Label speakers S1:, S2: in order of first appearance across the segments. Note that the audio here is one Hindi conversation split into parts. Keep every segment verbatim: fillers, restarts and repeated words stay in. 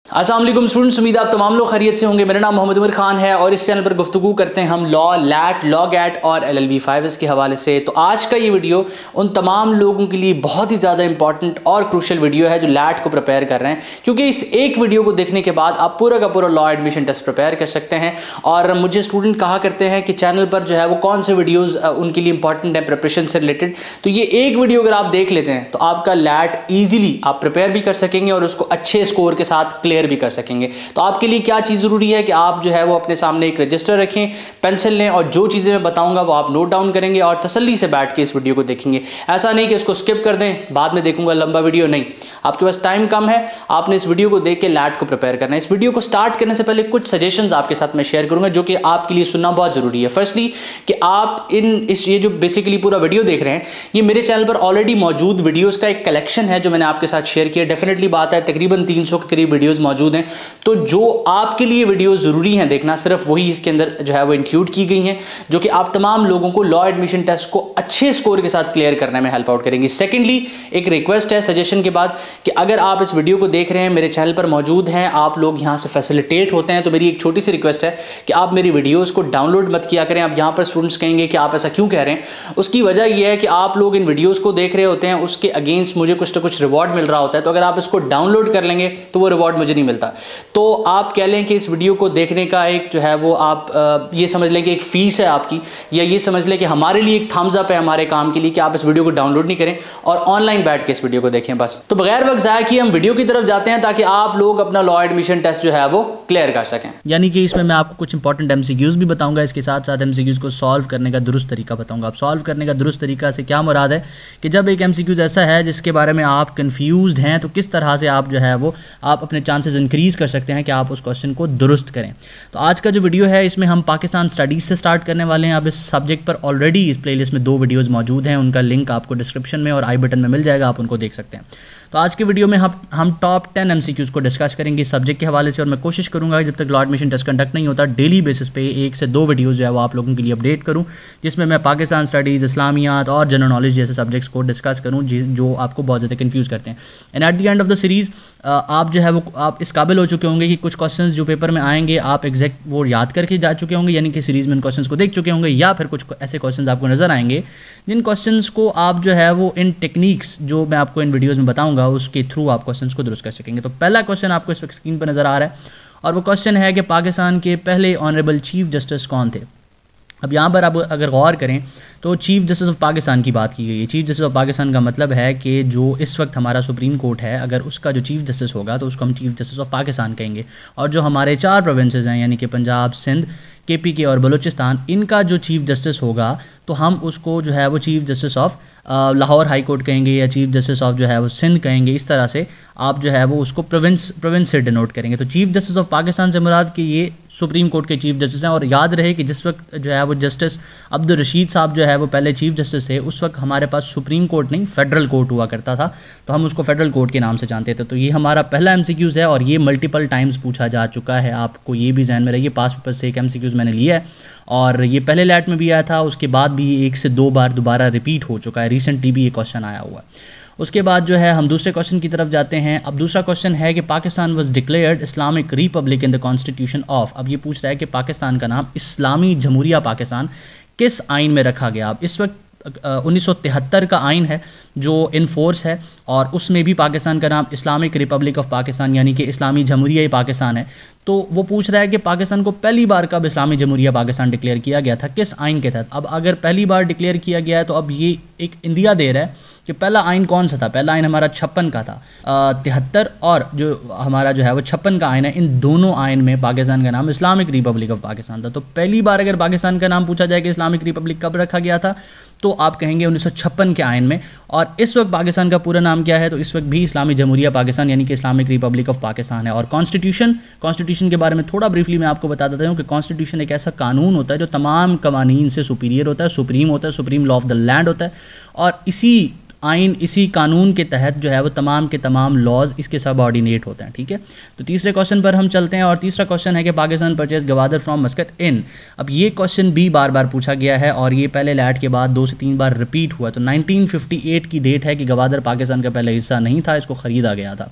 S1: अस्सलाम वालेकुम स्टूडेंट्स, उम्मीद आप तमाम लोग खैरियत से होंगे। मेरा नाम मोहम्मद उमर खान है और इस चैनल पर गुफ्तगू करते हैं हम लॉ, लैट, लॉ गैट और L L B five S के हवाले से। तो आज का ये वीडियो उन तमाम लोगों के लिए बहुत ही ज़्यादा इंपॉर्टेंट और क्रूशल वीडियो है जो लैट को प्रिपेयर कर रहे हैं, क्योंकि इस एक वीडियो को देखने के बाद आप पूरा का पूरा लॉ एडमिशन टेस्ट प्रिपेयर कर सकते हैं। और मुझे स्टूडेंट कहा करते हैं कि चैनल पर जो है वो कौन से वीडियोज़ उनके लिए इंपॉर्टेंट है प्रिपरेशन से रिलेटेड। तो ये एक वीडियो अगर आप देख लेते हैं तो आपका लैट ईजिली आप प्रिपेयर भी कर सकेंगे और उसको अच्छे स्कोर के साथ क्लियर भी कर सकेंगे। तो आपके लिए क्या चीज़ ज़रूरी है कि आप जो है वो अपने सामने एक रजिस्टर रखें, पेंसिल लें और जो चीज़ें मैं बताऊंगा वो आप नोट डाउन करेंगे और तसल्ली से बैठ के इस वीडियो को देखेंगे। ऐसा नहीं कि इसको स्किप कर दें, बाद में देखूंगा लंबा वीडियो, नहीं। आपके पास टाइम कम है, आपने इस वीडियो को देख के लैट को प्रिपेयर करना है। इस वीडियो को स्टार्ट करने से पहले कुछ सजेशंस आपके साथ मैं शेयर करूंगा जो कि आपके लिए सुनना बहुत ज़रूरी है। फर्स्टली कि आप इन इस ये जो बेसिकली पूरा वीडियो देख रहे हैं, ये मेरे चैनल पर ऑलरेडी मौजूद वीडियोज़ का एक कलेक्शन है जो मैंने आपके साथ शेयर किया। डेफिनेटली बात है, तकरीबन तीन सौ के करीब वीडियोज़ मौजूद हैं। तो जो आपके लिए वीडियो ज़रूरी हैं देखना, सिर्फ वही इसके अंदर जो है वो इंक्लूड की गई हैं, जो कि आप तमाम लोगों को लॉ एडमिशन टेस्ट को अच्छे स्कोर के साथ क्लियर करने में हेल्प आउट करेंगी। सेकेंडली एक रिक्वेस्ट है सजेशन के बाद कि अगर आप इस वीडियो को देख रहे हैं, मेरे चैनल पर मौजूद हैं, आप लोग यहाँ से फैसिलिटेट होते हैं, तो मेरी एक छोटी सी रिक्वेस्ट है कि आप मेरी वीडियोज़ को डाउनलोड मत किया करें। अब यहाँ पर स्टूडेंट्स कहेंगे कि आप ऐसा क्यों कह रहे हैं, उसकी वजह यह है कि आप लोग इन वीडियोज़ को देख रहे होते हैं, उसके अगेंस्ट मुझे कुछ ना कुछ रिवॉर्ड मिल रहा होता है। तो अगर आप इसको डाउनलोड कर लेंगे तो वो रिवॉर्ड मुझे नहीं मिलता। तो आप कह लें कि इस वीडियो को देखने का एक जो है वो आप आ, ये समझ लें कि एक फ़ीस है आपकी, या ये समझ लें कि हमारे लिए एक थम्स अप है हमारे काम के लिए कि आप इस वीडियो को डाउनलोड नहीं करें और ऑनलाइन बैठ के इस वीडियो को देखें बस। तो बगैर वक्त ज़ाया किए हम वीडियो की तरफ जाते हैं ताकि आप लोग अपना लॉ एडमिशन टेस्ट जो है वो क्लियर कर सकें।
S2: यानी कि इसमें मैं आपको कुछ इंपॉर्टेंट एमसीक्यूज़ भी बताऊंगा, इसके साथ साथ एमसीक्यूज़ को सॉल्व करने का दुरुस्त तरीका बताऊंगा। अब सॉल्व करने का दुरुस्त तरीका से क्या मुराद है कि जब एक एमसीक्यूज़ ऐसा है जिसके बारे में आप कन्फ्यूज़्ड हैं, तो किस तरह से आप जो है वो आप अपने चांसेस इंक्रीज़ कर सकते हैं कि आप उस क्वेश्चन को दुरुस्त करें। तो आज का जो वीडियो है इसमें हम पाकिस्तान स्टडीज़ से स्टार्ट करने वाले हैं। अब इस सब्जेक्ट पर ऑलरेडी इस प्लेलिस्ट में दो वीडियोज़ मौजूद हैं, उनका लिंक आपको डिस्क्रिप्शन में और आई बटन में मिल जाएगा, आप उनको देख सकते हैं। तो आज के वीडियो में हम हम टॉप टेन एमसीक्यूज़ को डिस्कस करेंगे इस सब्जेक्ट के हवाले से, और मैं कोशिश करूंगा जब तक लॉ एडमिशन टेस्ट कंडक्ट नहीं होता डेली बेसिस पे एक से दो वीडियोज़ जो है वो आप लोगों के लिए अपडेट करूं, जिसमें मैं पाकिस्तान स्टडीज़, इस्लामियात और जनरल नॉलेज जैसे सब्जेक्ट्स को डिस्कस करूं जो आपको बहुत ज़्यादा कन्फ्यूज़ करते हैं। And at the end of the series आप जो है वो आप इस काबिल हो चुके होंगे कि कुछ क्वेश्चंस जो पेपर में आएंगे आप एग्जैक्ट वो याद करके जा चुके होंगे, यानी कि सीरीज़ में उन क्वेश्चंस को देख चुके होंगे, या फिर कुछ ऐसे क्वेश्चंस आपको नज़र आएंगे जिन क्वेश्चंस को आप जो है वो इन टेक्निक्स जो मैं आपको इन वीडियोज़ में बताऊँगा उसके थ्रू आप क्वेश्चंस को दुरुस्त कर सकेंगे। तो पहला क्वेश्चन आपको इस वक्त स्क्रीन पर नज़र आ रहा है और वो क्वेश्चन है कि पाकिस्तान के पहले ऑनरेबल चीफ जस्टिस कौन थे। अब यहाँ पर आप अगर गौर करें तो चीफ़ जस्टिस ऑफ पाकिस्तान की बात की गई है। चीफ़ जस्टिस ऑफ पाकिस्तान का मतलब है कि जो इस वक्त हमारा सुप्रीम कोर्ट है, अगर उसका जो चीफ़ जस्टिस होगा तो उसको हम चीफ़ जस्टिस ऑफ पाकिस्तान कहेंगे। और जो हमारे चार प्रोविंसेस हैं यानी कि पंजाब, सिंध, के पी के और बलूचिस्तान, इनका जो चीफ़ जस्टिस होगा तो हम उसको जो है वो chief justice of Lahore high court कहेंगे या चीफ़ जस्टिस ऑफ जो है वो सिंध कहेंगे। इस तरह से आप जो है वो उसको प्रोविंस प्रोविंस से डिनोट करेंगे। तो चीफ़ जस्टिस ऑफ पाकिस्तान से मुराद कि ये सुप्रीम कोर्ट के चीफ़ जस्टिस हैं। और याद रहे कि जिस वक्त जो है वो जस्टिस अब्दुल रशीद साहब जो है वो पहले चीफ़ जस्टिस थे, उस वक्त हमारे पास सुप्रीम कोर्ट नहीं फेडरल कोर्ट हुआ करता था, तो हम उसको फेडरल कोर्ट के नाम से जानते थे। तो ये हमारा पहला एमसीक्यूज़ है और ये मल्टीपल टाइम्स पूछा जा चुका है, आपको ये भी ध्यान में रहिए। पास पेपर से एक एमसीक्यूज़ मैंने लिया है और ये पहले लैट में भी आया था, उसके बाद भी एक से दो बार दोबारा रिपीट हो चुका है, रिसेंटली भी ये क्वेश्चन आया हुआ है। उसके बाद जो है हम दूसरे क्वेश्चन की तरफ जाते हैं। अब दूसरा क्वेश्चन है कि Pakistan was declared Islamic republic in the constitution of. अब ये पूछ रहा है कि पाकिस्तान का नाम इस्लामी जमहूरिया पाकिस्तान किस आइन में रखा गया। अब इस वक्त उन्नीस सौ तिहत्तर का आइन है जो इन फोर्स है और उसमें भी पाकिस्तान का नाम इस्लामिक रिपब्लिक ऑफ पाकिस्तान यानी कि इस्लामी जमहूरिया पाकिस्तान है। तो वो पूछ रहा है कि पाकिस्तान को पहली बार कब इस्लामी जमहूरिया पाकिस्तान डिक्लेयर किया गया था, किस आइन के तहत। अब अगर पहली बार डिक्लेयर किया गया है तो अब ये एक इंडिया दे रहा है कि पहला आइन कौन सा था। पहला आइन हमारा छप्पन का था, तिहत्तर और जो हमारा जो है वो छप्पन का आइन है, इन दोनों आइन में पाकिस्तान का नाम इस्लामिक रिपब्लिक ऑफ पाकिस्तान था। तो पहली बार अगर पाकिस्तान का नाम पूछा जाए कि इस्लामिक रिपब्लिक कब रखा गया था तो आप कहेंगे उन्नीस सौ छप्पन के आइन में। और इस वक्त पाकिस्तान का पूरा नाम क्या है, तो इस वक्त भी इस्लामी जमहूरिया पाकिस्तान यानी कि इस्लामिक रिपब्लिक ऑफ पाकिस्तान है। और कॉन्स्टिट्यूशन कॉन्स्टिट्यूशन के बारे में थोड़ा ब्रीफली मैं आपको बता देता हूँ कि कॉन्स्टिट्यूशन एक ऐसा कानून होता है जो तमाम कवानीन से सुपीरियर होता है, सुप्रीम होता है, supreme law of the land होता है। और इसी आइन, इसी कानून के तहत जो है वो तमाम के तमाम लॉज इसके सबऑर्डिनेट होते हैं। ठीक है, तो तीसरे क्वेश्चन पर हम चलते हैं और तीसरा क्वेश्चन है कि Pakistan purchase Gwadar from Muscat in. अब ये क्वेश्चन भी बार बार पूछा गया है और ये पहले लैट के बाद दो से तीन बार रिपीट हुआ। तो नाइनटीन फिफ्टी एट की डेट है कि गवादर पाकिस्तान का पहले हिस्सा नहीं था, इसको ख़रीदा गया था।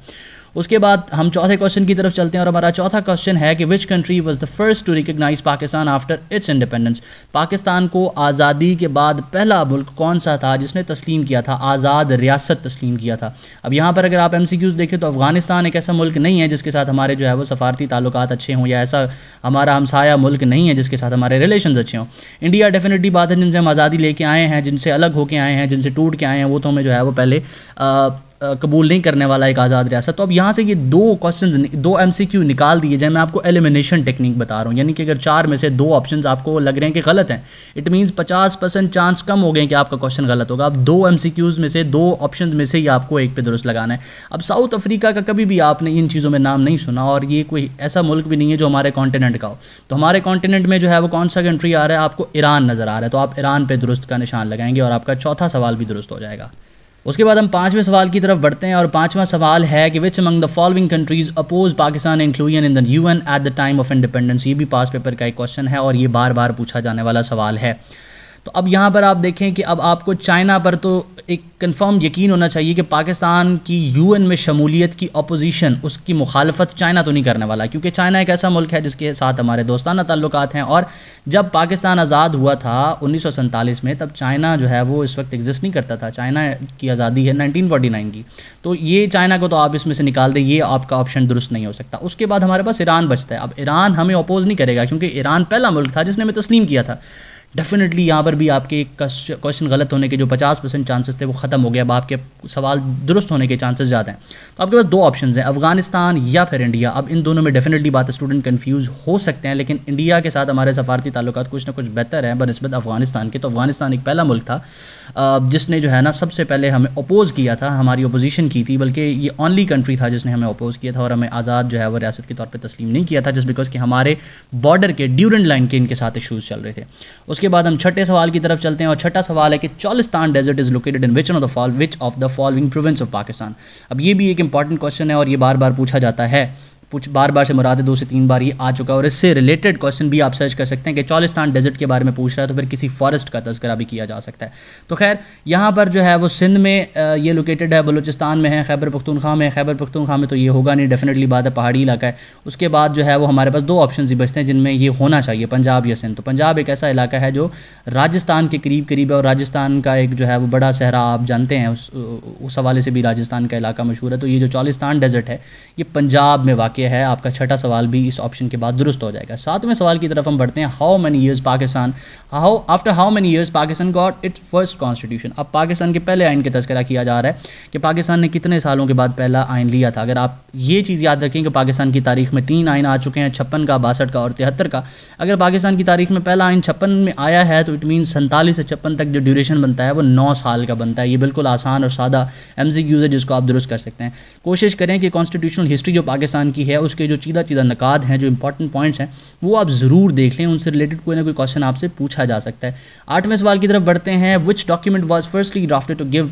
S2: उसके बाद हम चौथे क्वेश्चन की तरफ चलते हैं और हमारा चौथा क्वेश्चन है कि which country was the first to recognize Pakistan after its independence. Pakistan को आज़ादी के बाद पहला मुल्क कौन सा था जिसने तस्लीम किया था, आज़ाद रियासत तस्लीम किया था। अब यहाँ पर अगर आप एम सी क्यूज़ देखें तो अफगानिस्तान एक ऐसा मुल्क नहीं है जिसके साथ हमारे जो है वो सफारती ताल्लुकात अच्छे हों, या ऐसा हमारा हमसाया मुल्क नहीं है जिसके साथ हमारे रिलेशन अच्छे हों। इंडिया डेफिनेटली बात है जिनसे हम आज़ादी लेके आए हैं, जिनसे अलग होके आए हैं, जिनसे टूट के आए हैं, वो तो हमें जो है वो पहले आ, कबूल नहीं करने वाला एक आज़ाद रियासत। तो अब यहाँ से ये दो क्वेश्चन, दो एमसीक्यू निकाल दिए जाए। मैं आपको एलिमिनेशन टेक्निक बता रहा हूँ, यानी कि अगर चार में से दो ऑप्शंस आपको लग रहे हैं कि गलत हैं, इट मींस पचास परसेंट चांस कम हो गए कि आपका क्वेश्चन गलत होगा। अब दो एमसीक्यूज़ में से, दो ऑप्शंस में से ही आपको एक पे दुरुस्त लगाना है। अब साउथ अफ्रीका का कभी भी आपने इन चीज़ों में नाम नहीं सुना, और ये कोई ऐसा मुल्क भी नहीं है जो हमारे कॉन्टिनेंट का हो। तो हमारे कॉन्टिनेंट में जो है वो कौन सा कंट्री आ रहा है, आपको ईरान नज़र आ रहा है, तो आप ईरान पर दुरुस्त का निशान लगाएंगे और आपका चौथा सवाल भी दुरुस्त हो जाएगा। उसके बाद हम पाँचवें सवाल की तरफ बढ़ते हैं और पाँचवा सवाल है कि which among the following countries oppose Pakistan inclusion in the UN at the time of independence. ये भी पास पेपर का एक क्वेश्चन है और ये बार बार पूछा जाने वाला सवाल है। तो अब यहाँ पर आप देखें कि अब आपको चाइना पर तो एक कंफर्म यकीन होना चाहिए कि पाकिस्तान की यूएन में शमूलियत की अपोजिशन, उसकी मुखालफत चाइना तो नहीं करने वाला, क्योंकि चाइना एक ऐसा मुल्क है जिसके साथ हमारे दोस्ताना ताल्लुकात हैं। और जब पाकिस्तान आज़ाद हुआ था उन्नीस सौ सैंतालीस में, तब चाइना जो है वो इस वक्त एग्जिस्ट नहीं करता था। चाइना की आज़ादी है नाइनटीन फोर्टी नाइन की, तो ये चाइना को तो आप इसमें से निकाल दें, ये आपका ऑप्शन दुरुस्त नहीं हो सकता। उसके बाद हमारे पास ईरान बचता है। अब ईरान हमें अपोज नहीं करेगा क्योंकि ईरान पहला मुल्क था जिसने हमें तस्लीम किया था। डेफिनेटली यहाँ पर भी आपके क्वेश्चन गलत होने के जो पचास परसेंट चांसेस थे वो ख़त्म हो गया। अब आपके सवाल दुरुस्त होने के चांसेस ज़्यादा हैं। तो आपके पास दो ऑप्शंस हैं, अफगानिस्तान या फिर इंडिया। अब इन दोनों में डेफिनेटली बात है, स्टूडेंट कंफ्यूज हो सकते हैं, लेकिन इंडिया के साथ हमारे सफारती ताल्लुकात कुछ ना कुछ बेहतर है बनस्बत अफगानिस्तान के। तो अफगानिस्तान एक पहला मुल्क था जिसने जो है ना सबसे पहले हमें अपोज़ किया था, हमारी अपोजिशन की थी, बल्कि ये ओनली कंट्री था जिसने हमें अपोज़ किया था और हमें आज़ाद जो है वो रियासत के तौर पर तस्लीम नहीं किया था, जस्ट बिकॉज कि हमारे बॉर्डर के ड्यूरेंट लाइन के इनके साथ इशूज़ चल रहे थे। उसके बाद हम छठे सवाल की तरफ चलते हैं और छठा सवाल है कि Cholistan desert is located in which of the fall which of the following province of Pakistan. अब ये भी एक इंपॉर्टेंट क्वेश्चन है और ये बार बार पूछा जाता है, पूछ बार बार से मुराद है दो से तीन बार ये आ चुका है। और इससे रिलेटेड क्वेश्चन भी आप सर्च कर सकते हैं कि चोलिस्तान डेजर्ट के बारे में पूछ रहा है तो फिर किसी फॉरेस्ट का तज़किरा भी किया जा सकता है। तो खैर यहाँ पर जो है वो सिंध में ये लोकेटेड है, बलूचिस्तान में है, खैबर पख्तूनख्वा में है। खैबर पख्तूनख्वा में तो ये होगा नहीं, डेफिनेटली बात है, पहाड़ी इलाका है। उसके बाद जो है वो हमारे पास दो ऑप्शन ही बचते हैं जिनमें ये होना चाहिए, पंजाब या सिंध। तो पंजाब एक ऐसा इलाका है जो राजस्थान के करीब करीब है और राजस्थान का एक जो है वो बड़ा सहरा आप जानते हैं, उस उस हवाले से भी राजस्थान का इलाका मशहूर है। तो ये जो चोलिस्तान डेजर्ट है ये पंजाब में वाक़ है। आपका छठा सवाल भी इस ऑप्शन के बाद दुरुस्त हो जाएगा। सातवें सवाल की तरफ हम बढ़ते हैं, how many years Pakistan how after how many years Pakistan got its first constitution. अब पाकिस्तान के पहले आइन का तज़किरा किया जा रहा है कि पाकिस्तान ने कितने सालों के बाद पहला आइन लिया था। अगर आप ये चीज़ याद रखें कि पाकिस्तान की तारीख में तीन आइन आ चुके हैं, छप्पन का, बासठ का और तिहत्तर का। अगर पाकिस्तान की तारीख में पहला आइन छप्पन में आया है तो इट मीन सैंतालीस से छप्पन तक जो ड्यूरेशन बनता है वो नौ साल का बनता है। ये बिल्कुल आसान और सादा एम सी क्यूज़ है जिसको आप दुरुस्त कर सकते हैं। कोशिश करें कि कॉन्स्टिट्यूशनल हिस्ट्री जो पाकिस्तान की है उसके जो चीदा चीदा नकाद हैं, जो इंपॉर्टेंट पॉइंट्स हैं, वो आप ज़रूर देख लें, उनसे रिलेटेड कोई ना कोई क्वेश्चन आपसे पूछा जा सकता है। आठवें सवाल की तरफ बढ़ते हैं, which document was firstly drafted to give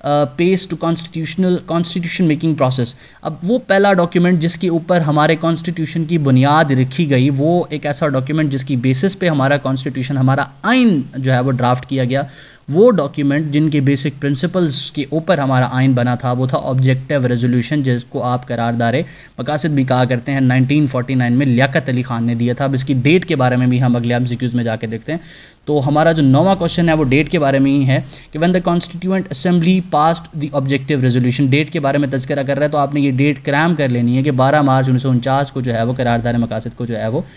S2: pace to constitutional constitution making process. अब वो पहला डॉक्यूमेंट जिसके ऊपर हमारे कॉन्स्टिट्यूशन की बुनियाद रखी गई, वो एक ऐसा डॉक्यूमेंट जिसकी बेसिस पे हमारा कॉन्स्टिट्यूशन, हमारा आइन जो है वो ड्राफ्ट किया गया, वो डॉक्यूमेंट जिनके बेसिक प्रिंसिपल्स के ऊपर हमारा आइन बना था वो था ऑब्जेक्टिव रेजोल्यूशन, जिसको आप करारदारे मकासद भी कहा करते हैं। नाइनटीन फोर्टी नाइन में लियाकत अली खान ने दिया था। अब इसकी डेट के बारे में भी हम अगले एमसीक्यूज़ में जाके देखते हैं। तो हमारा जो नौवां क्वेश्चन है वो डेट के बारे में ही है कि when the constituent assembly passed the objective resolution. Date के बारे में तज़किरा कर रहा है तो आपने ये डेट क्रैम कर लेनी है कि बारह मार्च उन्नीस सौ उनचास को जो है वो करारदार मकासद को जो है वो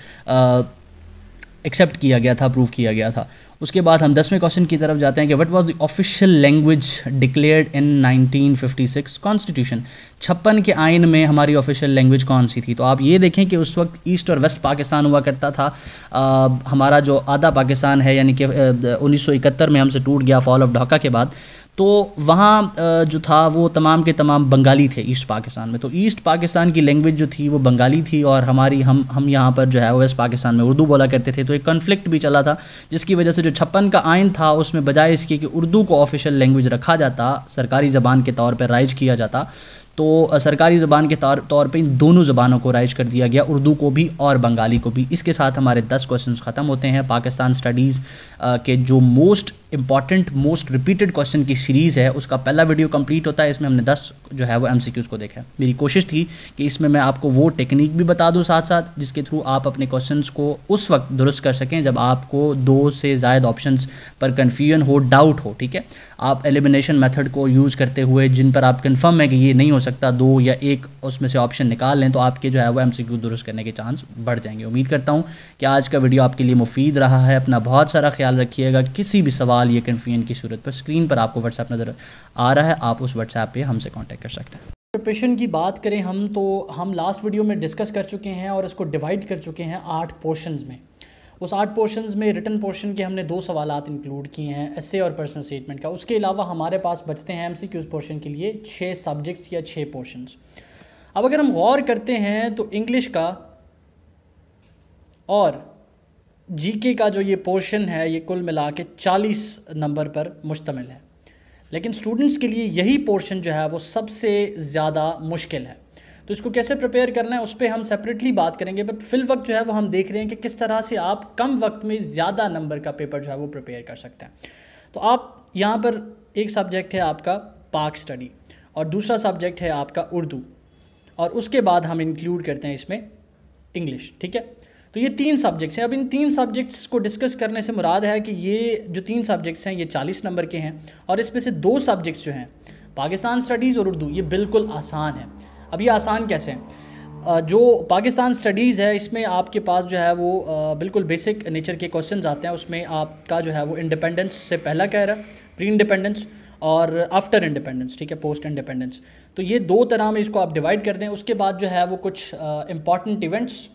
S2: एक्सेप्ट किया गया था, अप्रूव किया गया था। उसके बाद हम दसवें क्वेश्चन की तरफ जाते हैं कि what was the official language declared in nineteen fifty six constitution. छप्पन के आइन में हमारी ऑफिशियल लैंग्वेज कौन सी थी? तो आप ये देखें कि उस वक्त ईस्ट और वेस्ट पाकिस्तान हुआ करता था। आ, हमारा जो आधा पाकिस्तान है यानी कि उन्नीस सौ इकहत्तर में हमसे टूट गया फॉल ऑफ ढाका के बाद, तो वहाँ जो था वो तमाम के तमाम बंगाली थे ईस्ट पाकिस्तान में। तो ईस्ट पाकिस्तान की लैंग्वेज जो थी वो बंगाली थी और हमारी हम हम यहाँ पर जो है वेस्ट पाकिस्तान में उर्दू बोला करते थे। तो एक कॉन्फ्लिक्ट भी चला था जिसकी वजह से जो छप्पन का आइन था उसमें बजाय इसके कि उर्दू को ऑफिशियल लैंग्वेज रखा जाता, सरकारी ज़बान के तौर पर राइज किया जाता, तो सरकारी ज़बान के तौर तौर पे इन दोनों ज़बानों को राइज कर दिया गया, उर्दू को भी और बंगाली को भी। इसके साथ हमारे दस क्वेश्चंस ख़त्म होते हैं। पाकिस्तान स्टडीज़ के जो most important most repeated question की सीरीज़ है, उसका पहला वीडियो कंप्लीट होता है। इसमें हमने दस जो है वो एमसीक्यूज़ को देखा है। मेरी कोशिश थी कि इसमें मैं आपको वो टेक्निक भी बता दूं साथ साथ जिसके थ्रू आप अपने क्वेश्चंस को उस वक्त दुरुस्त कर सकें जब आपको दो से ज़्यादा ऑप्शंस पर कन्फ्यूजन हो, डाउट हो। ठीक है, आप एलिमिनेशन मेथड को यूज़ करते हुए जिन पर आप कन्फर्म है कि ये नहीं हो सकता, दो या एक उसमें से ऑप्शन निकाल लें तो आपके जो है वो एमसीक्यू दुरुस्त करने के चांस बढ़ जाएंगे। उम्मीद करता हूँ कि आज का वीडियो आपके लिए मुफीद रहा है। अपना बहुत सारा ख्याल रखिएगा। किसी भी सवाल या कन्फ्यूजन की सूरत पर स्क्रीन पर आपको व्हाट्सएप नज़र आ रहा है, आप उस व्हाट्सएप पे हमसे कांटेक्ट कर सकते हैं।
S1: प्रिपरेशन की बात करें हम तो हम लास्ट वीडियो में डिस्कस कर चुके हैं और इसको डिवाइड कर चुके हैं आठ पोर्शंस में। उस आठ पोर्शंस में रिटन पोर्शन के हमने दो सवालात इंक्लूड किए हैं, एसे और पर्सनल स्टेटमेंट का। उसके अलावा हमारे पास बचते हैं एमसीक्यूज़ पोर्शन के लिए छः सब्जेक्ट्स या छः पोर्शंस। अब अगर हम गौर करते हैं तो इंग्लिश का और जीके का जो ये पोर्शन है ये कुल मिला के चालीस नंबर पर मुश्तमिल है, लेकिन स्टूडेंट्स के लिए यही पोर्शन जो है वो सबसे ज़्यादा मुश्किल है। तो इसको कैसे प्रिपेयर करना है उस पर हम सेपरेटली बात करेंगे, बट फिल वक्त जो है वो हम देख रहे हैं कि किस तरह से आप कम वक्त में ज़्यादा नंबर का पेपर जो है वो प्रिपेयर कर सकते हैं। तो आप यहाँ पर एक सब्जेक्ट है आपका पाक स्टडी और दूसरा सब्जेक्ट है आपका उर्दू, और उसके बाद हम इंक्लूड करते हैं इसमें इंग्लिश। ठीक है, तो ये तीन सब्जेक्ट्स हैं। अब इन तीन सब्जेक्ट्स को डिस्कस करने से मुराद है कि ये जो तीन सब्जेक्ट्स हैं ये चालीस नंबर के हैं, और इसमें से दो सब्जेक्ट्स जो हैं पाकिस्तान स्टडीज़ और उर्दू, ये बिल्कुल आसान है। अब ये आसान कैसे हैं? जो पाकिस्तान स्टडीज़ है इसमें आपके पास जो है वो बिल्कुल बेसिक नेचर के क्वेश्चंस आते हैं। उसमें आपका जो है वो इंडिपेंडेंस से पहला कह रहा है, प्री इंडिपेंडेंस और आफ्टर इंडिपेंडेंस। ठीक है, पोस्ट इंडिपेंडेंस। तो ये दो तरह में इसको आप डिवाइड कर दें। उसके बाद जो है वो कुछ इंपॉर्टेंट इवेंट्स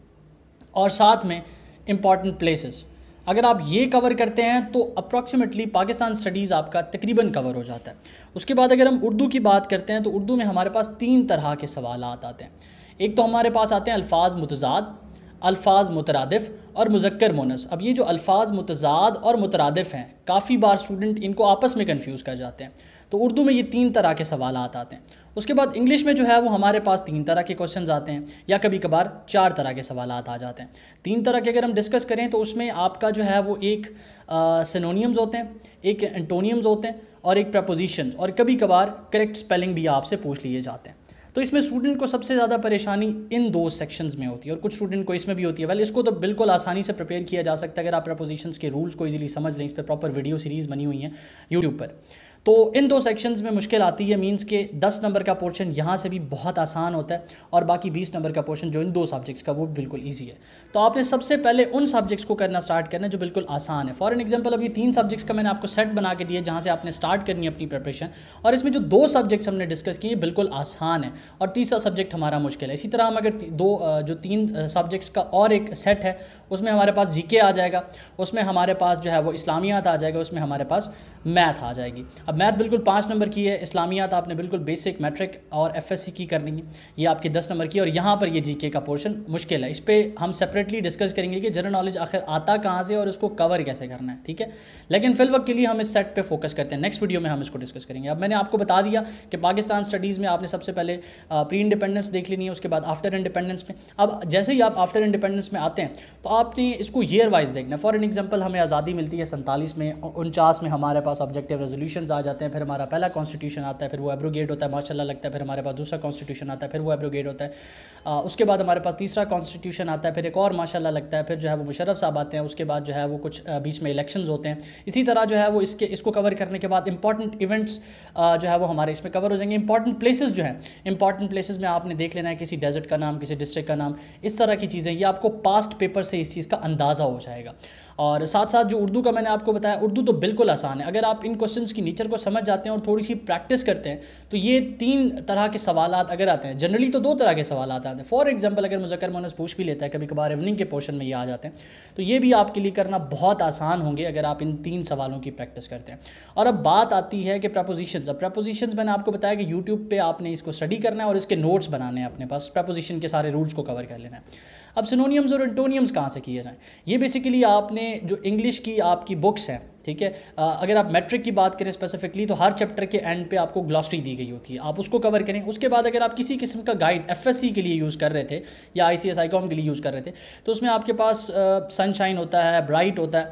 S1: और साथ में इम्पॉर्टेंट प्लेसेस, अगर आप ये कवर करते हैं तो अप्रॉक्सीमेटली पाकिस्तान स्टडीज़ आपका तकरीबन कवर हो जाता है। उसके बाद अगर हम उर्दू की बात करते हैं तो उर्दू में हमारे पास तीन तरह के सवालात आते हैं। एक तो हमारे पास आते हैं अल्फाज मुतज़ाद, अल्फाज मुतरादिफ़ और मुज़क्कर मुअन्नस। अब ये जो अल्फाज मुतज़ाद और मुतरादिफ़ हैं, काफ़ी बार स्टूडेंट इनको आपस में कन्फ्यूज़ कर जाते हैं। तो उर्दू में ये तीन तरह के सवालात आते हैं। उसके बाद इंग्लिश में जो है वो हमारे पास तीन तरह के क्वेश्चंस आते हैं, या कभी कभार चार तरह के सवालात आ जाते हैं। तीन तरह के अगर हम डिस्कस करें तो उसमें आपका जो है वो एक सिनोनियम्स होते हैं, एक एंटोनियम्स होते हैं और एक प्रपोजिशंस, और कभी कभार करेक्ट स्पेलिंग भी आपसे पूछ लिए जाते हैं। तो इसमें स्टूडेंट को सबसे ज़्यादा परेशानी इन दो सेक्शंस में होती है, और कुछ स्टूडेंट को इसमें भी होती है। वेल, इसको तो बिल्कुल आसानी से प्रिपेयर किया जा सकता है अगर आप प्रपोजिशंस के रूल्स को इजीली समझ लें। इस पर प्रॉपर वीडियो सीरीज़ बनी हुई है यूट्यूब पर। तो इन दो सेक्शंस में मुश्किल आती है, मींस के दस नंबर का पोर्शन यहाँ से भी बहुत आसान होता है, और बाकी बीस नंबर का पोर्शन जो इन दो सब्जेक्ट्स का वो बिल्कुल ईजी है। तो आपने सबसे पहले उन सब्जेक्ट्स को करना स्टार्ट करना है जो बिल्कुल आसान है। फॉर एन एग्जाम्पल, अभी तीन सब्जेक्ट्स का मैंने आपको सेट बना के दिया जहाँ से आपने स्टार्ट करनी है अपनी प्रिपरेशन, और इसमें जो दो सब्जेक्ट्स हमने डिस्कस किए बिल्कुल आसान है, और तीसरा सब्जेक्ट हमारा मुश्किल है। इसी तरह हम अगर दो जो तीन सब्जेक्ट्स का और एक सेट है उसमें हमारे पास जीके आ जाएगा, उसमें हमारे पास जो है वो इस्लामियात आ जाएगा, उसमें हमारे पास मैथ आ जाएगी। अब मैथ बिल्कुल पाँच नंबर की है, इस्लामियात आपने बिल्कुल बेसिक मैट्रिक और एफएससी की करनी है, ये आपकी दस नंबर की है, और यहाँ पर ये जीके का पोर्शन मुश्किल है। इस पर हम सेपरेटली डिस्कस करेंगे कि जनरल नॉलेज आखिर आता कहाँ से और उसको कवर कैसे करना है। ठीक है, लेकिन फिल वक्त के लिए हम इस सेट पे फोकस करते हैं। नेक्स्ट वीडियो में हम इसको डिस्कस करेंगे। अब मैंने आपको बता दिया कि पाकिस्तान स्टडीज़ में आपने सबसे पहले प्री इंडिपेंडेंस देख लेनी है, उसके बाद आफ्टर इंडिपेंडेंस में। अब जैसे ही आप आफ्टर इंडिपेंडेंस में आते हैं तो आपने इसको ईयर वाइज देखना है। फॉर एन एग्जाम्पल, हमें आज़ादी मिलती है सैंतालीस में, उनचास में हमारे पास ऑब्जेक्टिव रेजोल्यूशंस आ जाते हैं, फिर हमारा पहला कॉन्स्टिट्यूशन आता है, फिर वो एब्रोगेट होता है, माशाल्लाह लगता है, फिर हमारे पास दूसरा कॉन्स्टिट्यूशन आता है, फिर वो एब्रोगेट होता है, आ, उसके बाद हमारे पास तीसरा कॉन्स्टिट्यूशन आता है, फिर एक और माशाल्लाह लगता है, फिर जो है वो मुशर्रफ साहब आते हैं, उसके बाद जो है वो कुछ बीच में इलेक्शंस होते हैं। इसी तरह जो है वो इसके इसको कवर करने के बाद इंपॉर्टेंट इवेंट्स जो है वो हमारे इसमें कवर हो जाएंगे। इंपॉर्टेंट प्लेसेस जो है, इंपॉर्टेंट प्लेसेस में आपने देख लेना है किसी डेजर्ट का नाम, किसी डिस्ट्रिक्ट का नाम, इस तरह की चीज़ें, ये आपको पास्ट पेपर से इस चीज़ का अंदाज़ा हो जाएगा। और साथ साथ जो उर्दू का मैंने आपको बताया, उर्दू तो बिल्कुल आसान है। अगर आप इन क्वेश्चंस की नेचर को समझ जाते हैं और थोड़ी सी प्रैक्टिस करते हैं तो ये तीन तरह के सवालात अगर आते हैं, जनरली तो दो तरह के सवालात आते हैं। फॉर एग्जांपल, अगर मुज़क्कर मुअन्नस पूछ भी लेता है, कभी कभार इवनिंग के पोर्शन में ये आ जाते हैं, तो ये भी आपके लिए करना बहुत आसान होंगे अगर आप इन तीन सवालों की प्रैक्टिस करते हैं। और अब बात आती है कि प्रपोजिशंस। अब प्रपोजिशंस मैंने आपको बताया कि यूट्यूब पर आपने इसको स्टडी करना है और इसके नोट्स बनाने हैं अपने पास, प्रपोजिशन के सारे रूल्स को कवर कर लेना है। अब सिनोनियम्स और एंटोनियम्स कहाँ से किए जाएं, ये बेसिकली आपने जो इंग्लिश की आपकी बुक्स हैं, ठीक है, अगर आप मैट्रिक की बात करें स्पेसिफिकली तो हर चैप्टर के एंड पे आपको ग्लॉसरी दी गई होती है, आप उसको कवर करें। उसके बाद अगर आप किसी किस्म का गाइड एफएससी के लिए यूज़ कर रहे थे या आईसीएस आईकॉम के लिए यूज़ कर रहे थे तो उसमें आपके पास सनशाइन होता है, ब्राइट होता है,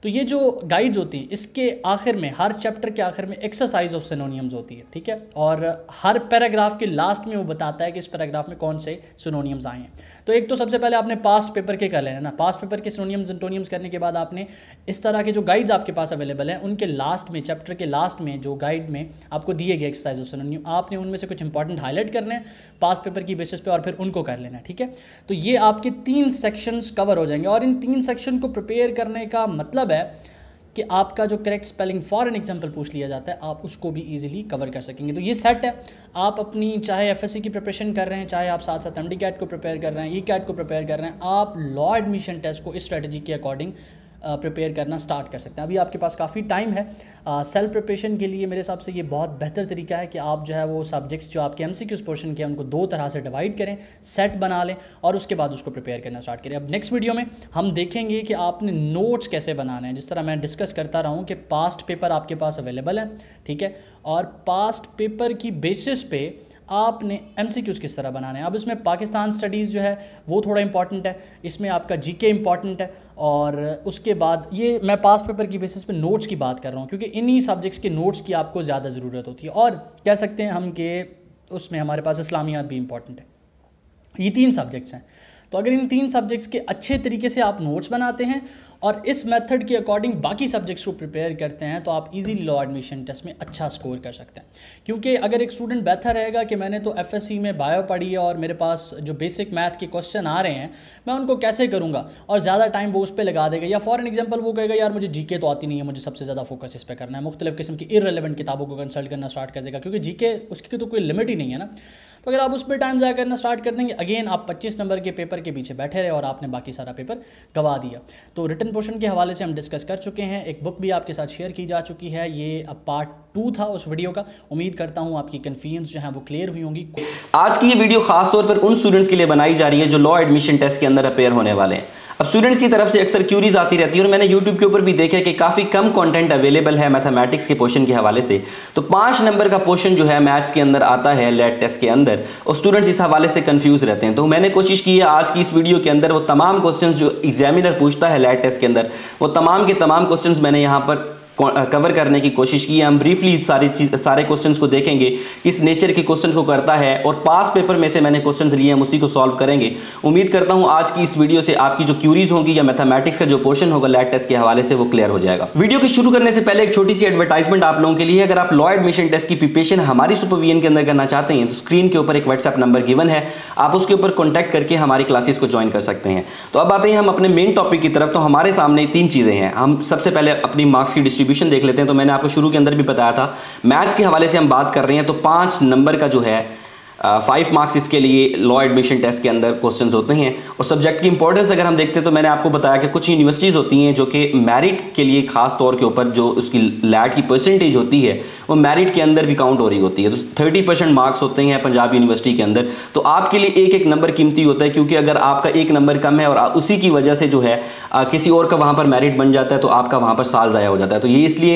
S2: तो ये जो गाइड्स होती हैं इसके आखिर में, हर चैप्टर के आखिर में एक्सरसाइज ऑफ सिनोनियम्स होती है, ठीक है। और हर पैराग्राफ के लास्ट में वो बताता है कि इस पैराग्राफ में कौन से सिनोनियम्स आए हैं। तो एक तो सबसे पहले आपने पास्ट पेपर के कर लेना ना, पास्ट पेपर के सिनोनियम्स एंटोनियम्स करने के बाद आपने इस तरह के जो गाइड्स आपके पास अवेलेबल हैं उनके लास्ट में, चैप्टर के लास्ट में जो गाइड में आपको दिए गए एक्सरसाइज ऑफ सिनोनियम, आपने उनमें से कुछ इंपॉर्टेंट हाईलाइट करने हैं पास्ट पेपर की बेसिस पे और फिर उनको कर लेना है, ठीक है। तो ये आपके तीन सेक्शंस कवर हो जाएंगे और इन तीन सेक्शन को प्रिपेयर करने का मतलब है कि आपका जो correct spelling for an example पूछ लिया जाता है आप उसको भी इजीली कवर कर सकेंगे। तो ये सेट है, आप अपनी चाहे एफएससी की प्रिपरेशन कर रहे हैं, चाहे आप साथ साथ एमडी कैट को प्रिपेयर कर रहे हैं, ई कैट को प्रिपेयर कर रहे हैं, आप लॉ एडमिशन टेस्ट को इस स्ट्रेटजी के अकॉर्डिंग प्रिपेयर करना स्टार्ट कर सकते हैं। अभी आपके पास काफ़ी टाइम है। सेल्फ प्रिपरेशन के लिए मेरे हिसाब से ये बहुत बेहतर तरीका है कि आप जो है वो सब्जेक्ट्स जो आपके एमसीक्यूज़ पोर्शन के हैं उनको दो तरह से डिवाइड करें, सेट बना लें और उसके बाद उसको प्रिपेयर करना स्टार्ट करें। अब नेक्स्ट वीडियो में हम देखेंगे कि आपने नोट्स कैसे बनाने हैं। जिस तरह मैं डिस्कस करता रहा हूँ कि पास्ट पेपर आपके पास अवेलेबल है, ठीक है, और पास्ट पेपर की बेसिस पे आपने एमसीक्यूज़ किस तरह बनाने हैं। अब इसमें पाकिस्तान स्टडीज़ जो है वो थोड़ा इंपॉर्टेंट है, इसमें आपका जीके इंपॉर्टेंट है और उसके बाद ये मैं पास्ट पेपर की बेसिस पे नोट्स की बात कर रहा हूँ क्योंकि इन्हीं सब्जेक्ट्स के नोट्स की आपको ज़्यादा ज़रूरत होती है। और कह सकते हैं हम कि उसमें हमारे पास इस्लामियात भी इंपॉर्टेंट है। ये तीन सब्जेक्ट्स हैं, तो अगर इन तीन सब्जेक्ट्स के अच्छे तरीके से आप नोट्स बनाते हैं और इस मेथड के अकॉर्डिंग बाकी सब्जेक्ट्स को प्रिपेयर करते हैं तो आप इजीली लॉ एडमिशन टेस्ट में अच्छा स्कोर कर सकते हैं। क्योंकि अगर एक स्टूडेंट बेहतर रहेगा कि मैंने तो एफएससी में बायो पढ़ी है और मेरे पास जो बेसिक मैथ के क्वेश्चन आ रहे हैं मैं उनको कैसे करूँगा, और ज़्यादा टाइम वो उस पर लगा देगा, या फॉर एन एग्जाम्पल वो कहेगा यार मुझे जीके तो आती नहीं है, मुझे सबसे ज़्यादा फोकस इस पर करना है, मुख्तलिफ किस्म की इररिलेवेंट किताबों को कंसल्ट करना स्टार्ट कर देगा क्योंकि जीके उसकी तो कोई लिमिट ही नहीं है ना। तो अगर आप उस पर टाइम ज़ाया करना स्टार्ट कर देंगे, अगेन आप पच्चीस नंबर के पेपर के पीछे बैठे रहे और आपने बाकी सारा पेपर गवा दिया। तो रिटन पोर्शन के हवाले से हम डिस्कस कर चुके हैं, एक बुक भी आपके साथ शेयर की जा चुकी है, ये अब पार्ट टू था उस वीडियो का। उम्मीद करता हूँ आपकी कन्फ्यूजन जो है वो क्लियर हुई होंगी।
S3: आज की ये वीडियो खास तौर पर उन स्टूडेंट्स के लिए बनाई जा रही है जो लॉ एडमिशन टेस्ट के अंदर अपेयर होने वाले हैं। अब स्टूडेंट्स की तरफ से अक्सर क्यूरीज आती रहती है और मैंने यूट्यूब के ऊपर भी देखा कि काफ़ी कम कंटेंट अवेलेबल है मैथमेटिक्स के पोर्शन के हवाले से। तो पाँच नंबर का पोर्शन जो है मैथ्स के अंदर आता है लैट टेस्ट के अंदर, और स्टूडेंट्स इस हवाले से कंफ्यूज रहते हैं। तो मैंने कोशिश की है आज की इस वीडियो के अंदर वो तमाम क्वेश्चन जो एग्जामिनर पूछता है लैट टेस्ट के अंदर, वो तमाम के तमाम क्वेश्चन मैंने यहाँ पर कवर करने की कोशिश की है। हम ब्रीफली सारी चीज सारे क्वेश्चंस को देखेंगे, किस नेचर के क्वेश्चन को करता है, और पास पेपर में से मैंने क्वेश्चंस लिए हैं उसी को सॉल्व करेंगे। उम्मीद करता हूं आज की इस वीडियो से आपकी जो क्यूरीज होंगी या मैथमेटिक्स का जो पोर्शन होगा लैट टेस्ट के हवाले से वो क्लियर हो जाएगा। वीडियो के शुरू करने से पहले एक छोटी सी एडवर्टाइजमेंट आप लोगों के लिए। अगर आप लॉ एडमिशन टेस्ट की प्रिपरेशन हमारी सुपरविजन के अंदर करना चाहते हैं तो स्क्रीन के ऊपर एक व्हाट्सएप नंबर गिवन है, आप उसके ऊपर कॉन्टैक्ट करके हमारी क्लासेस को ज्वाइन कर सकते हैं। तो अब आते हैं हम अपने मेन टॉपिक की तरफ। तो हमारे सामने तीन चीजें हैं। हम सबसे पहले अपनी मार्क्स की डिस्ट्रीब्यूशन देख लेते हैं। तो मैंने आपको शुरू के अंदर भी बताया था मैथ्स के हवाले से हम बात कर रहे हैं, तो पांच नंबर का जो है फाइव मार्क्स इसके लिए लॉ एडमिशन टेस्ट के अंदर क्वेश्चंस होते हैं। और सब्जेक्ट की इंपॉर्टेंस अगर हम देखते हैं तो मैंने आपको बताया कि कुछ यूनिवर्सिटीज़ होती हैं जो कि मेरिट के लिए खास तौर के ऊपर जो उसकी लैट की परसेंटेज होती है वो मेरिट के अंदर भी काउंट हो रही होती है। तो थर्टी परसेंट मार्क्स होते हैं पंजाब यूनिवर्सिटी के अंदर। तो आपके लिए एक एक नंबर कीमती होता है, क्योंकि अगर आपका एक नंबर कम है और उसी की वजह से जो है किसी और का वहाँ पर मेरिट बन जाता है तो आपका वहाँ पर साल ज़ाया हो जाता है। तो ये इसलिए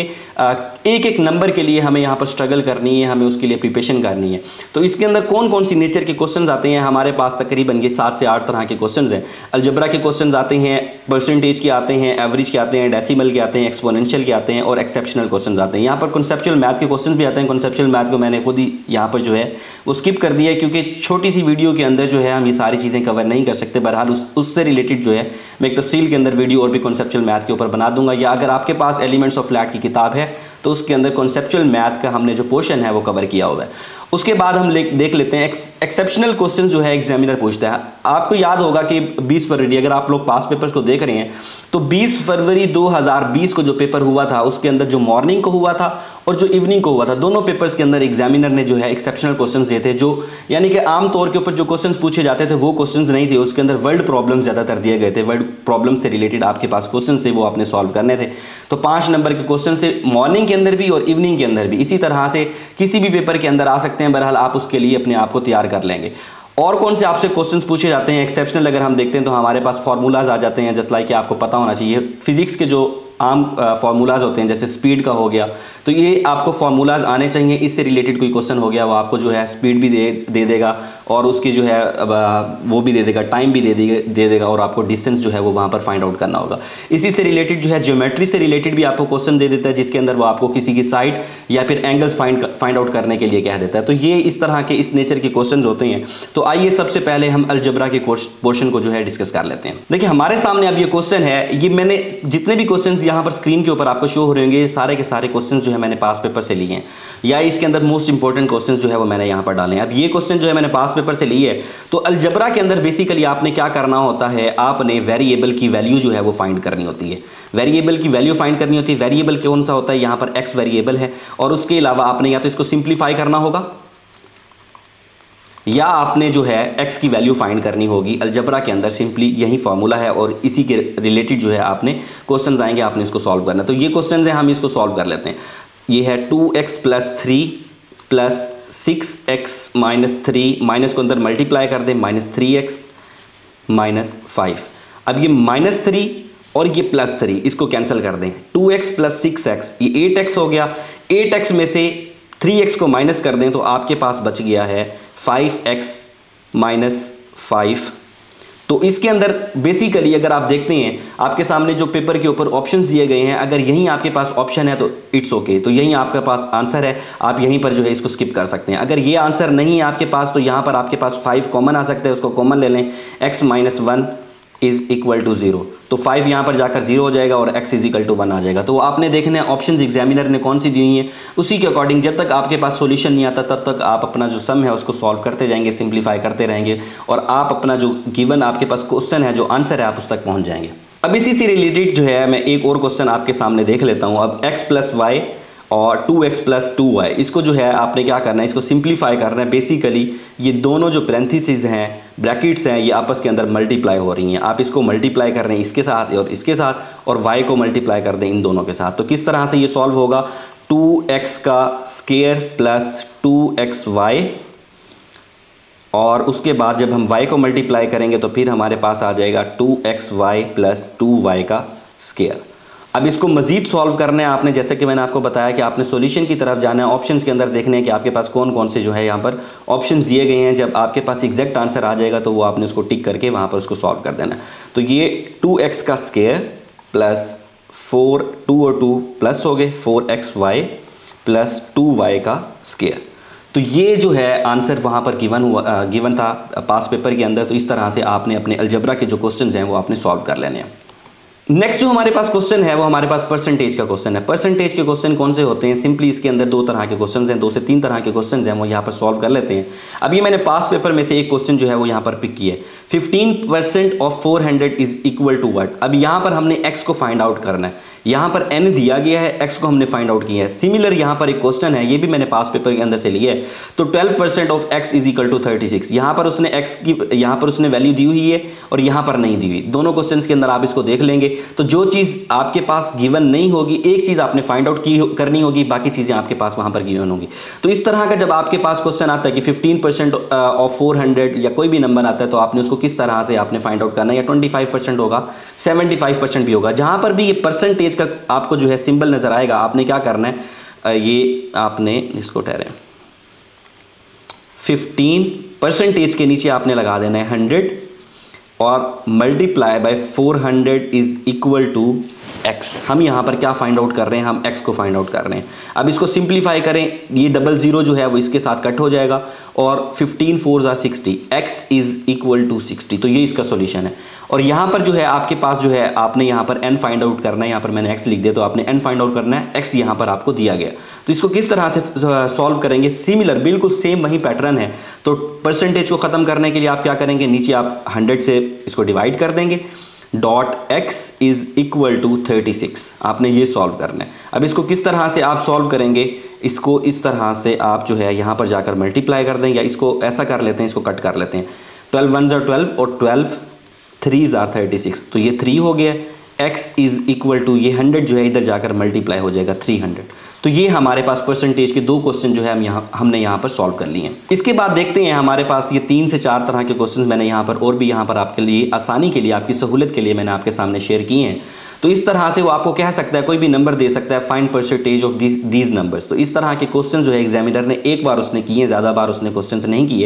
S3: एक एक नंबर के लिए हमें यहाँ पर स्ट्रगल करनी है, हमें उसके लिए प्रिपरेशन करनी है। तो इसके अंदर कौन कौन सी नेचर के क्वेश्चंस आते हैं, हमारे पास तकरीबन ये सात से आठ तरह के क्वेश्चंस हैं। अलजबरा के क्वेश्चंस आते हैं, परसेंटेज के आते हैं, एवरेज के आते हैं, डेसिमल के आते हैं, एक्सपोनेंशियल के आते हैं और एक्सेप्शनल क्वेश्चंस आते हैं। यहाँ पर कॉन्सेप्चुअल मैथ के क्वेश्चंस भी आते हैं। कॉन्सेप्चुअल मैथ को मैंने खुद ही यहाँ पर जो है वो स्किप कर दिया है, क्योंकि छोटी सी वीडियो के अंदर जो है हम ये सारी चीज़ें कवर नहीं कर सकते। बहरहाल उस उससे रिलेटेड जो है मैं एक तफसील के अंदर वीडियो और भी कॉन्सेप्चुअल मैथ के ऊपर बना दूंगा, या अगर आपके पास एलिमेंट्स ऑफ फ्लैट की किताब है तो उसके अंदर कॉन्सेप्चुअल मैथ का हमने जो पोर्शन है वो कवर किया हुआ है। उसके बाद हम देख लेते हैं एक्सेप्शनल क्वेश्चन जो है एग्जामिनर पूछता है। आपको याद होगा कि बीस फरवरी, अगर आप लोग पास पेपर्स को देख रहे हैं तो बीस फरवरी दो हज़ार बीस को जो पेपर हुआ था उसके अंदर जो मॉर्निंग को हुआ था और जो इवनिंग को हुआ था, दोनों पेपर्स के अंदर एग्जामिनर ने जो है एक्सेप्शनल क्वेश्चंस दिए थे, जो यानी कि आम तौर के ऊपर जो क्वेश्चंस पूछे जाते थे वो क्वेश्चंस नहीं थे, उसके अंदर वर्ल्ड प्रॉब्लम ज़्यादातर दिए गए थे। वर्ल्ड प्रॉब्लम से रिलेटेड आपके पास क्वेश्चन थे, वो आपने सॉल्व करने थे। तो पाँच नंबर के क्वेश्चन से मॉर्निंग के अंदर भी और इवनिंग के अंदर भी, इसी तरह से किसी भी पेपर के अंदर आ सकते हैं। बहरहाल आप उसके लिए अपने आप को तैयार कर लेंगे। और कौन से आपसे क्वेश्चंस पूछे जाते हैं एक्सेप्शनल अगर हम देखते हैं तो हमारे पास फार्मूलाज आ जाते हैं, जस्ट लाइक कि आपको पता होना चाहिए फिजिक्स के जो आम फार्मूलाज होते हैं, जैसे स्पीड का हो गया, तो ये आपको फार्मूलाज आने चाहिए। इससे रिलेटेड कोई क्वेश्चन हो गया वो आपको जो है स्पीड भी दे दे देगा और उसकी जो है अब वो भी दे देगा, टाइम भी दे देगा दे देगा और आपको डिस्टेंस जो है वो वहाँ पर फाइंड आउट करना होगा। इसी से रिलेटेड जो है ज्योमेट्री से रिलेटेड भी आपको क्वेश्चन दे देता है, जिसके अंदर वो आपको किसी की साइड या फिर एंगल्स फाइंड फाइंड आउट करने के लिए कह देता है। तो ये इस तरह के इस नेचर के क्वेश्चन होते हैं। तो आइए सबसे पहले हम अलजबरा के पोर्शन को जो है डिस्कस कर लेते हैं। देखिए हमारे सामने अब ये क्वेश्चन है, ये मैंने जितने भी क्वेश्चन यहाँ पर स्क्रीन के ऊपर आपको शो हो रहे होंगे, सारे के सारे क्वेश्चन जो है मैंने पास पेपर से लिए हैं, या इसके अंदर मोस्ट इंपॉर्टेंट क्वेश्चन जो है वो मैंने यहाँ पर डाले हैं। अब ये क्वेश्चन जो है मैंने पास पेपर से लिए है। तो अलजबरा के अंदर बेसिकली आपने क्या करना होता है, आपने वेरिएबल की वैल्यू जो है वो फाइंड करनी होती है। वेरिएबल की वैल्यू फाइंड करनी होती है। वेरिएबल कौन सा होता है, यहाँ पर एक्स वेरिएबल है, और उसके अलावा आपने या तो इसको सिंप्लीफाई करना होगा या आपने जो है x की वैल्यू फाइंड करनी होगी। अलजबरा के अंदर सिंपली यही फॉर्मूला है और इसी के रिलेटेड जो है आपने क्वेश्चन आएंगे, आपने इसको सॉल्व करना है। तो ये क्वेश्चन है, हम इसको सॉल्व कर लेते हैं। ये है two X plus three plus six X minus three, minus को अंदर मल्टीप्लाई कर दें, minus three X minus five. अब ये माइनस थ्री और ये प्लस थ्री, इसको कैंसिल कर दें। Two X plus six X, ये एट एक्स हो गया। एट एक्स में से थ्री एक्स को माइनस कर दें तो आपके पास बच गया है फाइव एक्स माइनस फाइव। तो इसके अंदर बेसिकली अगर आप देखते हैं आपके सामने जो पेपर के ऊपर ऑप्शंस दिए गए हैं, अगर यहीं आपके पास ऑप्शन है तो इट्स ओके, तो यहीं आपके पास आंसर है, आप यहीं पर जो है इसको स्किप कर सकते हैं। अगर ये आंसर नहीं है आपके पास तो यहाँ पर आपके पास फाइव कॉमन आ सकता है, उसको कॉमन ले लें। X minus one is equal to zero, तो फाइव यहाँ पर जाकर जीरो हो जाएगा और x is equal to one आ जाएगा। तो आपने देखना है ऑप्शंस एग्जामिनर ने कौन सी दी हुई है, उसी के अकॉर्डिंग जब तक आपके पास सॉल्यूशन नहीं आता तब तक आप अपना जो सम है उसको सॉल्व करते जाएंगे, सिंप्लीफाई करते रहेंगे और आप अपना जो गिवन आपके पास क्वेश्चन है, जो आंसर है, आप उस तक पहुँच जाएंगे। अब इसी से रिलेटेड जो है मैं एक और क्वेश्चन आपके सामने देख लेता हूँ। अब एक्स प्लस वाई और two X plus two Y, इसको जो है आपने क्या करना है, इसको सिंप्लीफाई करना है। बेसिकली ये दोनों जो पैरेंथेसिस हैं, ब्रैकेट्स हैं, ये आपस के अंदर मल्टीप्लाई हो रही हैं। आप इसको मल्टीप्लाई कर रहे हैं इसके साथ और इसके साथ, और y को मल्टीप्लाई कर दें इन दोनों के साथ। तो किस तरह से ये सॉल्व होगा, टू एक्स का square plus two X Y, और उसके बाद जब हम y को मल्टीप्लाई करेंगे तो फिर हमारे पास आ जाएगा two X Y plus two Y का स्क्वायर। अब इसको मजीद सॉल्व करना है आपने, जैसे कि मैंने आपको बताया कि आपने सॉल्यूशन की तरफ जाना है, ऑप्शंस के अंदर देखने हैं कि आपके पास कौन कौन से जो है यहाँ पर ऑप्शंस दिए गए हैं। जब आपके पास एग्जैक्ट आंसर आ जाएगा तो वो आपने उसको टिक करके वहाँ पर उसको सॉल्व कर देना है। तो ये टू एक्स का स्क्वायर प्लस फोर, टू और टू प्लस हो गए, four X Y plus two Y का स्क्वायर। तो ये जो है आंसर वहाँ पर गिवन हुआ गिवन था पास पेपर के अंदर। तो इस तरह से आपने अपने अलजबरा के जो क्वेश्चन हैं वो आपने सॉल्व कर लेने हैं। नेक्स्ट जो हमारे पास क्वेश्चन है वो हमारे पास परसेंटेज का क्वेश्चन है। परसेंटेज के क्वेश्चन कौन से होते हैं, सिंपली इसके अंदर दो तरह के क्वेश्चन हैं, दो से तीन तरह के क्वेश्चन हैं, वो यहाँ पर सॉल्व कर लेते हैं। अब ये मैंने पास पेपर में से एक क्वेश्चन जो है वो यहाँ पर पिक किया है, fifteen percent of four hundred is equal to what. अब यहाँ पर हमने x को फाइंड आउट करना है, यहाँ पर n दिया गया है, x को हमने फाइंड आउट किया है। सिमिलर यहाँ पर एक क्वेश्चन है, ये भी मैंने पास पेपर के अंदर से लिया है। तो twelve percent of x is equal to thirty six, यहाँ पर उसने x की यहाँ पर उसने वैल्यू दी हुई है और यहाँ पर नहीं दी हुई। दोनों क्वेश्चन के अंदर आप इसको देख लेंगे तो जो चीज़ आपके पास गिवन नहीं होगी, एक चीज़ आपने फाइंड आउट की करनी होगी, बाकी चीज़ें आपके पास वहाँ पर गिवन होगी। तो इस तरह का जब आपके पास क्वेश्चन आता है कि fifteen percent of four hundred या कोई भी नंबर आता है तो आपने उसको किस तरह से आपने फाइंड आउट करना है। या ट्वेंटी फाइव परसेंट होगा, सेवेंटी फाइव परसेंट भी होगा, जहाँ पर भी ये परसेंटेज का आपको जो है सिंबल नजर आएगा, आपने क्या करना है, ये आपने इसको ठहरे फिफ्टीन परसेंटेज के नीचे आपने लगा देना है हंड्रेड और multiply by four hundred is equal to x। हम यहाँ पर क्या फाइंड आउट कर रहे हैं, हम x को फाइंड आउट कर रहे हैं। अब इसको सिंप्लीफाई करें, ये डबल जीरो जो है वो इसके साथ कट हो जाएगा और फिफ्टीन फोर जार sixty, x is equal to sixty. तो ये इसका सॉल्यूशन है। और यहाँ पर जो है आपके पास जो है आपने यहाँ पर n फाइंड आउट करना है, यहाँ पर मैंने x लिख दिया तो आपने n फाइंड आउट करना है, x यहाँ पर आपको दिया गया। तो इसको किस तरह से सॉल्व करेंगे, सिमिलर बिल्कुल सेम वही पैटर्न है। तो परसेंटेज को ख़त्म करने के लिए आप क्या करेंगे, नीचे आप हंड्रेड से इसको डिवाइड कर देंगे, dot x is equal to thirty six, आपने ये सॉल्व करना है। अब इसको किस तरह से आप सॉल्व करेंगे, इसको इस तरह से आप जो है यहाँ पर जाकर मल्टीप्लाई कर दें, या इसको ऐसा कर लेते हैं, इसको कट कर लेते हैं। ट्वेल्व वन जार ट्वेल्व और ट्वेल्व थ्री जार थर्टी सिक्स, तो ये थ्री हो गया। x इज इक्वल टू ये हंड्रेड जो है इधर जाकर मल्टीप्लाई हो जाएगा थ्री हंड्रेड। तो ये हमारे पास परसेंटेज के दो क्वेश्चन जो है हम यहाँ हमने यहाँ पर सॉल्व कर लिए हैं। इसके बाद देखते हैं हमारे पास ये तीन से चार तरह के क्वेश्चन मैंने यहाँ पर और भी यहाँ पर आपके लिए आसानी के लिए, आपकी सहूलत के लिए मैंने आपके सामने शेयर किए हैं। तो इस तरह से वो आपको कह सकता है, कोई भी नंबर दे सकता है, find percentage of these numbers. तो इस तरह के क्वेश्चन जो है एग्जामिनर ने एक बार उसने किए, ज़्यादा बार उसने क्वेश्चन नहीं किए।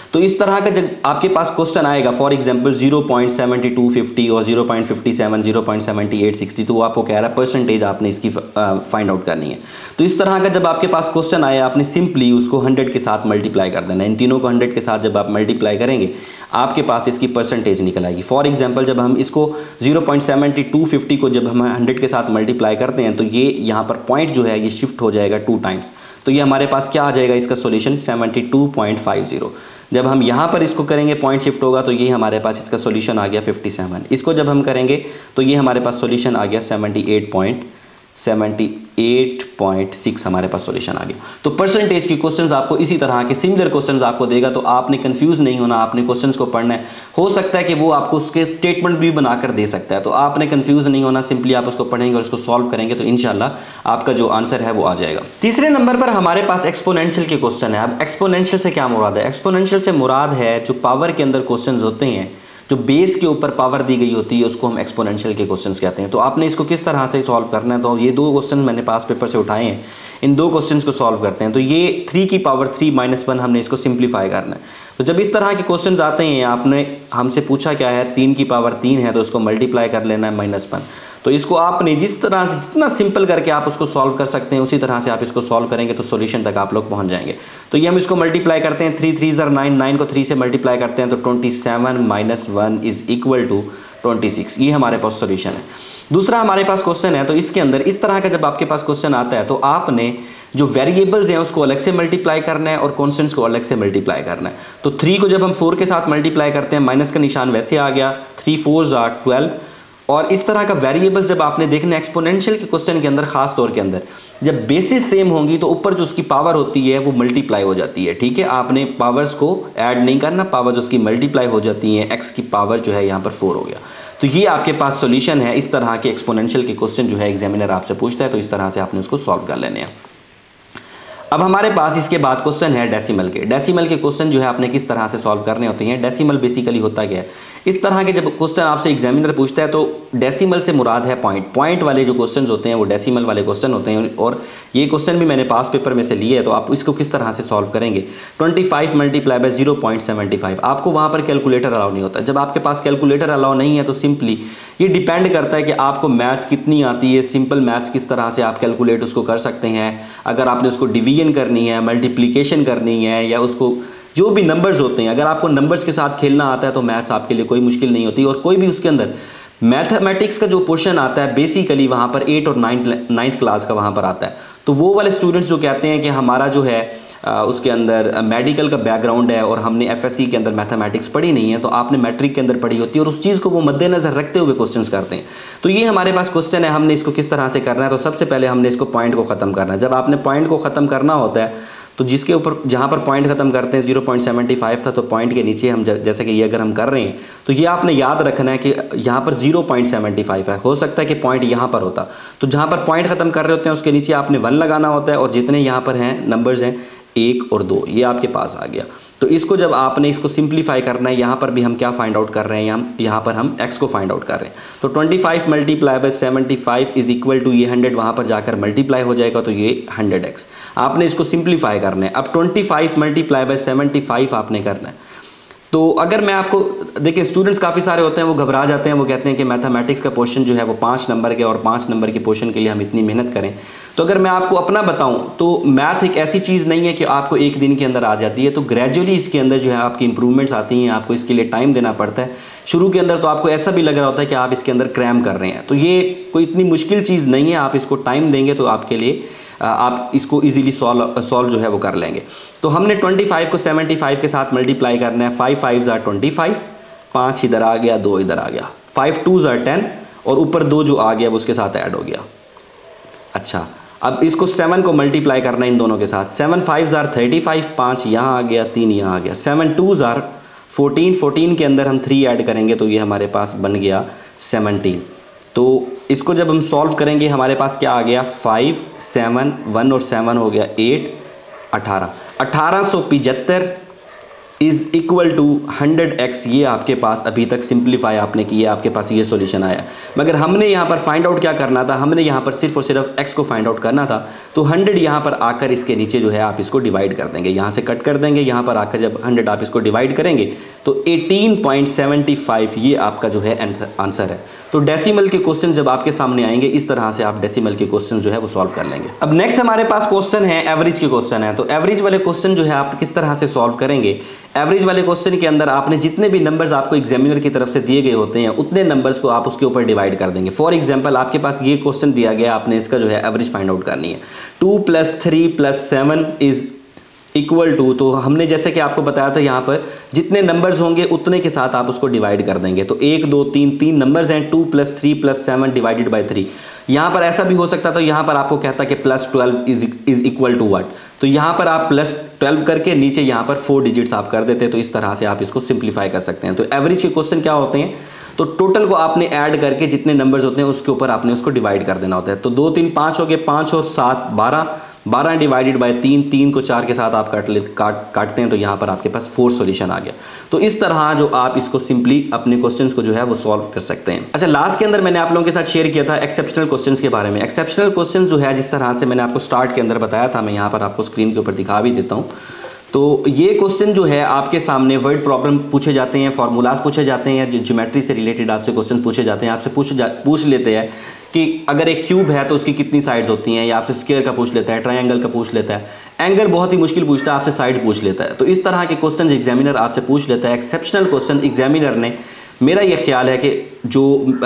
S3: तो इस तरह का जब आपके पास क्वेश्चन आएगा, for example zero point seven two five zero और zero point five seven, zero point seven eight six zero, तो वो आपको कह रहा है परसेंटेज आपने इसकी फाइंड आउट करनी है। तो इस तरह का जब आपके पास क्वेश्चन आए, आपने सिंपली उसको हंड्रेड के साथ मल्टीप्लाई कर देना। इन तीनों को हंड्रेड के साथ जब आप मल्टीप्लाई करेंगे, आपके पास इसकी परसेंटेज निकल आएगी। फॉर एग्जांपल जब हम इसको zero point seven two five zero को जब हम हंड्रेड के साथ मल्टीप्लाई करते हैं, तो ये यहाँ पर पॉइंट जो है ये शिफ्ट हो जाएगा टू टाइम्स। तो ये हमारे पास क्या आ जाएगा, इसका solution seventy two point five zero. जब हम यहाँ पर इसको करेंगे, पॉइंट शिफ्ट होगा, तो ये हमारे पास इसका सॉल्यूशन आ गया फिफ्टी सेवन। इसको जब हम करेंगे तो ये हमारे पास सॉल्यूशन आ गया seventy eight point seventy eight point six हमारे पास सॉल्यूशन आ गया। तो परसेंटेज के क्वेश्चंस आपको इसी तरह के सिमिलर क्वेश्चंस आपको देगा, तो आपने कंफ्यूज नहीं होना, आपने क्वेश्चंस को पढ़ना है। हो सकता है कि वो आपको उसके स्टेटमेंट भी बनाकर दे सकता है, तो आपने कंफ्यूज नहीं होना, सिंपली आप उसको पढ़ेंगे और उसको सॉल्व करेंगे तो इंशाल्लाह आपका जो आंसर है वो आ जाएगा। तीसरे नंबर पर हमारे पास एक्सपोनेंशियल के क्वेश्चन है। अब एक्सपोनेंशियल से क्या मुराद है? एक्सपोनेंशियल से मुराद है जो पावर के अंदर क्वेश्चन होते हैं, जो बेस के ऊपर पावर दी गई होती है, उसको हम एक्सपोनेंशियल के क्वेश्चंस कहते हैं। तो आपने इसको किस तरह से सॉल्व करना है, तो ये दो क्वेश्चन मैंने पास पेपर से उठाए हैं, इन दो क्वेश्चंस को सॉल्व करते हैं। तो ये थ्री की पावर थ्री माइनस वन हमने इसको सिंप्लीफाई करना है। तो जब इस तरह के क्वेश्चंस आते हैं, आपने हमसे पूछा क्या है, तीन की पावर तीन है, तो उसको मल्टीप्लाई कर लेना है माइनस वन। तो इसको आपने जिस तरह से जितना सिंपल करके आप उसको सॉल्व कर सकते हैं, उसी तरह से आप इसको सॉल्व करेंगे तो सॉल्यूशन तक आप लोग पहुंच जाएंगे। तो ये हम इसको मल्टीप्लाई करते हैं, थ्री थ्री ज़र नाइन, नाइन को थ्री से मल्टीप्लाई करते हैं तो twenty seven minus one is equal to twenty six. ये हमारे पास सॉल्यूशन है। दूसरा हमारे पास क्वेश्चन है, तो इसके अंदर इस तरह का जब आपके पास क्वेश्चन आता है, तो आपने जो वेरिएबल्स हैं उसको अलग से मल्टीप्लाई करना है और कॉन्स्टेंट्स को अलग से मल्टीप्लाई करना है। तो थ्री को जब हम फोर के साथ मल्टीप्लाई करते हैं, माइनस का निशान वैसे आ गया, थ्री फोर ज़ार ट्वेल्व। और इस तरह का वेरिएबल्स जब आपने देखना है एक्सपोनेंशियल के क्वेश्चन के अंदर, खास तौर के अंदर जब बेसिस सेम होंगी तो ऊपर जो उसकी पावर होती है वो मल्टीप्लाई हो जाती है। ठीक है, आपने पावर्स को ऐड नहीं करना, पावर्स उसकी मल्टीप्लाई हो जाती हैं। एक्स की पावर जो है यहाँ पर फोर हो गया। तो ये आपके पास सॉल्यूशन है। इस तरह के एक्सपोनेंशियल के क्वेश्चन जो है एग्जामिनर आपसे पूछता है, तो इस तरह से आपने उसको सॉल्व कर लेने हैं। अब हमारे पास इसके बाद क्वेश्चन है डेसिमल के। डेसिमल के क्वेश्चन जो है आपने किस तरह से सॉल्व करने होते हैं। डेसिमल बेसिकली होता क्या है, इस तरह के जब क्वेश्चन आपसे एग्जामिनर पूछता है, तो डेसिमल से मुराद है पॉइंट। पॉइंट वाले जो क्वेश्चन होते हैं वो डेसिमल वाले क्वेश्चन होते हैं। और ये क्वेश्चन भी मैंने पास पेपर में से लिए है, तो आप इसको किस तरह से सॉल्व करेंगे। Twenty five multiply by zero point seventy five, आपको वहाँ पर कैलकुलेटर अलाउ नहीं होता। जब आपके पास कैलकुलेटर अलाउ नहीं है, तो सिंपली ये डिपेंड करता है कि आपको मैथ्स कितनी आती है, सिंपल मैथ्स किस तरह से आप कैलकुलेट उसको कर सकते हैं। अगर आपने उसको डिवीजन करनी है, मल्टीप्लिकेशन करनी है, या उसको जो भी नंबर्स होते हैं, अगर आपको नंबर्स के साथ खेलना आता है तो मैथ्स आपके लिए कोई मुश्किल नहीं होती। और कोई भी उसके अंदर मैथमेटिक्स का जो पोर्शन आता है बेसिकली वहाँ पर एट और नाइन्थ नाइन्थ क्लास का वहाँ पर आता है। तो वो वाले स्टूडेंट्स जो कहते हैं कि हमारा जो है आ, उसके अंदर मेडिकल का बैकग्राउंड है और हमने एफएससी के अंदर मैथमेटिक्स पढ़ी नहीं है, तो आपने मैट्रिक के अंदर पढ़ी होती है और उस चीज़ को वो मद्देनजर रखते हुए क्वेश्चंस करते हैं। तो ये हमारे पास क्वेश्चन है, हमने इसको किस तरह से करना है। तो सबसे पहले हमने इसको पॉइंट को ख़त्म करना है। जब आपने पॉइंट को ख़त्म करना होता है, तो जिसके ऊपर जहाँ पर पॉइंट खत्म करते हैं ज़ीरो पॉइंट सेवेंटी फाइव था, तो पॉइंट के नीचे हम जैसे कि ये अगर हम कर रहे हैं, तो ये आपने याद रखना है कि यहाँ पर ज़ीरो पॉइंट सेवेंटी फाइव है। हो सकता है कि पॉइंट यहाँ पर होता, तो जहाँ पर पॉइंट खत्म कर रहे होते हैं उसके नीचे आपने वन लगाना होता है, और जितने यहाँ पर हैं नंबर्स हैं एक और दो, ये आपके पास आ गया। तो इसको जब आपने इसको सिंप्लीफाई करना है, यहाँ पर भी हम क्या फाइंड आउट कर रहे हैं, हम यहाँ पर हम x को फाइंड आउट कर रहे हैं। तो twenty five multiply by seventy five is equal to ये हंड्रेड, वहाँ पर जाकर मल्टीप्लाई हो जाएगा, तो ये हंड्रेड एक्स। आपने इसको सिंप्लीफाई करना है। अब twenty five multiply by seventy five आपने करना है। तो अगर मैं आपको देखिए, स्टूडेंट्स काफ़ी सारे होते हैं, वो घबरा जाते हैं, वो कहते हैं कि मैथमेटिक्स का पोर्शन जो है वो पाँच नंबर के, और पाँच नंबर के पोर्शन के लिए हम इतनी मेहनत करें। तो अगर मैं आपको अपना बताऊं, तो मैथ एक ऐसी चीज़ नहीं है कि आपको एक दिन के अंदर आ जाती है। तो ग्रेजुअली इसके अंदर जो है आपकी इंप्रूवमेंट्स आती हैं, आपको इसके लिए टाइम देना पड़ता है। शुरू के अंदर तो आपको ऐसा भी लग रहा होता है कि आप इसके अंदर क्रैम कर रहे हैं, तो ये कोई इतनी मुश्किल चीज़ नहीं है। आप इसको टाइम देंगे तो आपके लिए आप इसको इजीली सॉल्व सॉल्व जो है वो कर लेंगे। तो हमने ट्वेंटी फाइव को सेवेंटी फाइव के साथ मल्टीप्लाई करना है। फाइव फाइव ज़ार ट्वेंटी फाइव, पाँच इधर आ गया, दो इधर आ गया, फाइव टू ज़ार टेन, और ऊपर दो जो आ गया वो उसके साथ ऐड हो गया। अच्छा, अब इसको सेवन को मल्टीप्लाई करना है इन दोनों के साथ। सेवन फाइव ज़ार थर्टी फाइव, पाँच यहाँ आ गया, तीन यहाँ आ गया। सेवन टू ज़ार फोर्टीन, फोर्टीन के अंदर हम थ्री ऐड करेंगे तो ये हमारे पास बन गया सेवनटीन। तो इसको जब हम सॉल्व करेंगे हमारे पास क्या आ गया, फाइव, सेवन, वन और सेवन हो गया एट, अठारह। अठारह सौ पिचहत्तर is equal to hundred X, ये आपके पास अभी तक सिंप्लीफाई आपने किया, आपके पास ये सॉल्यूशन आया। मगर हमने यहाँ पर फाइंड आउट क्या करना था, हमने यहाँ पर सिर्फ और सिर्फ एक्स को फाइंड आउट करना था। तो हंड्रेड यहाँ पर आकर इसके नीचे जो है आप इसको डिवाइड कर देंगे, यहाँ से कट कर देंगे, यहाँ पर आकर जब हंड्रेड आप इसको डिवाइड करेंगे तो एटीन पॉइंट सेवेंटी फाइव ये आपका जो है आंसर है। तो डेसिमल के क्वेश्चन जब आपके सामने आएंगे इस तरह से आप डेसिमल के क्वेश्चन जो है वो सॉल्व कर लेंगे। अब नेक्स्ट हमारे पास क्वेश्चन है एवरेज के क्वेश्चन है। तो एवरेज वाले क्वेश्चन जो है आप किस तरह से सॉल्व करेंगे, एवरेज वाले क्वेश्चन के अंदर आपने जितने भी नंबर्स आपको एग्जामिनर की तरफ से दिए गए होते हैं उतने नंबर्स को आप उसके ऊपर डिवाइड कर देंगे। फॉर एग्जांपल आपके पास ये क्वेश्चन दिया गया, आपने इसका जो है एवरेज फाइंड आउट करनी है। Two plus three plus seven is equal to, तो हमने जैसे कि आपको बताया था यहाँ पर जितने नंबर्स होंगे उतने के साथ आप उसको डिवाइड कर देंगे। तो एक दो तीन तीन नंबर्स हैं, two plus three plus seven divided by three. यहाँ पर ऐसा भी हो सकता तो यहाँ पर आपको कहता कि plus twelve is is equal to what, तो यहाँ पर आप प्लस ट्वेल्व करके नीचे यहाँ पर फोर डिजिट्स आप कर देते, तो इस तरह से आप इसको सिंप्लीफाई कर सकते हैं। तो एवरेज के क्वेश्चन क्या होते हैं, तो टोटल को आपने ऐड करके जितने नंबर्स होते हैं उसके ऊपर आपने उसको डिवाइड कर देना होता है। तो दो तीन पाँच हो गए, पाँच और सात बारह, बारह डिवाइडेड बाय तीन, तीन को चार के साथ आप काट ले काट काटते हैं तो यहाँ पर आपके पास फोर सॉल्यूशन आ गया। तो इस तरह जो आप इसको सिंपली अपने क्वेश्चंस को जो है वो सॉल्व कर सकते हैं। अच्छा, लास्ट के अंदर मैंने आप लोगों के साथ शेयर किया था एक्सेप्शनल क्वेश्चंस के बारे में। एक्सेप्शनल क्वेश्चंस जो है जिस तरह से मैंने आपको स्टार्ट के अंदर बताया था, मैं यहाँ पर आपको स्क्रीन के ऊपर दिखा भी देता हूँ। तो ये क्वेश्चन जो है आपके सामने वर्ड प्रॉब्लम पूछे जाते हैं, फार्मूलाज पूछे जाते हैं, या जो ज्योमेट्री से रिलेटेड आपसे क्वेश्चन पूछे जाते हैं। आपसे पूछ पूछ लेते हैं कि अगर एक क्यूब है तो उसकी कितनी साइड्स होती हैं, या आपसे स्क्वायर का पूछ लेता है, ट्रायंगल का पूछ लेता है, एंगल बहुत ही मुश्किल पूछता है, आपसे साइड पूछ लेता है। तो इस तरह के क्वेश्चन एग्जामिनर आपसे पूछ लेता है। एक्सेप्शनल क्वेश्चन एग्जामिनर ने, मेरा ये ख्याल है कि जो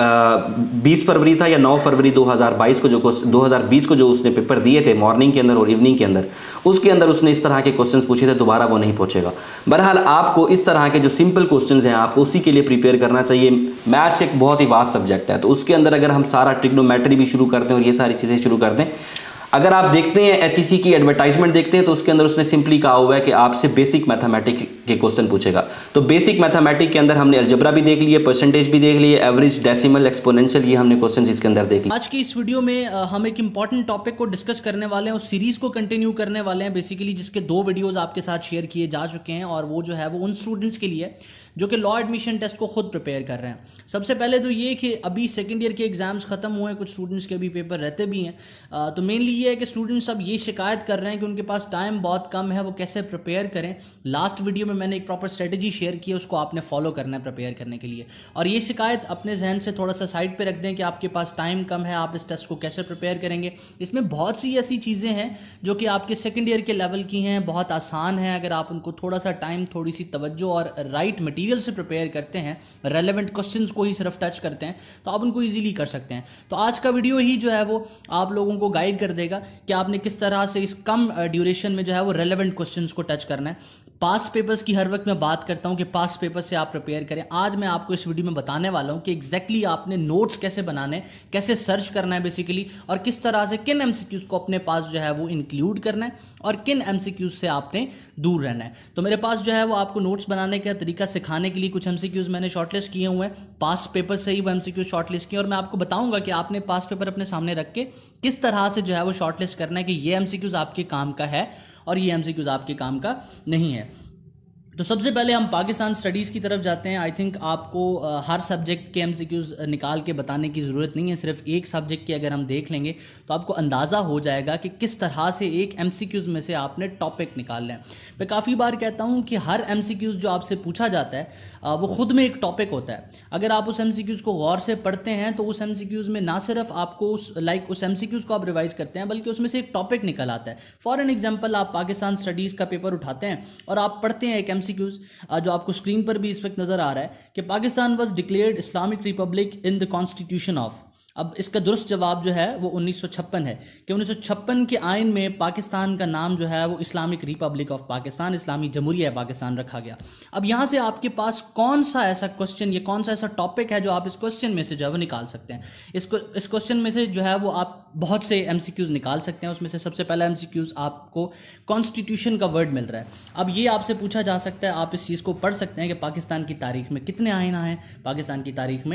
S3: बीस फरवरी था या नौ फरवरी दो हज़ार बाईस को जो दो हज़ार बीस को जो उसने पेपर दिए थे मॉर्निंग के अंदर और इवनिंग के अंदर, उसके अंदर उसने इस तरह के क्वेश्चंस पूछे थे, दोबारा वो नहीं पूछेगा। बहरहाल आपको इस तरह के जो सिंपल क्वेश्चंस हैं आपको उसी के लिए प्रिपेयर करना चाहिए। मैथ्स एक बहुत ही वास्ट सब्जेक्ट है, तो उसके अंदर अगर हम सारा ट्रिग्नोमेट्री भी शुरू करते हैं और ये सारी चीज़ें शुरू कर दें, अगर आप देखते हैं एचईसी की एडवर्टाइजमेंट देखते हैं तो उसके अंदर उसने सिंपली कहा हुआ है कि आपसे बेसिक मैथमेटिक्स के क्वेश्चन पूछेगा। तो बेसिक मैथमेटिक्स के अंदर हमने अलजेब्रा भी देख लिए, परसेंटेज भी देख लिए, एवरेज, डेसिमल, एक्सपोनेंशियल, ये हमने क्वेश्चन इसके अंदर देख लिए।
S2: आज की इस वीडियो में हम एक इंपॉर्टेंट टॉपिक को डिस्कस करने वाले हैं, उस सीरीज को कंटिन्यू करने वाले हैं बेसिकली, जिसके दो वीडियोज आपके साथ शेयर किए जा चुके हैं, और वो जो है वो उन स्टूडेंट्स के लिए जो कि लॉ एडमिशन टेस्ट को खुद प्रिपेयर कर रहे हैं। सबसे पहले तो ये कि अभी सेकेंड ईयर के एग्जाम्स खत्म हुए हैं, कुछ स्टूडेंट्स के अभी पेपर रहते भी हैं। तो मेनली ये है कि स्टूडेंट्स अब ये शिकायत कर रहे हैं कि उनके पास टाइम बहुत कम है, वो कैसे प्रिपेयर करें। लास्ट वीडियो में मैंने एक प्रॉपर स्ट्रेटजी शेयर की है, उसको आपने फॉलो करना है प्रिपेयर करने के लिए। और ये शिकायत अपने जहन से थोड़ा सा साइड पर रख दें कि आपके पास टाइम कम है, आप इस टेस्ट को कैसे प्रिपेयर करेंगे। इसमें बहुत सी ऐसी चीज़ें हैं जो कि आपके सेकेंड ईयर के लेवल की हैं, बहुत आसान है। अगर आप उनको थोड़ा सा टाइम, थोड़ी सी तवज्जो और राइट मटीरियल से प्रिपेयर करते हैं, रेलेवेंट क्वेश्चंस को ही सिर्फ टच करते हैं, तो आप उनको इजीली कर सकते हैं। तो आज का वीडियो ही जो है वो आप लोगों को गाइड कर देगा कि आपने किस तरह से इस कम ड्यूरेशन में जो है वो रेलेवेंट क्वेश्चंस को टच करना है। पास्ट पेपर्स की हर वक्त मैं बात करता हूं कि पास्ट पेपर से आप प्रिपेयर करें। आज मैं आपको इस वीडियो में बताने वाला हूं कि एग्जैक्टली आपने नोट्स कैसे बनाने, कैसे सर्च करना है बेसिकली, और किस तरह से किन एमसीक्यूज को अपने पास जो है वो इंक्लूड करना है और किन एमसीक्यूज से आपने दूर रहना है। तो मेरे पास जो है वो आपको नोट्स बनाने का तरीका सिखाने के लिए कुछ एमसीक्यूज मैंने शॉर्टलिस्ट किए हुए हैं, पास्ट पेपर से ही वो एमसीक्यूज शॉर्टलिस्ट किए, और मैं आपको बताऊंगा कि आपने पास्ट पेपर अपने सामने रख के किस तरह से जो है वो शॉर्टलिस्ट करना है कि ये एमसीक्यूज आपके काम का है और ये एमसीक्यूज आपके काम का नहीं है। तो सबसे पहले हम पाकिस्तान स्टडीज़ की तरफ जाते हैं। आई थिंक आपको uh, हर सब्जेक्ट के एमसीक्यूज़ निकाल के बताने की ज़रूरत नहीं है, सिर्फ एक सब्जेक्ट के अगर हम देख लेंगे तो आपको अंदाज़ा हो जाएगा कि किस तरह से एक एमसीक्यूज़ में से आपने टॉपिक निकाल लें। मैं काफ़ी बार कहता हूं कि हर एमसीक्यूज़ जो आपसे पूछा जाता है uh, वो ख़ुद में एक टॉपिक होता है। अगर आप उस एमसीक्यूज़ को गौर से पढ़ते हैं तो उस एमसीक्यूज़ में ना सिर्फ आपको उस लाइक उस एमसीक्यूज़ को आप रिवाइज़ करते हैं, बल्कि उसमें से एक टॉपिक निकल आता है। फॉर एन एग्जाम्पल, आप पाकिस्तान स्टडीज़ का पेपर उठाते हैं और आप पढ़ते हैं एक एमसीक्यूज़ जो आपको स्क्रीन पर भी इस वक्त नजर आ रहा है कि Pakistan was declared Islamic republic in the constitution of. अब इसका दुरुस्त जवाब जो है वो उन्नीस सौ छप्पन है कि उन्नीस सौ छप्पन के आइन में पाकिस्तान का नाम जो है वो इस्लामिक रिपब्लिक ऑफ पाकिस्तान, इस्लामी जमहूरिया पाकिस्तान रखा गया। अब यहाँ से आपके पास कौन सा ऐसा क्वेश्चन, ये कौन सा ऐसा टॉपिक है जो आप इस क्वेश्चन में से जो है वो निकाल सकते हैं। इसको इस क्वेश्चन में से जो है वो आप बहुत से एमसीक्यूज निकाल सकते हैं। उसमें से सबसे पहला एमसीक्यूज आपको कॉन्स्टिट्यूशन का वर्ड मिल रहा है। अब ये आपसे पूछा जा सकता है, आप इस चीज़ को पढ़ सकते हैं कि पाकिस्तान की तारीख में कितने आइन आए हैं। पाकिस्तान की तारीख में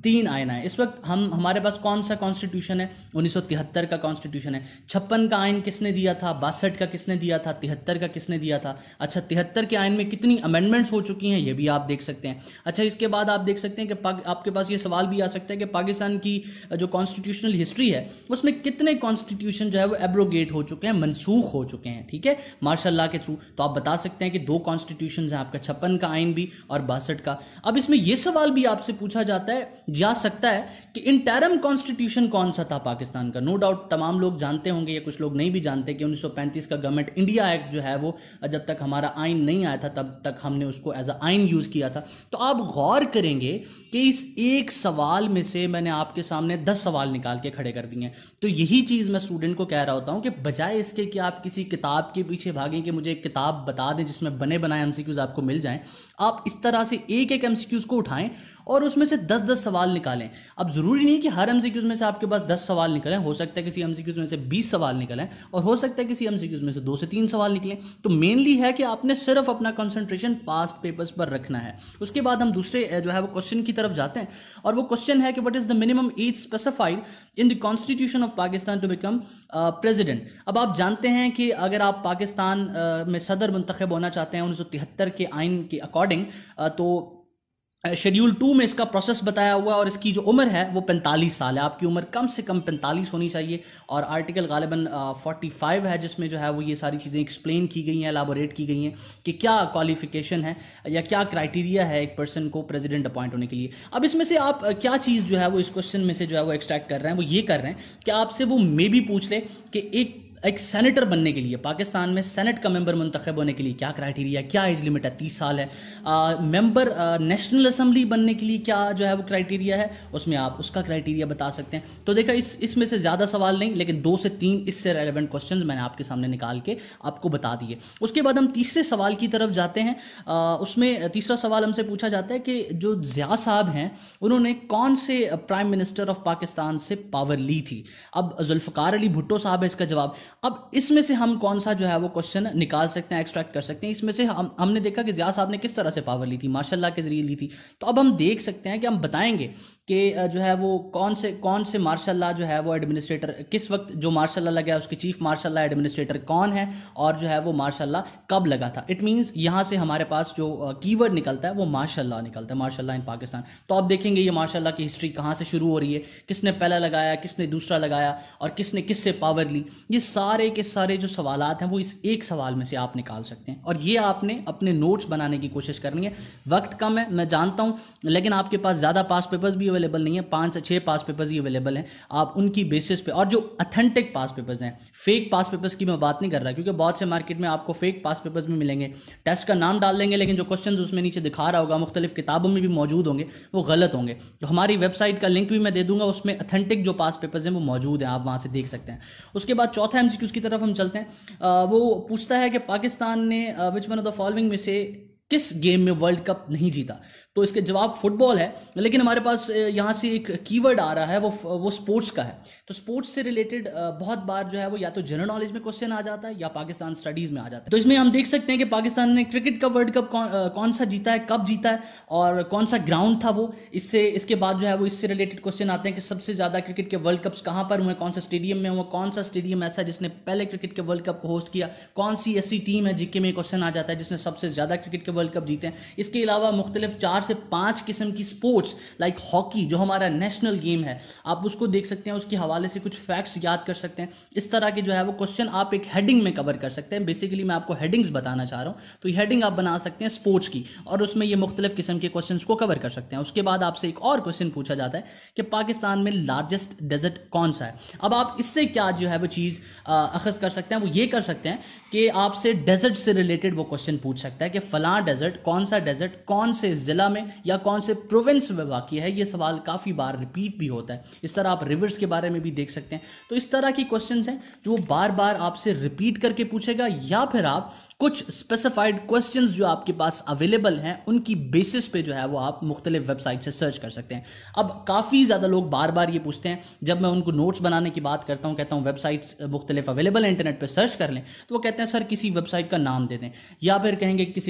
S2: तीन आइन आए। इस वक्त हम हमारे पास कौन सा कॉन्स्टिट्यूशन है? उन्नीस सौ तिहत्तर का कॉन्स्टिट्यूशन है। छप्पन का आइन किसने दिया था? बासठ का किसने दिया था? तिहत्तर का किसने दिया था? अच्छा, तिहत्तर के आइन में कितनी अमेंडमेंट्स हो चुकी हैं ये भी आप देख सकते हैं। अच्छा, इसके बाद आप देख सकते हैं कि आपके पास ये सवाल भी आ सकता है कि पाकिस्तान की जो कॉन्स्टिट्यूशनल हिस्ट्री है उसमें कितने कॉन्स्टिट्यूशन जो है वो एब्रोगेट हो चुके हैं, मनसूख हो चुके हैं, ठीक है, मार्शल लॉ के थ्रू। तो आप बता सकते हैं कि दो कॉन्स्टिट्यूशन हैं आपका, छप्पन का आइन भी और बासठ का। अब इसमें यह सवाल भी आपसे पूछा जाता है जा सकता है कि इंटरम कॉन्स्टिट्यूशन कौन सा था पाकिस्तान का। नो डाउट तमाम लोग जानते होंगे या कुछ लोग नहीं भी जानते कि उन्नीस सौ पैंतीस का गवर्नमेंट इंडिया एक्ट जो है वो जब तक हमारा आइन नहीं आया था तब तक हमने उसको एज अ आइन यूज किया था। तो आप गौर करेंगे कि इस एक सवाल में से मैंने आपके सामने दस सवाल निकाल के खड़े कर दिए हैं। तो यही चीज मैं स्टूडेंट को कह रहा होता हूं कि बजाय इसके कि आप किसी किताब के पीछे भागें कि मुझे एक किताब बता दें जिसमें बने बनाए एमसीक्यूज आपको मिल जाएं, आप इस तरह से एक एक एमसीक्यूज को उठाएं और उसमें से दस दस सवाल निकालें। अब जरूरी नहीं कि हर एमसीक्यूज में से आपके पास दस सवाल निकलें, हो सकता है किसी एमसीक्यूज में से बीस सवाल निकलें और हो सकता है किसी एमसीक्यूज में से दो से तीन सवाल निकलें। तो मेनली है कि आपने सिर्फ अपना कंसंट्रेशन पास्ट पेपर्स पर रखना है। उसके बाद हम दूसरे जो है वो क्वेश्चन की तरफ जाते हैं और वो क्वेश्चन है कि what is the minimum age specified in the constitution of Pakistan to become president. अब आप जानते हैं कि अगर आप पाकिस्तान uh, में सदर मुंतखब होना चाहते हैं उन्नीस सौ तिहत्तर के आइन के अकॉर्डिंग, uh, तो शेड्यूल टू में इसका प्रोसेस बताया हुआ और इसकी जो उम्र है वो पैंतालीस साल है। आपकी उम्र कम से कम पैंतालीस होनी चाहिए और आर्टिकल गालिबन पैंतालीस है जिसमें जो है वो ये सारी चीज़ें एक्सप्लेन की गई हैं, एलाबोरेट की गई हैं कि क्या क्वालिफिकेशन है या क्या क्राइटेरिया है एक पर्सन को प्रेसिडेंट अपॉइंट होने के लिए। अब इसमें से आप क्या चीज़ जो है वो इस क्वेश्चन में से जो है वो एक्सट्रैक्ट कर रहे हैं, वो ये कर रहे हैं कि आपसे वो मे भी पूछ ले कि एक एक सेनेटर बनने के लिए, पाकिस्तान में सेनेट का मेंबर मुंतखब होने के लिए क्या क्राइटेरिया, क्या एज लिमिट है? तीस साल है। मेंबर नेशनल असेंबली बनने के लिए क्या जो है वो क्राइटेरिया है, उसमें आप उसका क्राइटेरिया बता सकते हैं। तो देखा, इस इसमें से ज़्यादा सवाल नहीं, लेकिन दो से तीन इससे रेलेवेंट क्वेश्चंस मैंने आपके सामने निकाल के आपको बता दिए। उसके बाद हम तीसरे सवाल की तरफ जाते हैं। आ, उसमें तीसरा सवाल हमसे पूछा जाता है कि जो ज़िया साहब हैं उन्होंने कौन से प्राइम मिनिस्टर ऑफ पाकिस्तान से पावर ली थी। अब जुल्फ़िकार अली भुट्टो साहब है इसका जवाब। अब इसमें से हम कौन सा जो है वो क्वेश्चन निकाल सकते हैं, एक्सट्रैक्ट कर सकते हैं। इसमें से हम हमने देखा कि ज़िया साहब ने किस तरह से पावर ली थी, मार्शल लॉ के जरिए ली थी। तो अब हम देख सकते हैं कि हम बताएंगे कि जो है वो कौन से कौन से मार्शल लॉ जो है वो एडमिनिस्ट्रेटर, किस वक्त जो मार्शल लॉ लगा है उसके चीफ मार्शल लॉ एडमिनिस्ट्रेटर कौन है और जो है वो मार्शल लॉ कब लगा था। इट मींस यहाँ से हमारे पास जो कीवर्ड निकलता है वो मार्शल लॉ निकलता है, मार्शल लॉ इन पाकिस्तान। तो आप देखेंगे ये मार्शल लॉ की हिस्ट्री कहाँ से शुरू हो रही है, किसने पहला लगाया, किसने दूसरा लगाया और किसने किससे पावर ली। ये सारे के सारे जो सवालात हैं वो इस एक सवाल में से आप निकाल सकते हैं और ये आपने अपने नोट्स बनाने की कोशिश करनी है। वक्त कम है मैं जानता हूँ, लेकिन आपके पास ज़्यादा पास पेपर्स भी अवेलेबल नहीं है, पाँच से छः पास पेपर्स ही अवेलेबल हैं। आप उनकी बेसिस पे, और जो अथेंटिक पास पेपर्स हैं, फेक पास पेपर्स की मैं बात नहीं कर रहा क्योंकि बहुत से मार्केट में आपको फेक पास पेपर्स भी मिलेंगे, टेस्ट का नाम डाल देंगे लेकिन जो क्वेश्चन उसमें नीचे दिखा रहा होगा मुख्तलिफ किताबों में भी मौजूद होंगे वो गलत होंगे। तो हमारी वेबसाइट का लिंक भी मैं दे दूंगा, उसमें अथेंटिक जो पास पेपर्स हैं वो मौजूद हैं, आप वहाँ से देख सकते हैं। उसके बाद चौथा एमसीक्यूज की तरफ हम चलते हैं। वो पूछता है कि पाकिस्तान ने which one of the following में से किस गेम में वर्ल्ड कप नहीं जीता। तो इसके जवाब फुटबॉल है, लेकिन हमारे पास यहाँ से एक कीवर्ड आ रहा है वो वो स्पोर्ट्स का है। तो स्पोर्ट्स से रिलेटेड बहुत बार जो है वो या तो जनरल नॉलेज में क्वेश्चन आ जाता है या पाकिस्तान स्टडीज में आ जाता है। तो इसमें हम देख सकते हैं कि पाकिस्तान ने क्रिकेट का वर्ल्ड कप कौन, कौन सा जीता है, कब जीता है और कौन सा ग्राउंड था वो। इससे इसके बाद जो है वो इससे रिलेटेड क्वेश्चन आते हैं कि सबसे ज्यादा क्रिकेट के वर्ल्ड कप्स कहाँ पर हुए, कौन सा स्टेडियम में हुआ, कौन सा स्टेडियम ऐसा जिसने पहले क्रिकेट के वर्ल्ड कप को होस्ट किया, कौन सी ऐसी टीम है जीके में क्वेश्चन आ जाता है जिसने सबसे ज्यादा क्रिकेट के वर्ल्ड कप जीते। इसके अलावा मुख्तलिफ चार से पांच किस्म की स्पोर्ट्स लाइक हॉकी जो हमारा नेशनल गेम है, आप उसको देख सकते हैं, उसके हवाले से कुछ फैक्ट्स याद कर सकते हैं। इस तरह के जो है वो क्वेश्चन आप एक हेडिंग में कवर कर सकते हैं। बेसिकली मैं आपको हेडिंग्स बताना चाह रहा हूं, तो ये हेडिंग आप बना सकते हैं स्पोर्ट्स की और उसमें ये मुख्तलिफ किस्म के क्वेश्चन को कवर कर सकते हैं। उसके बाद आपसे एक और क्वेश्चन पूछा जाता है कि पाकिस्तान में लार्जेस्ट डेजर्ट कौन सा है। अब आप इससे क्या जो है वो चीज़ अखज़ कर सकते हैं, वो ये कर सकते हैं कि आपसे डेजर्ट से रिलेटेड वो क्वेश्चन पूछ सकता है कि फलां डेजर्ट, कौन सा डेजर्ट कौन से जिला में या कौन से प्रोविंस में वाक़ई है। ये सवाल काफ़ी बार रिपीट भी होता है। इस तरह आप रिवर्स के बारे में भी देख सकते हैं। तो इस तरह की क्वेश्चंस हैं जो वो बार बार आपसे रिपीट करके पूछेगा, या फिर आप कुछ स्पेसिफाइड क्वेश्चंस जो आपके पास अवेलेबल हैं उनकी बेसिस पे जो है वो आप मुख्तलिफ वेबसाइट से सर्च कर सकते हैं। अब काफ़ी ज़्यादा लोग बार बार ये पूछते हैं, जब मैं उनको नोट्स बनाने की बात करता हूँ, कहता हूँ वेबसाइट्स मुख्तलिफ अवेलेबल है इंटरनेट पर सर्च कर लें, तो वो कहते हैं सर किसी वेबसाइट का नाम दे दें, या फिर कहेंगे किसी किताब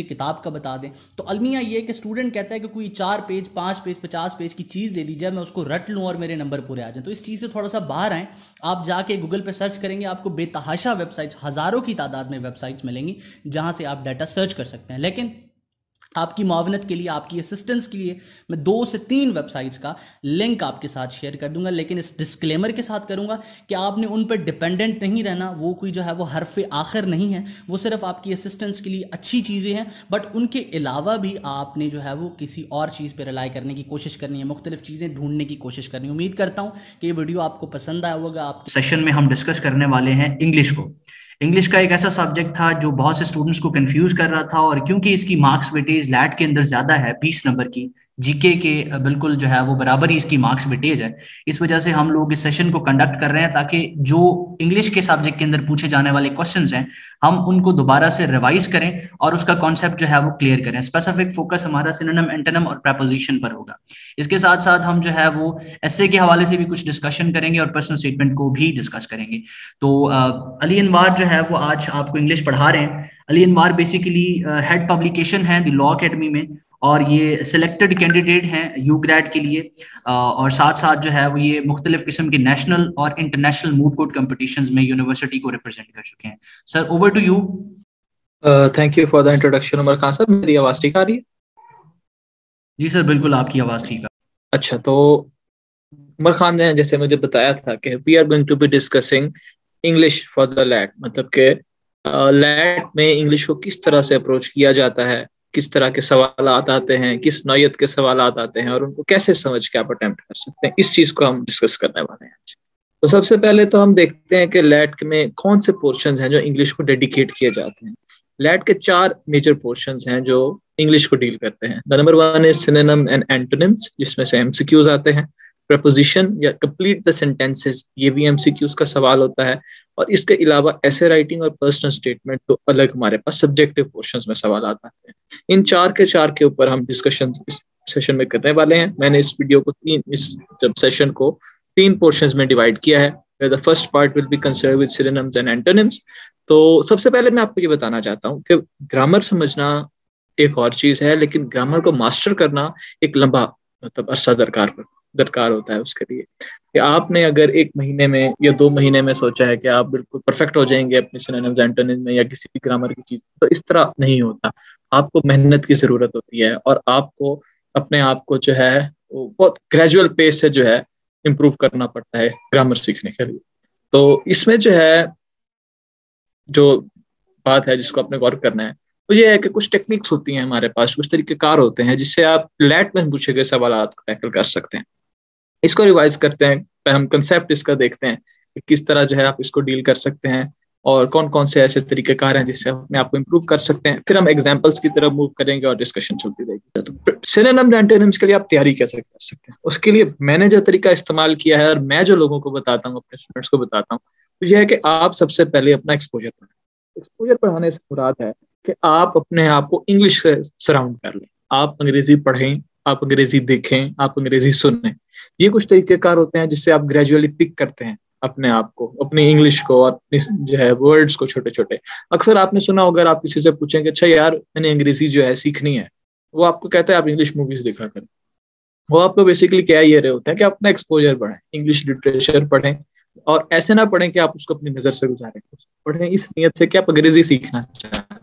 S2: आपका बता दें। तो अलमिया ये कि स्टूडेंट कहता है कि कोई चार पेज पाँच पेज पचास पेज की चीज़ दे दी जाए, मैं उसको रट लूँ और मेरे नंबर पूरे आ जाएं। तो इस चीज़ से थोड़ा सा बाहर आएँ। आप जाके गूगल पे सर्च करेंगे, आपको बेतहाशा वेबसाइट्स, हज़ारों की तादाद में वेबसाइट्स मिलेंगी जहाँ से आप डाटा सर्च कर सकते हैं। लेकिन आपकी मुआवनत के लिए, आपकी असिस्टेंस के लिए मैं दो से तीन वेबसाइट्स का लिंक आपके साथ शेयर कर दूंगा, लेकिन इस डिस्क्लेमर के साथ करूंगा कि आपने उन पर डिपेंडेंट नहीं रहना। वो कोई जो है वो हरफ आखिर नहीं है, वो सिर्फ आपकी असिस्टेंस के लिए अच्छी चीज़ें हैं, बट उनके अलावा भी आपने जो है वो किसी और चीज़ पर रिलाई करने की कोशिश करनी है, मुख्तलिफ चीज़ें ढूंढने की कोशिश करनी है। उम्मीद करता हूँ कि ये वीडियो आपको पसंद आया होगा। आप
S4: सेशन में हम डिस्कस करने वाले हैं इंग्लिश को। इंग्लिश का एक ऐसा सब्जेक्ट था जो बहुत से स्टूडेंट्स को कंफ्यूज कर रहा था, और क्योंकि इसकी मार्क्स वेटेज लैट के अंदर ज्यादा है, बीस नंबर की, जीके के बिल्कुल जो है वो बराबर ही इसकी मार्क्स वेटेज है, इस वजह से हम लोग इस सेशन को कंडक्ट कर रहे हैं ताकि जो इंग्लिश के सब्जेक्ट के अंदर पूछे जाने वाले क्वेश्चंस हैं हम उनको दोबारा से रिवाइज करें और उसका कॉन्सेप्ट जो है वो क्लियर करें। स्पेसिफिक फोकस हमारा सिनोनिम, एंटोनिम और प्रीपोजिशन पर होगा। इसके साथ साथ हम जो है वो एस्से के हवाले से भी कुछ डिस्कशन करेंगे और पर्सनल स्टेटमेंट को भी डिस्कस करेंगे। तो अली अनवार जो है वो आज आपको इंग्लिश पढ़ा रहे हैं। Ali Anwar basically head publication है द लॉ अकेडमी में, और ये सिलेक्टेड कैंडिडेट हैं यू ग्रेड के लिए, और साथ साथ जो है वो ये मुख्तलिफ किस्म के नेशनल और इंटरनेशनल मूड कोर्ट कॉम्पिटिशंस में यूनिवर्सिटी को रिप्रेजेंट कर चुके हैं। Sir, over to you.
S5: Thank you for the introduction Umar Khan sahab. मेरी आवाज ठीक आ रही है?
S4: जी सर, बिल्कुल आपकी आवाज ठीक है।
S5: अच्छा, तो उमर खान ने जैसे मुझे बताया था कि we are going to be discussing English for the LAT, मतलब के लैट में इंग्लिश को किस तरह से अप्रोच किया जाता है, किस तरह के सवाल आते हैं, किस नौयत के सवाल आते हैं और उनको कैसे समझ के आप अटेम्प्ट कर सकते हैं, इस चीज को हम डिस्कस करने वाले हैं आज। तो सबसे पहले तो हम देखते हैं कि लैट में कौन से पोर्शंस हैं जो इंग्लिश को डेडिकेट किए जाते हैं। लैट के चार मेजर पोर्शंस हैं जो इंग्लिश को डील करते हैं। The number one is synonym and antonyms, जिसमें से एमसीक्यूज आते हैं। प्रपोजिशन या कंप्लीट द सेंटेंसेस, ये भी एमसीक्यूज का सवाल होता है। और इसके अलावा ऐसे राइटिंग और पर्सनल स्टेटमेंट तो अलग हमारे पास सब्जेक्टिव पोर्शंस में सवाल आते हैं। इन चार के चार के ऊपर हम डिस्कशन इस सेशन में करने वाले हैं। मैंने इस वीडियो को तीन इस जब सेशन को तीन पोर्शंस में डिवाइड किया है। The first part will be concern with synonyms and antonyms. तो सबसे पहले मैं आपको ये बताना चाहता हूँ कि ग्रामर समझना एक और चीज है, लेकिन ग्रामर को मास्टर करना एक लंबा मतलब अरसा दरकार दरकार होता है उसके लिए। कि आपने अगर एक महीने में या दो महीने में सोचा है कि आप बिल्कुल परफेक्ट हो जाएंगे अपने सिनोनिम्स एंटोनिम्स में या किसी भी ग्रामर की चीज, तो इस तरह नहीं होता। आपको मेहनत की जरूरत होती है और आपको अपने आप को जो है वो बहुत ग्रेजुअल पेस से जो है इम्प्रूव करना पड़ता है ग्रामर सीखने के लिए। तो इसमें जो है जो बात है जिसको आपने गौर करना है वो ये है कि कुछ टेक्निक्स होती हैं हमारे पास, कुछ तरीकेकार होते हैं जिससे आप लैट में पूछे गए सवाल को टैकल कर सकते हैं। इसको रिवाइज करते हैं, हम कंसेप्ट इसका देखते हैं कि किस तरह जो है आप इसको डील कर सकते हैं और कौन कौन से ऐसे तरीकेकार हैं जिससे अपने आप को इम्प्रूव कर सकते हैं। फिर हम एग्जांपल्स की तरफ मूव करेंगे और डिस्कशन चलती रहेगी। तो सिनोनिम्स एंटोनिम्स के लिए आप तैयारी कैसे कर सकते हैं, उसके लिए मैंने जो तरीका इस्तेमाल किया है और मैं जो लोगों को बताता हूँ, अपने स्टूडेंट्स को बताता हूँ, तो यह है कि आप सबसे पहले अपना एक्सपोजर पढ़ें। एक्सपोजर पढ़ाने से मुराद है कि आप अपने आप को इंग्लिश से सराउंड कर लें। आप अंग्रेजी पढ़ें, आप अंग्रेजी देखें, आप अंग्रेजी सुनें। ये कुछ तरीकेकार होते हैं जिससे आप ग्रेजुअली पिक करते हैं अपने आप को, अपनी इंग्लिश को और जो है वर्ड्स को छोटे छोटे। अक्सर आपने सुना होगा, आप किसी से पूछेंगे अच्छा यार मैंने अंग्रेजी जो है सीखनी है, वो आपको कहता है आप इंग्लिश मूवीज देखा करें। वो आपको बेसिकली क्या ये रहे होते हैं कि अपना एक्सपोजर बढ़ाएं, इंग्लिश लिटरेचर पढ़ें, और ऐसे ना पढ़ें कि आप उसको अपनी नजर से गुजारें, पढ़ें इस नियत से कि आप अंग्रेजी सीखना चाहते हैं।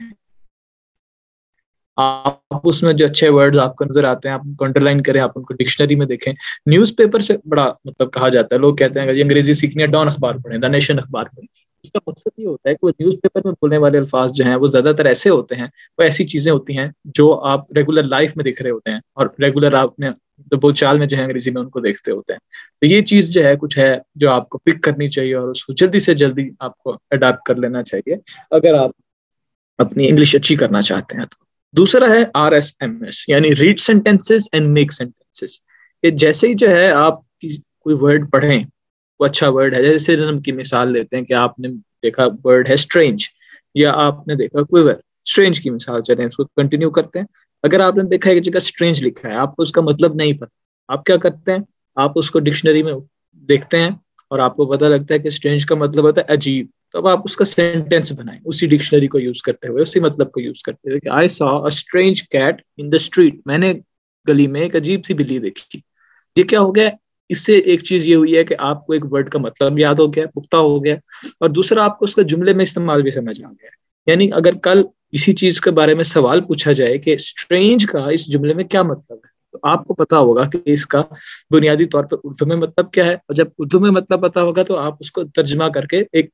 S5: आप उसमें जो अच्छे वर्ड्स आपको नजर आते हैं आप उनको अंडरलाइन करें, आप उनको डिक्शनरी में देखें। न्यूज़पेपर से बड़ा मतलब कहा जाता है, लोग कहते हैं कि अंग्रेजी सीखनी है डॉन अखबार पढ़ें, द नेशन अखबार पढ़ें। इसका मकसद ये होता है कि वो न्यूज़पेपर में बोलने वाले अल्फाज जो हैं वो ज्यादातर ऐसे होते हैं, वो ऐसी चीजें होती हैं जो आप रेगुलर लाइफ में देख रहे होते हैं और रेगुलर आपने तो बोलचाल में जो है अंग्रेजी में उनको देखते होते हैं। तो ये चीज जो है कुछ है जो आपको पिक करनी चाहिए और उसको जल्दी से जल्दी आपको अडॉप्ट कर लेना चाहिए अगर आप अपनी इंग्लिश अच्छी करना चाहते हैं। तो दूसरा है आर एस एम एस, यानी read sentences and make sentences. ये जैसे ही जो है आप कोई वर्ड पढ़ें वो अच्छा वर्ड है, जैसे सिनोनिम की मिसाल लेते हैं कि आपने देखा वर्ड है स्ट्रेंज या आपने देखा क्विवर, स्ट्रेंज की मिसाल चलें उसको कंटिन्यू करते हैं। अगर आपने देखा एक जगह स्ट्रेंज लिखा है, आपको उसका मतलब नहीं पता, आप क्या करते हैं, आप उसको डिक्शनरी में देखते हैं और आपको पता लगता है कि स्ट्रेंज का मतलब होता है अजीब, तो अब आप उसका सेंटेंस बनाएं उसी डिक्शनरी को यूज करते हुए, उसी मतलब को यूज करते हुए कि I saw a strange cat in the street, मैंने गली में एक अजीब सी बिल्ली देखी। ये क्या हो गया, इससे एक चीज ये हुई है कि आपको एक वर्ड का मतलब याद हो गया, पुख्ता हो गया, और दूसरा आपको उसका जुमले में इस्तेमाल भी समझ आ गया। यानी अगर कल इसी चीज के बारे में सवाल पूछा जाए कि स्ट्रेंज का इस जुमले में क्या मतलब है, तो आपको पता होगा कि इसका बुनियादी तौर पर उर्दू में मतलब क्या है, और जब उर्दू में मतलब पता होगा तो आप उसको तर्जमा करके एक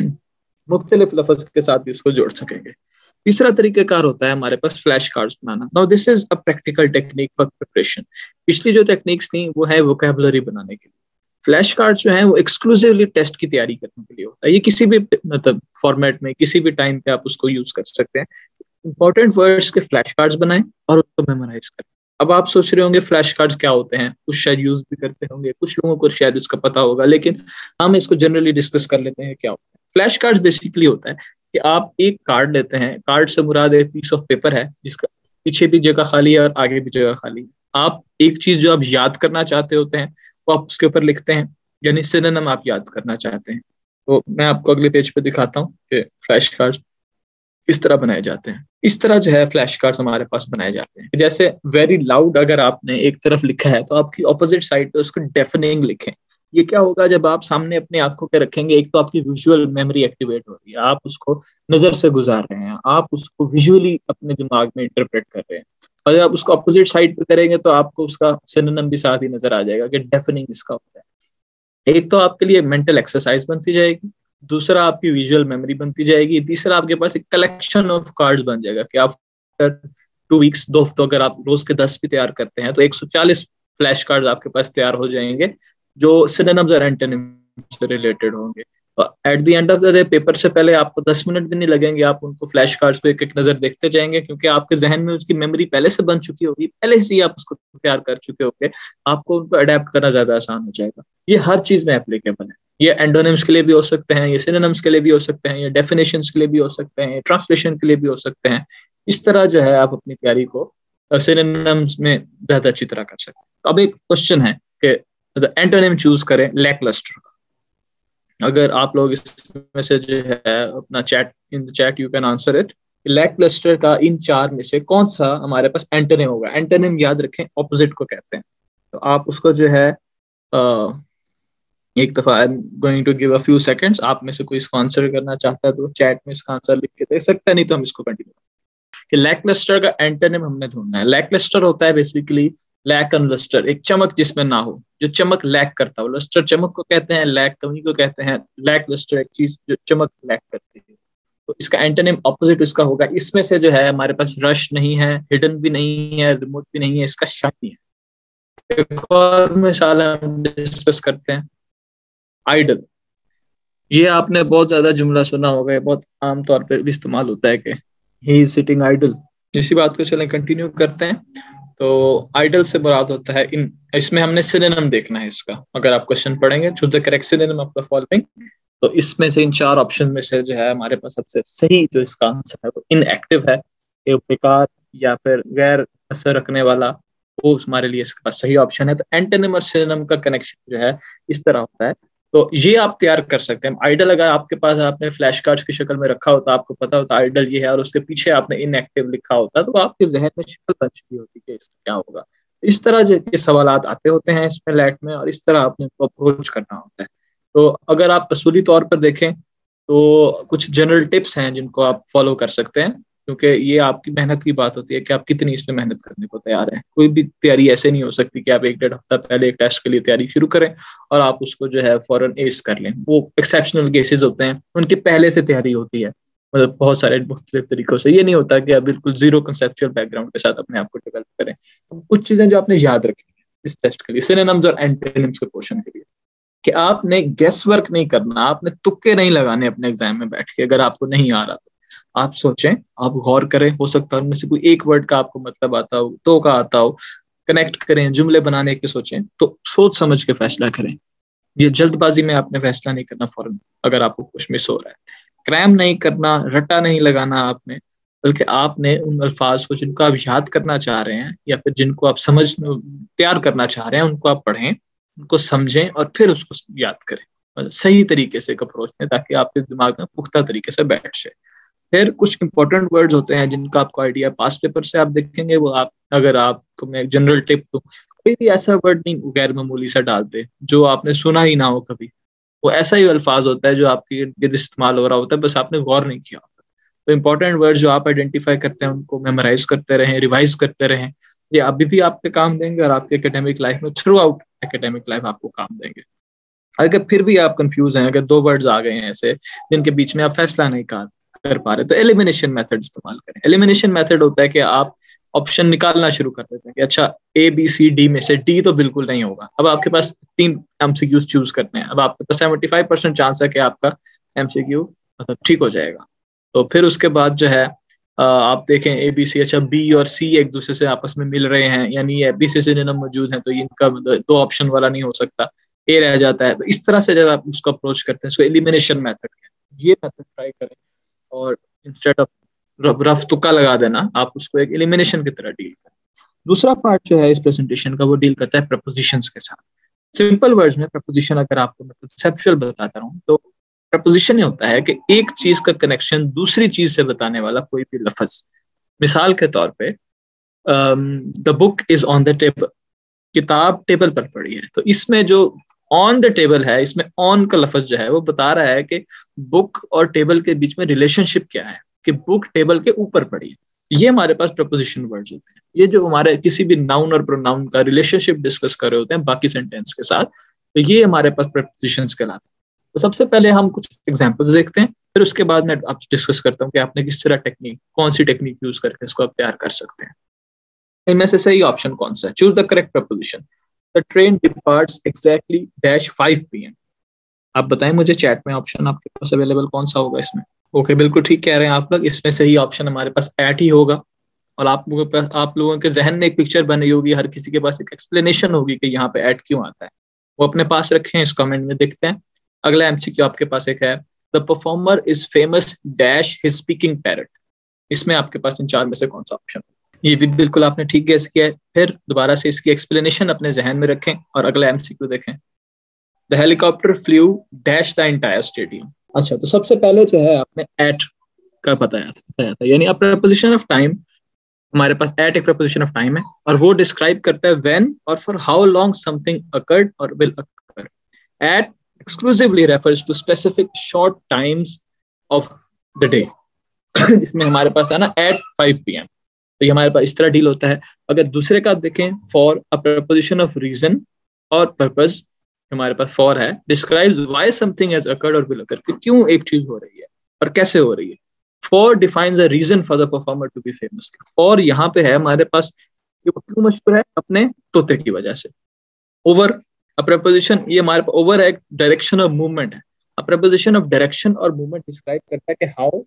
S5: मुख्तलिफ लफ्ज के साथ भी उसको जोड़ सकेंगे। तीसरा तरीकाकार होता है हमारे पास फ्लैश कार्ड्स बनाना। Now this is a practical technique for preparation. पिछली जो टेक्निक्स थी वो है वोकैबुलरी बनाने के लिए। फ्लैश कार्ड्स जो है वो एक्सक्लूसिवली टेस्ट की तैयारी करने के लिए होता है। ये किसी भी मतलब फॉर्मेट में किसी भी टाइम पे आप उसको यूज कर सकते हैं। इंपॉर्टेंट वर्ड्स के फ्लैश कार्ड्स बनाएं और उसको मेमोराइज करें। अब आप सोच रहे होंगे फ्लैश कार्ड्स क्या होते हैं, कुछ शायद यूज भी करते होंगे, कुछ लोगों को शायद इसका पता होगा, लेकिन हम इसको जनरली डिस्कस कर लेते हैं क्या होता है। फ्लैश कार्ड्स बेसिकली होता है कि आप एक कार्ड लेते हैं, कार्ड से मुराद एक पीस ऑफ पेपर है जिसका पीछे भी जगह खाली है और आगे भी जगह खाली है। आप एक चीज जो आप याद करना चाहते होते हैं वो आप उसके ऊपर लिखते हैं, यानी सिनोनिम आप याद करना चाहते हैं। तो मैं आपको अगले पेज पे दिखाता हूँ कि फ्लैश कार्ड्स किस तरह बनाए जाते हैं। इस तरह जो है फ्लैश कार्ड्स हमारे पास बनाए जाते हैं। जैसे वेरी लाउड अगर आपने एक तरफ लिखा है तो आपकी ऑपोजिट साइड पे उसको डेफनिंग लिखें। ये क्या होगा, जब आप सामने अपनी आंखों पे रखेंगे, एक तो आपकी विजुअल मेमोरी एक्टिवेट हो रही है, आप उसको नजर से गुजार रहे हैं, आप उसको विजुअली अपने दिमाग में इंटरप्रेट कर रहे हैं। और जब आप उसको अपोजिट साइड पे करेंगे तो आपको उसका सिनोनिम भी साथ ही नजर आ जाएगा कि डेफनिंग इसका होता है। एक तो आपके लिए मेंटल एक्सरसाइज बनती जाएगी, दूसरा आपकी विजुअल मेमोरी बनती जाएगी, तीसरा आपके पास एक कलेक्शन ऑफ कार्ड्स बन जाएगा कि आप टू वीक्स दो हफ्तों अगर आप रोज के दस भी तैयार करते हैं तो एक सौ चालीस फ्लैश कार्ड्स आपके पास तैयार हो जाएंगे जो सिनोनिम्स और एंटोनिम्स से रिलेटेड होंगे। At the end of the day paper से पहले आपको दस मिनट भी नहीं लगेंगे, आप उनको फ्लैश कार्ड्स पे एक एक नजर देखते जाएंगे, क्योंकि आपके जहन में उसकी मेमोरी पहले से बन चुकी होगी, पहले से ही आप उसको तैयार कर चुके होंगे, आपको उनको अडेप्ट करना ज्यादा आसान हो जाएगा। ये हर चीज में एप्लीकेबल है। ये एंटोनिम्स के लिए भी हो सकते हैं, ये सिनोनिम्स के लिए भी हो सकते हैं, ये डेफिनेशंस के लिए भी हो सकते हैं, ट्रांसलेशन के लिए भी हो सकते हैं। इस तरह जो है आप अपनी तैयारी को सिनोनिम्स में ज्यादा अच्छी तरह कर सकते हैं। अब एक क्वेश्चन है कि एंटोनिम चूज करें लैकलस्टर का। अगर आप लोग इसमें से जो है अपना chat in the chat you can answer it, lacklustre का इन चार में से कौन सा हमारे पास एंटोनिम होगा। एंटोनिम याद रखें ऑपोजिट को कहते हैं। तो आप उसको जो है आ, एक दफा I am going to give a few seconds, आप में से कोई इसको आंसर करना चाहता है तो चैट में इसका आंसर लिख के दे सकता है, नहीं तो हम इसको कंटिन्यू कि लैकलस्टर का एंटोनिम हमने ढूंढना है। लैकलस्टर होता है बेसिकली लैक एंड लस्टर, एक चमक जिसमें ना हो, जो चमक लैक करता हो। लस्टर चमक को कहते हैं, लैक कमी को कहते हैं। लैक लस्टर एक चीज जो चमक लैक करती है, तो इसका एंटोनिम ऑपोजिट इसका होगा। इसमें से जो है हमारे पास रश नहीं है, हिडन भी नहीं है, रिमोट भी नहीं है, इसका शाइनी है। एक और मिसाल हम डिस्कस करते हैं, आइडल। ये आपने बहुत ज्यादा जुमला सुना होगा, बहुत आम तौर पर भी इस्तेमाल होता है कि ही इज सिटिंग आइडल। इसी बात को चलें कंटिन्यू करते हैं। तो आइडल से मुराद होता है इन, इसमें हमने सिनोनिम देखना है इसका। अगर आप क्वेश्चन पढ़ेंगे choose the correct synonym of the following, तो इसमें से इन चार ऑप्शन में से जो है हमारे पास सबसे सही जो इसका आंसर है वो इनएक्टिव है, कि बेकार या फिर गैर असर रखने वाला, वो हमारे लिए इसका सही ऑप्शन है। तो एंटोनिम और सिनोनिम का कनेक्शन जो है इस तरह होता है। तो ये आप तैयार कर सकते हैं। आइडल अगर आपके पास आपने फ्लैश कार्ड्स की शक्ल में रखा होता, आपको पता होता आइडल ये है और उसके पीछे आपने इनएक्टिव लिखा होता, तो आपके जहन में शक्ल बन चुकी होती कि इसका क्या होगा। इस तरह जो ये सवाल आते होते हैं इसमें लैट में, और इस तरह आपने इसको अप्रोच करना होता है। तो अगर आप असूली तौर पर देखें तो कुछ जनरल टिप्स हैं जिनको आप फॉलो कर सकते हैं, क्योंकि ये आपकी मेहनत की बात होती है कि आप कितनी इसमें मेहनत करने को तैयार हैं। कोई भी तैयारी ऐसे नहीं हो सकती कि आप एक डेढ़ हफ्ता पहले एक टेस्ट के लिए तैयारी शुरू करें और आप उसको जो है फौरन एस कर लें। वो एक्सेप्शनल केसेस होते हैं, उनकी पहले से तैयारी होती है, मतलब बहुत सारे मुख्तलिफ तरीकों से। ये नहीं होता कि आप बिल्कुल जीरो कंसेप्चुअल बैकग्राउंड के साथ अपने आप को डेवलप करें। तो कुछ चीजें जो आपने याद रखनी है इस टेस्ट के लिए, सिनोनिम्स और एंटोनिम्स के पोर्शन के लिए, कि आपने गेस वर्क नहीं करना, आपने तुक्के नहीं लगाने अपने एग्जाम में बैठ के। अगर आपको नहीं आ रहा तो आप सोचें, आप गौर करें, हो सकता है उनमें से कोई एक वर्ड का आपको मतलब आता हो, तो का आता हो, कनेक्ट करें, जुमले बनाने के सोचें, तो सोच समझ के फैसला करें। ये जल्दबाजी में आपने फैसला नहीं करना फौरन अगर आपको कुछ मिस हो रहा है। क्रैम नहीं करना, रट्टा नहीं लगाना आपने, बल्कि आपने उन अल्फाज को जिनको आप याद करना चाह रहे हैं या फिर जिनको आप समझ तैयार करना चाह रहे हैं, उनको आप पढ़ें, उनको समझें और फिर उसको याद करें। सही तरीके से एक अप्रोच में, ताकि आपके दिमाग में पुख्ता तरीके से बैठ जाए। फिर कुछ इंपॉर्टेंट वर्ड्स होते हैं जिनका आपको आइडिया पास्ट पेपर से आप देखेंगे, वो आप अगर आपको मैं जनरल टिप दूं, कोई भी ऐसा वर्ड नहीं गैर मामूली सा डालते जो आपने सुना ही ना हो कभी। वो ऐसा ही अल्फाज होता है जो आपके इर्द इस्तेमाल हो रहा होता है, बस आपने गौर नहीं किया होता। तो इंपॉर्टेंट वर्ड जो आप आइडेंटिफाई करते हैं उनको मेमोराइज करते रहें, रिवाइज करते रहें। ये अभी भी आपके काम देंगे और आपके एकेडमिक लाइफ में थ्रू आउट एकेडमिक लाइफ आपको काम देंगे। अगर फिर भी आप कंफ्यूज हैं, अगर दो वर्ड्स आ गए हैं ऐसे जिनके बीच में आप फैसला नहीं कर पा रहे, तो एलिमिनेशन मेथड इस्तेमाल करें। एलिमिनेशन मेथड होता है कि आप ऑप्शन निकालना शुरू कर देते हैं कि अच्छा ए बी सी डी में से डी तो बिल्कुल नहीं होगा। अब आपके पास तीन एमसीक्यूज चूज करते हैं, अब आपके पास सेवेंटी फाइव परसेंट चांस है कि आपका एमसीक्यू मतलब ठीक हो जाएगा। तो फिर उसके बाद जो है आप देखें ए बी सी, अच्छा बी और सी एक दूसरे से आपस में मिल रहे हैं, यानी ए बी सी से जिन्हें मौजूद हैं तो इनका दो ऑप्शन वाला नहीं हो सकता, ए रह जाता है। तो इस तरह से जब आप उसको अप्रोच करते हैं, इसको एलिमिनेशन मेथड कहते हैं। ये मेथड ट्राई करें और इंस्टेड ऑफ रफ तुक्का लगा देना, आप उसको एक एलिमिनेशन की तरह डील करें। दूसरा पार्ट जो है इस प्रेजेंटेशन का, वो डील करता है प्रपोजिशंस के साथ। सिंपल वर्ड्स में प्रपोजिशन अगर आपको मैं कंसेप्चुअल बताता रहूं तो प्रपोजिशन ये होता है कि एक चीज का कनेक्शन दूसरी चीज से बताने वाला कोई भी लफ्ज। मिसाल के तौर पे the book is on the table, किताब टेबल पर पड़ी है। तो इसमें जो ऑन द टेबल है, इसमें ऑन का लफ्ज जो है वो बता रहा है कि बुक और टेबल के बीच में रिलेशनशिप क्या है, कि बुक टेबल के ऊपर पड़ी है। ये हमारे पास प्रपोजिशन वर्ड्स होते हैं। ये जो हमारे किसी भी नाउन और प्रोनाउन का रिलेशनशिप डिस्कस कर रहे होते हैं बाकी सेंटेंस के साथ, तो ये हमारे पास प्रपोजिशंस कहलाते हैं। तो सबसे पहले हम कुछ एग्जांपल्स देखते हैं, फिर उसके बाद मैं आपसे डिस्कस करता हूँ कि आपने किस तरह टेक्निक, कौन सी टेक्निक यूज करके इसको आप तैयार कर सकते हैं। इनमें से सही ऑप्शन कौन सा है? Choose the correct preposition. The train departs exactly dash five P M. आप बताएं मुझे चैट में ऑप्शन आपके पास अवेलेबल कौन सा होगा इसमें। ओके, बिल्कुल ठीक कह रहे हैं आप लोग, इसमें सही ऑप्शन हमारे पास एट ही होगा। और आप लोगों के पास, आप लोगों के जहन में एक पिक्चर बनी होगी, हर किसी के पास एक एक्सप्लेनेशन होगी कि यहाँ पे एट क्यों आता है। वो अपने पास रखें, इस कमेंट में देखते हैं। अगला एमसीक्यू आपके पास एक है, the performer is famous dash his speaking parrot. इसमें आपके पास इन चार में से कौन सा ऑप्शन? ये भी बिल्कुल आपने ठीक गेस किया है। फिर दोबारा से इसकी एक्सप्लेनेशन अपने जहन में रखें और अगला एमसीक्यू देखें। The helicopter flew dash the entire stadium. अच्छा, तो सबसे पहले जो है आपने एट का बताया था, यानी अ प्रपोजिशन ऑफ टाइम। हमारे पास एट एक प्रपोजिशन ऑफ टाइम है और वो डिस्क्राइब करता है व्हेन और for how long something occurred और will occur. At exclusively refers to specific short times of the day। इसमें हमारे पास है ना एट फाइव पी एम, तो ये हमारे पास इस तरह डील होता है। अगर दूसरे का देखें, for a preposition of reason और पर्पस, हमारे पास फॉर है, describes why something has occurred और विल अकर, क्यों एक चीज हो रही है और कैसे हो रही है। For defines a reason for the performer to be famous. For यहाँ पे है हमारे पास कि वो क्यों मशहूर है, अपने तोते की वजह से। ओवर अ प्रपोजिशन, ये हमारे पास ओवर एक डायरेक्शन ऑफ मूवमेंट है। अ प्रपोजिशन ऑफ डायरेक्शन और मूवमेंट डिस्क्राइब करता है कि हाउ,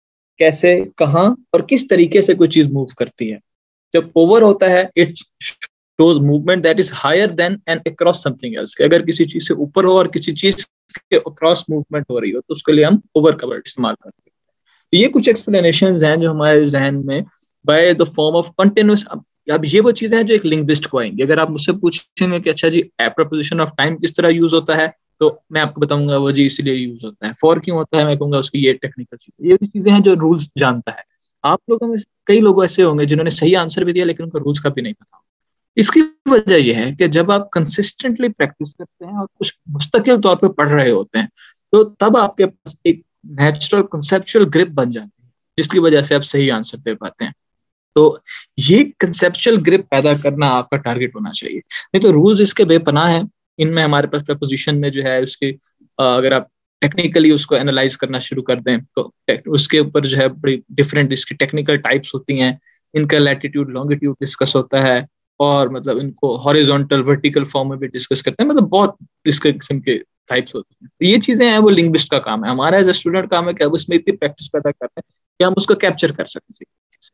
S5: कैसे, कहाँ और किस तरीके से कोई चीज मूव करती है। जब ओवर होता है, it shows movement that is higher than and across something else. अगर किसी चीज से ऊपर हो और किसी चीज के अक्रॉस मूवमेंट हो रही हो तो उसके लिए हम ओवर का वर्ड इस्तेमाल करते हैं। ये कुछ एक्सप्लेनेशंस हैं जो हमारे जहन में by the form of continuous. अब ये वो चीजें हैं जो एक लिंग्विस्ट को आएंगी। अगर आप मुझसे पूछेंगे कि अच्छा जी प्रपोजिशन ऑफ टाइम किस तरह यूज होता है, तो मैं आपको बताऊंगा वो जी इसलिए यूज होता है। फॉर क्यों होता है मैं कहूंगा उसकी ये टेक्निकल चीज। ये भी चीजें हैं जो रूल्स जानता है। आप लोगों में कई लोग ऐसे होंगे जिन्होंने सही आंसर भी दिया लेकिन उनको रूल्स का भी नहीं पता। इसकी वजह यह है कि जब आप कंसिस्टेंटली प्रैक्टिस करते हैं और कुछ मुस्तकिल तौर पर पढ़ रहे होते हैं, तो तब आपके पास एक नेचुरल कंसेप्चुअल ग्रिप बन जाती है, जिसकी वजह से आप सही आंसर दे पाते हैं। तो ये कंसेप्चुअल ग्रिप पैदा करना आपका टारगेट होना चाहिए। नहीं तो रूल्स इसके बेपनाह हैं। इनमें हमारे पास प्रपोजिशन में जो है उसके अगर आप टेक्निकली उसको एनालाइज करना शुरू कर दें तो उसके ऊपर जो है बड़ी डिफरेंट इसकी टेक्निकल टाइप्स होती हैं। इनका लैटिट्यूड लॉन्गिट्यूड डिस्कस होता है और मतलब इनको हॉरिजॉन्टल वर्टिकल फॉर्म में भी डिस्कस करते हैं। मतलब बहुत इसके किस्म के टाइप्स होते हैं। तो ये चीजें हैं वो लिंग्विस्ट का काम है। हमारा एज ए स्टूडेंट काम है कि अब उसमें इतनी प्रैक्टिस पैदा करते हैं कि हम उसको कैप्चर कर सकें।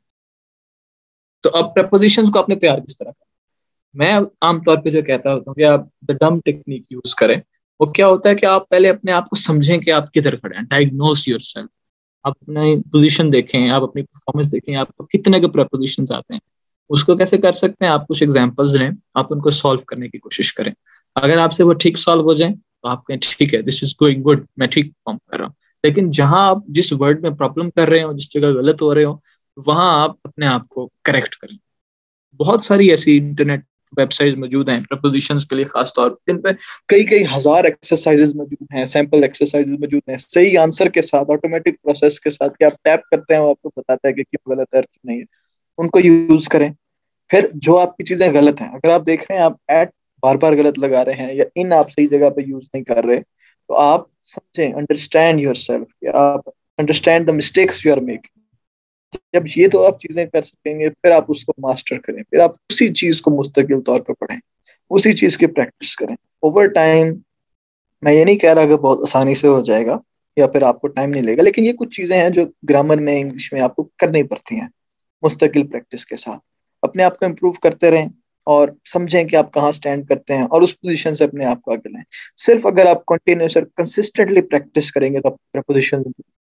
S5: तो अब प्रपोजिशंस को आपने तैयार किस तरह करना, मैं आमतौर पे जो कहता होता हूँ कि आप द डम टेक्निक यूज करें। वो क्या होता है कि आप पहले अपने आप को समझें कि आप किधर खड़े हैं, डायग्नोज योरसेल्फ। आप अपनी पोजीशन देखें, आप अपनी परफॉर्मेंस देखें, आपको कितने के प्रपोजिशंस आते हैं। उसको कैसे कर सकते हैं, आप कुछ एग्जांपल्स लें, आप उनको सॉल्व करने की कोशिश करें। अगर आपसे वो ठीक सॉल्व हो जाए तो आप कहें ठीक है, दिस इज गोइंग गुड, मैं ठीक परफॉर्म कर रहा हूँ। लेकिन जहां आप जिस वर्ड में प्रॉब्लम कर रहे हो, जिस जगह गलत हो रहे हो, वहां आप अपने आप को करेक्ट करें। बहुत सारी ऐसी इंटरनेट वेबसाइट्स मौजूद हैं प्रपोजिशंस के लिए खास तौर पर, जिन पे कई कई हजार एक्सरसाइजेज मौजूद हैं, सैंपल एक्सरसाइजेज मौजूद हैं, सही आंसर के साथ, ऑटोमेटिक प्रोसेस के साथ कि आप टैप करते हैं वो आपको बताता है कि क्यों गलत है क्यों नहीं है। उनको यूज करें। फिर जो आपकी चीजें गलत हैं, अगर आप देख रहे हैं आप एट बार बार गलत लगा रहे हैं या इन आप सही जगह पे यूज नहीं कर रहे, तो आप समझें, अंडरस्टैंड योर सेल्फ, आप understand the mistakes you are making. जब ये तो आप चीजें कर सकेंगे, फिर आप उसको मास्टर करें, फिर आप उसी चीज को मुस्तकिल तौर पर पढ़ें, उसी चीज की प्रैक्टिस करें ओवर टाइम। मैं ये नहीं कह रहा कि बहुत आसानी से हो जाएगा या फिर आपको टाइम नहीं लगेगा, लेकिन ये कुछ चीजें हैं जो ग्रामर में, इंग्लिश में आपको करनी पड़ती हैं। मुस्तकिल प्रैक्टिस के साथ अपने आप को इम्प्रूव करते रहें और समझें कि आप कहाँ स्टैंड करते हैं और उस पोजीशन से अपने आप को आगे लाएं। सिर्फ अगर आप कंटिन्यूस और कंसिस्टेंटली प्रैक्टिस करेंगे तो आप पोजीशन,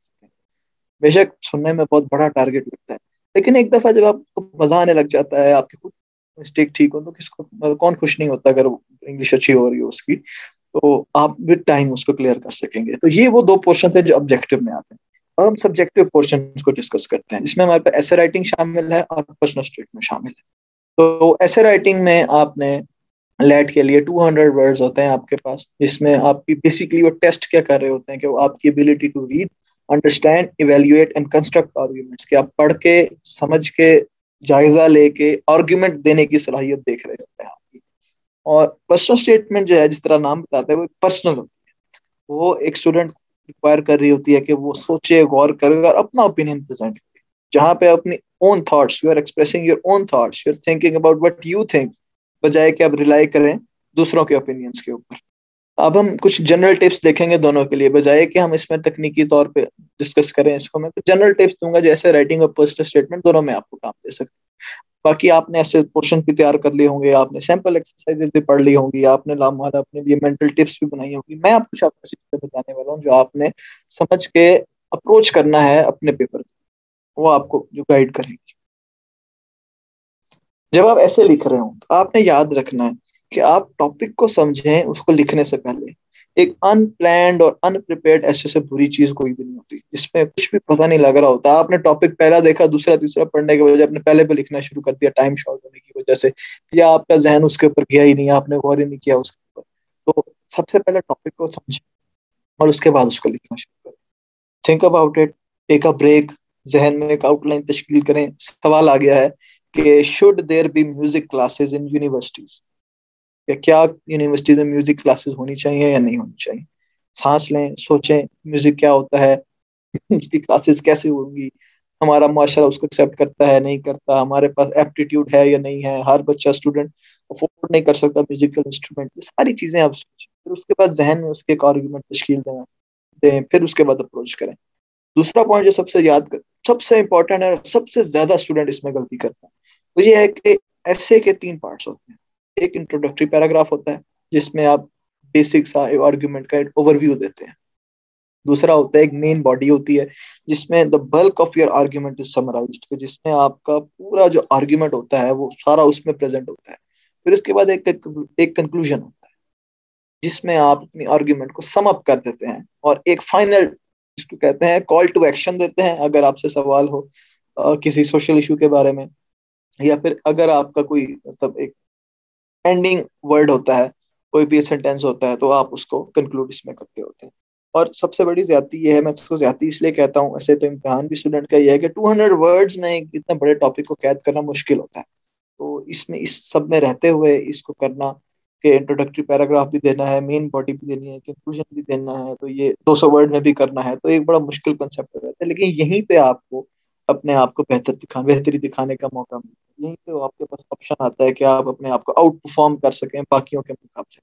S5: बेशक सुनने में बहुत बड़ा टारगेट लगता है, लेकिन एक दफा जब आपको मजा आने लग जाता है, आपकी खुद मिस्टेक ठीक हो, तो किसको, कौन खुश नहीं होता अगर इंग्लिश अच्छी हो रही हो उसकी, तो आप विद टाइम उसको क्लियर कर सकेंगे। तो ये वो दो पोर्शन थे जो ऑब्जेक्टिव में आते हैं। अब हम सब्जेक्टिव पोर्शन को डिस्कस करते हैं, जिसमें हमारे पास ऐसे राइटिंग शामिल है और पर्सनल स्टेटमेंट शामिल है। तो ऐसे राइटिंग में आपने लैट के लिए दो सौ वर्ड्स होते हैं आपके पास, जिसमें आपकी बेसिकली वो टेस्ट क्या कर रहे होते हैं कि वो आपकी ability to read, understand, evaluate and construct arguments, कि आप पढ़ के, समझ के, जायजा लेके आर्ग्यूमेंट देने की सलाहियत देख रहे होते हैं आपकी। और पर्सनल स्टेटमेंट जो है, जिस तरह नाम बताता है, वो पर्सनल होती है। वो एक स्टूडेंट रिक्वायर कर रही होती है कि वो सोचे, गौर करे और अपना ओपिनियन प्रेजेंट करे, जहां पे अपनी own thoughts, you are expressing your own thoughts, you are thinking about what you think, बजाय कि आप रिलाई करें दूसरों के ओपिनियंस के ऊपर। अब हम कुछ जनरल टिप्स देखेंगे दोनों के लिए, बजाय कि हम इसमें तकनीकी तौर पे डिस्कस करें इसको। मैं कुछ जनरल टिप्स दूंगा जो ऐसे राइटिंग और पर्सनल स्टेटमेंट दोनों में आपको काम दे सकते हैं। बाकी आपने ऐसे पोर्शन भी तैयार कर लिए होंगे, आपने सैंपल एक्सरसाइजेज भी पढ़ ली होंगी, आपने लामादा अपने लिए मेंटल टिप्स भी बनाई होंगी। मैं आपको कुछ आपको चीजें बताने वाला हूँ जो आपने समझ के अप्रोच करना है अपने पेपर, वो आपको जो गाइड करेंगी। जब आप ऐसे लिख रहे हो तो आपने याद रखना है कि आप टॉपिक को समझें उसको लिखने से पहले। एक अनप्लैंड और अनप्रिपेयर्ड ऐसे से बुरी चीज कोई भी नहीं होती, जिसमें कुछ भी पता नहीं लग रहा होता। आपने टॉपिक पहला देखा, दूसरा तीसरा पढ़ने के वजह अपने पहले पे लिखना शुरू कर दिया टाइम शॉर्ट होने की वजह से, या आपका जहन उसके ऊपर गया ही नहीं, आपने गौर ही नहीं किया उसके ऊपर। तो सबसे पहले टॉपिक को समझें और उसके बाद उसको लिखना शुरू करें। Think about it, take a break, जहन में एक आउटलाइन तश्कील करें। सवाल आ गया है कि should there be music classes in universities, या क्या यूनिवर्सिटी में म्यूजिक क्लासेस होनी चाहिए या नहीं होनी चाहिए। सांस लें, सोचें, म्यूजिक क्या होता है, उसकी क्लासेस कैसे होंगी, हमारा माशरा उसको एक्सेप्ट करता है नहीं करता, हमारे पास एप्टीट्यूड है या नहीं है, हर बच्चा स्टूडेंट अफोर्ड नहीं कर सकता म्यूजिकल इंस्ट्रूमेंट। ये सारी चीजें आप सोचें, फिर उसके बाद जहन में उसके एक आर्गुमेंट तश्कील देना दें, फिर उसके बाद अप्रोच करें। दूसरा पॉइंट जो सबसे याद कर, सबसे इंपॉर्टेंट है, सबसे ज्यादा स्टूडेंट इसमें गलती करता है, वो ये है कि ऐसे के तीन पार्ट्स होते हैं। एक इंट्रोडक्टरी पैराग्राफ होता है जिसमें आप बेसिक सा आर्गुमेंट का एक ओवरव्यू देते हैं। दूसरा होता है एक मेन बॉडी होती है जिसमें the bulk of your argument is summarised, जिसमें आपका पूरा जो आर्गुमेंट होता है वो सारा उसमें प्रेजेंट होता है। फिर उसके बाद एक एक कंक्लूजन होता है जिसमें आप अपनी आर्गुमेंट को सम अप कर देते हैं और एक फाइनल, जिसको कहते हैं कॉल टू एक्शन देते हैं। अगर आपसे सवाल हो आ, किसी सोशल इशू के बारे में, या फिर अगर आपका कोई मतलब एक एंडिंग वर्ड होता है, कोई भी सेंटेंस होता है, तो आप उसको कंक्लूड इसमें करते होते हैं। और सबसे बड़ी ज्यादती ये है, मैं इसको ज्यादती इसलिए कहता हूँ, ऐसे तो इम्तिहान भी स्टूडेंट का ये है कि दो सौ वर्ड्स में इतने बड़े टॉपिक को कैद करना मुश्किल होता है। तो इसमें इस सब में रहते हुए इसको करना कि इंट्रोडक्टरी पैराग्राफ भी देना है, मेन बॉडी भी देनी है, कंक्लूजन भी देना है, तो ये दो सौ वर्ड में भी करना है, तो एक बड़ा मुश्किल कंसेप्ट रहता है। लेकिन यहीं पे आपको अपने आप को बेहतर दिखा बेहतरी दिखाने का मौका मिलता है। यहीं पे आपके पास ऑप्शन आता है कि आप अपने आप को आउट परफॉर्म कर सकें बाकियों के मुकाबले।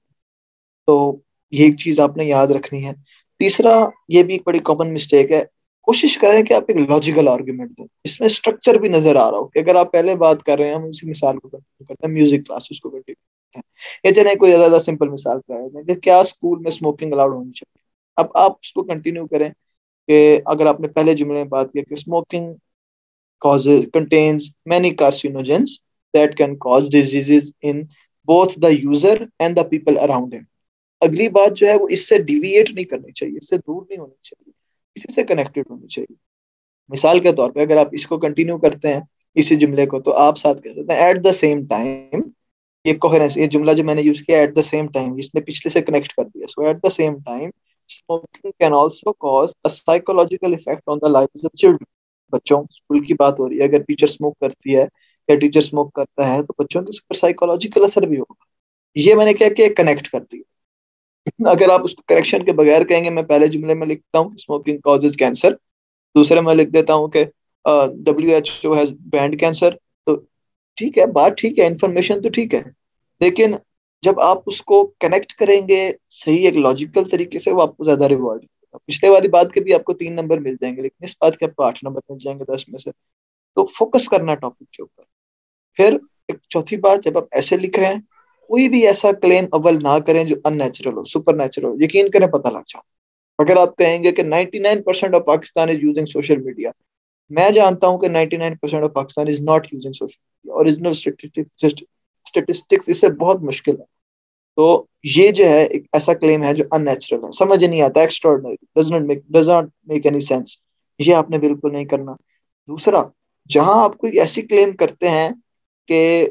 S5: तो ये एक चीज आपने याद रखनी है। तीसरा, ये भी एक बड़ी कॉमन मिस्टेक है, कोशिश करें कि आप एक लॉजिकल आर्गुमेंट दें, इसमें स्ट्रक्चर भी नजर आ रहा हो। कि अगर आप पहले बात कर रहे हैं, हम उसी मिसाल को कंटिन्यू करते हैं, म्यूजिक क्लासेस को कंटिन्यू करते हैं, या चले कोई ज्यादा सिंपल मिसाल कर कि क्या स्कूल में स्मोकिंग अलाउड होनी चाहिए। अब आप उसको कंटिन्यू करें कि अगर आपने पहले जुमले में बात की कि smoking causes contains many carcinogens that can cause diseases in both the user and the people around him. अगली बात जो है वो इससे डिविएट नहीं करनी चाहिए, इससे दूर नहीं होनी चाहिए, इसी से कनेक्टेड होनी चाहिए। मिसाल के तौर पे अगर आप इसको कंटिन्यू करते हैं इसी जुमले को, तो आप साथ कह सकते हैं एट द सेम टाइम, ये कोहेरेंस, ये जुमला जो मैंने यूज किया एट द सेम टाइम, इसने पिछले से कनेक्ट कर दिया। So at the same time smoking can also cause a psychological effect on the lives of children. बच्चों, स्कूल की बात हो रही है, अगर टीचर स्मोक करती है या टीचर स्मोक करता है तो बच्चों के ऊपर साइकोलॉजिकल असर भी होगा। ये मैंने क्या किया, कनेक्ट कर दिया। अगर आप उसको कनेक्शन के बगैर कहेंगे, मैं पहले जुमले में लिखता हूँ स्मोकिंग कॉजेज कैंसर, दूसरे में लिख देता हूँ कि W H O has banned cancer, तो ठीक है, बात ठीक है, इंफॉर्मेशन तो ठीक है, लेकिन जब आप उसको कनेक्ट करेंगे सही एक लॉजिकल तरीके से, वो आपको ज्यादा रिवॉर्ड देगा। पिछले वाली बात के भी आपको तीन नंबर मिल जाएंगे, लेकिन इस बात के आपको आठ नंबर मिल जाएंगे दस में से। तो फोकस करना टॉपिक के ऊपर। फिर एक चौथी बात, जब आप ऐसे लिख रहे हैं, कोई भी ऐसा क्लेम अव्वल ना करें जो अननेचुरल हो, सुपर नेचुरल हो। यकीन करें पता लग जाओ। अगर आप कहेंगे कि निन्यानवे percent of Pakistan is using social media, मैं जानता हूं कि निन्यानवे percent of Pakistan is not using social media. Original statistics इससे बहुत मुश्किल है। तो ये जो है एक ऐसा क्लेम है जो अननेचुरल है, समझ नहीं आता, extraordinary, does not make does not make any sense. ये आपने बिल्कुल नहीं करना। दूसरा, जहां आप कोई ऐसी क्लेम करते हैं कि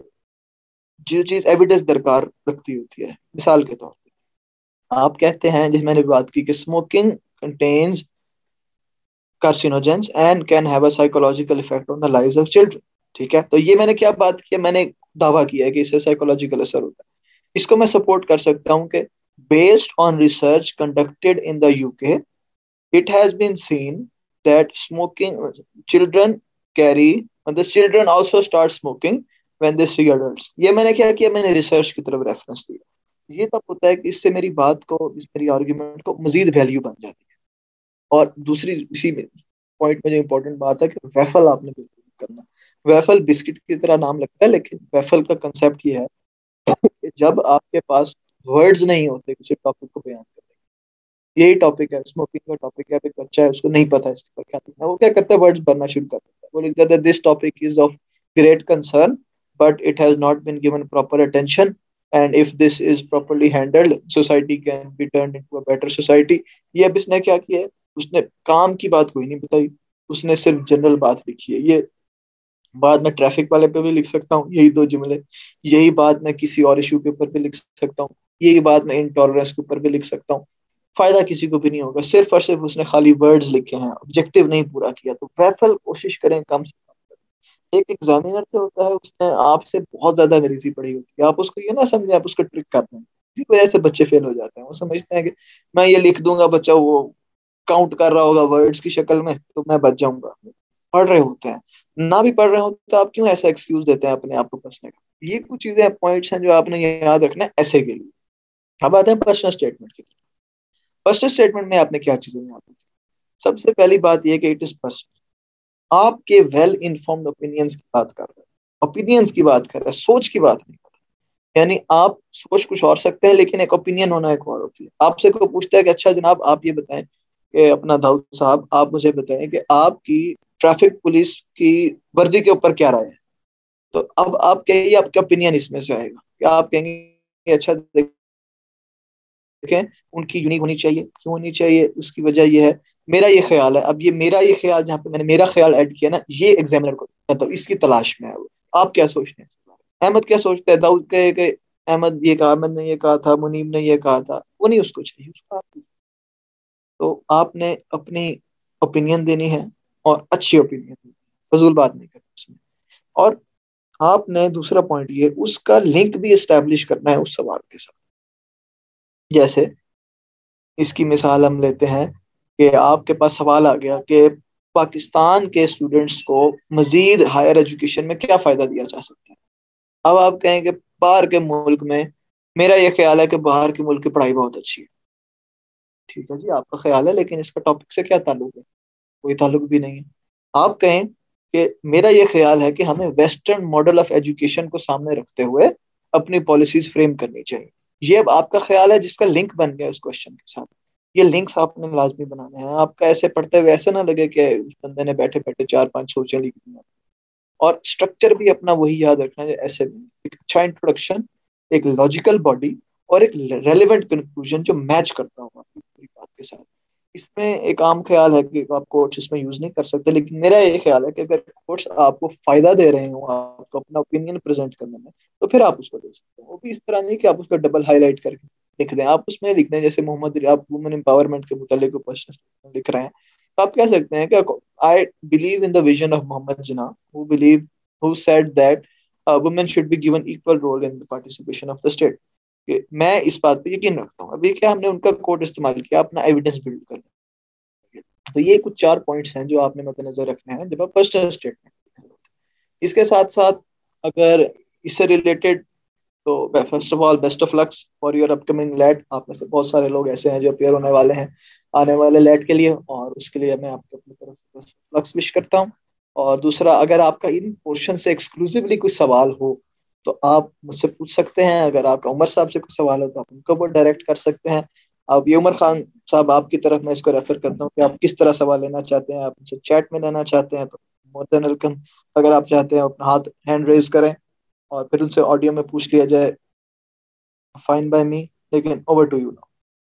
S5: जो चीज एविडेंस दरकार रखती होती है, मिसाल के तौर पे आप कहते हैं, जिस मैंने बात की कि smoking contains carcinogens and can have a psychological effect on the lives of children. ठीक है, तो ये मैंने क्या बात की, मैंने दावा किया है कि इससे साइकोलॉजिकल असर होता है। इसको मैं सपोर्ट कर सकता हूं कि based on research conducted in the UK, it has been seen that smoking children carry the children also start smoking when they see adults. ये मैंने क्या किया, मैंने रिसर्च की तरफ रेफरेंस दिया। ये तब होता है कि इससे मेरी बात को, इस मेरी आर्गुमेंट को मजीद वैल्यू बन जाती है। और दूसरी इसी पॉइंट में जो इंपॉर्टेंट बात है कि वेफल आपने बिल्कुल करना। वेफल बिस्किट की तरह नाम लगता है, लेकिन वेफल का कंसेप्ट ये है कि जब आपके पास वर्ड्स नहीं होते किसी टॉपिक को बयान करने के, यही टॉपिक है, स्मोकिंग का टॉपिक है, एक बच्चा है उसको नहीं पता इसके पर क्या लिखना, वो क्या करता है, वर्ड्स भरना शुरू कर देता है। वो लिख देता है this topic is of great concern but it has not been given proper attention and if this is properly handled society can be turned into a better society. ये अब इसने क्या किया है, उसने काम की बात कोई नहीं बताई, उसने सिर्फ जनरल बात लिखी है। ये बाद में ट्रैफिक वाले पे भी लिख सकता हूँ यही दो जुमले, यही बात मैं किसी और इशू के ऊपर भी लिख सकता हूँ, यही बात मैं इंटॉलरेंस के ऊपर भी लिख सकता हूँ। फायदा किसी को भी नहीं होगा, सिर्फ और सिर्फ उसने खाली वर्ड्स लिखे हैं, ऑब्जेक्टिव नहीं पूरा किया। तो वेफल कोशिश करें कम से कम करें। एक एग्जामिनर जो होता है उसने आपसे बहुत ज्यादा अंग्रेजी पढ़ी होती है, आप उसको ये ना समझे आप उसको ट्रिक कर रहे हैं, इसी वजह से बच्चे फेल हो जाते हैं। वो समझते हैं कि मैं ये लिख दूंगा, बच्चा वो काउंट कर रहा होगा वर्ड्स की शक्ल में, तो मैं बच जाऊंगा। पढ़ रहे होते हैं, ना भी पढ़ रहे होते तो आप क्यों ऐसा एक्सक्यूज देते हैं अपने आप को फंसने का। ये कुछ चीजें पॉइंट्स हैं जो आपने याद रखना है ऐसे के लिए। अब आते हैं पर्सनल स्टेटमेंट की। पर्सनल स्टेटमेंट में आपने क्या चीजें याद रखी। सबसे पहली बात यह कि इट इज पर्सनल, आपके वेल इन्फॉर्म्ड ओपिनियंस की बात कर रहे हैं, ओपिनियंस की बात कर रहे हैं, सोच की बात नहीं कर रहे। यानी आप सोच कुछ और सकते हैं, लेकिन एक ओपिनियन होना एक और होती है। आपसे कोई पूछता है कि अच्छा जनाब आप ये बताएं कि अपना दाऊद साहब आप मुझे बताएं कि आपकी ट्रैफिक पुलिस की वर्दी के ऊपर क्या राय है, तो अब आप कहिए आपका ओपिनियन इसमें से आएगा। क्या आप कहेंगे अच्छा देखें उनकी यूनिक होनी चाहिए, क्यों होनी चाहिए, उसकी वजह यह है, मेरा ये ख्याल है। अब ये मेरा ये ख्याल, जहाँ पे मैंने मेरा ख्याल ऐड किया ना, ये एग्जामिनर को मतलब इसकी तलाश में है वो। आप क्या सोचते हैं, अहमद क्या सोचता है, दाऊद कहे कि अहमद ये कहा, अहमद ने ये कहा था, मुनीब ने ये कहा था, वो नहीं उसको चाहिए, उसको आप। तो आपने अपनी ओपिनियन देनी है और अच्छी ओपिनियन, फजूल बात नहीं करनी उसमें। और आपने दूसरा पॉइंट ये, उसका लिंक भी एस्टैब्लिश करना है उस सवाल के साथ। जैसे इसकी मिसाल हम लेते हैं कि आपके पास सवाल आ गया कि पाकिस्तान के स्टूडेंट्स को मजीद हायर एजुकेशन में क्या फ़ायदा दिया जा सकता है। अब आप कहें कि बाहर के मुल्क में, मेरा ये ख्याल है कि बाहर के मुल्क की पढ़ाई बहुत अच्छी है। ठीक है जी, आपका ख्याल है, लेकिन इसका टॉपिक से क्या ताल्लुक है, कोई ताल्लुक भी नहीं है। आप कहें कि मेरा ये ख्याल है कि हमें वेस्टर्न मॉडल ऑफ एजुकेशन को सामने रखते हुए अपनी पॉलिसीज फ्रेम करनी चाहिए। ये अब आपका ख्याल है जिसका लिंक बन गया उस क्वेश्चन के साथ। ये लिंक्स आपने लाजमी बनाने हैं। आपका ऐसे पढ़ते हुए ऐसा ना लगे कि उस बंदे ने बैठे बैठे चार पांच सोचें लिख दी और स्ट्रक्चर भी अपना वही याद रखना है ऐसे, एक अच्छा इंट्रोडक्शन, एक लॉजिकल बॉडी और एक रेलेवेंट कंक्लूजन जो मैच करता हो आपकी पूरी बात के साथ। इसमें एक आम ख्याल है कि आप कोट्स इसमें यूज नहीं कर सकते, लेकिन मेरा ये ख्याल है कि अगर कोट्स आपको फायदा दे रहे हो आपको अपना ओपिनियन प्रेजेंट करने में, तो फिर आप उसको दे सकते हो। वो भी इस तरह नहीं कि आप उसको डबल हाईलाइट करके लिख दें, आप उसमें लिख दें जैसे मोहम्मद, आप वुमेन एम्पावरमेंट के मुतालिक पर्सन लिख रहे हैं, तो आप कह सकते हैं कि I believe in the vision of Mohammad Jinnah who believe who said that women should be given equal role in the participation of the state. मैं इस बात पे यकीन रखता हूँ। अभी क्या हमने उनका कोट इस्तेमाल किया अपना एविडेंस बिल्ड करने। तो ये कुछ चार पॉइंट्स हैं जो आपने मद्देनजर रखने हैं जब आप पर्सनल स्टेटमेंट। इसके साथ साथ अगर इससे रिलेटेड, तो first of all best of lucks for your upcoming LAT. आप में से बहुत सारे लोग ऐसे हैं जो अपेयर होने वाले हैं आने वाले लैट के लिए, और उसके लिए मैं आपको अपनी तरफ से बेस्ट ऑफ लक्स विश करता हूँ। और दूसरा, अगर आपका इन पोर्शन से एक्सक्लूसिवली कोई सवाल हो तो आप मुझसे पूछ सकते हैं। अगर आपका उमर साहब से कोई सवाल हो तो आप उनको वो डायरेक्ट कर सकते हैं। अब ये उमर खान साहब आपकी तरफ मैं इसको रेफर करता हूँ कि आप किस तरह सवाल लेना चाहते हैं। आप उनसे चैट में लेना चाहते हैं तो मोर देन वेलकम। अगर आप चाहते हैं अपना हाथ हैंड रेज करें और फिर उनसे ऑडियो में पूछ लिया जाए, फाइन बाय मी। लेकिन over to you now.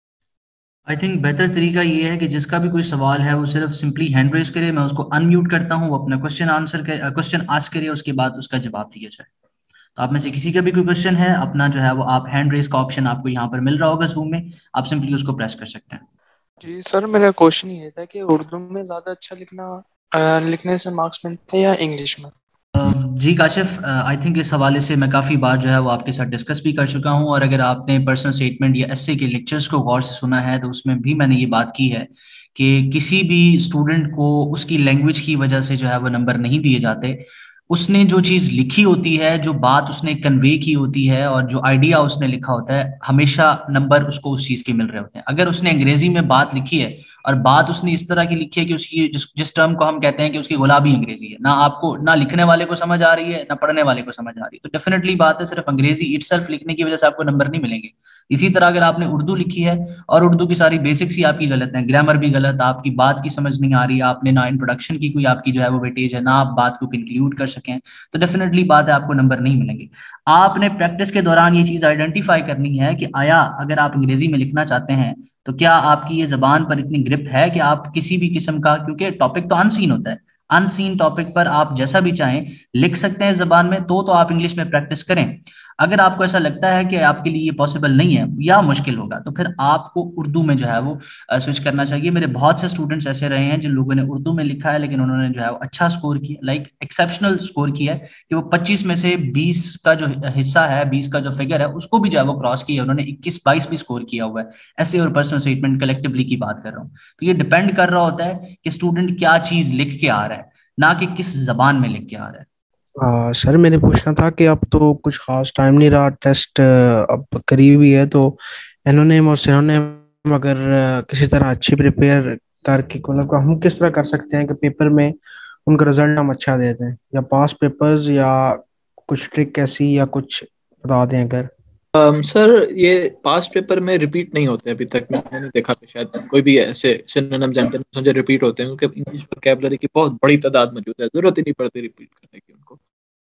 S4: I think बेहतर तरीका ये है कि जिसका भी कोई सवाल है वो सिर्फ सिंपली हैंड रेज करे, मैं उसको अनम्यूट करता हूँ, वो अपना क्वेश्चन आंसर कर क्वेश्चन आस्क करे, उसके बाद उसका जवाब दिया जाए। तो आप में से किसी का भी कोई क्वेश्चन है, अपना जो है वो आप हैंड रेज का ऑप्शन आपको यहाँ पर मिल रहा होगा जूम में, आप सिंपली उसको प्रेस कर सकते हैं।
S6: जी सर, मेरा क्वेश्चन ये था कि उर्दू में ज़्यादा अच्छा लिखना आ, लिखने से मार्क्स मिलते हैं या इंग्लिश में?
S4: जी काशिफ, आई थिंक इस हवाले से मैं काफ़ी बार जो है वो आपके साथ डिस्कस भी कर चुका हूँ, और अगर आपने पर्सनल स्टेटमेंट या एसए के लेक्चर्स को गौर से सुना है तो उसमें भी मैंने ये बात की है कि किसी भी स्टूडेंट को उसकी लैंग्वेज की वजह से जो है वो नंबर नहीं दिए जाते। उसने जो चीज़ लिखी होती है, जो बात उसने कन्वे की होती है और जो आइडिया उसने लिखा होता है, हमेशा नंबर उसको उस चीज़ के मिल रहे होते हैं। अगर उसने अंग्रेजी में बात लिखी है और बात उसने इस तरह की लिखी है कि उसकी जिस जिस टर्म को हम कहते हैं कि उसकी गुलाबी अंग्रेजी है, ना आपको ना लिखने वाले को समझ आ रही है ना पढ़ने वाले को समझ आ रही है, तो डेफिनेटली बात है सिर्फ अंग्रेजी इटसेल्फ लिखने की वजह से आपको नंबर नहीं मिलेंगे। इसी तरह अगर आपने उर्दू लिखी है और उर्दू की सारी बेसिक्स ही आपकी गलत हैं, ग्रामर भी गलत, आपकी बात की समझ नहीं आ रही, आपने ना इंट्रोडक्शन की कोई आपकी जो है वो वेटेज है, ना आप बात को कंक्लूड कर सकें, तो डेफिनेटली बात है आपको नंबर नहीं मिलेंगे। आपने प्रैक्टिस के दौरान ये चीज आइडेंटिफाई करनी है कि आया अगर आप अंग्रेजी में लिखना चाहते हैं तो क्या आपकी ये जबान पर इतनी ग्रिप है कि आप किसी भी किस्म का, क्योंकि टॉपिक तो अनसीन होता है, अनसीन टॉपिक पर आप जैसा भी चाहें लिख सकते हैं जबान में, तो तो आप इंग्लिश में प्रैक्टिस करें। अगर आपको ऐसा लगता है कि आपके लिए ये पॉसिबल नहीं है या मुश्किल होगा तो फिर आपको उर्दू में जो है वो स्विच करना चाहिए। मेरे बहुत से स्टूडेंट्स ऐसे रहे हैं जिन लोगों ने उर्दू में लिखा है लेकिन उन्होंने जो है वो अच्छा स्कोर किया, लाइक एक्सेप्शनल स्कोर किया है कि वो पच्चीस में से बीस का जो हिस्सा है, बीस का जो फिगर है उसको भी जो है वो क्रॉस किया, उन्होंने इक्कीस बाईस भी स्कोर किया हुआ है। ऐसे और पर्सनल स्टेटमेंट कलेक्टिवली की बात कर रहा हूँ। तो ये डिपेंड कर रहा होता है कि स्टूडेंट क्या चीज लिख के आ रहा है, ना कि किस जबान में लिख के आ रहा है।
S7: आ, सर मैंने पूछना था कि अब तो कुछ खास टाइम नहीं रहा, टेस्ट अब करीब ही है, तो एनोनिम और सिनोनिम अगर किसी तरह अच्छी प्रिपेयर करके मतलब हम किस तरह कर सकते हैं कि पेपर में उनका रिजल्ट हम अच्छा देते हैं, या पास पेपर्स या कुछ ट्रिक ऐसी या कुछ बता दें अगर।
S5: um, सर ये पास पेपर में रिपीट नहीं होते अभी तक, मैंने देखा कि शायद कोई भी ऐसे सिनोनिम्स एंटोनिम्स जो रिपीट होते हैं क्योंकि इंग्लिश वोकैबुलरी की बहुत बड़ी तादाद मौजूद है, जरूरत ही नहीं पड़ती रिपीट करने की उनको।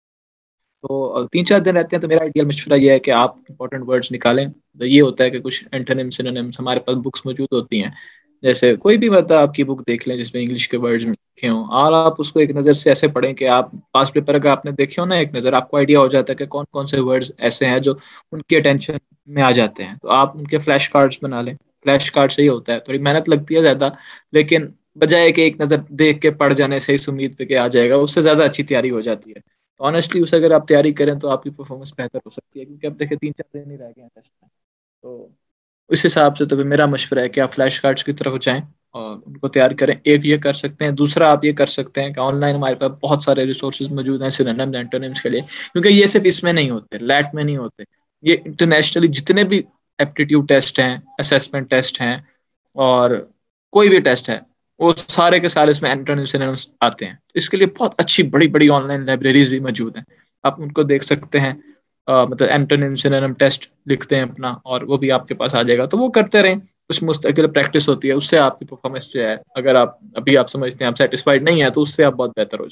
S5: तो तीन चार दिन रहते हैं तो मेरा आइडियल मशवरा ये है कि आप इंपॉर्टेंट वर्ड्स निकालें। तो ये होता है कि कुछ एंटोनिम्स सिनोनिम्स हमारे पास बुक्स मौजूद होती हैं, जैसे कोई भी मतलब आपकी बुक देख लें जिसमें इंग्लिश के वर्ड्स लिखे हों, और आप उसको एक नज़र से ऐसे पढ़ें कि आप पास पेपर अगर आपने देखे हो ना एक नज़र, आपको आइडिया हो जाता है कि कौन कौन से वर्ड्स ऐसे हैं जो उनकी अटेंशन में आ जाते हैं। तो आप उनके फ्लैश कार्ड्स बना लें। फ्लैश कार्ड से ही होता है, थोड़ी मेहनत लगती है ज़्यादा, लेकिन बजाय कि एक नज़र देख के पढ़ जाने से इस उम्मीद पे कि आ जाएगा, उससे ज़्यादा अच्छी तैयारी हो जाती है। ऑनेस्टली उसे अगर आप तैयारी करें तो आपकी परफॉर्मेंस बेहतर हो सकती है, क्योंकि अब देखिए तीन चार दिन ही रह गए हैं टेस्ट में। तो उस हिसाब से तो मेरा मशवरा है कि आप फ्लैश कार्ड्स की तरफ जाएं और उनको तैयार करें। एक ये कर सकते हैं, दूसरा आप ये कर सकते हैं कि ऑनलाइन हमारे पास बहुत सारे रिसोर्सेज मौजूद हैं सिनोनिम्स एंटोनिम्स के लिए, क्योंकि ये सिर्फ इसमें नहीं होते, लैट में नहीं होते, ये इंटरनेशनली जितने भी एप्टीट्यूड टेस्ट हैं, असेसमेंट टेस्ट हैं और कोई भी टेस्ट है, वो सारे के सारे इसमें एंटोनिम्स सिनोनिम्स आते हैं। इसके लिए बहुत अच्छी बड़ी बड़ी ऑनलाइन लाइब्रेरीज भी मौजूद हैं, आप उनको देख सकते हैं। Uh, मतलब एंटोनिम सिनोनिम टेस्ट लिखते हैं अपना और वो भी आपके पास आ जाएगा, तो वो करते रहें, कुछ मुस्तकिल प्रैक्टिस होती है, उससे आपकी परफॉर्मेंस जो है, अगर आप अभी आप समझते हैं आप सेटिस्फाइड नहीं है तो उससे आप बहुत बेहतर हो जाएगी।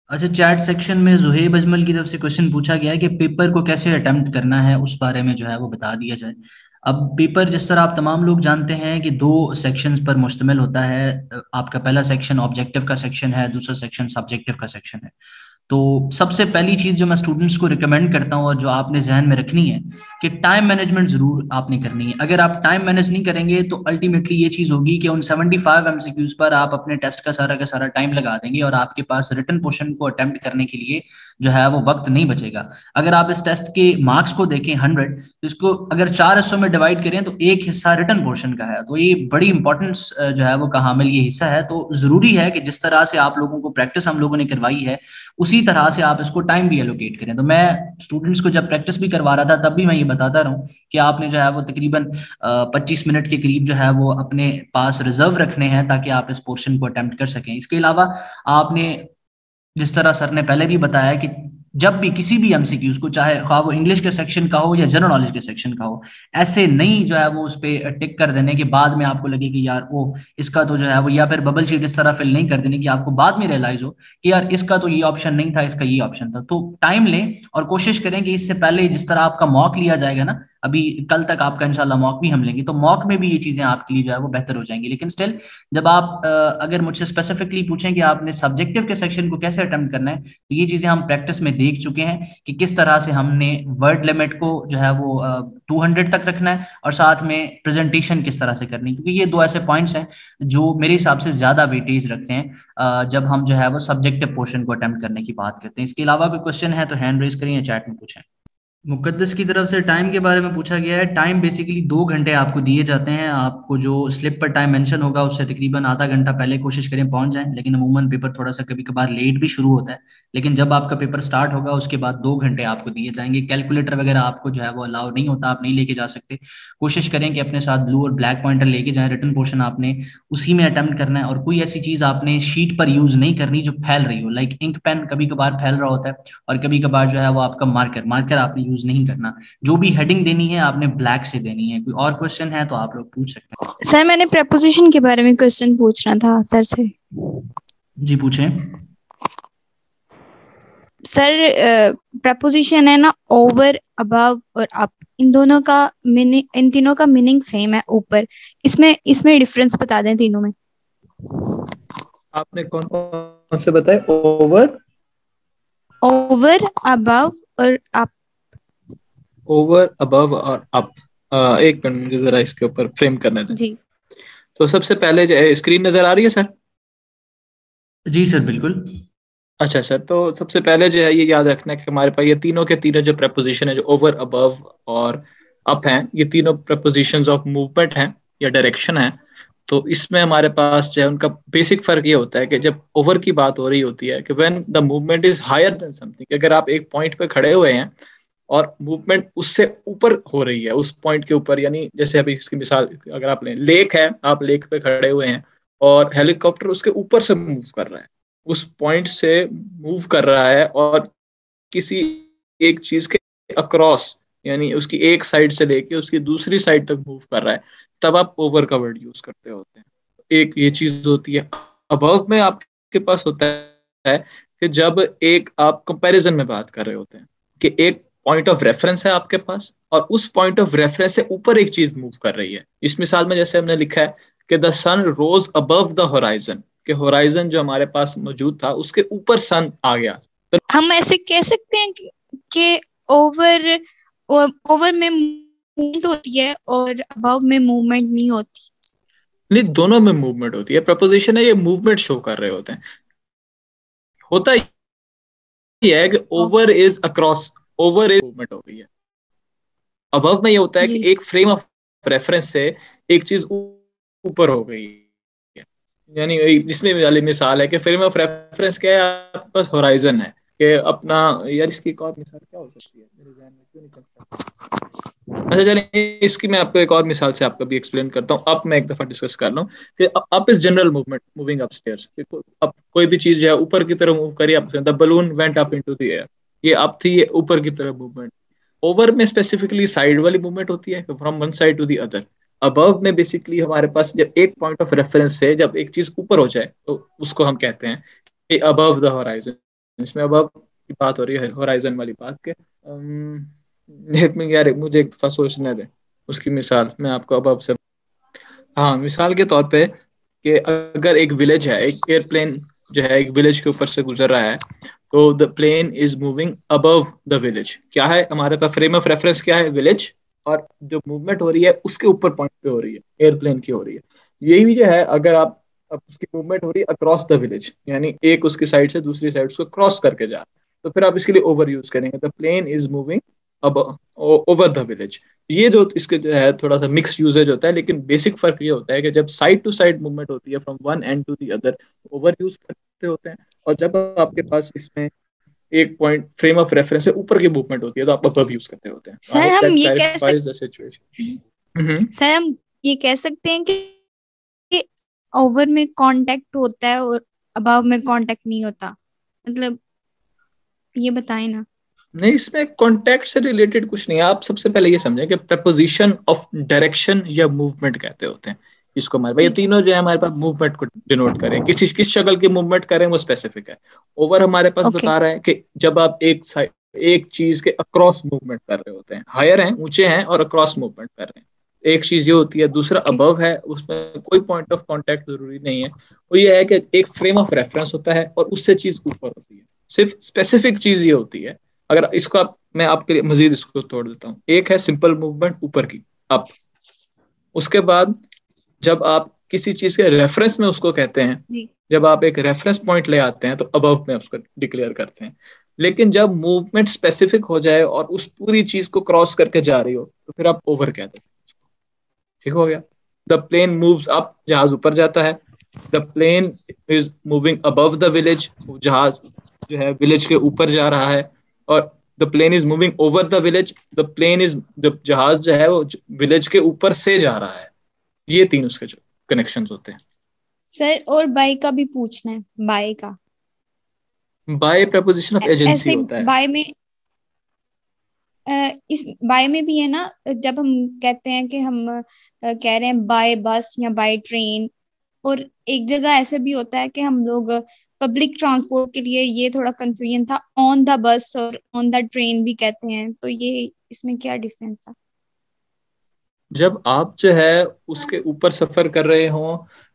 S4: अच्छा, चैट सेक्शन में जुहेब अजमल की तरफ से क्वेश्चन पूछा गया है कि पेपर को कैसे अटेम्प्ट करना है, उस बारे में जो है वो बता दिया जाए। अब पेपर जिस तरह आप तमाम लोग जानते हैं कि दो सेक्शंस पर मुश्तमिल होता है। आपका पहला सेक्शन ऑब्जेक्टिव का सेक्शन है, दूसरा सेक्शन सब्जेक्टिव का सेक्शन है। तो सबसे पहली चीज जो मैं स्टूडेंट्स को रिकमेंड करता हूँ और जो आपने जहन में रखनी है कि टाइम मैनेजमेंट जरूर आपने करनी है। अगर आप टाइम मैनेज नहीं करेंगे तो अल्टीमेटली ये चीज होगी कि उन पचहत्तर एमसीक्यूज पर आप अपने टेस्ट का सारा का सारा टाइम लगा देंगे और आपके पास रिटन पोर्शन को अटेम्प्ट करने के लिए जो है वो वक्त नहीं बचेगा। अगर आप इस टेस्ट के मार्क्स को देखें हंड्रेड, तो इसको अगर चार हिस्सों में डिवाइड करें तो एक हिस्सा रिटन पोर्शन का है। तो ये बड़ी इंपॉर्टेंस जो है वो का हामिल ये हिस्सा है। तो जरूरी है कि जिस तरह से आप लोगों को प्रैक्टिस हम लोगों ने करवाई है उसी तरह से आप इसको टाइम भी एलोकेट करें। तो मैं स्टूडेंट्स को जब प्रैक्टिस भी करवा रहा था तब भी मैं ये बताता रहा हूँ कि आपने जो है वो तकरीबन पच्चीस मिनट के करीब जो है वो अपने पास रिजर्व रखने हैं ताकि आप इस पोर्शन को अटेम्प्ट कर सकें। इसके अलावा आपने जिस तरह सर ने पहले भी बताया कि जब भी किसी भी एमसीक्यूज को, चाहे खा वो इंग्लिश के सेक्शन का हो या जनरल नॉलेज के सेक्शन का हो, ऐसे नहीं जो है वो उस पर टिक कर देने के बाद में आपको लगे कि यार वो इसका तो जो है वो, या फिर बबल शीट इस तरह फिल नहीं कर देने कि आपको बाद में रियलाइज हो कि यार इसका तो ये ऑप्शन नहीं था, इसका ये ऑप्शन था। तो टाइम लें और कोशिश करें कि इससे पहले जिस तरह आपका मॉक लिया जाएगा ना, अभी कल तक आपका इंशाल्लाह मॉक भी हम लेंगे, तो मॉक में भी ये चीजें आपके लिए जो है वो बेहतर हो जाएंगी। लेकिन स्टिल जब आप अगर मुझसे स्पेसिफिकली पूछें कि आपने सब्जेक्टिव के सेक्शन को कैसे अटेम्प्ट करना है, तो ये चीजें हम प्रैक्टिस में देख चुके हैं कि किस तरह से हमने वर्ड लिमिट को जो है वो टू हंड्रेड तक रखना है और साथ में प्रेजेंटेशन किस तरह से करनी है, क्योंकि ये दो ऐसे पॉइंट्स हैं जो मेरे हिसाब से ज्यादा वेटेज रखते हैं जब हम जो है वो सब्जेक्टिव पोर्शन को अटेम्प्ट करने की बात करते हैं। इसके अलावा कोई क्वेश्चन है तो हैंड रेज करें या चैट में पूछें। मुकद्दस की तरफ से टाइम के बारे में पूछा गया है। टाइम बेसिकली दो घंटे आपको दिए जाते हैं। आपको जो स्लिप पर टाइम मेंशन होगा उससे तकरीबन आधा घंटा पहले कोशिश करें पहुंच जाएं, लेकिन अमूमन पेपर थोड़ा सा कभी कभार लेट भी शुरू होता है। लेकिन जब आपका पेपर स्टार्ट होगा उसके बाद दो घंटे आपको दिए जाएंगे। कैलकुलेटर वगैरह आपको जो है वो अलाउ नहीं होता, आप नहीं लेके जा सकते। कोशिश करें कि अपने साथ ब्लू और ब्लैक पॉइंटर लेके जाएं। रिटन पोर्शन आपने उसी में अटेम्प्ट करना है और कोई ऐसी चीज आपने शीट पर यूज नहीं करनी जो फैल रही हो, लाइक इंक पेन कभी कभार फैल रहा होता है और कभी कभार जो है वो आपका मार्कर मार्कर आपने यूज नहीं करना। जो भी हेडिंग देनी है आपने ब्लैक से देनी है। कोई और क्वेश्चन है तो आप लोग पूछ सकते हैं।
S8: सर मैंने प्रपोजिशन के बारे में क्वेश्चन पूछना था सर से।
S4: जी पूछें।
S8: सर प्रपोजिशन है ना, ओवर, अबव और अप, इन दोनों का मीनिंग, इन तीनों का मीनिंग सेम है ऊपर। इसमें इसमें डिफरेंस बता दें तीनों में।
S5: आपने कौन कौन से बताए? ओवर,
S8: ओवर, अबव और अप।
S5: ओवर, अबव और अप। एक मिनट मुझे जरा इसके ऊपर फ्रेम करने दें।
S8: जी।
S5: तो सबसे पहले जो स्क्रीन नजर आ रही है सर?
S4: जी सर बिल्कुल।
S5: अच्छा सर, तो सबसे पहले जो है ये याद रखना है कि हमारे पास ये तीनों के तीनों जो प्रपोजिशन है, जो ओवर, अबव और अप हैं, ये तीनों प्रपोजिशंस ऑफ मूवमेंट हैं या डायरेक्शन है। तो इसमें हमारे पास जो है उनका बेसिक फर्क ये होता है कि जब ओवर की बात हो रही होती है कि when the movement is higher than something, अगर आप एक पॉइंट पे खड़े हुए हैं और मूवमेंट उससे ऊपर हो रही है, उस पॉइंट के ऊपर, यानी जैसे अभी इसकी मिसाल अगर आप लें, लेक है, आप लेक पे खड़े हुए हैं और हेलीकॉप्टर उसके ऊपर से मूव कर रहा है, उस पॉइंट से मूव कर रहा है और किसी एक चीज के अक्रॉस, यानी उसकी एक साइड से लेके उसकी दूसरी साइड तक मूव कर रहा है, तब आप ओवर का वर्ड यूज करते होते हैं। एक ये चीज होती है। अबव में आपके पास होता है कि जब एक आप कंपैरिजन में बात कर रहे होते हैं कि एक पॉइंट ऑफ रेफरेंस है आपके पास और उस पॉइंट ऑफ रेफरेंस से ऊपर एक चीज मूव कर रही है। इस मिसाल में जैसे हमने लिखा है कि the sun rose above the horizon, कि होराइजन जो हमारे पास मौजूद था उसके ऊपर सन आ गया। तो
S8: हम ऐसे कह सकते हैं कि, कि ओवर ओवर में मूवमेंट होती है और अबव में मूवमेंट नहीं होती।
S5: नहीं, दोनों में मूवमेंट होती है। प्रपोजिशन है, ये मूवमेंट शो कर रहे होते हैं। होता ये है कि over is across, over is movement हो गई है। अबव में ये होता है कि एक फ्रेम ऑफ रेफरेंस से एक चीज ऊपर हो गई है, यानी जिसमें वाली मिसाल है कि फ्रेम ऑफ रेफरेंस क्या है, आपके पास होराइजन है कि अपना, यार इसकी एक और मिसाल क्या हो सकती है, मेरे ध्यान में क्यों नहीं चलता। अच्छा चलिए, इसकी मैं आपको एक और मिसाल से आपको भी एक्सप्लेन करता हूँ। अब मैं एक दफा डिस्कस कर लूँ कि up is general movement, moving upstairs. अब कोई भी चीज जो है ऊपर की तरफ मूव करिए, the balloon went up into the air, ये अप थी, ये ऊपर की तरफ मूवमेंट। ओवर में स्पेसिफिकली साइड वाली मूवमेंट होती है, from one side to the other. Above में बेसिकली हमारे पास जब एक पॉइंट ऑफ रेफरेंस से जब एक चीज ऊपर हो जाए तो उसको हम कहते हैं कि अबव द होराइजन, इसमें अब की बात हो रही है होराइजन वाली बात के एक में यार मुझे एक दफा सोचने दे उसकी मिसाल मैं आपको अब से हाँ मिसाल के तौर पे कि अगर एक विलेज है, एक एयरप्लेन जो है एक विलेज के ऊपर से गुजर रहा है, तो the plane is moving above the village. क्या है हमारे पास फ्रेम ऑफ रेफरेंस, क्या है विलेज, और जो मूवमेंट हो रही है उसके ऊपर पॉइंट पे हो रही है, एयरप्लेन की हो रही है। यही भी जो है अगर आप अब उसकी मूवमेंट हो रही है अक्रॉस द विलेज, यानी एक उसकी साइड से दूसरी साइड उसको क्रॉस करके जा रहा है, तो फिर आप इसके लिए ओवर यूज करेंगे, द प्लेन इज मूविंग अब ओवर द विलेज। ये जो इसके जो है थोड़ा सा मिक्स यूजेज होता है, लेकिन बेसिक फर्क ये होता है कि जब साइड टू साइड मूवमेंट होती है from one end to the other, over use करते होते हैं, और जब आपके पास इसमें एक पॉइंट फ्रेम ऑफ रेफरेंस से ऊपर की मूवमेंट होती है तो आप अबव यूज करते होते हैं।
S8: सर हम ये कह सकते सर हम ये कह सकते हैं कि ओवर में कांटेक्ट होता है और अबव में कांटेक्ट नहीं होता, मतलब ये बताएं ना।
S5: नहीं, इसमें कांटेक्ट से रिलेटेड कुछ नहीं है। आप सबसे पहले ये समझें कि प्रपोजिशन ऑफ डायरेक्शन या मूवमेंट कहते होते हैं इसको। हमारे ये तीनों जो है हमारे पास मूवमेंट को डिनोट करें, किसी किस शक्ल की मूवमेंट करें वो स्पेसिफिक है। ओवर हमारे पास okay. बता रहा है कि जब आप एक साइड एक चीज के अक्रॉस मूवमेंट कर रहे होते हैं, हायर हैं, ऊंचे हैं और अक्रॉस मूवमेंट कर रहे हैं, एक चीज ये होती है। दूसरा अबव है, उसमें कोई पॉइंट ऑफ कांटेक्ट जरूरी नहीं है, वो ये है कि एक फ्रेम ऑफ रेफरेंस होता है और उससे चीज ऊपर होती है। सिर्फ स्पेसिफिक चीज ये होती है। अगर इसको आप, मैं आपके लिए मजीद इसको तोड़ देता हूँ। एक है सिंपल मूवमेंट ऊपर की, अप। उसके बाद जब आप किसी चीज के रेफरेंस में उसको कहते हैं जी। जब आप एक रेफरेंस पॉइंट ले आते हैं तो अबव में उसको डिक्लेयर करते हैं। लेकिन जब मूवमेंट स्पेसिफिक हो जाए और उस पूरी चीज को क्रॉस करके जा रही हो तो फिर आप ओवर कहते हैं। ठीक हो गया। द प्लेन मूव्स अप, जहाज ऊपर जाता है। The plane is moving above the village, जहाज जो है विलेज के ऊपर जा रहा है। और the plane is moving over the village, the plane is, the जहाज जो है वो विलेज के ऊपर से जा रहा है। ये तीन उसके जो कनेक्शंस होते हैं।
S8: सर और बाय का भी पूछना है। बाय का,
S5: बाय प्रपोजिशन ऑफ एजेंसी होता है।
S8: बाय में इस बाय में भी है ना, जब हम कहते हैं कि हम कह रहे हैं बाय बस या बाय ट्रेन, और एक जगह ऐसे भी होता है कि हम लोग पब्लिक ट्रांसपोर्ट के लिए, ये थोड़ा कंफ्यूजन था, ऑन द बस और ऑन द ट्रेन भी कहते हैं, तो ये इसमें क्या डिफरेंस था?
S5: जब आप जो है उसके ऊपर सफर कर रहे हो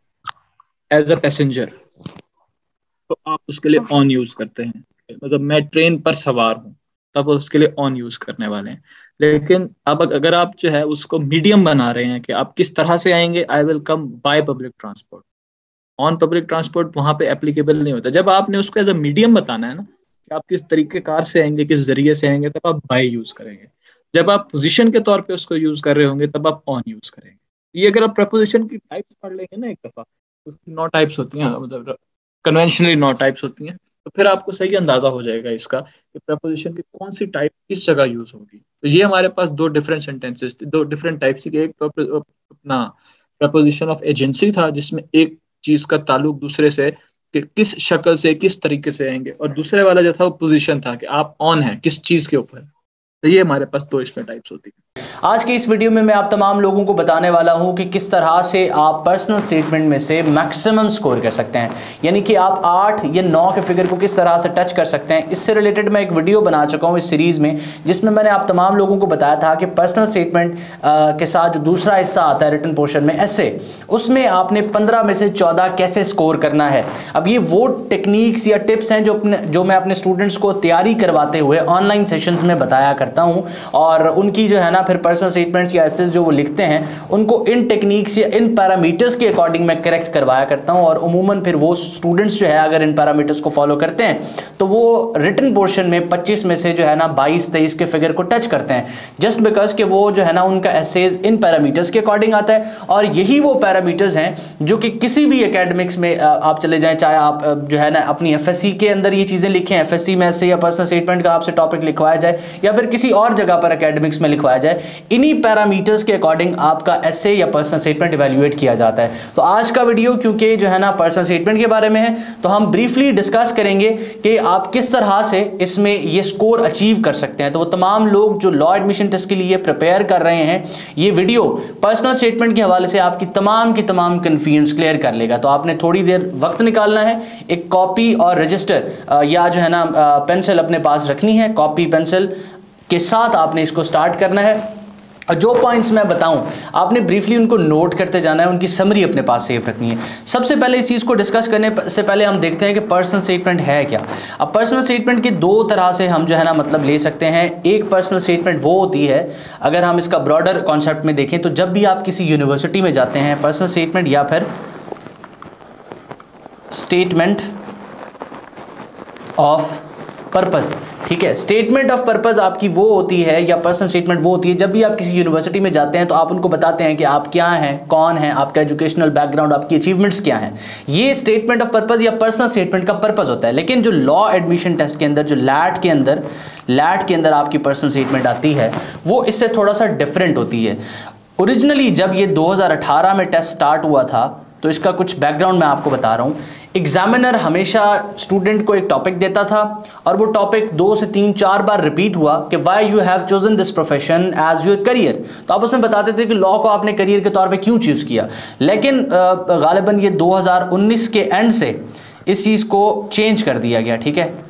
S5: एज अ पैसेंजर तो आप उसके लिए ऑन यूज करते हैं। मतलब मैं ट्रेन पर सवार हूँ तब उसके लिए ऑन यूज करने वाले हैं। लेकिन अब अगर आप जो है उसको मीडियम बना रहे हैं कि आप किस तरह से आएंगे, I will come by public transport, on public transport वहां पे एप्लीकेबल नहीं होता। जब आपने उसको एज अ मीडियम बताना है ना कि आप किस तरीके कार से आएंगे, किस जरिए से आएंगे, तब आप बाय यूज करेंगे। जब आप पोजीशन के तौर पे उसको यूज कर रहे होंगे तब आप ऑन यूज करेंगे। ये अगर आप प्रपोजिशन की टाइप्स पढ़ लेंगे ना एक दफा, उसकी नौ टाइप्स होती हैं, मतलब कन्वेंशनली नौ टाइप्स होती हैं, तो फिर आपको सही अंदाजा हो जाएगा इसका कि प्रपोजिशन की कौन सी टाइप किस जगह यूज होगी। तो ये हमारे पास दो डिफरेंट सेंटेंसेस, दो डिफरेंट टाइप्स की। एक अपना प्रपोजिशन ऑफ एजेंसी था जिसमें एक चीज का ताल्लुक दूसरे से कि किस शक्ल से किस तरीके से आएंगे, और दूसरे वाला जो था वो पोजीशन था कि आप ऑन है किस चीज के ऊपर। तो ये हमारे पास दो इसमें टाइप्स होती है।
S1: आज की इस वीडियो में मैं आप तमाम लोगों को बताने वाला हूं कि किस तरह से आप पर्सनल स्टेटमेंट में से मैक्सिमम स्कोर कर सकते हैं, यानी कि आप आठ या नौ के फिगर को किस तरह से टच कर सकते हैं। इससे रिलेटेड मैं एक वीडियो बना चुका हूं इस सीरीज़ में, जिसमें मैंने आप तमाम लोगों को बताया था कि पर्सनल स्टेटमेंट के साथ जो दूसरा हिस्सा आता है रिटन पोर्शन में, ऐसे उसमें आपने पंद्रह में से चौदह कैसे स्कोर करना है। अब ये वो टेक्निक्स या टिप्स हैं जो अपने जो मैं अपने स्टूडेंट्स को तैयारी करवाते हुए ऑनलाइन सेशंस में बताया करता हूँ, और उनकी जो है ना फिर पर्सनल स्टेटमेंट्स या एसेस जो वो लिखते हैं उनको इन टेक्निक्स या इन पैरामीटर्स के अकॉर्डिंग मैं करेक्ट करवाया करता हूं। और उमूमन फिर वो स्टूडेंट्स जो है अगर इन पैरामीटर्स को फॉलो करते हैं तो वो रिटन पोर्शन में पच्चीस में से जो है ना बाईस तेईस के फिगर को टच करते हैं, जस्ट बिकॉज कि वो जो है ना उनका एसेज इन पैरामीटर्स के अकॉर्डिंग आता है। और यही वो पैरामीटर्स हैं जो कि किसी भी एकेडमिक्स में आप चले जाएं, चाहे आप जो है ना अपनी एफ एस सी के अंदर ये चीज़ें लिखें, एफ एस सी में ऐसे या पर्सनल स्टेटमेंट का आपसे टॉपिक लिखवाया जाए, या फिर किसी और जगह पर एकेडमिक्स में लिखवाया जाए, इन्हीं पैरामीटर्स के अकॉर्डिंग आपका एसे या पर्सनल स्टेटमेंट इवैल्यूएट किया जाता है। तो आज का वीडियो क्योंकि जो है ना पर्सनल स्टेटमेंट के बारे में है, तो हम ब्रीफली डिस्कस करेंगे कि आप किस तरह से इसमें ये स्कोर अचीव कर सकते हैं। तो वो तमाम लोग जो लॉ एडमिशन टेस्ट के लिए प्रिपेयर कर रहे हैं, ये वीडियो पर्सनल स्टेटमेंट के हवाले से आपकी तमाम की तमाम कन्फ्यूजन क्लियर कर लेगा। तो आपने थोड़ी देर वक्त निकालना है, एक कॉपी और रजिस्टर या जो है ना पेंसिल अपने पास रखनी है, कॉपी पेंसिल के साथ आपने इसको स्टार्ट करना है और जो पॉइंट्स मैं बताऊं आपने ब्रीफली उनको नोट करते जाना है, उनकी समरी अपने पास सेफ रखनी है। सबसे पहले इस चीज़ को डिस्कस करने से पहले हम देखते हैं कि पर्सनल स्टेटमेंट है क्या। अब पर्सनल स्टेटमेंट के दो तरह से हम जो है ना मतलब ले सकते हैं। एक पर्सनल स्टेटमेंट वो होती है, अगर हम इसका ब्रॉडर कॉन्सेप्ट में देखें तो जब भी आप किसी यूनिवर्सिटी में जाते हैं, पर्सनल स्टेटमेंट या फिर स्टेटमेंट ऑफ पर्पस, ठीक है, स्टेटमेंट ऑफ पर्पस आपकी वो होती है या पर्सनल स्टेटमेंट वो होती है जब भी आप किसी यूनिवर्सिटी में जाते हैं तो आप उनको बताते हैं कि आप क्या हैं, कौन हैं, आपका एजुकेशनल बैकग्राउंड, आपकी अचीवमेंट्स क्या हैं। ये स्टेटमेंट ऑफ पर्पस या पर्सनल स्टेटमेंट का पर्पस होता है। लेकिन जो लॉ एडमिशन टेस्ट के अंदर, जो लैट के अंदर लैट के अंदर आपकी पर्सनल स्टेटमेंट आती है, वो इससे थोड़ा सा डिफरेंट होती है। ओरिजिनली जब ये दो हज़ार अठारह में टेस्ट स्टार्ट हुआ था, तो इसका कुछ बैकग्राउंड मैं आपको बता रहा हूँ। एग्जामिनर हमेशा स्टूडेंट को एक टॉपिक देता था और वो टॉपिक दो से तीन चार बार रिपीट हुआ कि why you have chosen this profession as your career. तो आप उसमें बताते थे कि लॉ को आपने करियर के तौर पे क्यों चूज़ किया। लेकिन गालिबन ये दो हज़ार उन्नीस के एंड से इस चीज़ को चेंज कर दिया गया, ठीक है,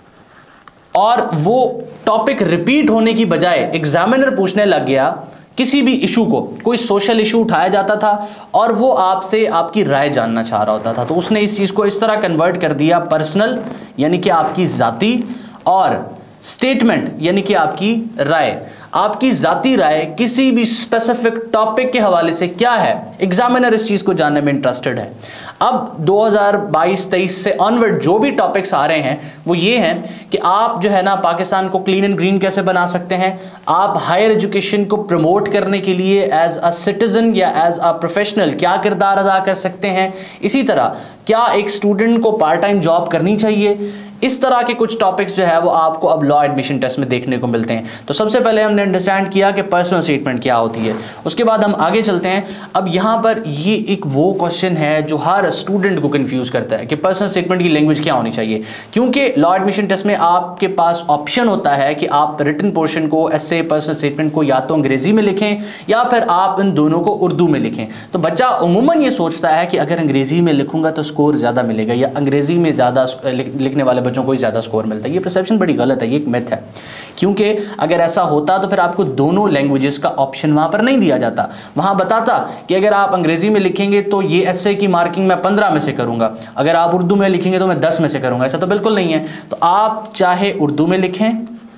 S1: और वो टॉपिक रिपीट होने की बजाय एग्जामिनर पूछने लग गया किसी भी इशू को, कोई सोशल इशू उठाया जाता था और वो आपसे आपकी राय जानना चाह रहा होता था, तो उसने इस चीज़ को इस तरह कन्वर्ट कर दिया, पर्सनल यानी कि आपकी ज़ाती और स्टेटमेंट यानी कि आपकी राय। आपकी ज़ाती राय किसी भी स्पेसिफिक टॉपिक के हवाले से क्या है, एग्जामिनर इस चीज़ को जानने में इंटरेस्टेड है। अब दो हज़ार बाईस तेईस से ऑनवर्ड जो भी टॉपिक्स आ रहे हैं वो ये हैं कि आप जो है ना पाकिस्तान को क्लीन एंड ग्रीन कैसे बना सकते हैं, आप हायर एजुकेशन को प्रमोट करने के लिए एज अ सिटीज़न या एज अ प्रोफेशनल क्या किरदार अदा कर सकते हैं, इसी तरह क्या एक स्टूडेंट को पार्ट टाइम जॉब करनी चाहिए। इस तरह के कुछ टॉपिक्स जो है वो आपको अब लॉ एडमिशन टेस्ट में देखने को मिलते हैं। तो सबसे पहले हमने अंडरस्टैंड किया कि पर्सनल स्टेटमेंट क्या होती है, उसके बाद हम आगे चलते हैं। अब यहाँ पर ये एक वो क्वेश्चन है जो हर स्टूडेंट को कंफ्यूज करता है कि पर्सनल स्टेटमेंट की लैंग्वेज क्या होनी चाहिए, क्योंकि लॉ एडमिशन टेस्ट में आपके पास ऑप्शन होता है कि आप रिटन पोर्शन को, एसे, पर्सनल स्टेटमेंट को या तो अंग्रेजी में लिखें या फिर आप इन दोनों को उर्दू में लिखें। तो बच्चा उमूमन ये सोचता है कि अगर अंग्रेजी में लिखूंगा तो स्कोर ज़्यादा मिलेगा या अंग्रेजी में ज़्यादा लिखने वाले बच्चों को ही ज़्यादा स्कोर मिलता है। ये परसेप्शन बड़ी गलत है, ये एक मिथ है, क्योंकि अगर ऐसा होता तो फिर आपको दोनों लैंग्वेजेस का ऑप्शन वहां पर नहीं दिया जाता। वहां बताता कि अगर आप अंग्रेजी में लिखेंगे तो ये एसे की मार्किंग मैं पंद्रह में से करूंगा, अगर आप उर्दू में लिखेंगे तो मैं दस में से करूंगा। ऐसा तो बिल्कुल नहीं है। तो आप चाहे उर्दू में लिखें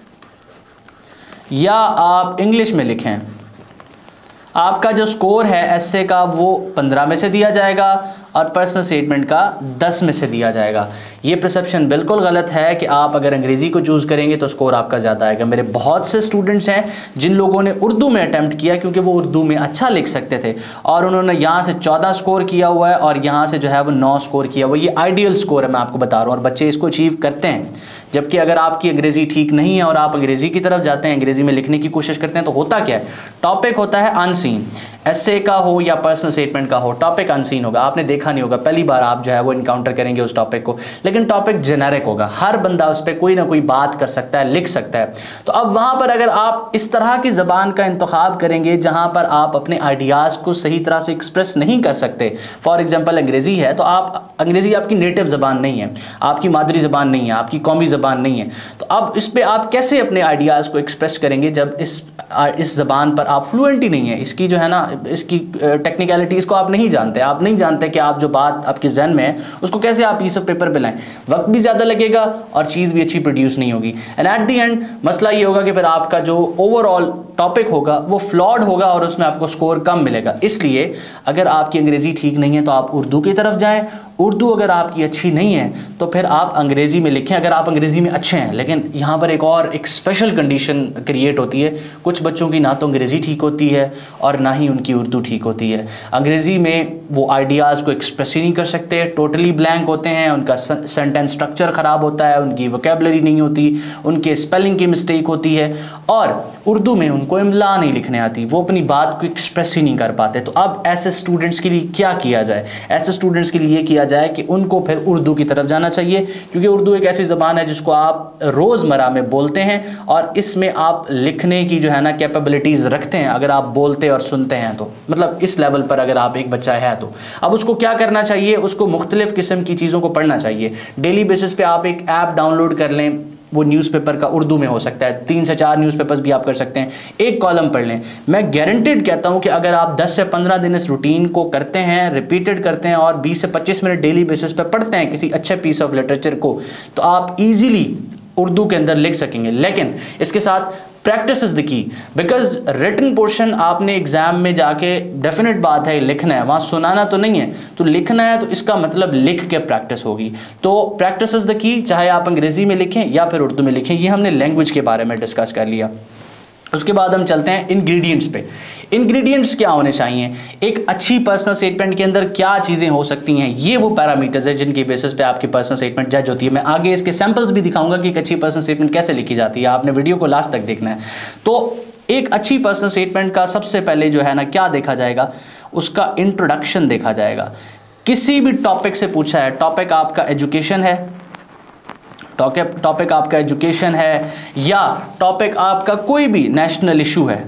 S1: या आप इंग्लिश में लिखें, आपका जो स्कोर है एसे का वो पंद्रह में से दिया जाएगा और पर्सनल स्टेटमेंट का दस में से दिया जाएगा। ये परसेप्शन बिल्कुल गलत है कि आप अगर अंग्रेज़ी को चूज़ करेंगे तो स्कोर आपका ज़्यादा आएगा। मेरे बहुत से स्टूडेंट्स हैं जिन लोगों ने उर्दू में अटैम्प्ट किया क्योंकि वो उर्दू में अच्छा लिख सकते थे और उन्होंने यहाँ से चौदह स्कोर किया हुआ है और यहाँ से जो है वो नौ स्कोर किया हुआ है। ये आइडियल स्कोर है, मैं आपको बता रहा हूँ, और बच्चे इसको अचीव करते हैं। जबकि अगर आपकी अंग्रेज़ी ठीक नहीं है और आप अंग्रेज़ी की तरफ जाते हैं, अंग्रेज़ी में लिखने की कोशिश करते हैं, तो होता क्या है, टॉपिक होता है अनसीन, एसे का हो या पर्सनल स्टेटमेंट का हो, टॉपिक अनसीन होगा, आपने देखा नहीं होगा, पहली बार आप जो है वो इनकाउंटर करेंगे उस टॉपिक को, लेकिन टॉपिक जेनेरिक होगा, हर बंदा उस पर कोई ना कोई बात कर सकता है, लिख सकता है। तो अब वहाँ पर अगर आप इस तरह की ज़बान का इंतखाब करेंगे जहाँ पर आप अपने आइडियाज़ को सही तरह से एक्सप्रेस नहीं कर सकते, फॉर एग्जाम्पल अंग्रेज़ी है तो आप, अंग्रेज़ी आपकी नेटिव ज़बान नहीं है, आपकी मादरी ज़बान नहीं है, आपकी कौमी ज़बान नहीं है, तो अब इस पर आप कैसे अपने आइडियाज़ को एक्सप्रेस करेंगे जब इस इस ज़बान पर आप फ्लुएंट ही नहीं है, इसकी जो है ना इसकी टेक्निकलिटीज़ को आप नहीं जानते, आप नहीं जानते कि आप जो बात आपके जहन में है उसको कैसे आप पीस ऑफ पेपर पे लाएं, वक्त भी ज़्यादा लगेगा और चीज़ भी अच्छी प्रोड्यूस नहीं होगी, एंड एट दी एंड मसला ये होगा कि फिर आपका जो ओवरऑल टॉपिक होगा वो फ्लॉड होगा और उसमें आपको स्कोर कम मिलेगा। इसलिए अगर आपकी अंग्रेज़ी ठीक नहीं है तो आप उर्दू की तरफ जाएं, उर्दू अगर आपकी अच्छी नहीं है तो फिर आप अंग्रेज़ी में लिखें, अगर आप अंग्रेज़ी में अच्छे हैं। लेकिन यहाँ पर एक और एक स्पेशल कंडीशन क्रिएट होती है, कुछ बच्चों की ना तो अंग्रेज़ी ठीक होती है और ना ही उनकी उर्दू ठीक होती है। अंग्रेज़ी में वो आइडियाज़ को एक्सप्रेस ही नहीं कर सकते, टोटली ब्लैंक होते हैं, उनका सेंटेंस स्ट्रक्चर ख़राब होता है, उनकी वोकेबलरी नहीं होती, उनके स्पेलिंग की मिस्टेक होती है। और उर्दू में उनको इमला नहीं लिखने आती, वो अपनी बात को एक्सप्रेस ही नहीं कर पाते। तो अब ऐसे स्टूडेंट्स के लिए क्या किया जाए? ऐसे स्टूडेंट्स के लिए ये किया जाए कि उनको फिर उर्दू की तरफ जाना चाहिए, क्योंकि उर्दू एक ऐसी ज़बान है जिसको आप रोज़मर्रा में बोलते हैं और इसमें आप लिखने की जो है ना कैपेबिलिटीज़ रखते हैं, अगर आप बोलते और सुनते हैं तो, मतलब इस लेवल पर अगर आप एक बच्चा है तो। अब उसको क्या करना चाहिए? उसको मुख्तलिफ़ किस्म की चीज़ों को पढ़ना चाहिए। डेली बेसिस पे आप एक ऐप डाउनलोड कर लें, वो न्यूज़पेपर का उर्दू में हो सकता है, तीन से चार न्यूज़पेपर्स भी आप कर सकते हैं, एक कॉलम पढ़ लें। मैं गारंटेड कहता हूं कि अगर आप दस से पंद्रह दिन इस रूटीन को करते हैं, रिपीटेड करते हैं और बीस से पच्चीस मिनट डेली बेसिस पे पढ़ते हैं किसी अच्छे पीस ऑफ लिटरेचर को, तो आप इजीली उर्दू के अंदर लिख सकेंगे। लेकिन इसके साथ practice is the key, because written portion आपने एग्जाम में जाके डेफिनेट बात है लिखना है, वहाँ सुनाना तो नहीं है, तो लिखना है, तो इसका मतलब लिख के प्रैक्टिस होगी। तो प्रैक्टिस इज द की, चाहे आप अंग्रेजी में लिखें या फिर उर्दू में लिखें। ये हमने लैंग्वेज के बारे में डिस्कस कर लिया। उसके बाद हम चलते हैं इंग्रेडिएंट्स पे। इंग्रेडिएंट्स क्या होने चाहिए? एक अच्छी पर्सनल स्टेटमेंट के अंदर क्या चीज़ें हो सकती हैं, ये वो पैरामीटर्स है जिनकी बेसिस पे आपकी पर्सनल स्टेटमेंट जज होती है। मैं आगे इसके सैंपल्स भी दिखाऊंगा कि एक अच्छी पर्सनल स्टेटमेंट कैसे लिखी जाती है, आपने वीडियो को लास्ट तक देखना है। तो एक अच्छी पर्सनल स्टेटमेंट का सबसे पहले जो है ना क्या देखा जाएगा, उसका इंट्रोडक्शन देखा जाएगा। किसी भी टॉपिक से पूछा है, टॉपिक आपका एजुकेशन है, टॉपिक आपका एजुकेशन है या टॉपिक आपका कोई भी नेशनल इशू है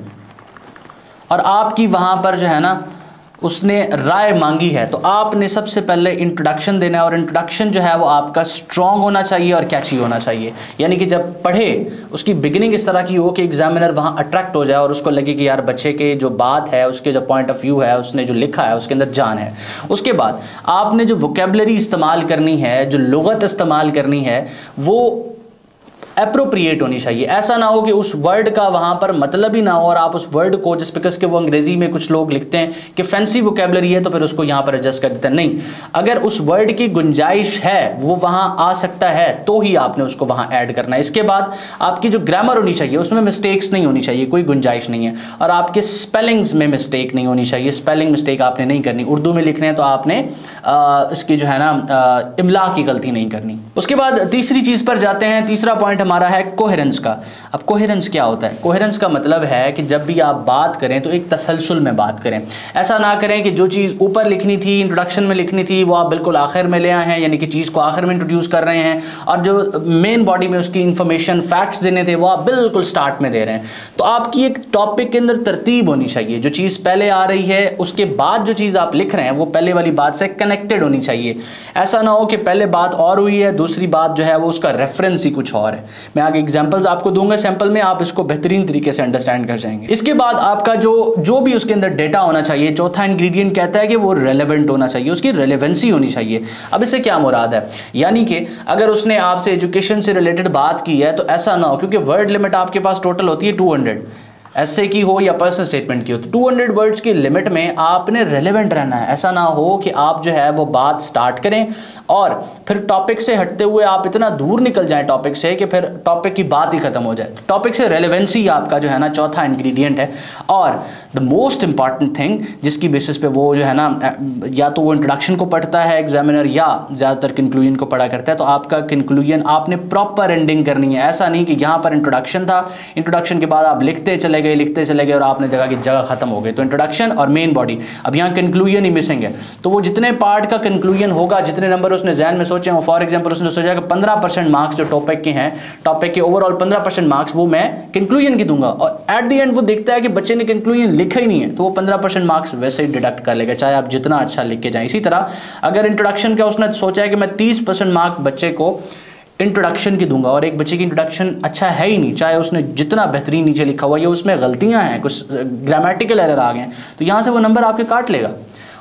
S1: और आपकी वहाँ पर जो है ना उसने राय मांगी है, तो आपने सबसे पहले इंट्रोडक्शन देना है। और इंट्रोडक्शन जो है वो आपका स्ट्रॉन्ग होना चाहिए और कैची होना चाहिए, यानी कि जब पढ़े उसकी बिगिनिंग इस तरह की हो कि एग्जामिनर वहाँ अट्रैक्ट हो जाए और उसको लगे कि यार बच्चे के जो बात है, उसके जो पॉइंट ऑफ व्यू है, उसने जो लिखा है उसके अंदर जान है। उसके बाद आपने जो वोकेबलरी इस्तेमाल करनी है, जो लुगत इस्तेमाल करनी है, वो एप्रोप्रिएट होनी चाहिए। ऐसा ना हो कि उस वर्ड का वहाँ पर मतलब ही ना हो और आप उस वर्ड को जस्ट बिकॉज के वो अंग्रेजी में कुछ लोग लिखते हैं कि फैंसी वोकेबलरी है तो फिर उसको यहाँ पर एडजस्ट कर देते हैं। नहीं, अगर उस वर्ड की गुंजाइश है, वो वहाँ आ सकता है, तो ही आपने उसको वहाँ ऐड करना है। इसके बाद आपकी जो ग्रामर होनी चाहिए उसमें मिस्टेक्स नहीं होनी चाहिए, कोई गुंजाइश नहीं है। और आपके स्पेलिंग्स में मिस्टेक नहीं होनी चाहिए, स्पेलिंग मिस्टेक आपने नहीं करनी। उर्दू में लिखने हैं तो आपने आ, इसकी जो है ना आ, इमला की गलती नहीं करनी। उसके बाद तीसरी चीज़ पर जाते हैं। तीसरा पॉइंट हमारा है कोहेरेंस का। अब कोहेरेंस क्या होता है? कोहेरेंस का मतलब है कि जब भी आप बात करें तो एक तसलसल में बात करें। ऐसा ना करें कि जो चीज़ ऊपर लिखनी थी, इंट्रोडक्शन में लिखनी थी, वो आप बिल्कुल आखिर में ले आए हैं, यानी कि चीज़ को आखिर में इंट्रोड्यूस कर रहे हैं, और जो मेन बॉडी में उसकी इंफॉर्मेशन फैक्ट्स देने थे वो आप बिल्कुल स्टार्ट में दे रहे हैं। तो आपकी एक टॉपिक के अंदर तरतीब होनी चाहिए। जो चीज़ पहले आ रही है उसके बाद जो चीज़ आप लिख रहे हैं वो पहले वाली बात से कनेक्टेड होनी चाहिए। ऐसा ना हो कि पहले बात और हुई है, दूसरी बात जो है वो उसका रेफरेंस ही कुछ और है। मैं आगे एग्जांपल्स आपको दूंगा, सैंपल में आप इसको बेहतरीन तरीके से अंडरस्टैंड कर जाएंगे। इसके बाद आपका जो जो भी उसके अंदर डेटा होना चाहिए, चौथा इंग्रेडिएंट कहता है कि वो रेलेवेंट होना चाहिए, उसकी रेलेवेंसी होनी चाहिए। अब इससे क्या मुराद है? यानी कि अगर उसने आपसे एजुकेशन से रिलेटेड बात की है तो ऐसा ना हो, क्योंकि वर्ड लिमिट आपके पास टोटल होती है टू हंड्रेड, ऐसे की हो या पर्सनल स्टेटमेंट की हो, तो टू हंड्रेड वर्ड्स की लिमिट में आपने रेलेवेंट रहना है। ऐसा ना हो कि आप जो है वो बात स्टार्ट करें और फिर टॉपिक से हटते हुए आप इतना दूर निकल जाएं टॉपिक से कि फिर टॉपिक की बात ही खत्म हो जाए। टॉपिक से रेलेवेंसी आपका जो है ना चौथा इंग्रेडिएंट है। और द मोस्ट इंपॉर्टेंट थिंग जिसकी बेसिस पे वो जो है ना या तो वो इंट्रोडक्शन को पढ़ता है एग्जामिनर या ज़्यादातर कंक्लूजन को पढ़ा करता है, तो आपका कंक्लूजन आपने प्रॉपर एंडिंग करनी है। ऐसा नहीं कि यहाँ पर इंट्रोडक्शन था, इंट्रोडक्शन के बाद आप लिखते चले गए लिखते चले गए और आपने देखा कि जगह खत्म हो गई। तो इंट्रोडक्शन और मेन बॉडी, अब यहाँ कंक्लूजन ही मिसिंग है। तो वो जितने पार्ट का कंक्लूजन होगा, जितने नंबर उसने जहन में सोचे हो, फॉर एग्जांपल उसने सोचा कि पंद्रह परसेंट मार्क्स जो टॉपिक के हैं, टॉपिक के ओवरऑल पंद्रह परसेंट मार्क्स वो मैं कंक्लूजन की दूंगा, और एट द एंड वो देखता है कि बच्चे ने कंक्लूजन लिखा ही नहीं है, तो वो पंद्रह परसेंट मार्क्स वैसे ही डिडक्ट कर लेगा, चाहे आप जितना अच्छा लिख के जाएं। इसी तरह अगर इंट्रोडक्शन का उसने सोचा है कि मैं तीस परसेंट मार्क्स बच्चे को इंट्रोडक्शन की दूंगा और एक बच्चे की इंट्रोडक्शन अच्छा है ही नहीं, चाहे उसने जितना बेहतरीन नीचे लिखा हुआ है, उसमें गलतियां हैं, कुछ ग्रामेटिकल एरर आ गए, तो यहाँ से वो नंबर आपके काट लेगा।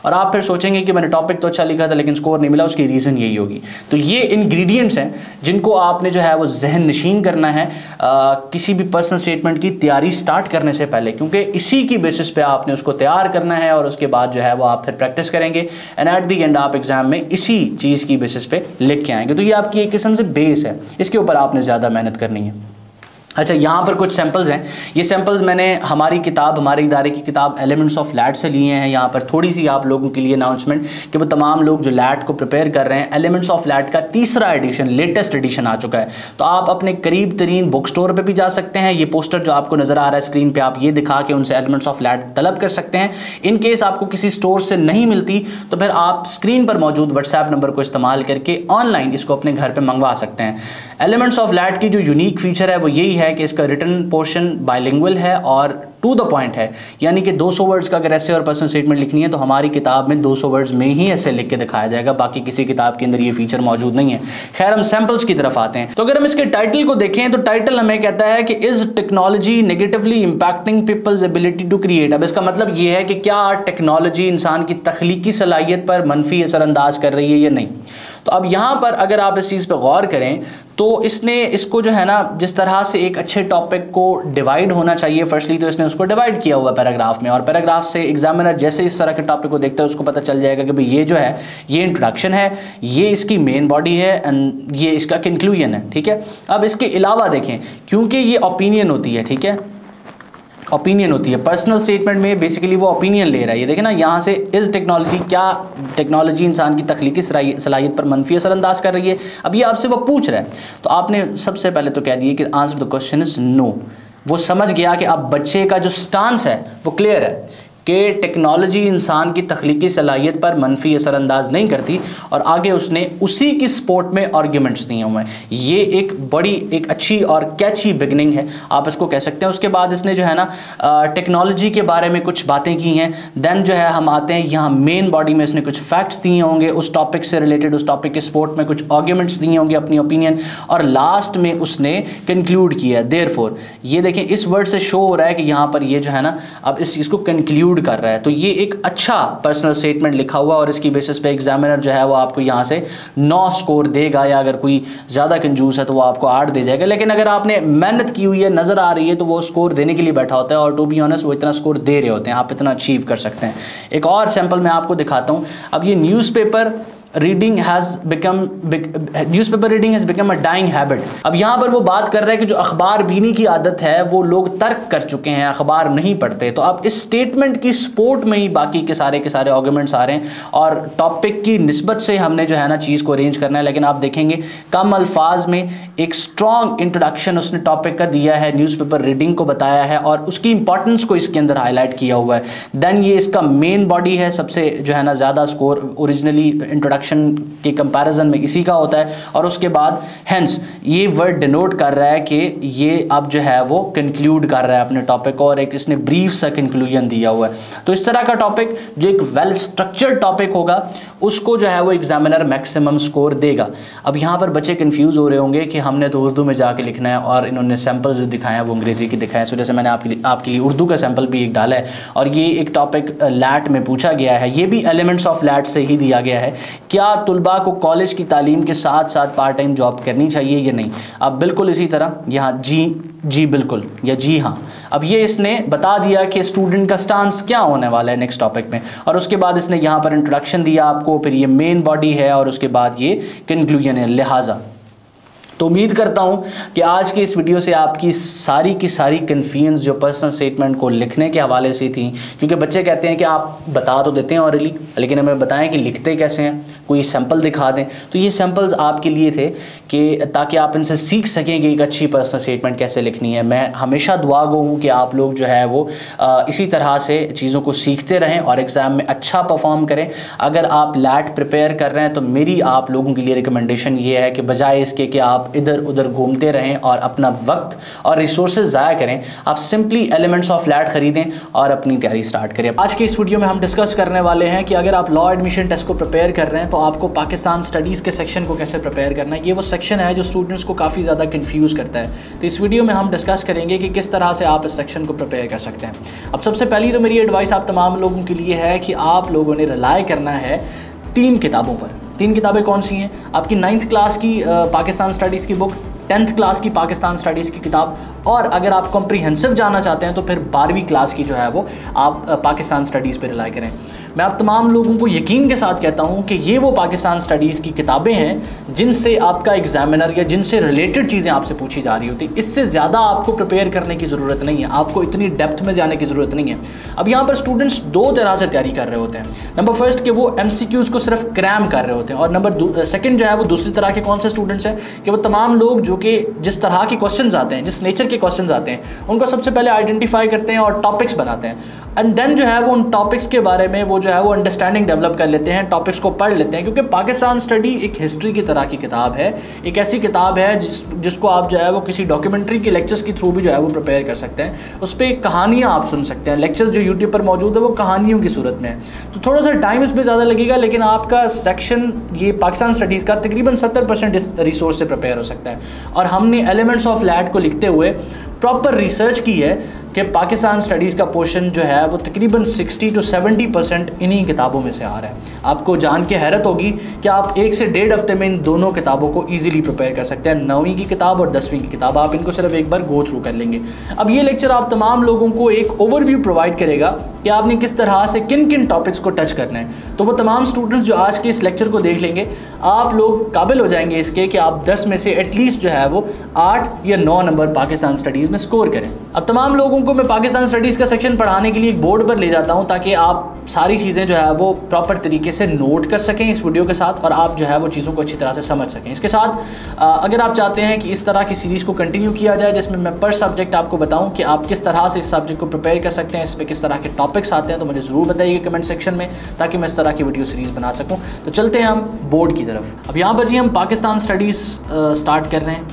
S1: और आप फिर सोचेंगे कि मैंने टॉपिक तो अच्छा लिखा था लेकिन स्कोर नहीं मिला, उसकी रीज़न यही होगी। तो ये इंग्रेडिएंट्स हैं जिनको आपने जो है वो जहन नशीन करना है आ, किसी भी पर्सनल स्टेटमेंट की तैयारी स्टार्ट करने से पहले, क्योंकि इसी की बेसिस पे आपने उसको तैयार करना है और उसके बाद जो है वो आप फिर प्रैक्टिस करेंगे एंड एट दी एंड आप एग्जाम में इसी चीज़ की बेसिस पे लिख के आएंगे। तो ये आपकी एक किस्म से बेस है, इसके ऊपर आपने ज़्यादा मेहनत करनी है। अच्छा, यहाँ पर कुछ सैम्पल्स हैं। ये सैम्पल्स मैंने हमारी किताब, हमारे इदारे की किताब एलिमेंट्स ऑफ लैट से लिए हैं। यहाँ पर थोड़ी सी आप लोगों के लिए अनाउंसमेंट कि वो तमाम लोग जो लैट को प्रिपेयर कर रहे हैं, एलिमेंट्स ऑफ लैट का तीसरा एडिशन, लेटेस्ट एडिशन आ चुका है। तो आप अपने करीब तरीन बुक स्टोर पर भी जा सकते हैं। ये पोस्टर जो आपको नज़र आ रहा है स्क्रीन पर, आप ये दिखा के उनसे एलिमेंट्स ऑफ लैट तलब कर सकते हैं। इन केस आपको किसी स्टोर से नहीं मिलती तो फिर आप स्क्रीन पर मौजूद व्हाट्सएप नंबर को इस्तेमाल करके ऑनलाइन इसको अपने घर पर मंगवा सकते हैं। एलिमेंट्स ऑफ लैट की जो यूनिक फीचर है वो यही है कि इसका रिटन पोर्शन बाइलिंगुअल है और टू द पॉइंट है, यानी कि दो सौ वर्ड्स का अगर ऐसे और पर्सनल स्टेटमेंट लिखनी है तो हमारी किताब में दो सौ वर्ड्स में ही ऐसे लिख के दिखाया जाएगा, बाकी किसी किताब के अंदर ये फीचर मौजूद नहीं है। खैर, हम सैंपल्स की तरफ आते हैं। तो अगर हम इसके टाइटल को देखें तो टाइटल हमें कहता है कि is technology negatively impacting people's ability to create. अब इसका मतलब ये है कि क्या टेक्नोलॉजी इंसान की तख्लीकी सलाहियत पर मनफी असरअंदाज कर रही है या नहीं। तो अब यहाँ पर अगर आप इस चीज़ पर गौर करें तो इसने इसको जो है ना, जिस तरह से एक अच्छे टॉपिक को डिवाइड होना चाहिए फर्स्टली, तो इसने उसको डिवाइड किया हुआ पैराग्राफ में, और पैराग्राफ से एग्जामिनर जैसे इस तरह के टॉपिक को देखता है उसको पता चल जाएगा कि भाई ये जो है ये इंट्रोडक्शन है, ये इसकी मेन बॉडी है एंड ये इसका कंक्लूजन है। ठीक है, अब इसके अलावा देखें, क्योंकि ये ओपिनियन होती है, ठीक है, ओपिनियन होती है, पर्सनल स्टेटमेंट में बेसिकली वो ओपिनियन ले रहा है। ये देखें ना, यहाँ से इस टेक्नोलॉजी, क्या टेक्नोलॉजी इंसान की तख्लीकी सलाहियत पर मनफी असरअंदाज कर रही है। अब ये आपसे वो पूछ रहा है तो आपने सबसे पहले तो कह दिए कि answer the question is no. वो समझ गया कि अब बच्चे का जो स्टांस है वो क्लियर है कि टेक्नोलॉजी इंसान की तख्लीकी सलाहियत पर मनफी असरअंदाज नहीं करती, और आगे उसने उसी की सपोर्ट में आर्ग्यूमेंट्स दिए हुए हैं। ये एक बड़ी एक अच्छी और कैची बिगनिंग है, आप इसको कह सकते हैं। उसके बाद इसने जो है ना टेक्नोलॉजी के बारे में कुछ बातें की हैं। देन जो है हम आते हैं यहाँ मेन बॉडी में, इसने कुछ फैक्ट्स दिए होंगे उस टॉपिक से रिलेटेड, उस टॉपिक के सपोर्ट में कुछ आर्ग्यूमेंट्स दिए होंगे, अपनी ओपिनियन, और लास्ट में उसने कंक्लूड किया है। देयरफॉर ये देखें, इस वर्ड से शो हो रहा है कि यहाँ पर ये जो है ना अब इस चीज़ को कंक्लूड कर रहा है। तो ये एक अच्छा पर्सनल स्टेटमेंट लिखा हुआ, और इसकी बेसिस पे एग्जामिनर जो है वो आपको यहाँ से नौ स्कोर देगा, या अगर कोई ज़्यादा कंजूस है तो वो आपको आठ दे जाएगा। लेकिन अगर आपने मेहनत की हुई है, नज़र आ रही है, तो वो स्कोर देने के लिए बैठा होता है, और टू बी ऑनेस्ट वो इतना स्कोर दे रहे होते हैं, आप इतना अचीव कर सकते हैं। एक और सैंपल मैं आपको दिखाता हूँ। अब ये newspaper reading has become newspaper reading has become a dying habit. अब यहाँ पर वो बात कर रहा है कि जो अखबार बीनी की आदत है वो लोग तर्क कर चुके हैं, अखबार नहीं पढ़ते। तो अब इस स्टेटमेंट की सपोर्ट में ही बाकी के सारे के सारे आर्गुमेंट्स आ रहे हैं, और टॉपिक की निस्बत से हमने जो है ना चीज़ को अरेंज करना है। लेकिन आप देखेंगे कम अल्फाज में एक स्ट्रॉन्ग इंट्रोडक्शन उसने टॉपिक का दिया है, न्यूज़पेपर रीडिंग को बताया है और उसकी इंपॉर्टेंस को इसके अंदर हाईलाइट किया हुआ है। देन ये इसका मेन बॉडी है, सबसे जो है ना ज़्यादा स्कोर ओरिजिनली इंट्रोडक्शन के कंपैरिजन में इसी का होता है, और उसके बाद हेंस ये वर्ड डिनोट कर रहा है कि ये अब जो है वो कंक्लूड कर रहा है अपने टॉपिक को, और एक इसने ब्रीफ सा कंक्लूजन दिया हुआ है। तो इस तरह का टॉपिक जो एक वेल स्ट्रक्चर्ड टॉपिक होगा उसको जो है वो एग्जामिनर मैक्सिमम स्कोर देगा। अब यहाँ पर बच्चे कंफ्यूज हो रहे होंगे कि हमने तो उर्दू में जाके लिखना है और इन्होंने सैंपल जो दिखाए हैं वो अंग्रेजी की दिखाए हैं, इस वजह से मैंने आपके आपके लिए उर्दू का सैंपल भी एक डाला है। और ये एक टॉपिक लैट में पूछा गया है, ये भी एलिमेंट्स ऑफ लैट से ही दिया गया है। क्या तुलबा को कॉलेज की तालीम के साथ साथ पार्ट टाइम जॉब करनी चाहिए या नहीं? अब बिल्कुल इसी तरह यहाँ जी जी बिल्कुल या जी हाँ। अब ये इसने बता दिया कि स्टूडेंट का स्टांस क्या होने वाला है नेक्स्ट टॉपिक में, और उसके बाद इसने यहाँ पर इंट्रोडक्शन दिया आपको, फिर ये मेन बॉडी है और उसके बाद ये कंक्लूजन है। लिहाजा तो उम्मीद करता हूँ कि आज की इस वीडियो से आपकी सारी की सारी कन्फ्यूजन जो पर्सनल स्टेटमेंट को लिखने के हवाले से थी, क्योंकि बच्चे कहते हैं कि आप बता तो देते हैं ऑरली, लेकिन हमें बताएं कि लिखते कैसे हैं, कोई सैंपल दिखा दें। तो ये सैंपल्स आपके लिए थे कि ताकि आप इनसे सीख सकें कि एक अच्छी पर्सनल स्टेटमेंट कैसे लिखनी है। मैं हमेशा दुआ गो हूँ कि आप लोग जो है वो आ, इसी तरह से चीज़ों को सीखते रहें और एग्ज़ाम में अच्छा परफॉर्म करें। अगर आप लैट प्रिपेयर कर रहे हैं तो मेरी आप लोगों के लिए रिकमेंडेशन ये है कि बजाय इसके कि आप आप इधर उधर घूमते रहें और अपना वक्त और रिसोर्सेज ज़ाया करें। आप सिंपली एलिमेंट्स ऑफ लैट खरीदें और अपनी तैयारी स्टार्ट करें। आज की इस वीडियो में हम डिस्कस करने वाले हैं कि अगर आप लॉ एडमिशन टेस्ट को प्रिपेयर कर रहे हैं तो आपको पाकिस्तान स्टडीज़ के सेक्शन को कैसे प्रिपेयर करना है। ये वो सेक्शन है जो स्टूडेंट्स को काफ़ी ज़्यादा कन्फ्यूज़ करता है। तो इस वीडियो में हम डिस्कस करेंगे कि किस तरह से आप इस सेक्शन को प्रिपेयर कर सकते हैं। अब सबसे पहली तो मेरी एडवाइस आप तमाम लोगों के लिए है कि आप लोगों ने रिलाय करना है तीन किताबों पर। तीन किताबें कौन सी हैं? आपकी नाइन्थ क्लास की पाकिस्तान स्टडीज़ की बुक, टेंथ क्लास की पाकिस्तान स्टडीज़ की किताब, और अगर आप कॉम्प्रीहेंसिव जाना चाहते हैं तो फिर बारहवीं क्लास की जो है वो आप पाकिस्तान स्टडीज़ पे रिलाई करें। मैं आप तमाम लोगों को यकीन के साथ कहता हूं कि ये वो पाकिस्तान स्टडीज़ की किताबें हैं जिनसे आपका एग्जामिनर या जिनसे रिलेटेड चीज़ें आपसे पूछी जा रही होती। इससे ज़्यादा आपको प्रिपेयर करने की ज़रूरत नहीं है, आपको इतनी डेप्थ में जाने की ज़रूरत नहीं है। अब यहाँ पर स्टूडेंट्स दो तरह से तैयारी कर रहे होते हैं। नंबर फर्स्ट कि वो एम सी क्यूज़ को सिर्फ क्रैम कर रहे होते हैं, और नंबर सेकेंड जो है वो दूसरी तरह के कौन से स्टूडेंट्स हैं कि वो तमाम लोग जो कि जिस तरह के क्वेश्चन आते हैं, जिस नेचर के क्वेश्चन आते हैं, उनको सबसे पहले आइडेंटिफाई करते हैं और टॉपिक्स बनाते हैं, एंड देन जो है वो उन टॉपिक्स के बारे में वो जो है वो अंडरस्टैंडिंग डेवलप कर लेते हैं, टॉपिक्स को पढ़ लेते हैं। क्योंकि पाकिस्तान स्टडी एक हिस्ट्री की तरह की किताब है, एक ऐसी किताब है जिस जिसको आप जो है वो किसी डॉक्यूमेंट्री के लेक्चर्स के थ्रू भी जो है वो प्रिपेयर कर सकते हैं। उस पर कहानियाँ आप सुन सकते हैं। लेक्चर्स जो यूट्यूब पर मौजूद है वो कहानियों की सूरत में है, तो थोड़ा सा टाइम इस पर ज़्यादा लगेगा, लेकिन आपका सेक्शन ये पाकिस्तान स्टडीज़ का तकरीबन सत्तर परसेंट इस रिसोर्स से प्रिपेयर हो सकता है। और हमने एलिमेंट्स ऑफ लैट को लिखते हुए प्रॉपर रिसर्च की है कि पाकिस्तान स्टडीज़ का पोर्शन जो है वो तकरीबन साठ टू सत्तर परसेंट इन्हीं किताबों में से आ रहा है। आपको जान के हैरत होगी कि आप एक से डेढ़ हफ्ते में इन दोनों किताबों को इजीली प्रिपेयर कर सकते हैं, नौवीं की किताब और दसवीं की किताब। आप इनको सिर्फ एक बार गो थ्रू कर लेंगे। अब ये लेक्चर आप तमाम लोगों को एक ओवरव्यू प्रोवाइड करेगा कि आपने किस तरह से किन किन टॉपिक्स को टच करना है। तो वो तमाम स्टूडेंट्स जो आज के इस लेक्चर को देख लेंगे, आप लोग काबिल हो जाएंगे इसके कि आप दस में से एटलीस्ट जो है वो आठ या नौ नंबर पाकिस्तान स्टडीज़ में स्कोर करें। अब तमाम लोगों को मैं पाकिस्तान स्टडीज़ का सेक्शन पढ़ाने के लिए एक बोर्ड पर ले जाता हूं ताकि आप सारी चीज़ें जो है वो प्रॉपर तरीके से नोट कर सकें इस वीडियो के साथ, और आप जो है वो चीज़ों को अच्छी तरह से समझ सकें। इसके साथ अगर आप चाहते हैं कि इस तरह की सीरीज़ को कंटिन्यू किया जाए जिसमें मैं पर सब्जेक्ट आपको बताऊं कि आप किस तरह से इस सब्जेक्ट को प्रिपेयर कर सकते हैं, इस पर किस तरह के टॉपिक्स आते हैं, तो मुझे ज़रूर बताइएगा कमेंट सेक्शन में, ताकि मैं इस तरह की वीडियो सीरीज़ बना सकूँ। तो चलते हैं हम बोर्ड की तरफ। अब यहाँ पर जी हम पाकिस्तान स्टडीज़ स्टार्ट कर रहे हैं।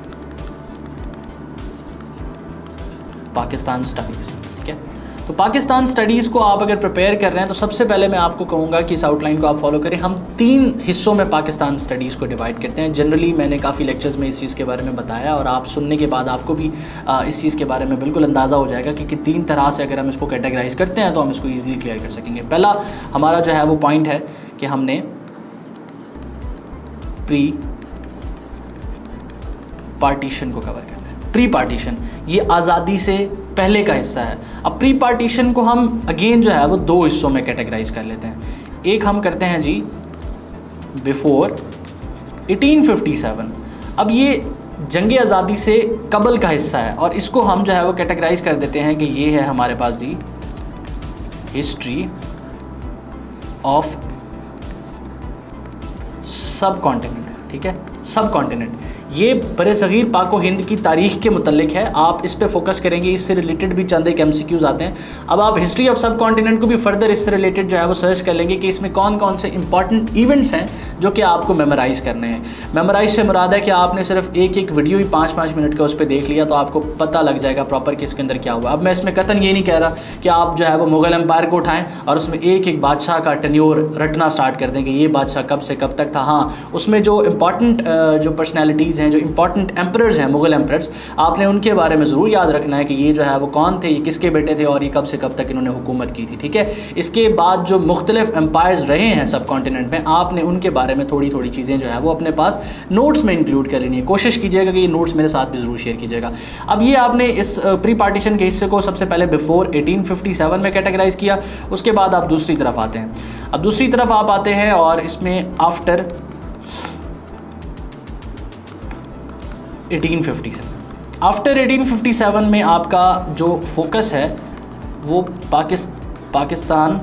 S1: पाकिस्तान स्टडीज़, ठीक है। तो पाकिस्तान स्टडीज़ को आप अगर प्रिपेयर कर रहे हैं तो सबसे पहले मैं आपको कहूँगा कि इस आउटलाइन को आप फॉलो करें। हम तीन हिस्सों में पाकिस्तान स्टडीज़ को डिवाइड करते हैं। जनरली मैंने काफ़ी लेक्चर्स में इस चीज़ के बारे में बताया, और आप सुनने के बाद आपको भी आ, इस चीज़ के बारे में बिल्कुल अंदाज़ा हो जाएगा कि, कि तीन तरह से अगर हम इसको कैटेगराइज करते हैं तो हम इसको ईजिली क्लियर कर सकेंगे। पहला हमारा जो है वो पॉइंट है कि हमने प्री पार्टीशन को कवर करना है। प्री पार्टीशन ये आज़ादी से पहले का हिस्सा है। अब प्री पार्टीशन को हम अगेन जो है वो दो हिस्सों में कैटेगराइज कर लेते हैं। एक हम करते हैं जी बिफोर अठारह सौ सत्तावन। अब ये जंग आज़ादी से कबल का हिस्सा है, और इसको हम जो है वो कैटेगराइज कर देते हैं कि ये है हमारे पास जी हिस्ट्री ऑफ सब कॉन्टिनेंट, ठीक है, सब कॉन्टिनेंट। ये बड़े सगीर पाको हिंद की तारीख़ के मुतल्लिक है, आप इस पे फोकस करेंगे। इससे रिलेटेड भी चंद एक एमसीक्यूज आते हैं। अब आप हिस्ट्री ऑफ सब कॉन्टिनेंट को भी फर्दर इससे रिलेटेड जो है वो सर्च कर लेंगे कि इसमें कौन कौन से इंपॉर्टेंट इवेंट्स हैं जो कि आपको मेमोराइज़ करने हैं। मेमोराइज से मुराद है कि आपने सिर्फ एक एक वीडियो ही पाँच पाँच मिनट का उस पर देख लिया तो आपको पता लग जाएगा प्रॉपर कि इसके अंदर क्या हुआ। अब मैं इसमें कतन ये नहीं कह रहा कि आप जो है वो मुग़ल एम्पायर को उठाएँ और उसमें एक एक बादशाह का टेन्योर रटना स्टार्ट कर दें कि ये बादशाह कब से कब तक था। हाँ, उसमें जो इंपॉर्टेंट जो पर्सनैलिटीज़ हैं, जो इंपॉर्टेंट एम्परर्स हैं, मुग़ल एम्परर्स, आपने उनके बारे में ज़रूर याद रखना है कि ये जो है वो कौन थे, ये किसके बेटे थे और ये कब से कब तक इन्होंने हुकूमत की थी, ठीक है। इसके बाद जो मुख्तलिफ एम्पायर्स रहे हैं सब कॉन्टिनेंट में, आपने उनके बारे में थोड़ी थोड़ी चीज़ें जो है वो अपने पास नोट्स में इंक्लूड कर लेनी है। कोशिश कीजिएगा कि ये नोट्स मेरे साथ भी ज़रूर शेयर कीजिएगा। अब ये आपने इस प्री पार्टीशन के हिस्से को सबसे पहले बिफोर अठारह सौ सत्तावन में कैटेगराइज किया। उसके बाद आप दूसरी तरफ आते हैं। अब दूसरी तरफ आप आते हैं और इसमें आफ्टर अठारह सौ सत्तावन आफ्टर अठारह सौ सत्तावन में आपका जो फोकस है वो पाकिस पाकिस्तान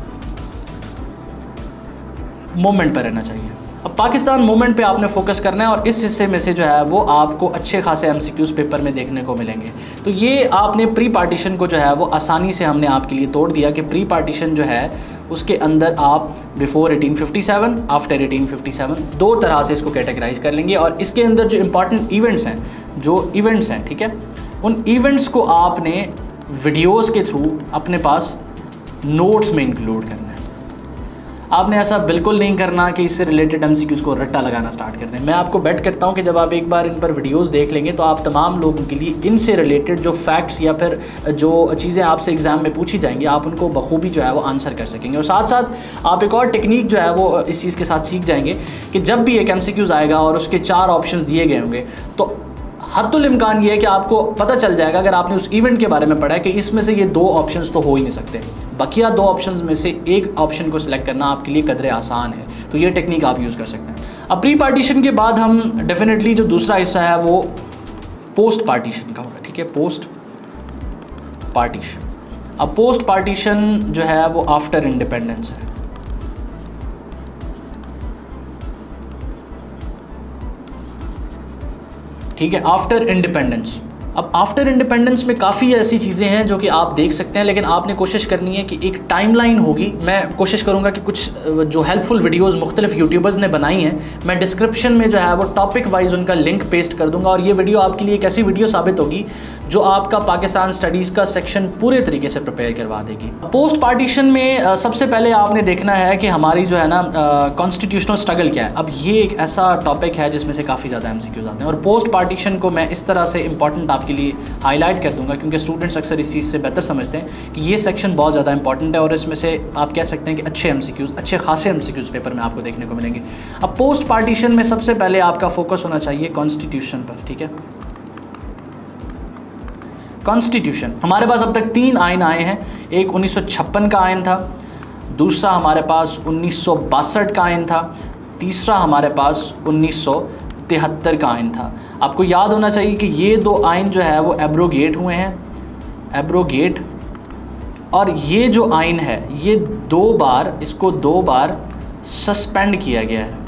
S1: मूवमेंट पर रहना चाहिए। अब पाकिस्तान मूवमेंट पे आपने फोकस करना है और इस हिस्से में से जो है वो आपको अच्छे खासे एमसीक्यूज़ पेपर में देखने को मिलेंगे। तो ये आपने प्री पार्टीशन को जो है वो आसानी से हमने आपके लिए तोड़ दिया कि प्री पार्टीशन जो है उसके अंदर आप before eighteen fifty seven, after eighteen fifty seven, दो तरह से इसको कैटेगराइज कर लेंगे। और इसके अंदर जो इंपॉर्टेंट इवेंट्स हैं, जो इवेंट्स हैं, ठीक है, उन इवेंट्स को आपने वीडियोस के थ्रू अपने पास नोट्स में इंक्लूड करना है। आपने ऐसा बिल्कुल नहीं करना कि इससे रिलेटेड एमसीक्यूज़ को रट्टा लगाना स्टार्ट कर दें। मैं आपको बेट करता हूं कि जब आप एक बार इन पर वीडियोस देख लेंगे तो आप तमाम लोगों के लिए इनसे रिलेटेड जो फैक्ट्स या फिर जो चीज़ें आपसे एग्ज़ाम में पूछी जाएंगी आप उनको बखूबी जो है वो आंसर कर सकेंगे। और साथ साथ आप एक और टेक्निक जो है वो इस चीज़ के साथ सीख जाएंगे कि जब भी एक एमसीक्यूज़ आएगा और उसके चार ऑप्शन दिए गए होंगे तो हद्दुल इम्कान ये है कि आपको पता चल जाएगा, अगर आपने उस इवेंट के बारे में पढ़ा है, कि इसमें से ये दो ऑप्शंस तो हो ही नहीं सकते। बकिया दो ऑप्शंस में से एक ऑप्शन को सिलेक्ट करना आपके लिए कदरे आसान है, तो ये टेक्निक आप यूज़ कर सकते हैं। अब प्री पार्टीशन के बाद हम डेफिनेटली जो दूसरा हिस्सा है वो पोस्ट पार्टीशन का होगा, ठीक है, पोस्ट पार्टीशन। अब पोस्ट पार्टीशन जो है वो आफ्टर इंडिपेंडेंस है। ठीक है, आफ्टर इंडिपेंडेंस। अब आफ्टर इंडिपेंडेंस में काफ़ी ऐसी चीज़ें हैं जो कि आप देख सकते हैं, लेकिन आपने कोशिश करनी है कि एक टाइमलाइन होगी। मैं कोशिश करूंगा कि कुछ जो हेल्पफुल वीडियोस मुख्तलिफ यूट्यूबर्स ने बनाई हैं, मैं डिस्क्रिप्शन में जो है वो टॉपिक वाइज उनका लिंक पेस्ट कर दूंगा। और ये वीडियो आपके लिए एक ऐसी वीडियो साबित होगी जो आपका पाकिस्तान स्टडीज़ का सेक्शन पूरे तरीके से प्रिपेयर करवा देगी। पोस्ट पार्टीशन में सबसे पहले आपने देखना है कि हमारी जो है ना कॉन्स्टिट्यूशनल स्ट्रगल क्या है। अब ये एक ऐसा टॉपिक है जिसमें से काफ़ी ज़्यादा एमसीक्यूज़ आते हैं, और पोस्ट पार्टीशन को मैं इस तरह से इंपॉर्टेंट आपके लिए हाईलाइट कर दूंगा क्योंकि स्टूडेंट्स अक्सर इस चीज़ से बेहतर समझते हैं कि ये सेक्शन बहुत ज़्यादा इंपॉर्टेंट है और इसमें से आप कह सकते हैं कि अच्छे एमसीक्यूज़, अच्छे खासे एमसीक्यूज़ पेपर में आपको देखने को मिलेंगे। अब पोस्ट पार्टीशन में सबसे पहले आपका फोकस होना चाहिए कॉन्स्टिट्यूशन पर, ठीक है। कॉन्स्टिट्यूशन, हमारे पास अब तक तीन आइन आए हैं। एक उन्नीस सौ छप्पन का आइन था, दूसरा हमारे पास उन्नीस सौ बासठ का आइन था, तीसरा हमारे पास उन्नीस सौ तिहत्तर का आइन था। आपको याद होना चाहिए कि ये दो आइन जो है वो एब्रोगेट हुए हैं, एब्रोगेट, और ये जो आइन है ये दो बार, इसको दो बार सस्पेंड किया गया है,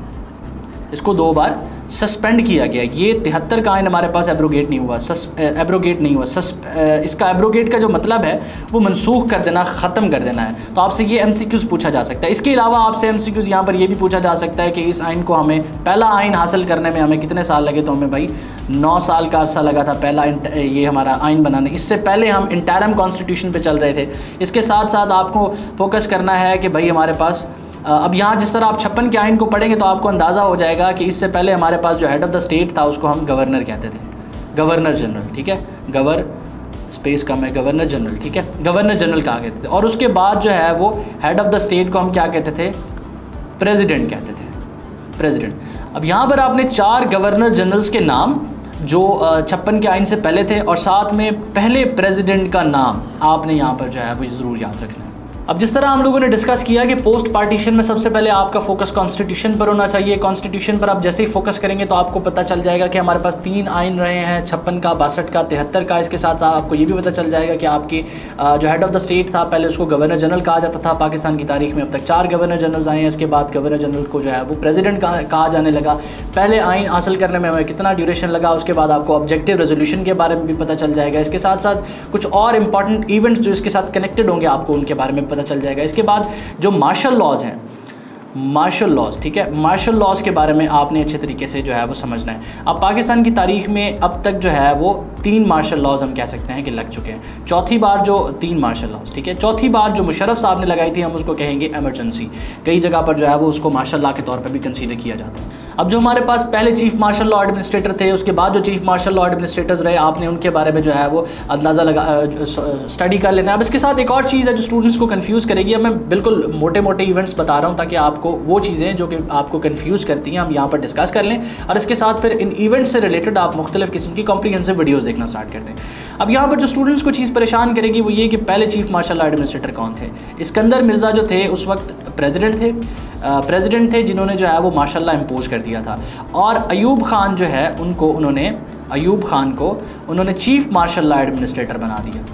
S1: इसको दो बार सस्पेंड किया गया। ये तिहत्तर का आइन हमारे पास एब्रोगेट नहीं हुआ, सस एब्रोगेट नहीं हुआ सस इसका एब्रोगेट का जो मतलब है वो मनसूख कर देना, ख़त्म कर देना है। तो आपसे ये एमसीक्यूज़ पूछा जा सकता है। इसके अलावा आपसे एमसीक्यूज़ यहाँ पर ये भी पूछा जा सकता है कि इस आइन को हमें, पहला आइन हासिल करने में हमें कितने साल लगे, तो हमें भाई नौ साल का अरसा लगा था पहला ये हमारा आइन बनाने। इससे पहले हम इंटरम कॉन्स्टिट्यूशन पे चल रहे थे। इसके साथ साथ आपको फोकस करना है कि भाई हमारे पास, अब यहाँ जिस तरह आप छप्पन के आइन को पढ़ेंगे तो आपको अंदाज़ा हो जाएगा कि इससे पहले हमारे पास जो हेड ऑफ़ द स्टेट था उसको हम गवर्नर कहते थे, गवर्नर जनरल, ठीक है, गवर स्पेस कम है, गवर्नर जनरल, ठीक है, गवर्नर जनरल कहा कहते थे। और उसके बाद जो है वो हेड ऑफ़ द स्टेट को हम क्या कहते थे, प्रेसिडेंट कहते थे, प्रेसिडेंट। अब यहाँ पर आपने चार गवर्नर जनरल्स के नाम जो छप्पन के आइन से पहले थे और साथ में पहले प्रेसिडेंट का नाम आपने यहाँ पर जो है वो ज़रूर याद रखना है। अब जिस तरह हम लोगों ने डिस्कस किया कि पोस्ट पार्टीशन में सबसे पहले आपका फोकस कॉन्स्टिट्यूशन पर होना चाहिए। कॉन्स्टिट्यूशन पर आप जैसे ही फोकस करेंगे तो आपको पता चल जाएगा कि हमारे पास तीन आइन रहे हैं, छप्पन का, बासठ का, तिहत्तर का। इसके साथ साथ आपको ये भी पता चल जाएगा कि आपकी जो हेड ऑफ़ द स्टेट था पहले उसको गवर्नर जनरल कहा जाता था। पाकिस्तान की तारीख में अब तक चार गवर्नर जनरल्स आए हैं, इसके बाद गवर्नर जनरल को जो है वो प्रेसिडेंट कहा जाने लगा। पहले आइन हासिल करने में हमें कितना ड्यूरेशन लगा, उसके बाद आपको ऑब्जेक्टिव रेजोल्यूशन के बारे में भी पता चल जाएगा। इसके साथ साथ कुछ और इंपॉर्टेंट इवेंट्स जो इसके साथ कनेक्टेड होंगे आपको उनके बारे में पता चल जाएगा। इसके बाद जो मार्शल लॉज हैं, मार्शल लॉज, ठीक है, मार्शल लॉज के बारे में आपने अच्छे तरीके से जो है वो समझना है। अब पाकिस्तान की तारीख में अब तक जो है वो तीन मार्शल लॉज हम कह सकते हैं कि लग चुके हैं। चौथी बार जो तीन मार्शल लॉज, ठीक है, चौथी बार जो मुशर्रफ साहब ने लगाई थी हम उसको कहेंगे एमरजेंसी। कई जगह पर जो है वो उसको मार्शल लॉ के तौर पर भी कंसीडर किया जाता है। अब जो हमारे पास पहले चीफ मार्शल लॉ एडमिनिस्ट्रेटर थे, उसके बाद जो चीफ मार्शल लॉ एडमिनिस्ट्रेटर्स रहे, आपने उनके बारे में जो है वो अंदाज़ा लगा, स्टडी कर लेना है। अब इसके साथ एक और चीज़ है जो स्टूडेंट्स को कंफ्यूज करेगी। अब मैं बिल्कुल मोटे मोटे इवेंट्स बता रहा हूँ ताकि आपको वो चीज़ें जो कि आपको कंफ्यूज करती हैं हम यहाँ पर डिस्कस कर लें, और इसके साथ फिर इन इवेंट्स से रिलेटेड आप मुख्तलिफ किस्म की कॉम्प्रिहेंसिव वीडियोज़ देखना स्टार्ट कर दें। अब यहाँ पर जो स्टूडेंट्स को चीज़ परेशान करेगी वो ये कि पहले चीफ मार्शल लॉ एडमिनिस्ट्रेटर कौन थे। इस्कंदर मिर्ज़ा जो थे उस वक्त प्रेसिडेंट थे, प्रेसिडेंट थे जिन्होंने जो है वो मार्शल लॉ इम्पोज कर दिया था। और अयूब खान जो है उनको उन्होंने अयूब खान को उन्होंने चीफ मार्शल लॉ एडमिनिस्ट्रेटर बना दिया,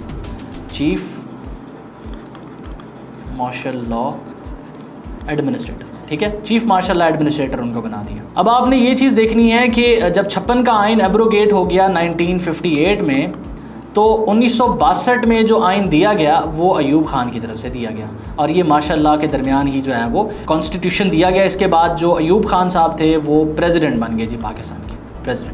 S1: चीफ मार्शल लॉ एडमिनिस्ट्रेटर, ठीक है, चीफ मार्शल लॉ एडमिनिस्ट्रेटर उनको बना दिया। अब आपने ये चीज़ देखनी है कि जब छप्पन का आइन एब्रोगेट हो गया नाइनटीन फिफ्टी एट में, तो उन्नीस सौ बासठ में जो आइन दिया गया वो अयूब खान की तरफ से दिया गया और ये माशाल्लाह के दरमियान ही जो है वो कॉन्स्टिट्यूशन दिया गया। इसके बाद जो अयूब खान साहब थे वो प्रेसिडेंट बन गए जी, पाकिस्तान के प्रेसिडेंट।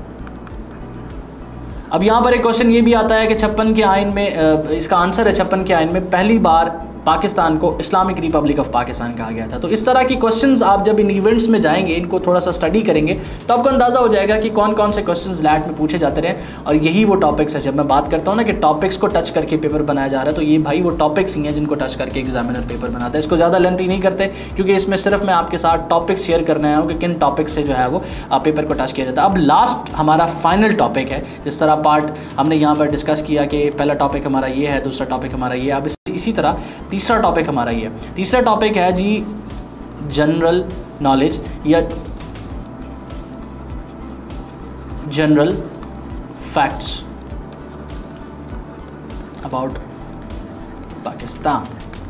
S1: अब यहाँ पर एक क्वेश्चन ये भी आता है कि छप्पन के आइन में, इसका आंसर है छप्पन के आइन में पहली बार पाकिस्तान को इस्लामिक रिपब्लिक ऑफ पाकिस्तान कहा गया था। तो इस तरह की क्वेश्चंस आप जब इन इवेंट्स में जाएंगे, इनको थोड़ा सा स्टडी करेंगे तो आपको अंदाज़ा हो जाएगा कि कौन कौन से क्वेश्चंस लैट में पूछे जाते रहे। और यही वो टॉपिक्स है, जब मैं बात करता हूँ ना कि टॉपिक्स को टच करके पेपर बनाया जा रहा है, तो ये भाई वो टॉपिक्स ही हैं जिनको टच करके एग्जामिनर पेपर बनाता है। इसको ज़्यादा लेंथी नहीं करते क्योंकि इसमें सिर्फ मैं आपके साथ टॉपिक्स शेयर करने आया हूँ कि किन टॉपिक्स से जो है वो पेपर को टच किया जाता है। अब लास्ट हमारा फाइनल टॉपिक है, जिस तरह पार्ट हमने यहाँ पर डिस्कस किया कि पहला टॉपिक हमारा ये है, दूसरा टॉपिक हमारा ये है। अब इसी तरह तीसरा टॉपिक हमारा ये है। तीसरा टॉपिक है जी जनरल नॉलेज या जनरल फैक्ट्स अबाउट पाकिस्तान।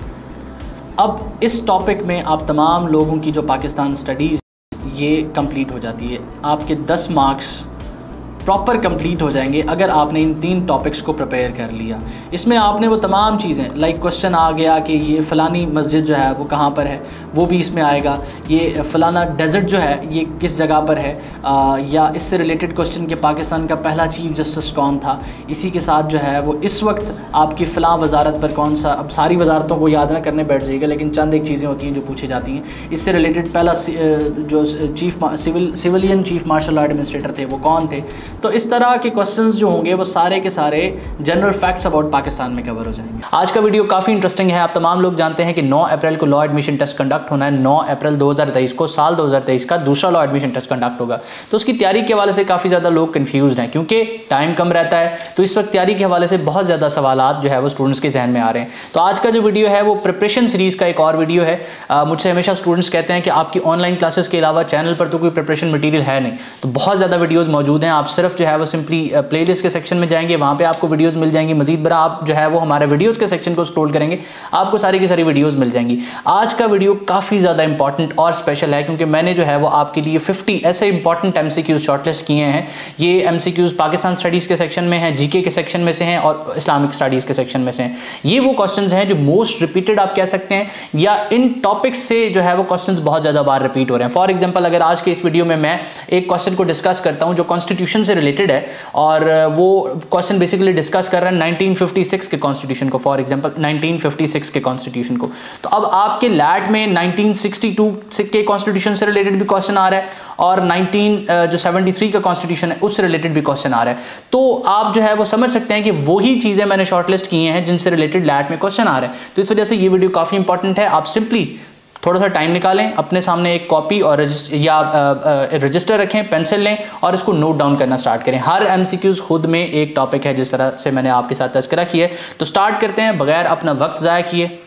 S1: अब इस टॉपिक में आप तमाम लोगों की जो पाकिस्तान स्टडीज़ ये कंप्लीट हो जाती है। आपके दस मार्क्स प्रॉपर कंप्लीट हो जाएंगे अगर आपने इन तीन टॉपिक्स को प्रिपेयर कर लिया। इसमें आपने वो तमाम चीज़ें, लाइक क्वेश्चन आ गया कि ये फ़लानी मस्जिद जो है वो कहाँ पर है, वो भी इसमें आएगा। ये फ़लाना डेजर्ट जो है ये किस जगह पर है, आ, या इससे रिलेटेड क्वेश्चन कि पाकिस्तान का पहला चीफ जस्टिस कौन था। इसी के साथ जो है वो इस वक्त आपकी फ़लाँ वजारत पर कौन सा, अब सारी वजारतों को याद ना करने बैठ जाइएगा, लेकिन चंद एक चीज़ें होती हैं जो पूछी जाती हैं। इससे रिलेटेड पहला जो chief civil civilian chief martial administrator थे वो कौन थे। तो इस तरह के क्वेश्चंस जो होंगे वो सारे के सारे जनरल फैक्ट्स अबाउट पाकिस्तान में कवर हो जाएंगे। आज का वीडियो काफ़ी इंटरेस्टिंग है। आप तमाम लोग जानते हैं कि नौ अप्रैल को लॉ एडमिशन टेस्ट कंडक्ट होना है। नौ अप्रैल दो हज़ार तेईस को, साल दो हज़ार तेईस का दूसरा लॉ एडमिशन टेस्ट कंडक्ट होगा। तो उसकी तैयारी के हवाले से काफ़ी ज़्यादा लोग कन्फ्यूज़ हैं क्योंकि टाइम कम रहता है। तो इस वक्त तैयारी के हवाले से बहुत ज़्यादा सवालात जो है वो स्टूडेंट्स के जहन में आ रहे हैं। तो आज का जो वीडियो है वो प्रिपरेशन सीरीज़ का एक और वीडियो है। मुझसे हमेशा स्टूडेंट्स कहते हैं कि आपकी ऑनलाइन क्लासेस के अलावा चैनल पर तो कोई प्रिपरेशन मटीरियल है नहीं। तो बहुत ज़्यादा वीडियोज़ मौजूद हैं। आप सिर्फ जो है वो सिंपली प्लेलिस्ट के सेक्शन में जाएंगे, वहाँ पे आपको वीडियोस मिल जाएंगी। मजीद बरा आप जो है वो हमारे वीडियोस के सेक्शन को स्क्रॉल करेंगे, आपको सारी की सारी वीडियोस मिल जाएंगी। आज का वीडियो काफ़ी ज़्यादा इंपॉर्टेंट और स्पेशल है क्योंकि मैंने जो है वो आपके लिए पचास ऐसे इंपॉर्टेंट एमसीक्यूज शॉर्टलिस्ट किए हैं। ये एमसीक्यूज पाकिस्तान स्टडीज़ के सेक्शन में हैं, जीके के सेक्शन में से हैं और इस्लामिक स्टडीज़ के सेक्शन में से हैं। ये वो क्वेश्चन हैं जो मोस्ट रिपीटेड आप कह सकते हैं, या इन टॉपिक्स से जो है वो क्वेश्चन बहुत ज़्यादा बार रिपीट हो रहे हैं। फॉर एग्जाम्पल, अगर आज के इस वीडियो में मैं एक क्वेश्चन को डिस्कस करता हूँ जो कॉन्स्टिट्यूशन से रिलेटेड है और वो क्वेश्चन बेसिकली डिस्कस कर रहे हैं नाइनटीन फिफ्टी सिक्स के कॉन्स्टिट्यूशन को, for example nineteen fifty six के कॉन्स्टिट्यूशन को, तो अब आपके लैट में नाइनटीन सिक्सटी टू के कॉन्स्टिट्यूशन से रिलेटेड भी क्वेश्चन आ रहा है और नाइनटीन जो सेवेंटी थ्री का कॉन्स्टिट्यूशन है उससे रिलेटेड भी क्वेश्चन आ रहा है। तो आप जो है वो समझ सकते हैं कि वही चीज़ें मैंने शॉर्टलिस्ट की हैं जिनसे रिलेटेड लैट में क्वेश्चन आ रहे हैं। तो इस वजह से ये वीडियो काफ़ी इंपॉर्टेंट है। आप सिंपली थोड़ा सा टाइम निकालें, अपने सामने एक कॉपी और या रजिस्टर रखें, पेंसिल लें और इसको नोट डाउन करना स्टार्ट करें। हर एमसीक्यूज खुद में एक टॉपिक है, जिस तरह से मैंने आपके साथ तज़किरा किया है। तो स्टार्ट करते हैं बगैर अपना वक्त ज़ाया किए।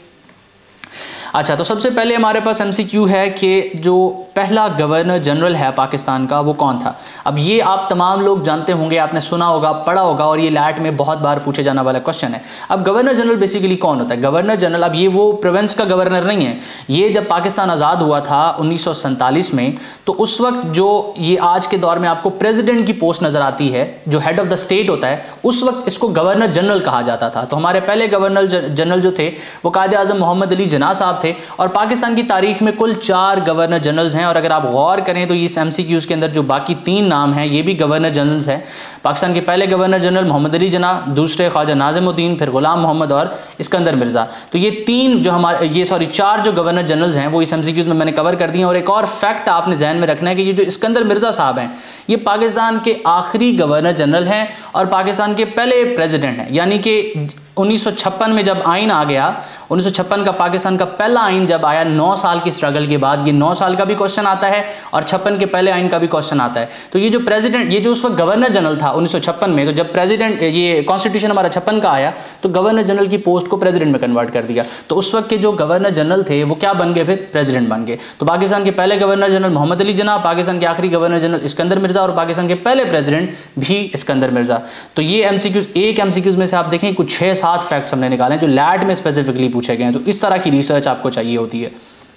S1: अच्छा, तो सबसे पहले हमारे पास एमसीक्यू है कि जो पहला गवर्नर जनरल है पाकिस्तान का वो कौन था। अब ये आप तमाम लोग जानते होंगे, आपने सुना होगा, पढ़ा होगा और ये लैट में बहुत बार पूछे जाने वाला क्वेश्चन है। अब गवर्नर जनरल बेसिकली कौन होता है? गवर्नर जनरल, अब ये वो प्रोविंस का गवर्नर नहीं है। ये जब पाकिस्तान आज़ाद हुआ था उन्नीस सौ सैंतालीस में, तो उस वक्त जो ये आज के दौर में आपको प्रेसिडेंट की पोस्ट नज़र आती है, जो हेड ऑफ द स्टेट होता है, उस वक्त इसको गवर्नर जनरल कहा जाता था। तो हमारे पहले गवर्नर जनरल जो थे वो कायदे आज़म मोहम्मद अली जिन्ना साहब थे और पाकिस्तान की तारीख में कुल चार गवर्नर जनरल्स हैं। और अगर आप गौर करें तो इस एमसीक्यूज के अंदर जो बाकी तीन नाम हैं ये भी गवर्नर जनरल्स हैं। पाकिस्तान के पहले गवर्नर जनरल मोहम्मद अली जिन्ना, दूसरे ख्वाजा नाज़िमुद्दीन, फिर गुलाम मोहम्मद और इस्कंदर मिर्ज़ा। तो ये तीन जो हमारे ये सॉरी चार जो गवर्नर जनरल्स हैं वो इस एमसीक्यूज में मैंने कवर कर दिए। और एक और फैक्ट आपने जहन में रखना है कि ये जो इस्कंदर मिर्ज़ा साहब हैं ये पाकिस्तान के आखिरी गवर्नर जनरल हैं और पाकिस्तान के पहले प्रेसिडेंट हैं। यानी कि उन्नीस सौ छप्पन में जब आइन आ गया, उन्नीस सौ छप्पन का पाकिस्तान का पहला आइन जब आया, नौ साल की स्ट्रगल के बाद, ये नौ साल का भी क्वेश्चन आता है और छप्पन के पहले आइन का भी क्वेश्चन आता है। तो ये जो प्रेसिडेंट, ये जो उस वक्त गवर्नर जनरल था उन्नीस सौ छप्पन में, तो जब प्रेसिडेंट ये कॉन्स्टिट्यूशन हमारा छप्पन का आया तो गवर्नर जनरल की पोस्ट को प्रेसिडेंट में कन्वर्ट कर दिया। तो उस वक्त के जो गवर्नर जनरल थे वो क्या बन गए? फिर प्रेसिडेंट बन गए। तो पाकिस्तान के पहले गवर्नर जनरल मोहम्मद अली जिन्ना, पाकिस्तान के आखिरी गवर्नर जनरल इस्कंदर मिर्ज़ा और पाकिस्तान के पहले प्रेसिडेंट भी इस्कंदर मिर्ज़ा। तो ये एमसीक्यूज, एक एमसीक्यूज में से आप देखें कुछ छः सात फैक्ट्स हमने निकाले जो लैट में स्पेसिफिकली पूछे गए हैं। तो इस तरह की रिसर्च आपको चाहिए होती है।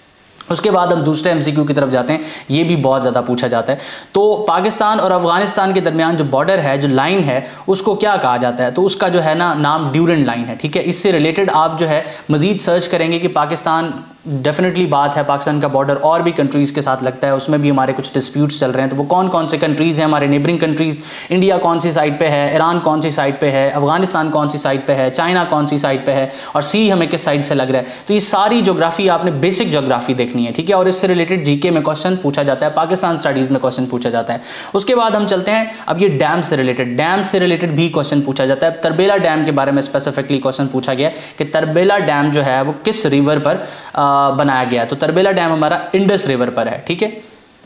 S1: उसके बाद हम दूसरे एमसीक्यू की तरफ जाते हैं, ये भी बहुत ज़्यादा पूछा जाता है। तो पाकिस्तान और अफगानिस्तान के दरमियान जो बॉर्डर है, जो लाइन है, उसको क्या कहा जाता है? तो उसका जो है ना नाम ड्यूरेंट लाइन है, ठीक है। इससे रिलेटेड आप जो है मज़ीद सर्च करेंगे कि पाकिस्तान डेफिनेटली बात है, पाकिस्तान का बॉर्डर और भी कंट्रीज़ के साथ लगता है, उसमें भी हमारे कुछ डिस्प्यूट्स चल रहे हैं। तो वो कौन कौन से कंट्रीज़ हैं हमारे नेबरिंग कंट्रीज़? इंडिया कौन सी साइड पे है, ईरान कौन सी साइड पे है, अफगानिस्तान कौन सी साइड पे है, चाइना कौन सी साइड पे है, और सी हमें किस साइड से लग रहा है। तो ये सारी ज्योग्राफी आपने बेसिक ज्योग्राफी देखनी है, ठीक है। और इससे रिलेटेड जीके में क्वेश्चन पूछा जाता है, पाकिस्तान स्टडीज़ में क्वेश्चन पूछा जाता है। उसके बाद हम चलते हैं अब ये डैम से रिलेटेड, डैम से रिलेटेड भी क्वेश्चन पूछा जाता है। तरबेला डैम के बारे में स्पेसिफिकली क्वेश्चन पूछा गया कि तरबेला डैम जो है वो किस रिवर पर आ, बनाया गया। तो तरबेला डैम हमारा इंडस रिवर पर है, ठीक है।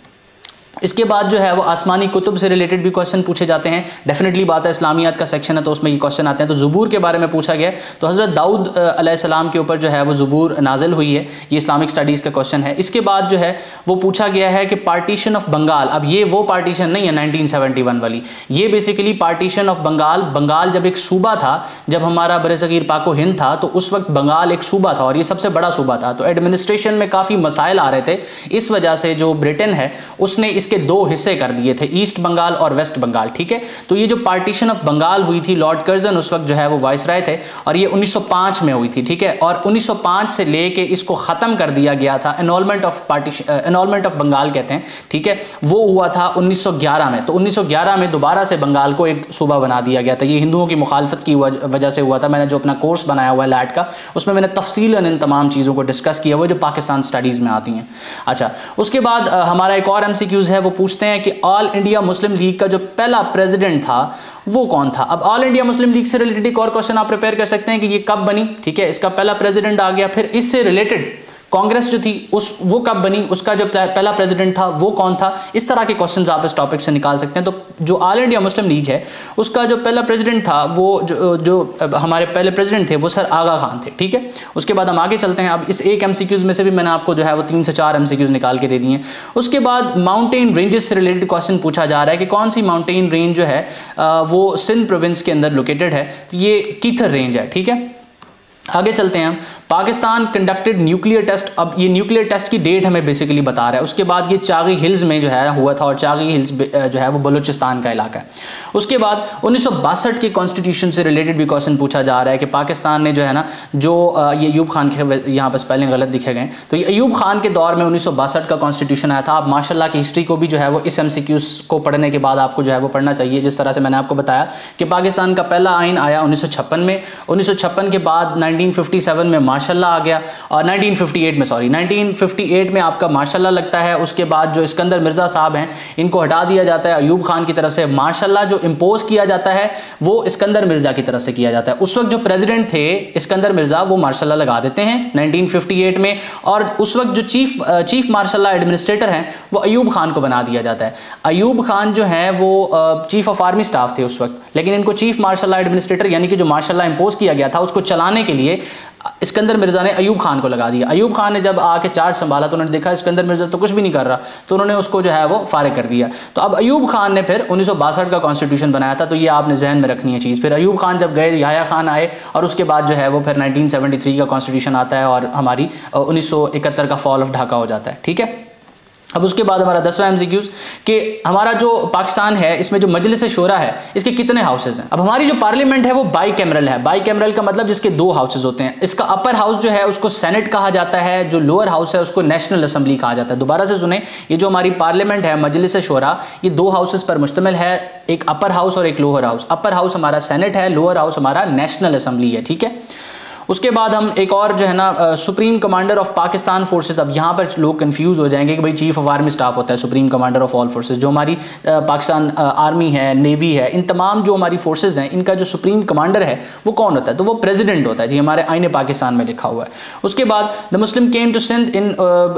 S1: इसके बाद जो है वो आसमानी कुतुब से रिलेटेड भी क्वेश्चन पूछे जाते हैं। डेफिनेटली बात है, इस्लामियात का सेक्शन है तो उसमें ये क्वेश्चन आते हैं। तो ज़ुबूर के बारे में पूछा गया, तो हज़रत दाऊद अलैहिस्सलाम के ऊपर जो है वो ज़ुबूर नाजिल हुई है, ये इस्लामिक स्टडीज़ का क्वेश्चन है। इसके बाद जो है वो पूछा गया है कि पार्टीशन ऑफ बंगाल, अब ये वो पार्टीशन नहीं है नाइनटीन सेवेंटी वन वाली, ये basically partition of Bengal. Bengal जब एक सूबा था, जब हमारा बरसगीर पाको हिंद था, तो उस वक्त बंगाल एक सूबा था और ये सबसे बड़ा सूबा था। तो एडमिनिस्ट्रेशन में काफ़ी मसाइल आ रहे थे, इस वजह से जो ब्रिटेन है उसने इसके दो हिस्से कर दिए थे, ईस्ट बंगाल और वेस्ट बंगाल, ठीक है। तो ये जो पार्टीशन ऑफ बंगाल हुई थी, लॉर्ड कर्जन उस वक्त जो है वो वाइसराय थे और ये उन्नीस सौ पाँच में हुई थी, ठीक है। और उन्नीस सौ पाँच से लेके इसको ख़त्म कर दिया गया था, annulment of partition, annulment of Bengal कहते हैं, ठीक है। वो हुआ था उन्नीस सौ ग्यारह में। तो उन्नीस सौ ग्यारह में दोबारा से बंगाल को एक सूबा बना दिया गया था। ये हिंदुओं की मुखालफत की वजह से हुआ था। मैंने जो अपना कोर्स बनाया हुआ है लैट का, उसमें मैंने तफसीलन इन तमाम चीज़ों को डिस्कस किया हुआ जो पाकिस्तान स्टडीज़ में आती हैं। अच्छा, उसके बाद हमारा एक और एमसीक्यूज़ है, वो पूछते हैं कि ऑल इंडिया मुस्लिम लीग का जो पहला प्रेसिडेंट था वो कौन था। अब ऑल इंडिया मुस्लिम लीग से रिलेटेड एक और क्वेश्चन आप प्रिपेयर कर सकते हैं कि ये कब बनी, ठीक है, इसका पहला प्रेसिडेंट आ गया। फिर इससे रिलेटेड कांग्रेस जो थी उस वो कब बनी, उसका जो पहला प्रेसिडेंट था वो कौन था। इस तरह के क्वेश्चंस आप इस टॉपिक से निकाल सकते हैं। तो जो ऑल इंडिया मुस्लिम लीग है उसका जो पहला प्रेसिडेंट था वो जो जो हमारे पहले प्रेसिडेंट थे वो सर आगा खान थे, ठीक है। उसके बाद हम आगे चलते हैं। अब इस एक एमसीक्यूज में से भी मैंने आपको जो है वो तीन से चार एमसीक्यूज निकाल के दे दिए हैं। उसके बाद माउंटेन रेंजेस से रिलेटेड क्वेश्चन पूछा जा रहा है कि कौन सी माउंटेन रेंज जो है वो सिंध प्रोविंस के अंदर लोकेटेड है। तो ये कीथर रेंज है, ठीक है। आगे चलते हैं हम। पाकिस्तान कंडक्टेड न्यूक्लियर टेस्ट, अब ये न्यूक्लियर टेस्ट की डेट हमें बेसिकली बता रहा है। उसके बाद ये चागी हिल्स में जो है हुआ था और चागी हिल्स जो है वो बलूचिस्तान का इलाका है। उसके बाद उन्नीस सौ बासठ के कॉन्स्टिट्यूशन से रिलेटेड भी क्वेश्चन पूछा जा रहा है कि पाकिस्तान ने जो है ना जो ये अयूब खान के यहाँ पर स्पेलिंग गलत लिखे गए, तो ये अयूब खान के दौर में उन्नीस सौ बासठ का कॉन्स्टिट्यूशन आया था। आप माशाल्लाह की हिस्ट्री को भी जो है वो इस एमसीक्यूज को पढ़ने के बाद आपको जो है वो पढ़ना चाहिए। जिस तरह से मैंने आपको बताया कि पाकिस्तान का पहला आइन आया उन्नीस सौ छप्पन में, उन्नीस सौ छप्पन के बाद नाइनटीन फिफ्टी सेवन में माशाल्लाह आ गया और नाइनटीन फिफ्टी एट में सॉरी नाइनटीन फिफ्टी एट में आपका माशाल्लाह लगता है। उसके बाद जो इस्कंदर मिर्ज़ा साहब हैं इनको हटा दिया जाता है अयूब खान की तरफ से। माशाल्लाह जो इम्पोज किया जाता है वो इस्कंदर मिर्ज़ा की तरफ से किया जाता है। उस वक्त जो प्रेसिडेंट थे इस्कंदर मिर्ज़ा वो माशाल्लाह लगा देते हैं नाइनटीन फिफ्टी एट में, और उस वक्त जो चीफ चीफ मार्शल एडमिनिस्ट्रेटर हैं वो अयूब खान को बना दिया जाता है। अयूब खान जो है वो चीफ ऑफ आर्मी स्टाफ थे उस वक्त, लेकिन इनको चीफ मार्शल एडमिनिस्ट्रेटर यानी कि जो मार्शल इम्पोज किया गया था उसको चलाने के लिए इस्कंदर मिर्ज़ा ने अयूब खान को लगा दिया। अयूब खान ने जब आके चार्ज संभाला तो उन्होंने देखा इस्कंदर मिर्ज़ा तो कुछ भी नहीं कर रहा, तो उन्होंने उसको जो है वो फारिग कर दिया। तो अब अयूब खान ने फिर उन्नीस सौ बासठ का कॉन्स्टिट्यूशन बनाया था। तो ये आपने जहन में रखनी है चीज़। फिर अयूब खान जब गए याह्या खान आए और उसके बाद जो है वो फिर नाइनटीन सेवेंटी थ्री का कॉन्स्टिट्यूशन आता है और हमारी उन्नीस सौ इकहत्तर का फॉल ऑफ ढाका हो जाता है, ठीक है। अब उसके बाद हमारा दसवां एमसीक्यूज कि हमारा जो पाकिस्तान है इसमें जो मजलिस शोरा है इसके कितने हाउसेज हैं। अब हमारी जो पार्लियामेंट है वो बाई कैमरल है। बाई कैमरल का मतलब जिसके दो हाउसेज होते हैं। इसका अपर हाउस जो है उसको सेनेट कहा जाता है, जो लोअर हाउस है उसको नेशनल असेंबली कहा जाता है। दोबारा से सुने, ये जो हमारी पार्लियामेंट है मजलिस शोरा ये दो हाउसेज पर मुश्तमिल है, एक अपर हाउस और एक लोअर हाउस। अपर हाउस हमारा सेनेट है, लोअर हाउस हमारा नेशनल असेंबली है, ठीक है। उसके बाद हम एक और जो है ना supreme commander of Pakistan forces, अब यहाँ पर लोग कंफ्यूज हो जाएंगे कि भाई चीफ ऑफ आर्मी स्टाफ होता है supreme commander of all forces. जो हमारी पाकिस्तान आर्मी है, नेवी है, इन तमाम जो हमारी फोर्सेस हैं इनका जो सुप्रीम कमांडर है वो कौन होता है, तो वो प्रेसिडेंट होता है जी, हमारे आईने पाकिस्तान में लिखा हुआ है। उसके बाद the Muslim came to Sindh in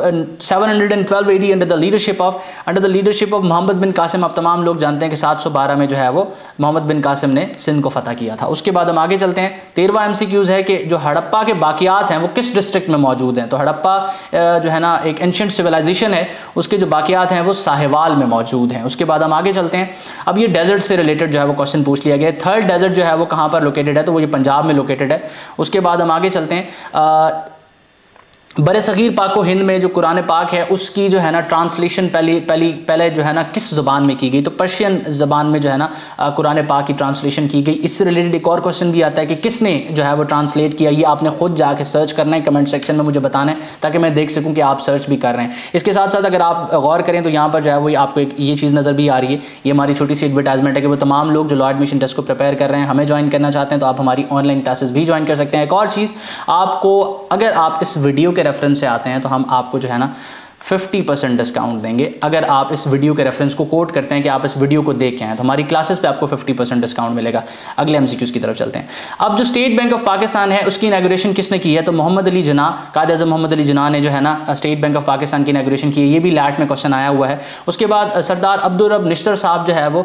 S1: seven hundred and twelve AD under the leadership of under the leadership of Mohammad bin Qasim. आप तमाम लोग जानते हैं कि सात सौ बारह में जो है वो मोहम्मद बिन कासिम ने सिंध को फतह किया था। उसके बाद हम आगे चलते हैं। तेरहवां एमसीक्यूज है कि जो हड़प्पा के बाकियात हैं वो किस डिस्ट्रिक्ट में मौजूद हैं। तो हड़प्पा जो है ना एक एंशिएंट सिविलाइजेशन है, उसके जो बाकियात हैं वो साहिवाल में मौजूद हैं। उसके बाद हम आगे चलते हैं। अब ये डेजर्ट से रिलेटेड जो है वो क्वेश्चन पूछ लिया गया। थर्ड डेजर्ट जो है वो कहाँ पर लोकेटेड है, तो वो ये पंजाब में लोकेटेड है। उसके बाद हम आगे चलते हैं। आ, बड़े सगीर पाको हिंद में जो कुरान पाक है उसकी जो है ना ट्रांसलेशन पहली पहली पहले जो है ना किस ज़बान में की गई, तो पर्शियन ज़बान में जो है ना कुरान पाक की ट्रांसलेशन की गई। इससे रिलेटेड एक और क्वेश्चन भी आता है कि किसने जो है वो ट्रांसलेट किया, ये आपने खुद जाके सर्च करना है, कमेंट सेक्शन में मुझे बताना है ताकि मैं देख सकूँ कि आप सर्च भी कर रहे हैं। इसके साथ साथ अगर आप गौर करें तो यहाँ पर जो है वो आपको एक ये चीज़ नज़र भी आ रही है, ये हमारी छोटी सी एडवर्टाइजमेंट है कि वो तमाम लोग जो लॉ एडमिशन टेस्ट को प्रिपेयर कर रहे हैं, हमें ज्वाइन करना चाहते हैं तो आप हमारी ऑनलाइन क्लासेस भी ज्वाइन कर सकते हैं। एक और चीज़ आपको, अगर आप इस वीडियो के रेफरेंस से आते हैं तो हम आपको जो है ना फिफ्टी परसेंट डिस्काउंट देंगे। अगर आप इस वीडियो के रेफरेंस को कोट करते हैं कि आप इस वीडियो को देख के आए तो हमारी क्लासेस पे आपको फिफ्टी परसेंट डिस्काउंट मिलेगा। अगले एमसीक्यूज की तरफ चलते हैं। अब जो स्टेट बैंक ऑफ पाकिस्तान है उसकी इनॉग्रेशन किसने की है, तो मोहम्मद अली जिन्ना, कायद आज़म मोहम्मद अली जिन्ना ने जो है ना स्टेट बैंक ऑफ पाकिस्तान की इनॉग्रेशन की है। ये भी लैट में क्वेश्चन आया हुआ है। उसके बाद सरदार अब्दुल रब निश्तर साहब जो है वो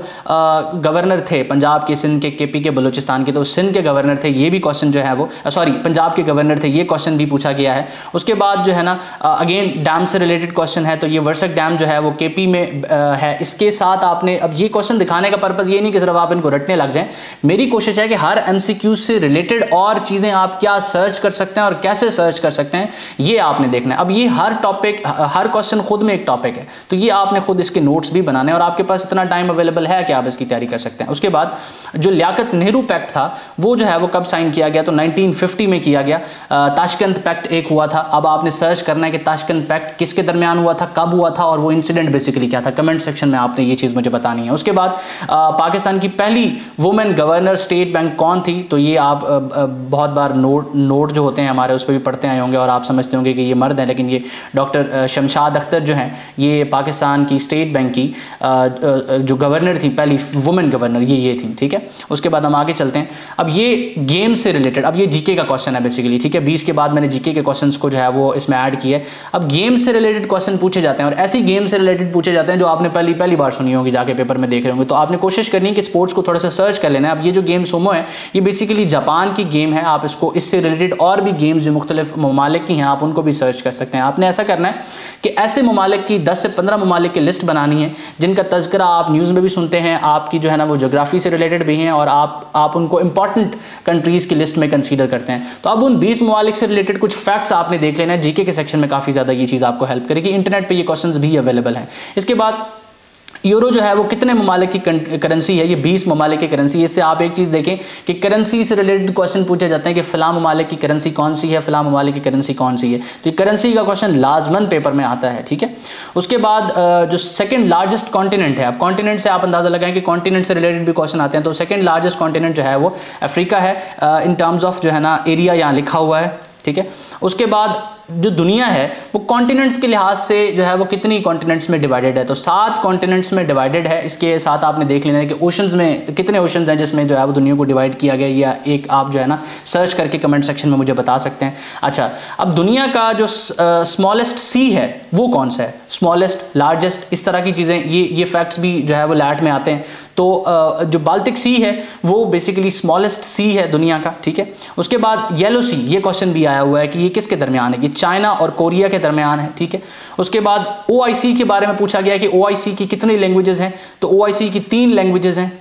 S1: गवर्नर थे पंजाब के, सिंध के, के पी के, बलूचिस्तान के, तो सिंध के गवर्नर थे। ये भी क्वेश्चन जो है वो सॉरी पंजाब के गवर्नर थे, ये क्वेश्चन भी पूछा गया है। उसके बाद जो है ना अगेन डैम से रिलेटेड क्वेश्चन है, तो ये वर्षक डैम जो है वो केपी में है। इसके साथ आपने, अब ये क्वेश्चन दिखाने का पर्पस ये नहीं कि सिर्फ आप इनको रटने लग जाएं, मेरी कोशिश है कि हर एमसीक्यू से रिलेटेड और चीज़ें आप क्या सर्च कर सकते हैं और कैसे सर्च कर सकते हैं ये आपने देखना है। अब ये हर टॉपिक, हर क्वेश्चन खुद में एक टॉपिक है, तो ये आपने खुद इसके नोट्स भी बनाने हैं और आपके पास इतना टाइम अवेलेबल है कि आप इसकी तैयारी कर सकते हैं। उसके बाद जो लियाकत नेहरू पैक्ट था वो जो है वो कब साइन किया गया, तो नाइनटीन फिफ्टी में किया गया। ताशकंद पैक्ट एक हुआ था। अब आपने सर्च करना है कि ताशकंद पैक्ट किसके दरमियान हुआ था, कब हुआ था और वो इंसिडेंट बेसिकली क्या था। कमेंट सेक्शन में आपने ये चीज़ मुझे बतानी है। उसके बाद आ, पाकिस्तान की पहली वुमेन गवर्नर स्टेट बैंक कौन थी, तो ये आप आ, आ, बहुत बार नोट नोट जो होते हैं हमारे उस पर भी पढ़ते आए होंगे और आप समझते होंगे कि ये मर्द हैं, लेकिन ये डॉक्टर शमशाद अख्तर जो हैं ये पाकिस्तान की स्टेट बैंक की आ, आ, जो गवर्नर थी, पहली वुमेन गवर्नर ये ये थी। ठीक है, उसके बाद हम आगे चलते हैं। अब ये गेम से रिलेटेड, अब ये जीके का क्वेश्चन है बेसिकली। ठीक है, बीस के बाद मैंने जीके के क्वेश्चन को जो है वो इसमें ऐड किया है। अब गेम से रिलेटेड क्वेश्चन पूछे जाते हैं और ऐसी गेम से रिलेटेड पूछे जाते हैं जो आपने पहली पहली बार सुनी होगी, जाके पेपर में देख रहे होंगे, तो आपने कोशिश करनी है कि स्पोर्ट्स को थोड़ा सा सर्च कर लेना है। अब ये जो गेम सोमो है ये बेसिकली जापान की गेम है। आप इसको, इससे रिलेटेड और भी गेम्स जो मुख्तलिफ ममालिक की हैं आप उनको भी सर्च कर सकते हैं। आपने ऐसा करना है कि ऐसे ममालिक की दस से पंद्रह ममालिक की लिस्ट बनानी है जिनका तज़किरा आप न्यूज़ में भी सुनते हैं, आपकी जो है ना वो जोग्राफी से रिलेटेड भी हैं और आप आप उनको इंपॉर्टेंट कंट्रीज़ की लिस्ट में कंसीडर करते हैं। तो अब उन बीस ममालिक से रिलेटेड कुछ फैक्ट्स आपने देख लेना है। जीके के सेक्शन में काफ़ी ज़्यादा ये चीज़ आपको हेल्प करेगी। इंटरनेट पर ये क्वेश्चन भी अवेलेबल हैं। इसके बाद यूरो जो है वो कितने ममालिक की करेंसी है, ये बीस ममालिक की करेंसी है। इससे आप एक चीज़ देखें कि करेंसी से रिलेटेड क्वेश्चन पूछे जाते हैं कि फ़लाँ ममालिक की करेंसी कौन सी है, फ़लाँ ममालिक की करेंसी कौन सी है, तो ये करेंसी का क्वेश्चन लाजमन पेपर में आता है। ठीक है, उसके बाद जो सेकंड लार्जेस्ट कॉन्टिनेंट है, अब कॉन्टिनेंट से आप अंदाज़ा लगाएं कि कॉन्टिनेंट से रिलेटेड भी क्वेश्चन आते हैं, तो सेकेंड लार्जेस्ट कॉन्टिनेंट जो है वो अफ्रीका है इन टर्म्स ऑफ जो है ना एरिया, यहाँ लिखा हुआ है। ठीक है, उसके बाद जो दुनिया है वो कॉन्टिनेंट्स के लिहाज से जो है वो कितनी कॉन्टिनेंट्स में डिवाइडेड है, तो सात कॉन्टिनेंट्स में डिवाइडेड है। इसके साथ आपने देख लेना है कि ओशंस में कितने ओशंस हैं जिसमें जो है वो दुनिया को डिवाइड किया गया, या एक आप जो है ना सर्च करके कमेंट सेक्शन में मुझे बता सकते हैं। अच्छा, अब दुनिया का जो स्मॉलेस्ट सी है वो कौन सा है, स्मॉलेस्ट, लार्जेस्ट, इस तरह की चीज़ें, ये ये फैक्ट्स भी जो है वो लैट में आते हैं। तो uh, जो बाल्टिक सी है वो बेसिकली स्मॉलेस्ट सी है दुनिया का। ठीक है, उसके बाद येलो सी, ये क्वेश्चन भी आया हुआ है कि ये किसके दरमियान है, कि चाइना और कोरिया के दरमियान है। ठीक है, उसके बाद ओ आई सी के बारे में पूछा गया कि ओ आई सी की कितनी लैंग्वेजेस हैं, तो ओ आई सी की तीन लैंग्वेजेस हैं।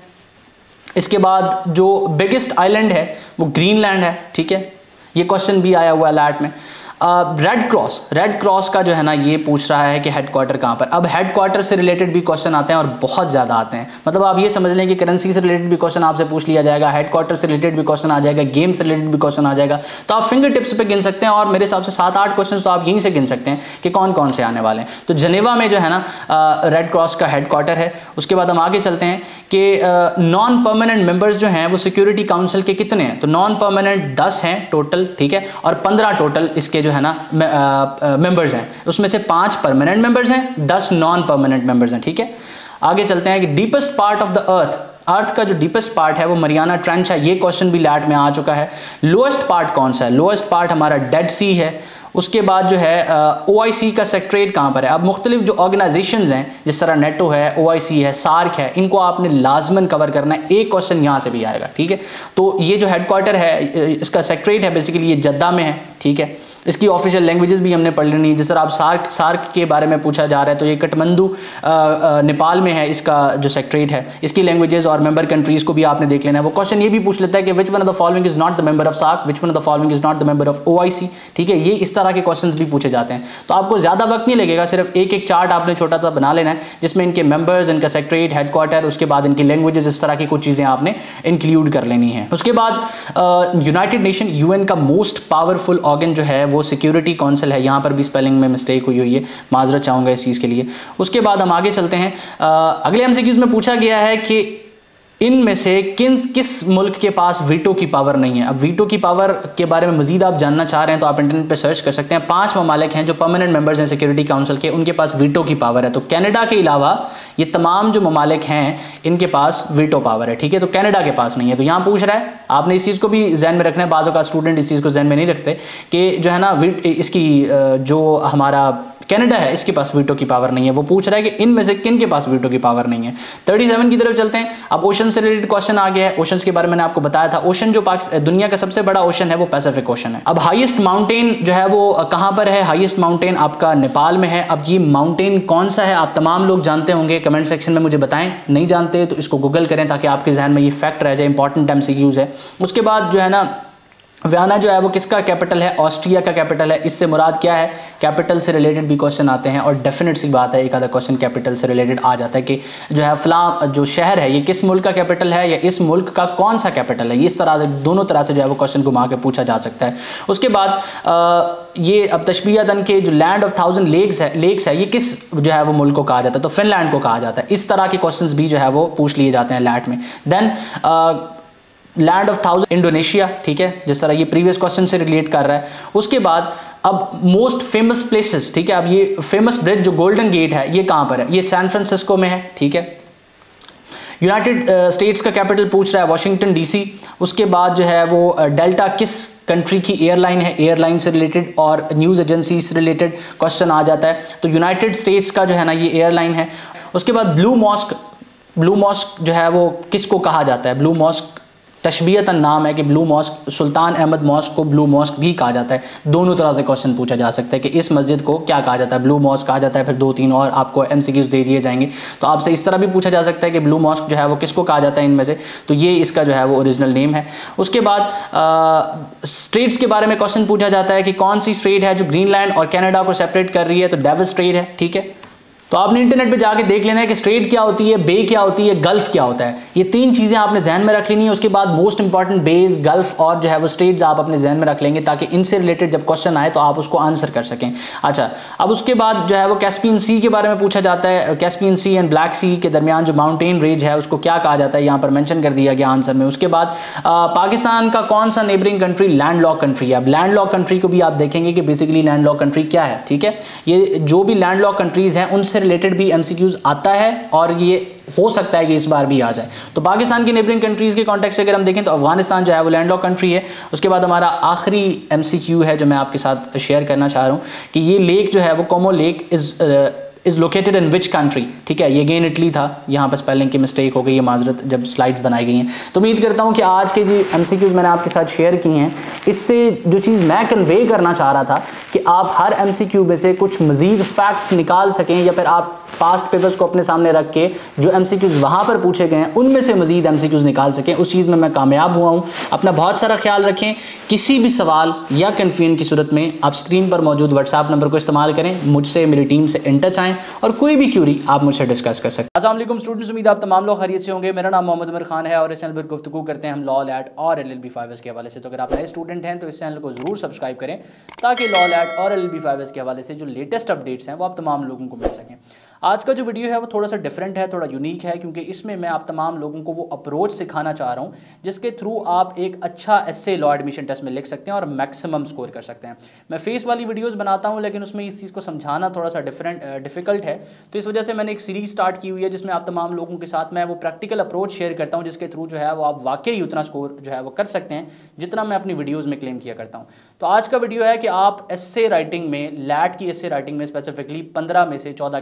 S1: इसके बाद जो बिगेस्ट आइलैंड है वो ग्रीनलैंड है। ठीक है, ये क्वेश्चन भी आया हुआ है लैट में। रेड क्रॉस, रेड क्रॉस का जो है ना ये पूछ रहा है कि हेडक्वार्टर कहाँ पर। अब हेडक्वार्टर से रिलेटेड भी क्वेश्चन आते हैं और बहुत ज़्यादा आते हैं, मतलब आप ये समझ लें कि करेंसी से रिलेटेड भी क्वेश्चन आपसे पूछ लिया जाएगा, हेडक्वार्टर से रिलेटेड भी क्वेश्चन आ जाएगा, गेम से रिलेटेड भी क्वेश्चन आ जाएगा। तो आप फिंगर टिप्स पे गिन सकते हैं और मेरे हिसाब से सात आठ क्वेश्चन तो आप यहीं से गिन सकते हैं कि कौन कौन से आने वाले हैं। तो जनेवा में जो है ना रेड क्रॉस का हेडक्वार्टर है। उसके बाद हम आगे चलते हैं कि नॉन परमानेंट मेंबर्स जो हैं वो सिक्योरिटी काउंसिल के कितने हैं, तो नॉन परमानेंट दस हैं टोटल। ठीक है, और पंद्रह टोटल इसके जो है ना मेंबर्स हैं, उसमें से पांच परमानेंट मेंबर्स हैं, दस नॉन परमानेंट मेंबर्स हैं। ठीक है, आगे चलते हैं कि deepest part of the earth, earth का जो डीपेस्ट पार्ट है वो मरियाना ट्रेंच है। ये क्वेश्चन भी लैट में आ चुका है। लोएस्ट पार्ट कौन सा है, लोएस्ट पार्ट हमारा डेड सी है। उसके बाद जो है ओ आई सी का सेक्रेटरीट कहाँ पर है। अब मुख्तलिफ जो ऑर्गेनाइजेशंस हैं जिस तरह नेटो है, ओ आई सी है, सार्क है, इनको आपने लाजमन कवर करना है। एक क्वेश्चन यहाँ से भी आएगा। ठीक है, तो ये जो हेडक्वार्टर है इसका सेक्रेटरीट है बेसिकली ये जद्दा में है। ठीक है, इसकी ऑफिशियल लैंग्वेजेस भी हमने पढ़ लेनी है। जिस तरह आप सार्क सार्क के बारे में पूछा जा रहा है तो ये काठमांडू नेपाल में है, इसका जो सेक्रेटरीट है, इसकी लैंग्वेजेस और मेंबर कंट्रीज को भी आपने देख लेना है। वो क्वेश्चन ये भी पूछ लेता है कि which one of the following is not the member of SAARC, which one of the following is not the member of O I C. ठीक है, ये इस तरह तरह के क्वेश्चंस भी पूछे जाते हैं। तो आपको ज़्यादा वक्त नहीं लगेगा, सिर्फ एक एक चार्ट आपने छोटा सा बना लेना है जिसमें इनके मेंबर्स, इनका सेक्रेटरीट, हेडक्वार्टर, उसके बाद इनकी लैंग्वेजेस, इस तरह की कुछ चीज़ें आपने इंक्लूड कर लेनी है। उसके बाद यूनाइटेड नेशन यूएन का मोस्ट पावरफुल ऑर्गन जो है वो सिक्योरिटी काउंसिल है। यहाँ पर भी स्पेलिंग में मिस्टेक हुई हुई है, माजरत चाहूँगा इस चीज़ के लिए। उसके बाद हम आगे चलते हैं। अगले एमसीक्यूज में पूछा गया है कि इनमें से किन किस मुल्क के पास वीटो की पावर नहीं है। अब वीटो की पावर के बारे में मजीद आप जानना चाह रहे हैं तो आप इंटरनेट पे सर्च कर सकते हैं। पांच ममालिक हैं जो परमानेंट मेंबर्स हैं सिक्योरिटी काउंसिल के, उनके पास वीटो की पावर है। तो कनाडा के अलावा ये तमाम जो ममालिक हैं इनके पास वीटो पावर है, ठीक है। तो कनाडा के पास नहीं है। तो यहाँ पूछ रहा है, आपने इस चीज़ को भी जहन में रखना है। बाज़ों का स्टूडेंट इस चीज़ को जहन में नहीं रखते कि जो है ना इसकी जो हमारा कनाडा है इसके पास वीटो की पावर नहीं है। वो पूछ रहा है कि इनमें से किन के पास वीटो की पावर नहीं है। सैंतीस की तरफ चलते हैं। अब ओशन से रिलेटेड क्वेश्चन आ गया है। ओशन के बारे में मैंने आपको बताया था। ओशन जो पाकिस्तान दुनिया का सबसे बड़ा ओशन है वो पैसिफिक ओशन है। अब हाईएस्ट माउंटेन जो है वो कहां पर है? हाईएस्ट माउंटेन आपका नेपाल में है। अब ये माउंटेन कौन सा है आप तमाम लोग जानते होंगे, कमेंट सेक्शन में मुझे बताएं। नहीं जानते तो इसको गूगल करें ताकि आपके जहन में ये फैक्ट रह जाए, इंपॉर्टेंट एमसीक्यूज है। उसके बाद जो है ना वियना जो है वो किसका कैपिटल है? ऑस्ट्रिया का कैपिटल है। इससे मुराद क्या है? कैपिटल से रिलेटेड भी क्वेश्चन आते हैं और डेफिनेट सी बात है एक आधा क्वेश्चन कैपिटल से रिलेटेड आ जाता है कि जो है फला जो शहर है ये किस मुल्क का कैपिटल है या इस मुल्क का कौन सा कैपिटल है। इस तरह से दोनों तरह से जो है वो क्वेश्चन घुमा के पूछा जा सकता है। उसके बाद आ, ये अब तशबीहतन के जो लैंड ऑफ थाउजेंड लेक्स है लेक्स है ये किस जो है वो मुल्क को कहा जाता है? तो फिनलैंड को कहा जाता है। इस तरह के क्वेश्चन भी जो है वो पूछ लिए जाते हैं लैट में। Then land of thousand Indonesia, ठीक है, जिस तरह ये प्रीवियस क्वेश्चन से रिलेट कर रहा है। उसके बाद अब मोस्ट फेमस प्लेसेस, ठीक है। अब ये फेमस ब्रिज जो गोल्डन गेट है ये कहाँ पर है? ये सैन फ्रांसिस्को में है, ठीक है। यूनाइटेड स्टेट्स का कैपिटल पूछ रहा है वाशिंगटन डीसी। उसके बाद जो है वो डेल्टा किस कंट्री की एयरलाइन है? एयरलाइन से रिलेटेड और न्यूज़ एजेंसी से रिलेटेड क्वेश्चन आ जाता है। तो यूनाइटेड स्टेट्स का जो है ना ये एयरलाइन है। उसके बाद ब्लू मॉस्क, ब्लू मॉस्क जो है वो किसको कहा जाता है? ब्लू मॉस्क तशबीहतन नाम है कि Blue Mosque, Sultan Ahmed Mosque को ब्लू मॉस्क भी कहा जाता है। दोनों तरह से क्वेश्चन पूछा जा सकता है कि इस मस्जिद को क्या कहा जाता है? ब्लू मॉस्क कहा जाता है। फिर दो तीन और आपको एमसीक्यूज दे दिए जाएंगे तो आपसे इस तरह भी पूछा जा सकता है कि ब्लू मॉस्क जो है वो किसको कहा जाता है इनमें से? तो ये इसका जो है वो ओरिजिनल नेम है। उसके बाद स्ट्रेट्स के बारे में क्वेश्चन पूछा जाता है कि कौन सी स्ट्रेट है जो ग्रीनलैंड और कनाडा को सेपरेट कर रही है? तो डेविस स्ट्रेट है, ठीक है। तो आपने इंटरनेट पे जाके देख लेना है कि स्ट्रेट क्या होती है, बे क्या होती है, गल्फ क्या होता है। ये तीन चीज़ें आपने जहन में रख लेनी है। उसके बाद मोस्ट इंपॉर्टेंट बेस, गल्फ और जो है वो स्ट्रेट्स आप अपने जहन में रख लेंगे ताकि इनसे रिलेटेड जब क्वेश्चन आए तो आप उसको आंसर कर सकें। अच्छा, अब उसके बाद जो है वो कैस्पियन सी के बारे में पूछा जाता है। Caspian Sea and Black Sea के दरमियान जो माउंटेन रेंज है उसको क्या कहा जाता है? यहाँ पर मैंशन कर दिया गया आंसर में। उसके बाद आ, पाकिस्तान का कौन सा neighbouring country land lock country है? अब लैंड लॉक कंट्री को भी आप देखेंगे कि बेसिकली लैंड लॉक कंट्री क्या है, ठीक है। ये जो भी लैंड लॉक कंट्रीज हैं उनसे रिलेटेड भी एमसीक्यू आता है और ये हो सकता है कि इस बार भी आ जाए। तो पाकिस्तान की नेबरिंग कंट्रीज के कॉन्टेक्स्ट से अगर हम देखें तो अफगानिस्तान जो है वो लैंडलॉक कंट्री है। उसके बाद हमारा आखिरी एमसीक्यू है जो मैं आपके साथ शेयर करना चाह रहा हूँ कि ये लेक जो है वो Como lake is is located in which country, ठीक है। ये अगेन इटली था, यहाँ पर स्पेलिंग की मिस्टेक हो गई है, माजरत जब स्लाइड्स बनाई गई हैं। तो उम्मीद करता हूँ कि आज के जो एमसीक्यूज मैंने आपके साथ शेयर किए हैं इससे जो चीज़ मैं कन्वे करना चाह रहा था कि आप हर एमसीक्यू में से कुछ मजीद फैक्ट्स निकाल सकें या फिर आप पास्ट पेपर्स को अपने सामने रख के जो एमसीक्यूज वहाँ पर पूछे गए हैं उनमें से मजीद एमसीक्यूज निकाल सकें। उस चीज़ में मैं कामयाब हुआ हूँ। अपना बहुत सारा ख्याल रखें। किसी भी सवाल या कन्फ्यूजन की सूरत में आप स्क्रीन पर मौजूद व्हाट्सएप नंबर को इस्तेमाल करें, मुझसे मेरी टीम से इन टच आएँ और कोई भी क्यूरी आप मुझसे डिस्कस कर सकते हैं। अस्सलाम वालेकुम स्टूडेंट्स, उम्मीद आप तमाम लोग खैरियत से होंगे। मेरा नाम मोहम्मद उमर खान है और इस चैनल पर गुफ्तगू करते हैं हम लॉ लैट और L L B five S के हवाले से। तो अगर आप नए स्टूडेंट हैं तो इस चैनल को जरूर सब्सक्राइब करें ताकि लॉ लैट और L L B five S के हवाले से जो लेटेस्ट अपडेट्स हैं वो आप तमाम लोगों को मिल सकें। आज का जो वीडियो है वो थोड़ा सा डिफरेंट है, थोड़ा यूनिक है क्योंकि इसमें मैं आप तमाम लोगों को वो अप्रोच सिखाना चाह रहा हूँ जिसके थ्रू आप एक अच्छा एसए लॉ एडमिशन टेस्ट में लिख सकते हैं और मैक्सिमम स्कोर कर सकते हैं। मैं फेस वाली वीडियोस बनाता हूँ लेकिन उसमें इस चीज़ को समझाना थोड़ा सा डिफरेंट डिफिकल्ट है, तो इस वजह से मैंने एक सीरीज स्टार्ट की हुई है जिसमें आप तमाम लोगों के साथ मैं वो प्रैक्टिकल अप्रोच शेयर करता हूँ जिसके थ्रू जो है वो आप वाकई उतना स्कोर जो है वो कर सकते हैं जितना मैं अपनी वीडियोज़ में क्लेम किया करता हूँ। तो आज का वीडियो है कि आप एसए राइटिंग में, लैट की एसए राइटिंग में स्पेसिफिकली पंद्रह में से चौदह कैसे स्कोर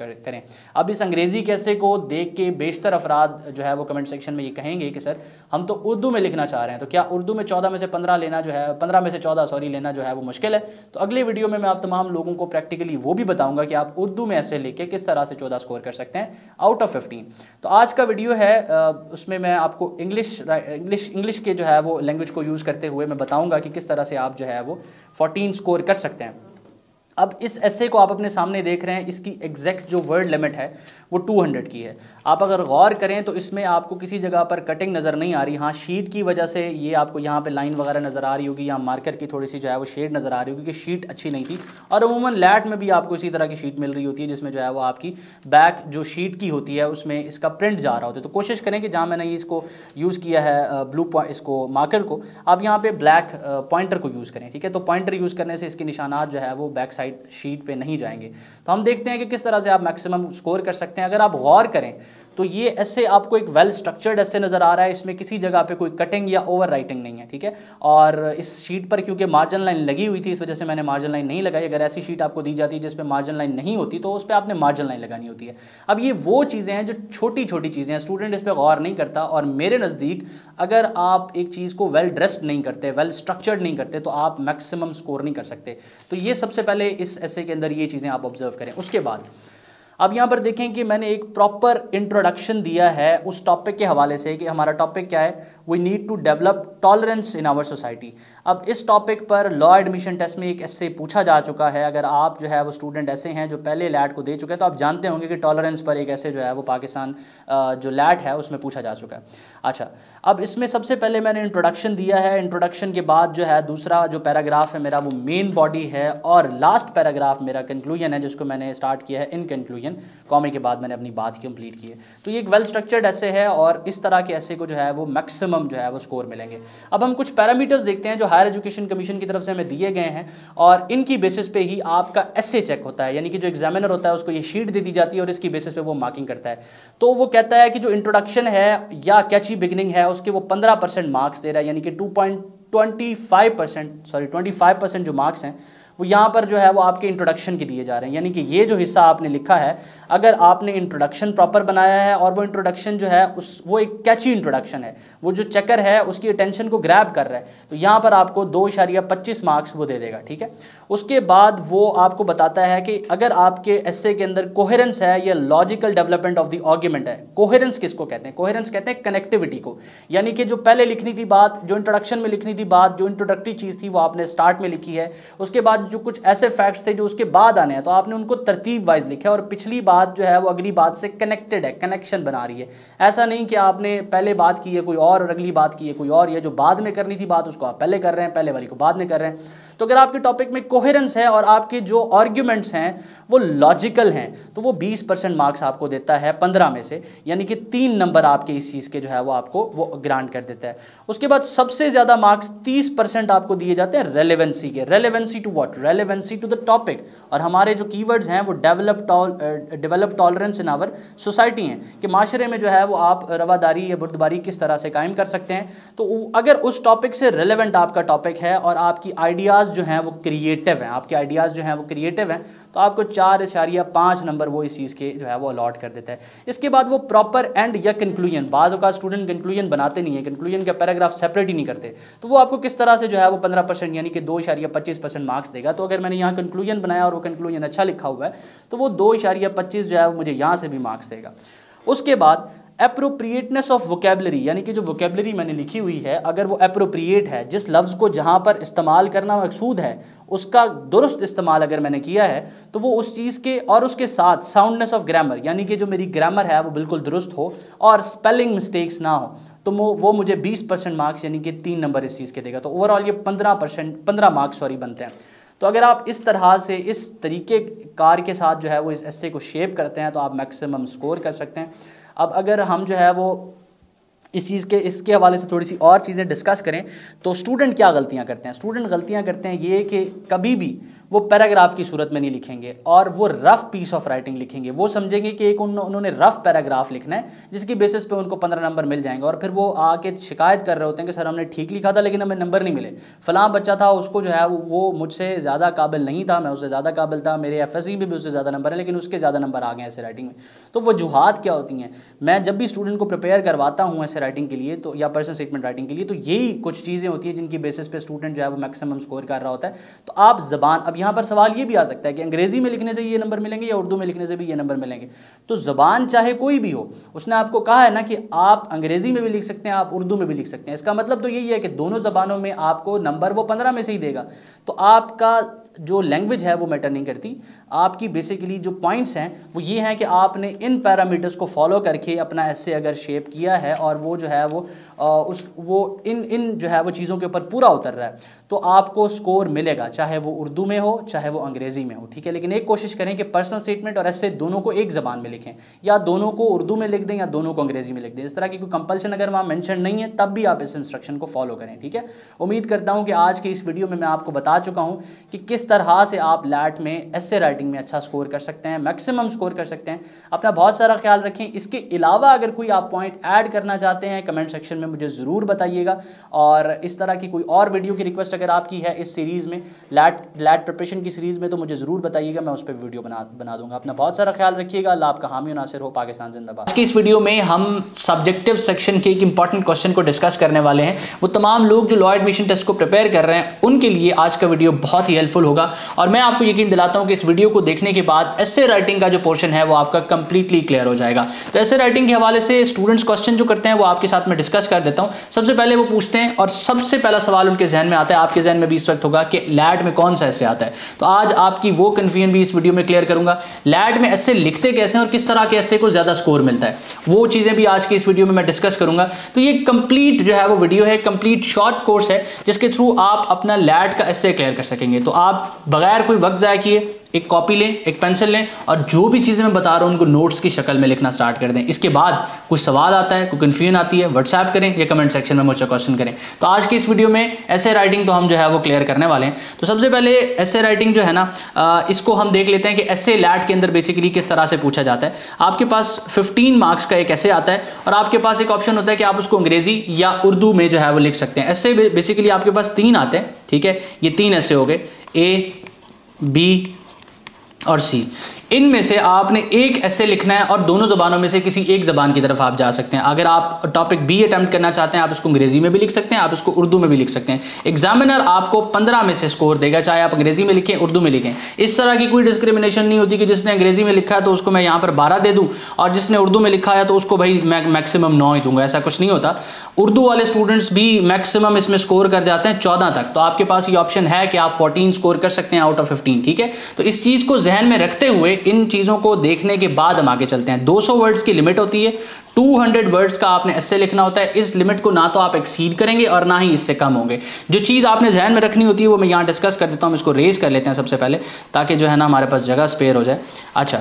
S1: कर, करें। अब इस अंग्रेज़ी कैसे को देख के बेशतर अफराद जो है वो कमेंट सेक्शन में ये कहेंगे कि सर हम तो उर्दू में लिखना चाह रहे हैं, तो क्या उर्दू में चौदह में से पंद्रह लेना जो है पंद्रह में से चौदह सॉरी लेना जो है वो मुश्किल है? तो अगले वीडियो में मैं आप तमाम लोगों को प्रैक्टिकली वो भी बताऊंगा कि आप उर्दू में ऐसे लेके किस तरह से चौदह स्कोर कर सकते हैं आउट ऑफ फिफ्टीन। तो आज का वीडियो है उसमें मैं आपको इंग्लिश इंग्लिश इंग्लिश के जो है वो लैंग्वेज को यूज़ करते हुए मैं बताऊंगा कि किस तरह से आप जो है वो फोर्टीन स्कोर कर सकते हैं। अब इस ऐसे को आप अपने सामने देख रहे हैं, इसकी एग्जैक्ट जो वर्ड लिमिट है वो टू हंड्रेड की है। आप अगर गौर करें तो इसमें आपको किसी जगह पर कटिंग नज़र नहीं आ रही। हाँ, शीट की वजह से ये आपको यहाँ पे लाइन वगैरह नज़र आ रही होगी, या मार्कर की थोड़ी सी जो है वो शेड नज़र आ रही होगी कि शीट अच्छी नहीं थी। और अमूमन लैट में भी आपको इसी तरह की शीट मिल रही होती है जिसमें जो है वो आपकी बैक जो शीट की होती है उसमें इसका प्रिंट जा रहा होता है। तो कोशिश करें कि जहाँ मैंने इसको यूज़ किया है ब्लू पॉइंट इसको मार्कर को, आप यहाँ पर ब्लैक पॉइंटर को यूज़ करें, ठीक है। तो पॉइंटर यूज़ करने से इसके निशानात जो है वो बैक साइड शीट पर नहीं जाएंगे। तो हम देखते हैं कि किस तरह से आप मैक्सिमम स्कोर कर सकते हैं। अगर आप गौर करें तो ये ऐसे आपको एक वेल स्ट्रक्चर्ड ऐसे नज़र आ रहा है, इसमें किसी जगह पे कोई कटिंग या ओवर राइटिंग नहीं है, ठीक है। और इस शीट पर क्योंकि मार्जिन लाइन लगी हुई थी इस वजह से मैंने मार्जिन लाइन नहीं लगाई। अगर ऐसी शीट आपको दी जाती है जिस पे मार्जिन लाइन नहीं होती तो उस पर आपने मार्जिन लाइन लगानी होती है। अब ये वो चीज़ें हैं जो छोटी छोटी चीज़ें हैं, स्टूडेंट इस पर गौर नहीं करता। और मेरे नज़दीक अगर आप एक चीज़ को वेल ड्रेस्ड नहीं करते, वेल स्ट्रक्चर्ड नहीं करते, तो आप मैक्सिमम स्कोर नहीं कर सकते। तो ये सबसे पहले इस ऐसे के अंदर ये चीज़ें आप ऑब्जर्व करें। उसके बाद अब यहाँ पर देखें कि मैंने एक प्रॉपर इंट्रोडक्शन दिया है उस टॉपिक के हवाले से कि हमारा टॉपिक क्या है, we need to develop tolerance in our society. अब इस टॉपिक पर लॉ एडमिशन टेस्ट में एक ऐसे पूछा जा चुका है। अगर आप जो है वो स्टूडेंट ऐसे हैं जो पहले लैट को दे चुके हैं तो आप जानते होंगे कि टॉलरेंस पर एक ऐसे जो है वो पाकिस्तान जो लैट है उसमें पूछा जा चुका है। अच्छा, अब इसमें सबसे पहले मैंने इंट्रोडक्शन दिया है। इंट्रोडक्शन के बाद जो है दूसरा जो पैराग्राफ है मेरा वो मेन बॉडी है, और लास्ट पैराग्राफ मेरा कंक्लूजन है जिसको मैंने स्टार्ट किया है इन कंक्लूजन, कॉमे के बाद मैंने अपनी बात कंप्लीट की है। तो ये एक वेल स्ट्रक्चर्ड ऐसे है और इस तरह के ऐसे को जो है वो मैक्सिमम जो है वो स्कोर मिलेंगे। अब हम कुछ पैरामीटर्स देखते हैं जो हायर एजुकेशन कमीशन की तरफ से हमें दिए गए हैं, और इनकी बेसिस पे ही आपका एसे चेक होता है। यानी कि जो एग्जामिनर होता है उसको ये शीट दे दी जाती है और इसकी बेसिस पे वो मार्किंग करता है। तो वो कहता है कि जो इंट्रोडक्शन है या कैची बिगिनिंग है उसके वो पंद्रह परसेंट मार्क्स दे रहा है, यानी कि two point twenty five percent sorry twenty five percent जो मार्क्स हैं वो यहाँ पर जो है वो आपके इंट्रोडक्शन के दिए जा रहे हैं। यानी कि ये जो हिस्सा आपने लिखा है, अगर आपने इंट्रोडक्शन प्रॉपर बनाया है और वो इंट्रोडक्शन जो है उस वो एक कैची इंट्रोडक्शन है, वो जो चेकर है उसकी अटेंशन को ग्रैब कर रहा है, तो यहाँ पर आपको दो इशारिया पच्चीस मार्क्स वो दे देगा, ठीक है। उसके बाद वो आपको बताता है कि अगर आपके एस्से के अंदर कोहेरेंस है या logical development of the argument है। कोहेरेंस किसको कहते हैं? कोहेरेंस कहते हैं कनेक्टिविटी को। यानी कि जो पहले लिखनी थी बात, जो इंट्रोडक्शन में लिखनी थी बात, जो इंट्रोडक्टरी चीज़ थी वो आपने स्टार्ट में लिखी है, उसके बाद जो कुछ ऐसे फैक्ट्स थे जो उसके बाद आने हैं तो आपने उनको तरतीब वाइज लिखा है, और पिछली बात जो है वो अगली बात से कनेक्टेड है, कनेक्शन बना रही है। ऐसा नहीं कि आपने पहले बात की है कोई और और अगली बात की है कोई और, ये जो बाद में करनी थी बात उसको आप पहले कर रहे हैं, पहले वाली को बाद में कर रहे हैं। तो अगर आपके टॉपिक में कोहेरेंस है और आपके जो आर्ग्यूमेंट्स हैं वो लॉजिकल हैं तो वो बीस परसेंट मार्क्स आपको देता है पंद्रह में से, यानी कि तीन नंबर आपके इस चीज़ के जो है वो आपको वो ग्रांट कर देता है। उसके बाद सबसे ज़्यादा मार्क्स तीस परसेंट आपको दिए जाते हैं रेलेवेंसी के। Relevancy to what? Relevancy to the topic. और हमारे जो कीवर्ड्स हैं वो develop tol develop tolerance in our society हैं कि माशरे में जो है वो आप रवादारी या बुर्दबारी किस तरह से कायम कर सकते हैं। तो अगर उस टॉपिक से रेलेवेंट आपका टॉपिक है और आपकी आइडियाज़ जो हैं वो क्रिएटिव हैं, आपके आइडियाज़ जो हैं वो क्रिएटिव हैं, तो आपको चार इशारिया पाँच नंबर वो इस चीज़ के जो है वो अलॉट कर देता है। इसके बाद वो प्रॉपर एंड या कंक्लूजन, बाज़ औक़ात स्टूडेंट कंक्लूजन बनाते नहीं है, कंक्लूजन का पैराग्राफ सेपरेट ही नहीं करते, तो वो आपको किस तरह से जो है वो पंद्रह परसेंट यानी कि दो इशारिया पच्चीस परसेंट मार्क्स देगा। तो अगर मैंने यहाँ कंक्लूजन बनाया और वो कंक्लूजन अच्छा लिखा हुआ है तो वो दो इशारिया पच्चीस जो है वो मुझे यहाँ से भी मार्क्स देगा। उसके बाद एप्रोप्रिएटनेस ऑफ वोकेबलरी, यानी कि जो वोकेबलरी मैंने लिखी हुई है अगर वो एप्रोप्रिएट है, जिस लफ्ज़ को जहाँ पर इस्तेमाल करना मकसूद है उसका दुरुस्त इस्तेमाल अगर मैंने किया है तो वो उस चीज़ के, और उसके साथ साउंडनेस ऑफ ग्रामर, यानी कि जो मेरी ग्रामर है वो बिल्कुल दुरुस्त हो और स्पेलिंग मिस्टेक्स ना हो, तो वो मुझे बीस परसेंट मार्क्स यानी कि तीन नंबर इस चीज़ के देगा। तो ओवरऑल ये पंद्रह परसेंट पंद्रह मार्क्स सॉरी बनते हैं। तो अगर आप इस तरह से इस तरीके कार के साथ जो है वो इस एस्से को शेप करते हैं तो आप मैक्सिमम स्कोर कर सकते हैं। अब अगर हम जो है वो इस चीज़ के इसके हवाले से थोड़ी सी और चीज़ें डिस्कस करें तो स्टूडेंट क्या गलतियां करते हैं? स्टूडेंट गलतियां करते हैं ये कि कभी भी वो पैराग्राफ की सूरत में नहीं लिखेंगे और वो रफ पीस ऑफ राइटिंग लिखेंगे। वो समझेंगे कि एक उन, उन्होंने रफ पैराग्राफ लिखना है जिसकी बेसिस पे उनको पंद्रह नंबर मिल जाएंगे, और फिर वो आके शिकायत कर रहे होते हैं कि सर हमने ठीक लिखा था लेकिन हमें नंबर नहीं मिले, फलां बच्चा था उसको जो है वो मुझसे ज़्यादा काबिल नहीं था, मैं उससे ज़्यादा काबिल था, मेरे एफ एस सी में भी उससे ज़्यादा नंबर है लेकिन उसके ज़्यादा नंबर आ गए ऐसे राइटिंग में। तो वजूहात क्या होती हैं? मैं जब भी स्टूडेंट को प्रिपेयर करवाता हूँ ऐसे राइटिंग के लिए तो या पर्सनल स्टेटमेंट राइटिंग के लिए, तो यही कुछ चीज़ें होती हैं जिनकी बेसिस पे स्टूडेंट जो है वो मैक्सिमम स्कोर कर रहा होता है। तो आप ज़बान, अब यहाँ पर सवाल ये भी आ सकता है कि अंग्रेज़ी में लिखने से ये नंबर मिलेंगे या उर्दू में लिखने से भी ये नंबर मिलेंगे। तो ज़बान चाहे कोई भी हो, उसने आपको कहा है ना कि आप अंग्रेज़ी में भी लिख सकते हैं, आप उर्दू में भी लिख सकते हैं। इसका मतलब तो यही है कि दोनों ज़बानों में आपको नंबर वो पंद्रह में से ही देगा। तो आपका जो लैंग्वेज है वो मैटर नहीं करती, आपकी बेसिकली जो पॉइंट्स हैं वो ये हैं कि आपने इन पैरामीटर्स को फॉलो करके अपना ऐसे अगर शेप किया है और वो जो है वो आ, उस वो इन इन जो है वो चीज़ों के ऊपर पूरा उतर रहा है तो आपको स्कोर मिलेगा, चाहे वो उर्दू में हो चाहे वो अंग्रेज़ी में हो, ठीक है। लेकिन एक कोशिश करें कि पर्सनल स्टेटमेंट और ऐसे दोनों को एक ज़बान में लिखें, या दोनों को उर्दू में लिख दें या दोनों को अंग्रेज़ी में लिख दें। इस तरह की कोई कंपल्शन अगर वहाँ मेंशन नहीं है तब भी आप इस इंस्ट्रक्शन को फॉलो करें, ठीक है। उम्मीद करता हूँ कि आज के इस वीडियो में मैं आपको बता चुका हूँ कि किस तरह से आप लैट में ऐसे राइटिंग में अच्छा स्कोर कर सकते हैं, मैक्सिमम स्कोर कर सकते हैं। अपना बहुत सारा ख्याल रखें। इसके अलावा अगर कोई आप पॉइंट ऐड करना चाहते हैं कमेंट सेक्शन में मुझे ज़रूर बताइएगा, और इस तरह की कोई और वीडियो की रिक्वेस्ट अगर आपकी है इस सीरीज़ में, लैट लैट प्रिपरेशन की सीरीज़ में, तो मुझे ज़रूर बताइएगा, मैं उस पर वीडियो बना बना दूंगा। अपना बहुत सारा ख्याल रखिएगा। अल्लाह आपका हामी और नासिर हो। पाकिस्तान जिंदाबाद।
S2: आज की इस वीडियो में हम सब्जेक्टिव सेक्शन के एक इंपॉर्टेंट क्वेश्चन को डिस्कस करने वाले हैं। वो तमाम लोग जो लॉ एडमिशन टेस्ट को प्रिपेयर कर रहे हैं उनके लिए आज का वीडियो बहुत ही हेल्पफुल होगा, और मैं आपको यकीन दिलाता हूं कि इस वीडियो को देखने के बाद एसे राइटिंग का जो पोर्शन है वो आपका कंप्लीटली क्लियर हो जाएगा। तो एसे राइटिंग के हवाले से स्टूडेंट्स क्वेश्चन जो करते हैं वो आपके साथ में डिस्कस कर देता हूं। सबसे पहले वो पूछते हैं और सबसे पहला सवाल उनके जहन में आता है, आपके जहन में भी इस वक्त होगा कि लैट में कौन सा एसे आता है। तो आज आपकी वो कंफ्यूजन भी इस वीडियो में क्लियर करूंगा। लैट में एसे लिखते कैसे हैं और किस तरह के एसे को ज्यादा स्कोर मिलता है, वो चीजें भी आज की इस वीडियो में मैं डिस्कस करूंगा। तो ये कंप्लीट जो है वो वीडियो है, कंप्लीट शॉर्ट कोर्स है जिसके थ्रू आप अपना लैट का एसे क्लियर कर सकेंगे। तो आप बगैर कोई वक्त ज़ाया किए एक कॉपी लें, एक पेंसिल लें, और जो भी चीज़ें मैं बता रहा हूं उनको नोट्स की शक्ल में लिखना स्टार्ट कर दें। इसके बाद कुछ सवाल आता है, कोई कन्फ्यूजन आती है, व्हाट्सएप करें या कमेंट सेक्शन में मुझसे क्वेश्चन करें। तो आज की इस वीडियो में ऐसे राइटिंग तो हम जो है वो क्लियर करने वाले हैं। तो सबसे पहले ऐसे राइटिंग जो है ना, इसको हम देख लेते हैं कि ऐसे लैट के अंदर बेसिकली किस तरह से पूछा जाता है। आपके पास फिफ्टीन मार्क्स का एक ऐसे आता है और आपके पास एक ऑप्शन होता है कि आप उसको अंग्रेजी या उर्दू में जो है वो लिख सकते हैं। ऐसे बेसिकली आपके पास तीन आते हैं, ठीक है। ये तीन ऐसे हो गए, ए, बी और सी। इनमें से आपने एक ऐसे लिखना है और दोनों ज़बानों में से किसी एक ज़बान की तरफ आप जा सकते हैं। अगर आप टॉपिक बी अटेम्प्ट करना चाहते हैं आप उसको अंग्रेजी में भी लिख सकते हैं, आप उसको उर्दू में भी लिख सकते हैं। एग्जामिनर आपको पंद्रह में से स्कोर देगा, चाहे आप अंग्रेजी में लिखें उर्दू में लिखें। इस तरह की कोई डिस्क्रिमिनेशन नहीं होती कि जिसने अंग्रेजी में लिखा है तो उसको मैं यहाँ पर बारह दे दूँ और जिसने उर्दू में लिखा है तो उसको भाई मैं मैक्सिमम नौ ही दूंगा, ऐसा कुछ नहीं होता। उर्दू वाले स्टूडेंट्स भी मैक्सिमम इसमें स्कोर कर जाते हैं चौदह तक। तो आपके पास ये ऑप्शन है कि आप फोर्टीन स्कोर कर सकते हैं आउट ऑफ फिफ्टीन, ठीक है। तो इस चीज़ को जहन में रखते हुए इन चीज़ों को देखने के बाद हम आगे चलते हैं। दो सौ वर्ड्स की लिमिट होती है, दो सौ वर्ड्स का आपने ऐसे लिखना होता है। इस लिमिट को ना तो आप एक्सीड करेंगे और ना ही इससे कम होंगे। जो चीज़ आपने जहन में रखनी होती है वो मैं यहाँ डिस्कस कर देता हूँ। इसको रेज कर लेते हैं सबसे पहले ताकि जो है ना हमारे पास जगह स्पेयर हो जाए। अच्छा,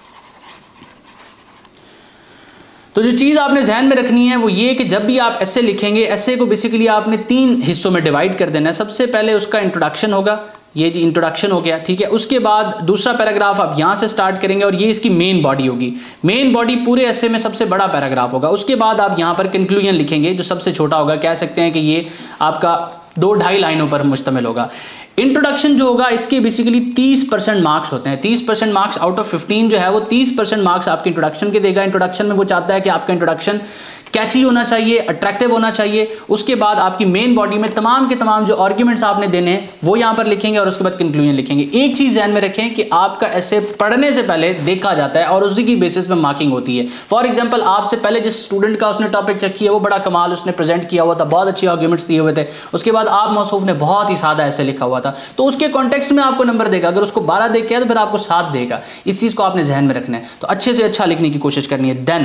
S2: तो जो चीज़ आपने जहन में रखनी है वो ये कि जब भी आप ऐसे लिखेंगे, ऐसे को बेसिकली आपने तीन हिस्सों में डिवाइड कर देना है। सबसे पहले उसका इंट्रोडक्शन होगा, ये जी इंट्रोडक्शन हो गया, ठीक है। उसके बाद दूसरा पैराग्राफ आप यहाँ से स्टार्ट करेंगे और ये इसकी मेन बॉडी होगी। मेन बॉडी पूरे ऐसे में सबसे बड़ा पैराग्राफ होगा। उसके बाद आप यहाँ पर कंक्लूजन लिखेंगे जो सबसे छोटा होगा। कह सकते हैं कि ये आपका दो ढाई लाइनों पर मुश्तमिल होगा। इंट्रोडक्शन जो होगा इसके बेसिकली तीस परसेंट मार्क्स होते हैं। तीस percent marks out of fifteen जो है वो तीस परसेंट मार्क्स आपके इंट्रोडक्शन के देगा। इंट्रोडक्शन में वो चाहता है कि आपका इंट्रोडक्शन कैची होना चाहिए, अट्रैक्टिव होना चाहिए। उसके बाद आपकी मेन बॉडी में तमाम के तमाम जो आर्ग्यूमेंट्स आपने देने हैं वो यहाँ पर लिखेंगे और उसके बाद कंक्लूजन लिखेंगे। एक चीज़ ध्यान में रखें कि आपका ऐसे पढ़ने से पहले देखा जाता है और उसी की बेसिस पे मार्किंग होती है। फॉर एग्जांपल, आपसे पहले जिस स्टूडेंट का उसने टॉपिक चेक किया वो बड़ा कमाल उसने प्रेजेंट किया हुआ था, बहुत अच्छे आर्ग्यूमेंट्स दिए हुए थे। उसके बाद आप मौसूफ ने बहुत ही सादा ऐसे लिखा हुआ था, तो उसके कॉन्टेक्स्ट में आपको नंबर देगा। अगर उसको बारह दे के तो फिर आपको सात देगा। इस चीज़ को आपने जहन में रखना है। तो अच्छे से अच्छा लिखने की कोशिश करनी है। देन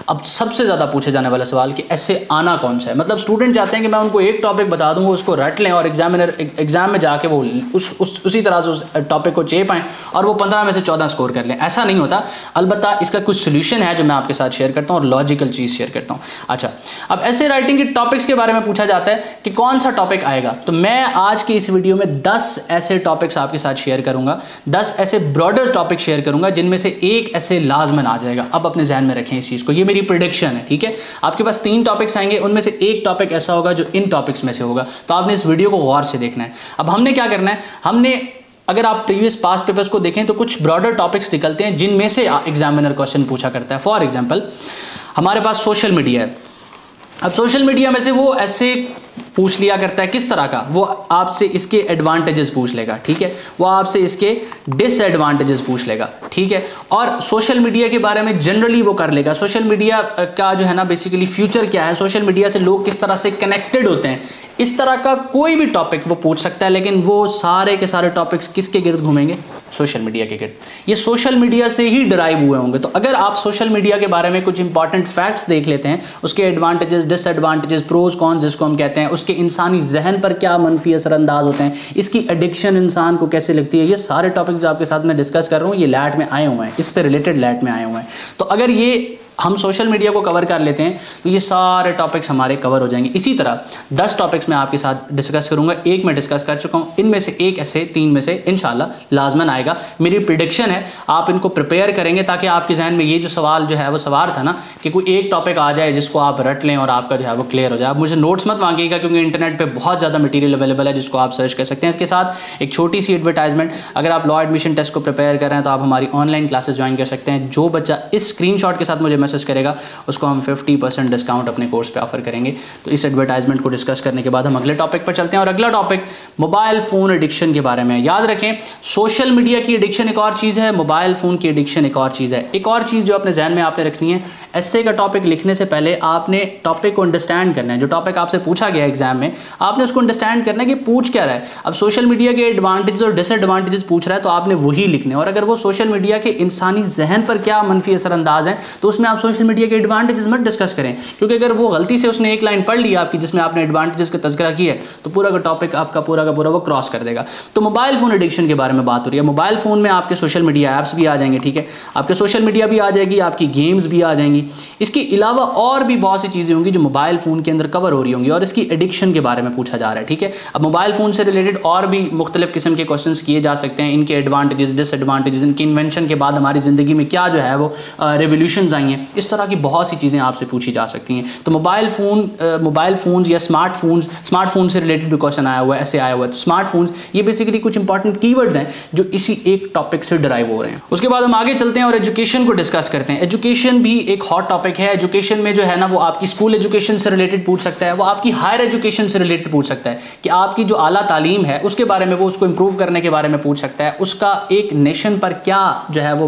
S1: अब सबसे ज़्यादा पूछे जाने वाला सवाल कि ऐसे आना कौन सा है। मतलब स्टूडेंट चाहते हैं कि मैं उनको एक टॉपिक बता दूँ, उसको रट लें और एग्जामिनर एग्जाम में जाके वो उस, उस उसी तरह से उस टॉपिक को चे पाएँ और वो पंद्रह में से चौदह स्कोर कर लें। ऐसा नहीं होता। अलबत्ता इसका कुछ सोल्यूशन है जो मैं आपके साथ शेयर करता हूँ और लॉजिकल चीज़ शेयर करता हूँ। अच्छा, अब ऐसे राइटिंग के टॉपिक्स के बारे में पूछा जाता है कि कौन सा टॉपिक आएगा, तो मैं आज की इस वीडियो में दस ऐसे टॉपिक्स आपके साथ शेयर करूंगा, दस ऐसे ब्रॉडर टॉपिक शेयर करूंगा जिनमें से एक ऐसे लाजमन आ जाएगा। अब अपने ध्यान में रखें इस चीज़ को, ये मेरी प्रेडिक्शन है, ठीक है। आपके पास तीन टॉपिक्स आएंगे, उनमें से एक टॉपिक ऐसा होगा जो इन टॉपिक्स में से होगा, तो आपने इस वीडियो को गौर से देखना है। अब हमने क्या करना है, हमने अगर आप प्रीवियस पास्ट पेपर्स को देखें तो कुछ ब्रॉडर टॉपिक्स निकलते हैं जिनमें से एग्जामिनर क्वेश्चन पूछा करता है। फॉर एग्जाम्पल हमारे पास सोशल मीडिया है। अब सोशल मीडिया में से वो ऐसे पूछ लिया करता है, किस तरह का, वो आपसे इसके एडवांटेजेस पूछ लेगा, ठीक है, वो आपसे इसके डिसएडवांटेजेस पूछ लेगा, ठीक है, और सोशल मीडिया के बारे में जनरली वो कर लेगा। सोशल मीडिया का जो है ना बेसिकली फ्यूचर क्या है, सोशल मीडिया से लोग किस तरह से कनेक्टेड होते हैं, इस तरह का कोई भी टॉपिक वो पूछ सकता है। लेकिन वो सारे के सारे टॉपिक्स किसके गिर्द घूमेंगे, सोशल मीडिया के गिर्द। ये सोशल मीडिया से ही डिराइव हुए होंगे। तो अगर आप सोशल मीडिया के बारे में कुछ इंपॉर्टेंट फैक्ट्स देख लेते हैं, उसके एडवांटेजेस, डिसएडवांटेजेस, प्रोज कॉन्स जिसको हम कहते हैं, उसके इंसानी जहन पर क्या मनफी असरअंदाज होते हैं, इसकी एडिक्शन इंसान को कैसे लगती है, ये सारे टॉपिक्स जो आपके साथ मैं डिस्कस कर रहा हूँ ये लैट में आए हुए हैं, इससे रिलेटेड लैट में आए हुए हैं। तो अगर ये हम सोशल मीडिया को कवर कर लेते हैं तो ये सारे टॉपिक्स हमारे कवर हो जाएंगे। इसी तरह दस टॉपिक्स मैं आपके साथ डिस्कस करूंगा, एक मैं डिस्कस कर चुका हूं, इनमें से एक ऐसे तीन में से इंशाल्लाह लाजमन आएगा। मेरी प्रिडिक्शन है, आप इनको प्रिपेयर करेंगे ताकि आपके जहन में ये जो सवाल जो है वो सवाल था ना कि कोई एक टॉपिक आ जाए जिसको आप रट लें और आपका जो है वो क्लियर हो जाए। आप मुझे नोट्स मत मांगिएगा क्योंकि इंटरनेट पर बहुत ज़्यादा मटीरियल अवेलेबल है जिसको आप सर्च कर सकते हैं। इसके साथ एक छोटी सी एडवर्टाइजमेंट, अगर आप लॉ एडमिशन टेस्ट को प्रिपेयर कर रहे हैं तो आप हमारी ऑनलाइन क्लासेस ज्वाइन कर सकते हैं। जो बच्चा इस स्क्रीनशॉट के साथ मुझे मैसेज करेगा उसको हम फिफ्टी परसेंट डिस्काउंट अपने कोर्स पे ऑफर करेंगे। तो इस एडवर्टाइजमेंट को डिस्कस करने के बाद हम अगले टॉपिक पर चलते हैं और अगला टॉपिक मोबाइल फ़ोन एडिक्शन के बारे में। याद रखें, सोशल मीडिया की एडिक्शन एक और चीज़ है, मोबाइल फ़ोन की एडिक्शन एक और चीज़ है। एक और चीज़ जो अपने जहन में आपने रखनी है, एस्से का टॉपिक लिखने से पहले आपने टॉपिक को अंडरस्टैंड करना है। जो टॉपिक आपसे पूछा गया एग्जाम में आपने उसको अंडरस्टैंड करना है कि पूछ क्या रहा है। अब सोशल मीडिया के एडवांटेजेस और डिसएडवांटेजेस पूछ रहा है तो आपने वही लिखने, और अगर वो सोशल मीडिया के इंसानी जहन पर क्या मनफी असरअंदाज है तो उसमें आप सोशल मीडिया के एडवांटेजेस मत डिस्कस करें, क्योंकि अगर वो गलती से उसने एक लाइन पढ़ लिया आपकी जिसमें आपने एडवांटेजेस का तज़किरा किया है तो पूरा का टॉपिक आपका पूरा का पूरा वो क्रॉस कर देगा। तो मोबाइल फ़ोन एडिक्शन के बारे में बात हो रही है। मोबाइल फ़ोन में आपके सोशल मीडिया ऐप्स भी आ जाएंगे, ठीक है, आपके सोशल मीडिया भी आ जाएगी, आपकी गेम्स भी आ जाएंगी। इसके अलावा और भी बहुत सी चीज़ें होंगी जो मोबाइल फ़ोन के अंदर कवर हो रही होंगी और इसकी एडिक्शन के बारे में पूछा जा रहा है, ठीक है। अब मोबाइल फ़ोन से रिलेटेड और भी मुख्तलिफ किस्म के क्वेश्चन किए जा सकते हैं, इनके एडवांटेजेस, डिसएडवांटेजेस, इनकी इन्वेंशन के बाद हमारी ज़िंदगी में क्या जो है वो रेवोल्यूशंस आई हैं, इस तरह की बहुत सी चीज़ें आपसे पूछी जा सकती हैं। तो मोबाइल फ़ोन मोबाइल फ़ोन्स या स्मार्टफोन्स, स्मार्टफोन से रिलेटेड भी क्वेश्चन आया हुआ है, ऐसे आया हुआ है। तो स्मार्टफोन्स ये बेसिकली कुछ इंपॉर्टेंट कीवर्ड्स हैं जो इसी एक टॉपिक से डिराइव हो रहे हैं। उसके बाद हम आगे चलते हैं और एजुकेशन को डिस्कस करते हैं। एजुकेशन भी एक हॉट टॉपिक है। एजुकेशन में जो है ना वो आपकी स्कूल एजुकेशन से रिलेटेड पूछ सकता है, वो आपकी हायर एजुकेशन से रिलेटेड पूछ सकता है कि आपकी जो आला तालीम है उसके बारे में, वो उसको इंप्रूव करने के बारे में पूछ सकता है, उसका एक नेशन पर क्या जो है वो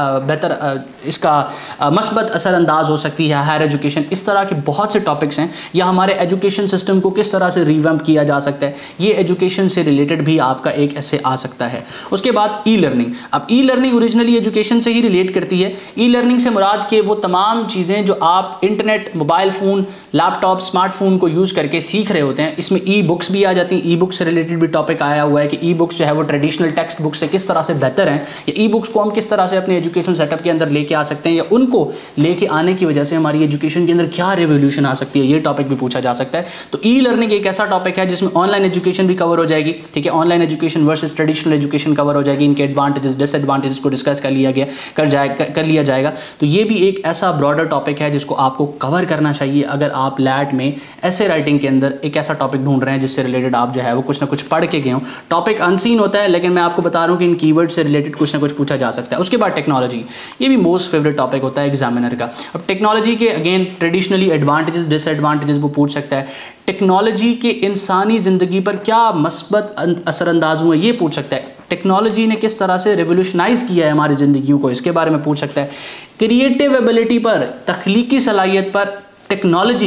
S1: बेहतर इसका मस्बत असरअंदाज हो सकती है हायर एजुकेशन। इस तरह के बहुत से टॉपिक्स हैं, या हमारे एजुकेशन सिस्टम को किस तरह से रिवैम्प किया जा सकता है, ये एजुकेशन से रिलेटेड भी आपका एक ऐसे आ सकता है। उसके बाद ई लर्निंग। अब ई लर्निंग ओरिजिनली एजुकेशन से ही रिलेट करती है। ई लर्निंग से मुराद के वो तमाम चीज़ें जो आप internet, mobile phone, laptop, smartphone को यूज़ करके सीख रहे होते हैं, इसमें ई बुक्स भी आ जाती हैं। ई बुक्स से रिलेटेड भी टॉपिक आया हुआ है कि ई बुक्स जो है वो ट्रेडिशनल टेक्स्ट बुक से किस तरह से बेहतर हैं, या ई बुक्स को हम किस तरह से अपने एजुकेशन सेटअप के अंदर लेके आ सकते हैं, या उनको लेके आने की वजह से हमारी एजुकेशन के अंदर क्या रेवोल्यूशन आ सकती है, ये टॉपिक भी पूछा जा सकता है। तो ई लर्निंग एक ऐसा टॉपिक है जिसमें ऑनलाइन एजुकेशन भी कवर हो जाएगी, ठीक है, online education versus traditional education cover हो जाएगी, इनके एडवांटेजेस, डिसएडवांटेजेस को डिस्कस कर लिया गया कर जाए कर लिया जाएगा। तो ये भी एक ऐसा ब्रॉडर टॉपिक है जिसको आपको कवर करना चाहिए अगर आप लैट में ऐसे राइटिंग के अंदर एक ऐसा टॉपिक ढूंढ रहे हैं जिससे रिलेटेड आप जो है वो कुछ ना कुछ पढ़ के गए हो। टॉपिक अनसीन होता है लेकिन मैं आपको बता रहा हूँ कि इन कीवर्ड से रिलेटेड कुछ ना कुछ पूछा जा सकता है। उसके बाद टेक्नोलॉजी, ये भी मोस्ट फेवरेट टॉपिक होता है एग्जामिनर का। अब टेक्नोलॉजी के अगेन ट्रेडिशनली एडवांटेजेस, डिसएडवांटेजेस वो पूछ सकता है। टेक्नोलॉजी के इंसानी ज़िंदगी पर क्या मस्बत असरअंदाज हुए ये पूछ सकता है। टेक्नोलॉजी ने किस तरह से रेवोल्यूशनाइज किया है हमारी ज़िंदगियों को, इसके बारे में पूछ सकता है। क्रिएटिव एबिलिटी पर, तख्लीकी सलाहियत पर टेक्नोलॉजी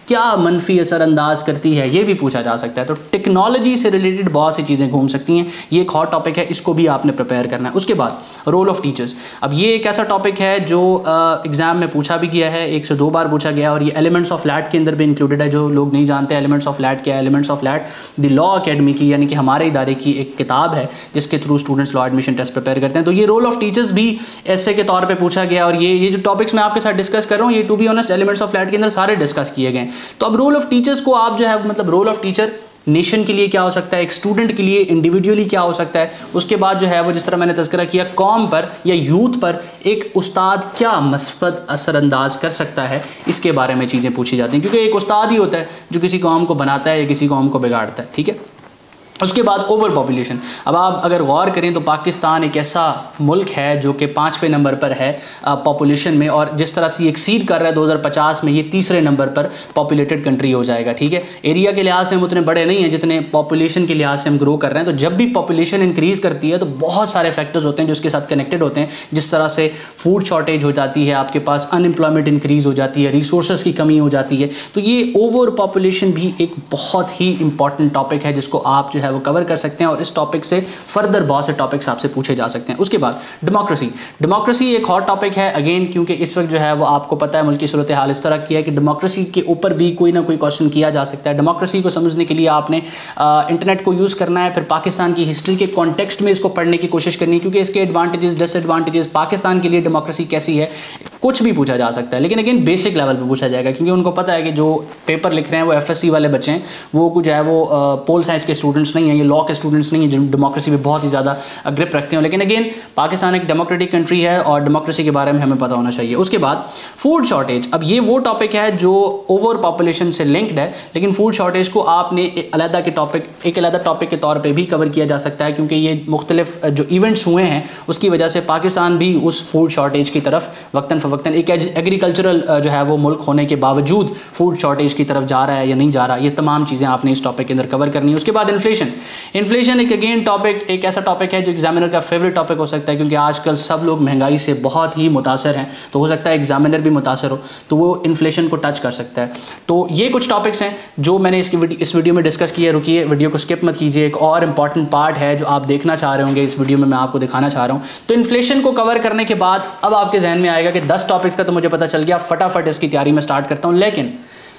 S1: क्या मनफी असरअंदाज करती है, ये भी पूछा जा सकता है। तो टेक्नोलॉजी से रिलेटेड बहुत सी चीज़ें घूम सकती हैं, ये एक हॉट टॉपिक है, इसको भी आपने प्रिपेयर करना है। उसके बाद रोल ऑफ टीचर्स, अब ये एक ऐसा टॉपिक है जो एग्जाम में पूछा भी गया है, एक से दो बार पूछा गया, और ये एलिमेंट्स ऑफ लैट के अंदर भी इंक्लूडेड है। जो लोग नहीं जानते एलिमेंट्स ऑफ लैट क्या है, elements of LAT the law academy की, यानी कि हमारे इदारे की एक किताब है जिसके through students law admission test prepare करते हैं। तो ये रोल ऑफ टीचर्स भी ऐसे के तौर पे पूछा गया, और ये ये जो टॉपिक्स मैं आपके साथ डिस्कस कर रहा हूँ, ये to be honest elements of LAT के अंदर सारे डिस्कस किए गए। तो अब रोल ऑफ टीचर्स को आप जो है मतलब रोल ऑफ टीचर नेशन के लिए क्या हो सकता है, एक स्टूडेंट के लिए इंडिविजुअली क्या हो सकता है, उसके बाद जो है वो जिस तरह मैंने तज़किरा किया कौम पर या यूथ पर एक उस्ताद क्या मस्बत असरअंदाज कर सकता है, इसके बारे में चीज़ें पूछी जाती हैं, क्योंकि एक उस्ताद ही होता है जो किसी कौम को बनाता है या किसी कौम को बिगाड़ता है। ठीक है, उसके बाद ओवर पॉपुलेशन। अब आप अगर गौर करें तो पाकिस्तान एक ऐसा मुल्क है जो कि पाँचवें नंबर पर है पॉपुलेशन में, और जिस तरह से एक्सीड कर रहा है दो हज़ार पचास में ये तीसरे नंबर पर पॉपुलेटेड कंट्री हो जाएगा। ठीक है, एरिया के लिहाज से हम उतने बड़े नहीं हैं जितने पॉपुलेशन के लिहाज से हम ग्रो कर रहे हैं। तो जब भी पॉपुलेशन इंक्रीज़ करती है तो बहुत सारे फैक्टर्स होते हैं जो उसके साथ कनेक्टेड होते हैं, जिस तरह से फूड शॉर्टेज हो जाती है, आपके पास अनएम्प्लॉयमेंट इंक्रीज़ हो जाती है, रिसोर्स की कमी हो जाती है। तो ये ओवर पॉपुलेशन भी एक बहुत ही इंपॉर्टेंट टॉपिक है जिसको आप जो है वो कवर कर सकते हैं, और इस टॉपिक से फर्दर बहुत से टॉपिक्स आपसे पूछे जा सकते हैं। उसके बाद डेमोक्रेसी। डेमोक्रेसी एक हॉट टॉपिक है अगेन, क्योंकि इस वक्त जो है वो आपको पता है मुल्क की सूरत हाल इस तरह की है कि डेमोक्रेसी के ऊपर भी कोई ना कोई क्वेश्चन किया जा सकता है। डेमोक्रेसी को समझने के लिए आपने इंटरनेट को यूज़ करना है, फिर पाकिस्तान की हिस्ट्री के कॉन्टेक्स्ट में इसको पढ़ने की कोशिश करनी है, क्योंकि इसके एडवांटेजेस डिसएडवांटेजेस, पाकिस्तान के लिए डेमोक्रेसी कैसी है, कुछ भी पूछा जा सकता है। लेकिन अगेन बेसिक लेवल पे पूछा जाएगा, क्योंकि उनको पता है कि जो पेपर लिख रहे हैं वो एफएससी वाले बच्चे हैं, वो कुछ है वो पोल साइंस के स्टूडेंट्स नहीं हैं, ये लॉ के स्टूडेंट्स नहीं हैं जो डेमोक्रेसी में बहुत ही ज़्यादा ग्रिप रखते हैं। लेकिन अगेन पाकिस्तान एक डेमोक्रेटिक कंट्री है और डेमोक्रेसी के बारे में हमें पता होना चाहिए। उसके बाद फूड शॉर्टेज। अब ये वो टॉपिक है जो ओवर पॉपुलेशन से लिंक्ड है, लेकिन फूड शॉर्टेज को आपने एक अलग के टॉपिक एक अलग टॉपिक के तौर पर भी कवर किया जा सकता है, क्योंकि ये मुख्तलिफ जो इवेंट्स हुए हैं उसकी वजह से पाकिस्तान भी उस फूड शॉर्टेज की तरफ वक्तन फ़वक्तन, एक एग्रीकल्चरल जो है वो मुल्क होने के बावजूद फूड शॉर्टेज की तरफ जा रहा है या नहीं जा रहा, ये तमाम चीज़ें आपने इस टॉपिक के अंदर कवर करनी है। उसके बाद इन्फ्लेशन। इन्फ्लेशन एक अगेन टॉपिक, एक ऐसा टॉपिक है जो एग्जामिनर का फेवरेट टॉपिक हो सकता है, क्योंकि आजकल सब लोग महंगाई से बहुत ही मुतासर हैं, तो हो सकता है एग्जामिनर भी मुतासर हो, तो वो इन्फ्लेशन को टच कर सकता है। तो ये कुछ टॉपिक्स हैं जो मैंने इसकी इस वीडियो में डिस्कस किया। रुकिए, वीडियो को स्किप मत कीजिए, एक और इंपॉर्टेंट पार्ट है जो आप देखना चाह रहे होंगे इस वीडियो में, मैं आपको दिखाना चाह रहा हूँ। तो इन्फ्लेशन को कवर करने के बाद अब आपके जहन में आएगा कि दस टॉपिक्स का तो मुझे पता चल गया, फटाफट इसकी तैयारी में स्टार्ट करता हूँ। लेकिन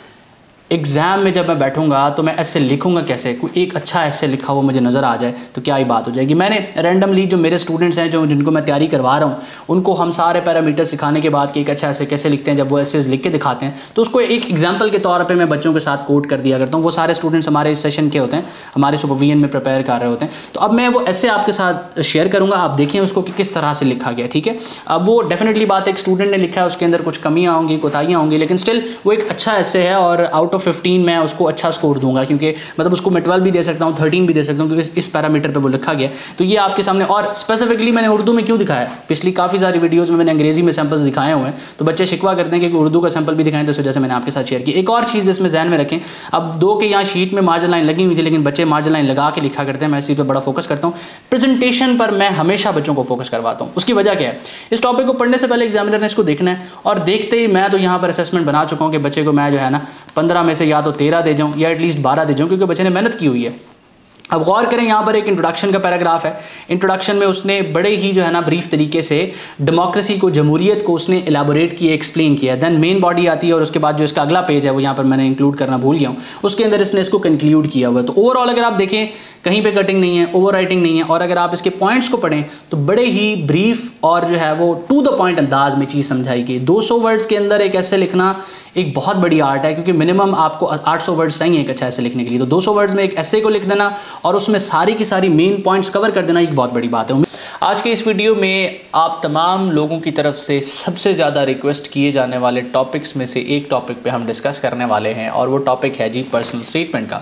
S1: एग्ज़ाम में जब मैं बैठूंगा तो मैं ऐसे लिखूंगा कैसे, कोई एक अच्छा ऐसे लिखा हुआ मुझे नज़र आ जाए तो क्या ही बात हो जाएगी। मैंने रैंडमली जो मेरे स्टूडेंट्स हैं जो जिनको मैं तैयारी करवा रहा हूँ उनको हम सारे पैरामीटर सिखाने के बाद कि एक अच्छा ऐसे कैसे लिखते हैं, जब वो ऐसे लिख के दिखाते हैं तो उसको एक एग्जाम्पल के तौर पर मैं बच्चों के साथ कोट कर दिया करता हूँ। वो सारे स्टूडेंट्स हमारे इस सेशन के होते हैं, हमारे सुपरविजन में प्रिपेयर कर रहे होते हैं। तो अब मैं वो ऐसे आपके साथ शेयर करूँगा, आप देखें उसको कि किस तरह से लिखा गया। ठीक है, अब वो डेफिनेटली बात एक स्टूडेंट ने लिखा है, उसके अंदर कुछ कमियाँ होंगी, कोताहियाँ होंगी, लेकिन स्टिल वो एक अच्छा ऐसे है, और आउट ऑफ फिफ्टीन मैं उसको अच्छा स्कोर दूंगा, क्योंकि मतलब उसको मैं ट्वेल्व भी दे सकता हूँ, थर्टीन भी दे सकता हूँ, क्योंकि इस पैरामीटर पे वो लिखा गया। तो ये आपके सामने, और स्पेसिफिकली मैंने उर्दू में क्यों दिखाया, पिछली काफ़ी सारी वीडियोस में मैंने अंग्रेजी में सैंपल्स दिखाए हुए हैं, तो बच्चे शिकवा करते हैं कि उर्दू का सैंपल भी दिखाएं, तो इस वजह से मैंने आपके साथ शेयर किया। एक और चीज़ इसमें ध्यान में रखें, अब दो के यहाँ शीट में मार्जिन लाइन लगी हुई थी, लेकिन बच्चे मार्जिन लाइन लगा के लिखा करते हैं, मैं इसी पर बड़ा फोकस करता हूँ। प्रेजेंटेशन पर मैं हमेशा बच्चों को फोकस करवाता हूँ। उसकी वजह क्या है, इस टॉपिक को पढ़ने से पहले एग्जामिनर ने इसको देखना है, और देखते ही मैं तो यहाँ पर असेसमेंट बना चुका हूँ कि बच्चे को मैं जो है ना पंद्रह में से या तो तेरह दे जाऊँ या एटलीस्ट बारह दे जाऊँ, क्योंकि बच्चे ने मेहनत की हुई है। अब गौर करें, यहाँ पर एक इंट्रोडक्शन का पैराग्राफ है। इंट्रोडक्शन में उसने बड़े ही जो है ना ब्रीफ तरीके से डेमोक्रेसी को, जमहूरियत को उसने एलाबोरेट किया, एक्सप्लेन किया। देन मेन बॉडी आती है, और उसके बाद जो इसका अगला पेज है वो यहाँ पर मैंने इंक्लूड करना भूल गया हूँ, उसके अंदर इसने इसको कंक्लूड किया हुआ है। तो ओवरऑल अगर आप देखें कहीं पे कटिंग नहीं है, ओवर राइटिंग नहीं है, और अगर आप इसके पॉइंट्स को पढ़ें तो बड़े ही ब्रीफ और जो है वो टू द पॉइंट अंदाज में चीज़ समझाई गई। दो सौ वर्ड्स के अंदर एक ऐसे लिखना एक बहुत बड़ी आर्ट है, क्योंकि मिनिमम आपको आठ सौ वर्ड्स चाहिए एक अच्छा ऐसे लिखने के लिए। तो दो सौ वर्ड्स में एक ऐसे को लिख देना और उसमें सारी की सारी मेन पॉइंट्स कवर कर देना एक बहुत बड़ी बात है। आज के इस वीडियो में आप तमाम लोगों की तरफ से सबसे ज़्यादा रिक्वेस्ट किए जाने वाले टॉपिक्स में से एक टॉपिक पे हम डिस्कस करने वाले हैं, और वो टॉपिक है जी पर्सनल स्टेटमेंट का।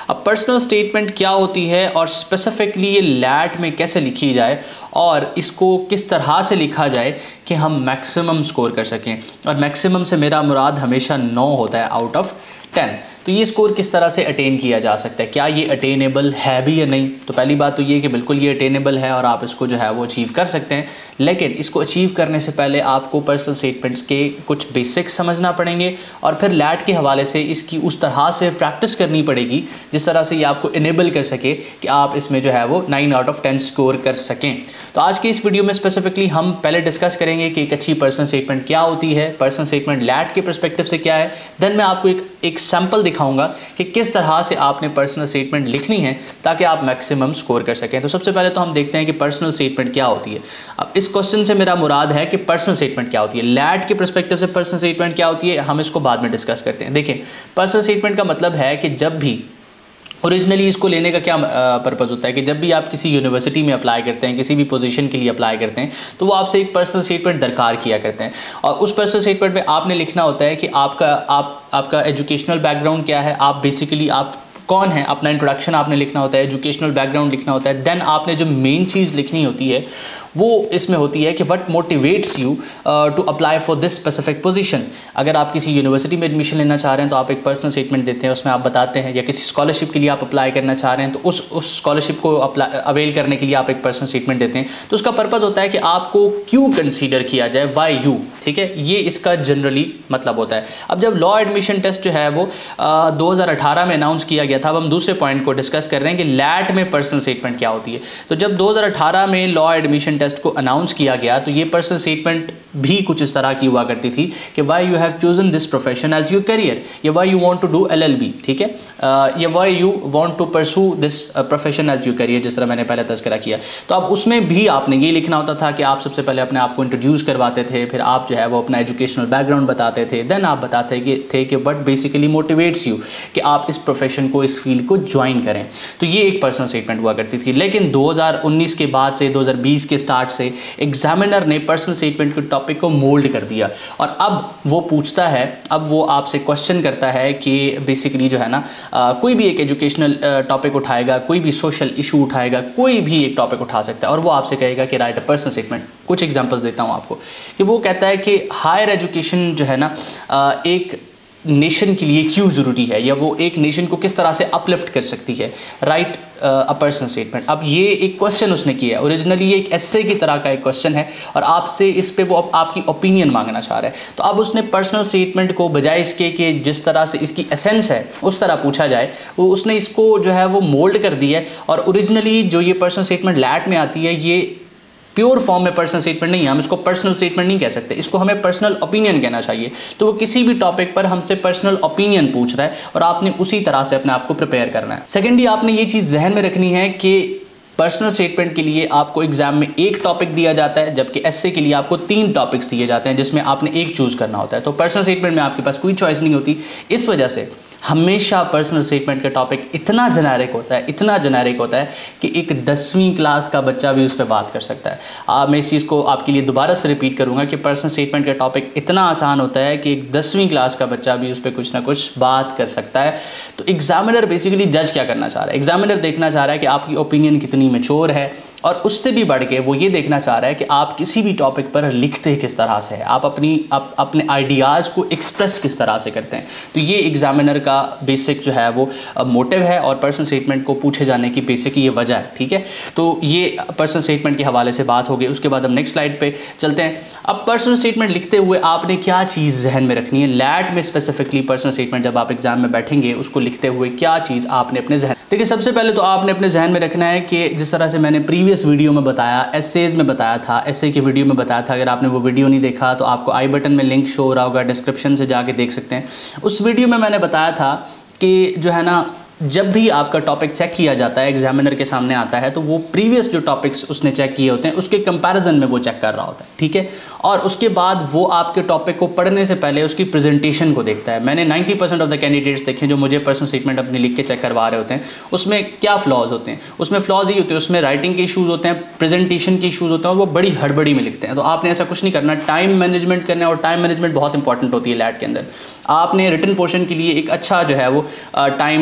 S1: अब पर्सनल स्टेटमेंट क्या होती है और स्पेसिफिकली ये लैट में कैसे लिखी जाए और इसको किस तरह से लिखा जाए कि हम मैक्सिमम स्कोर कर सकें, और मैक्सिमम से मेरा मुराद हमेशा नौ होता है आउट ऑफ टेन। तो ये स्कोर किस तरह से अटेन किया जा सकता है, क्या ये अटेनेबल है भी या नहीं? तो पहली बात तो ये कि बिल्कुल ये अटेनेबल है और आप इसको जो है वो अचीव कर सकते हैं, लेकिन इसको अचीव करने से पहले आपको पर्सनल स्टेटमेंट्स के कुछ बेसिक्स समझना पड़ेंगे और फिर लैट के हवाले से इसकी उस तरह से प्रैक्टिस करनी पड़ेगी जिस तरह से ये आपको इनेबल कर सके कि आप इसमें जो है वो nine out of ten score कर सकें। तो आज की इस वीडियो में स्पेसिफिकली हम पहले डिस्कस करेंगे कि एक अच्छी पर्सनल स्टेटमेंट क्या होती है, पर्सनल स्टेटमेंट लैट के पर्सपेक्टिव से क्या है, देन मैं आपको एक एक सैम्पल दिखाऊंगा कि किस तरह से आपने पर्सनल स्टेटमेंट लिखनी है ताकि आप मैक्सिमम स्कोर कर सकें। तो सबसे पहले तो हम देखते हैं कि पर्सनल स्टेटमेंट क्या होती है। अब इस क्वेश्चन से मेरा मुराद है कि पर्सनल स्टेटमेंट क्या होती है, लैट के पर्सपेक्टिव से पर्सनल स्टेटमेंट क्या होती है, हम इसको बाद में डिस्कस करते हैं। देखिए, पर्सनल स्टेटमेंट का मतलब है कि जब भी ओरिजिनली इसको लेने का क्या पर्पज़ होता है कि जब भी आप किसी यूनिवर्सिटी में अप्लाई करते हैं, किसी भी पोजीशन के लिए अप्लाई करते हैं, तो वो आपसे एक पर्सनल स्टेटमेंट दरकार किया करते हैं और उस पर्सनल स्टेटमेंट में आपने लिखना होता है कि आपका आप आपका एजुकेशनल बैकग्राउंड क्या है, आप बेसिकली आप कौन है, अपना इंट्रोडक्शन आपने लिखना होता है, एजुकेशनल बैकग्राउंड लिखना होता है। देन आपने जो मेन चीज़ लिखनी होती है वो इसमें होती है कि what motivates you to apply for this specific position. अगर आप किसी यूनिवर्सिटी में एडमिशन लेना चाह रहे हैं तो आप एक पर्सनल स्टेटमेंट देते हैं, उसमें आप बताते हैं, या किसी स्कॉलरशिप के लिए आप अप्लाई करना चाह रहे हैं तो उस उस स्कॉलरशिप को अप्लाई अवेल करने के लिए आप एक पर्सनल स्टेटमेंट देते हैं। तो उसका पर्पज़ होता है कि आपको क्यों कंसीडर किया जाए, वाई यू, ठीक है, ये इसका जनरली मतलब होता है। अब जब लॉ एडमिशन टेस्ट जो है वो दो हज़ार अठारह में अनाउंस किया गया था, अब हम दूसरे पॉइंट को डिस्कस कर रहे हैं कि लैट में पर्सनल स्टेटमेंट क्या होती है। तो जब दो हज़ार अठारह में लॉ एडमिशन टेस्ट को अनाउंस किया गया तो ये पर्सनल स्टेटमेंट भी कुछ इस तरह की हुआ करती थी कि why you have chosen this profession as your career, या why you want to do LLB, ठीक है, या why you want to pursue this profession as your career, जिस तरह मैंने पहले तज़किरा किया। तो अब उसमें भी आपने ये लिखना होता था कि आप सबसे पहले अपने आप को इंट्रोड्यूस करवाते थे, फिर आप जो है वो अपना एजुकेशनल बैकग्राउंड बताते थे, देन आप बताते थे कि व्हाट बेसिकली मोटिवेट्स यू कि आप इस प्रोफेशन को, इस फील्ड को ज्वाइन करें। तो ये एक पर्सनल स्टेटमेंट हुआ करती थी। लेकिन दो हज़ार उन्नीस के बाद से, दो हज़ार बीस के स्टार्ट से एग्जामिनर ने पर्सनल स्टेटमेंट के टॉपिक को मोल्ड कर दिया और अब वो पूछता है, अब वो आपसे क्वेश्चन करता है कि बेसिकली जो है ना आ, कोई भी एक एजुकेशनल टॉपिक उठाएगा, कोई भी सोशल इशू उठाएगा, कोई भी एक टॉपिक उठा सकता है और वो आपसे कहेगा कि राइट अ पर्सनल स्टेटमेंट। कुछ एग्जांपल्स देता हूँ आपको कि वो कहता है कि हायर एजुकेशन जो है ना आ, एक नेशन के लिए क्यों ज़रूरी है, या वो एक नेशन को किस तरह से अपलिफ्ट कर सकती है, राइट अ पर्सनल स्टेटमेंट। अब ये एक क्वेश्चन उसने किया है, ओरिजिनली ये एक एस्से की तरह का एक क्वेश्चन है और आपसे इस पे वो आपकी ओपिनियन मांगना चाह रहा है। तो अब उसने पर्सनल स्टेटमेंट को बजाय इसके कि जिस तरह से इसकी एसेंस है उस तरह पूछा जाए, वो उसने इसको जो है वो मोल्ड कर दिया है और ओरिजिनली जो ये पर्सनल स्टेटमेंट लैट में आती है ये प्योर फॉर्म में पर्सनल स्टेटमेंट नहीं है, हम इसको पर्सनल स्टेटमेंट नहीं कह सकते, इसको हमें पर्सनल ओपिनियन कहना चाहिए। तो वो किसी भी टॉपिक पर हमसे पर्सनल ओपिनियन पूछ रहा है और आपने उसी तरह से अपने आप को प्रिपेयर करना है। सेकेंडली, आपने ये चीज़ जहन में रखनी है कि पर्सनल स्टेटमेंट के लिए आपको एग्जाम में एक टॉपिक दिया जाता है, जबकि एस्से के लिए आपको तीन टॉपिक्स दिए जाते हैं जिसमें आपने एक चूज़ करना होता है। तो पर्सनल स्टेटमेंट में आपके पास कोई चॉइस नहीं होती। इस वजह से हमेशा पर्सनल स्टेटमेंट का टॉपिक इतना जेनेरिक होता है, इतना जेनेरिक होता है कि एक दसवीं क्लास का बच्चा भी उस पर बात कर सकता है। आप मैं इस चीज़ को आपके लिए दोबारा से रिपीट करूंगा कि पर्सनल स्टेटमेंट का टॉपिक इतना आसान होता है कि एक दसवीं क्लास का बच्चा भी उस पर कुछ ना कुछ बात कर सकता है। तो एग्जामिनर बेसिकली जज क्या करना चाह रहा है, एग्जामिनर देखना चाह रहा है कि आपकी ओपिनियन कितनी मैच्योर है और उससे भी बढ़ के वो ये देखना चाह रहा है कि आप किसी भी टॉपिक पर लिखते किस तरह से है, आप अपनी आप, अपने आइडियाज़ को एक्सप्रेस किस तरह से करते हैं। तो ये एग्जामिनर का बेसिक जो है वो मोटिव है और पर्सनल स्टेटमेंट को पूछे जाने की बेसिक ये वजह है, ठीक है। तो ये पर्सनल स्टेटमेंट के हवाले से बात हो गई। उसके बाद हम नेक्स्ट स्लाइड पे चलते हैं। अब पर्सनल स्टेटमेंट लिखते हुए आपने क्या चीज़ जहन में रखनी है, लैट में स्पेसिफिकली पर्सनल स्टेटमेंट जब आप एग्जाम में बैठेंगे उसको लिखते हुए क्या चीज़ आपने अपने जहन, देखिए सबसे पहले तो आपने अपने जहन में रखना है कि जिस तरह से मैंने प्रीवियस वीडियो में बताया, एसेज में बताया था, एसे की वीडियो में बताया था, अगर आपने वो वीडियो नहीं देखा तो आपको आई बटन में लिंक शो हो रहा होगा, डिस्क्रिप्शन से जाके देख सकते हैं। उस वीडियो में मैंने बताया था कि जो है ना जब भी आपका टॉपिक चेक किया जाता है, एग्जामिनर के सामने आता है, तो वो प्रीवियस जो टॉपिक्स उसने चेक किए होते हैं उसके कंपैरिजन में वो चेक कर रहा होता है, ठीक है। और उसके बाद वो आपके टॉपिक को पढ़ने से पहले उसकी प्रेजेंटेशन को देखता है। मैंने ninety percent of the candidates देखे जो मुझे पर्सनल स्टेटमेंट अपने लिख के चेक करवा रहे होते हैं, उसमें क्या फ्लॉज होते हैं, उसमें फ्लॉज ही होते हैं, उसमें राइटिंग के इशूज़ होते हैं, प्रेजेंटेशन के इशूज़ होते हैं और वो बड़ी हड़बड़ी में लिखते हैं। तो आपने ऐसा कुछ नहीं करना, टाइम मैनेजमेंट करना है और टाइम मैनेजमेंट बहुत इंपॉर्टेंट होती है लैट के अंदर। आपने रिटन पोर्शन के लिए एक अच्छा जो है वो टाइम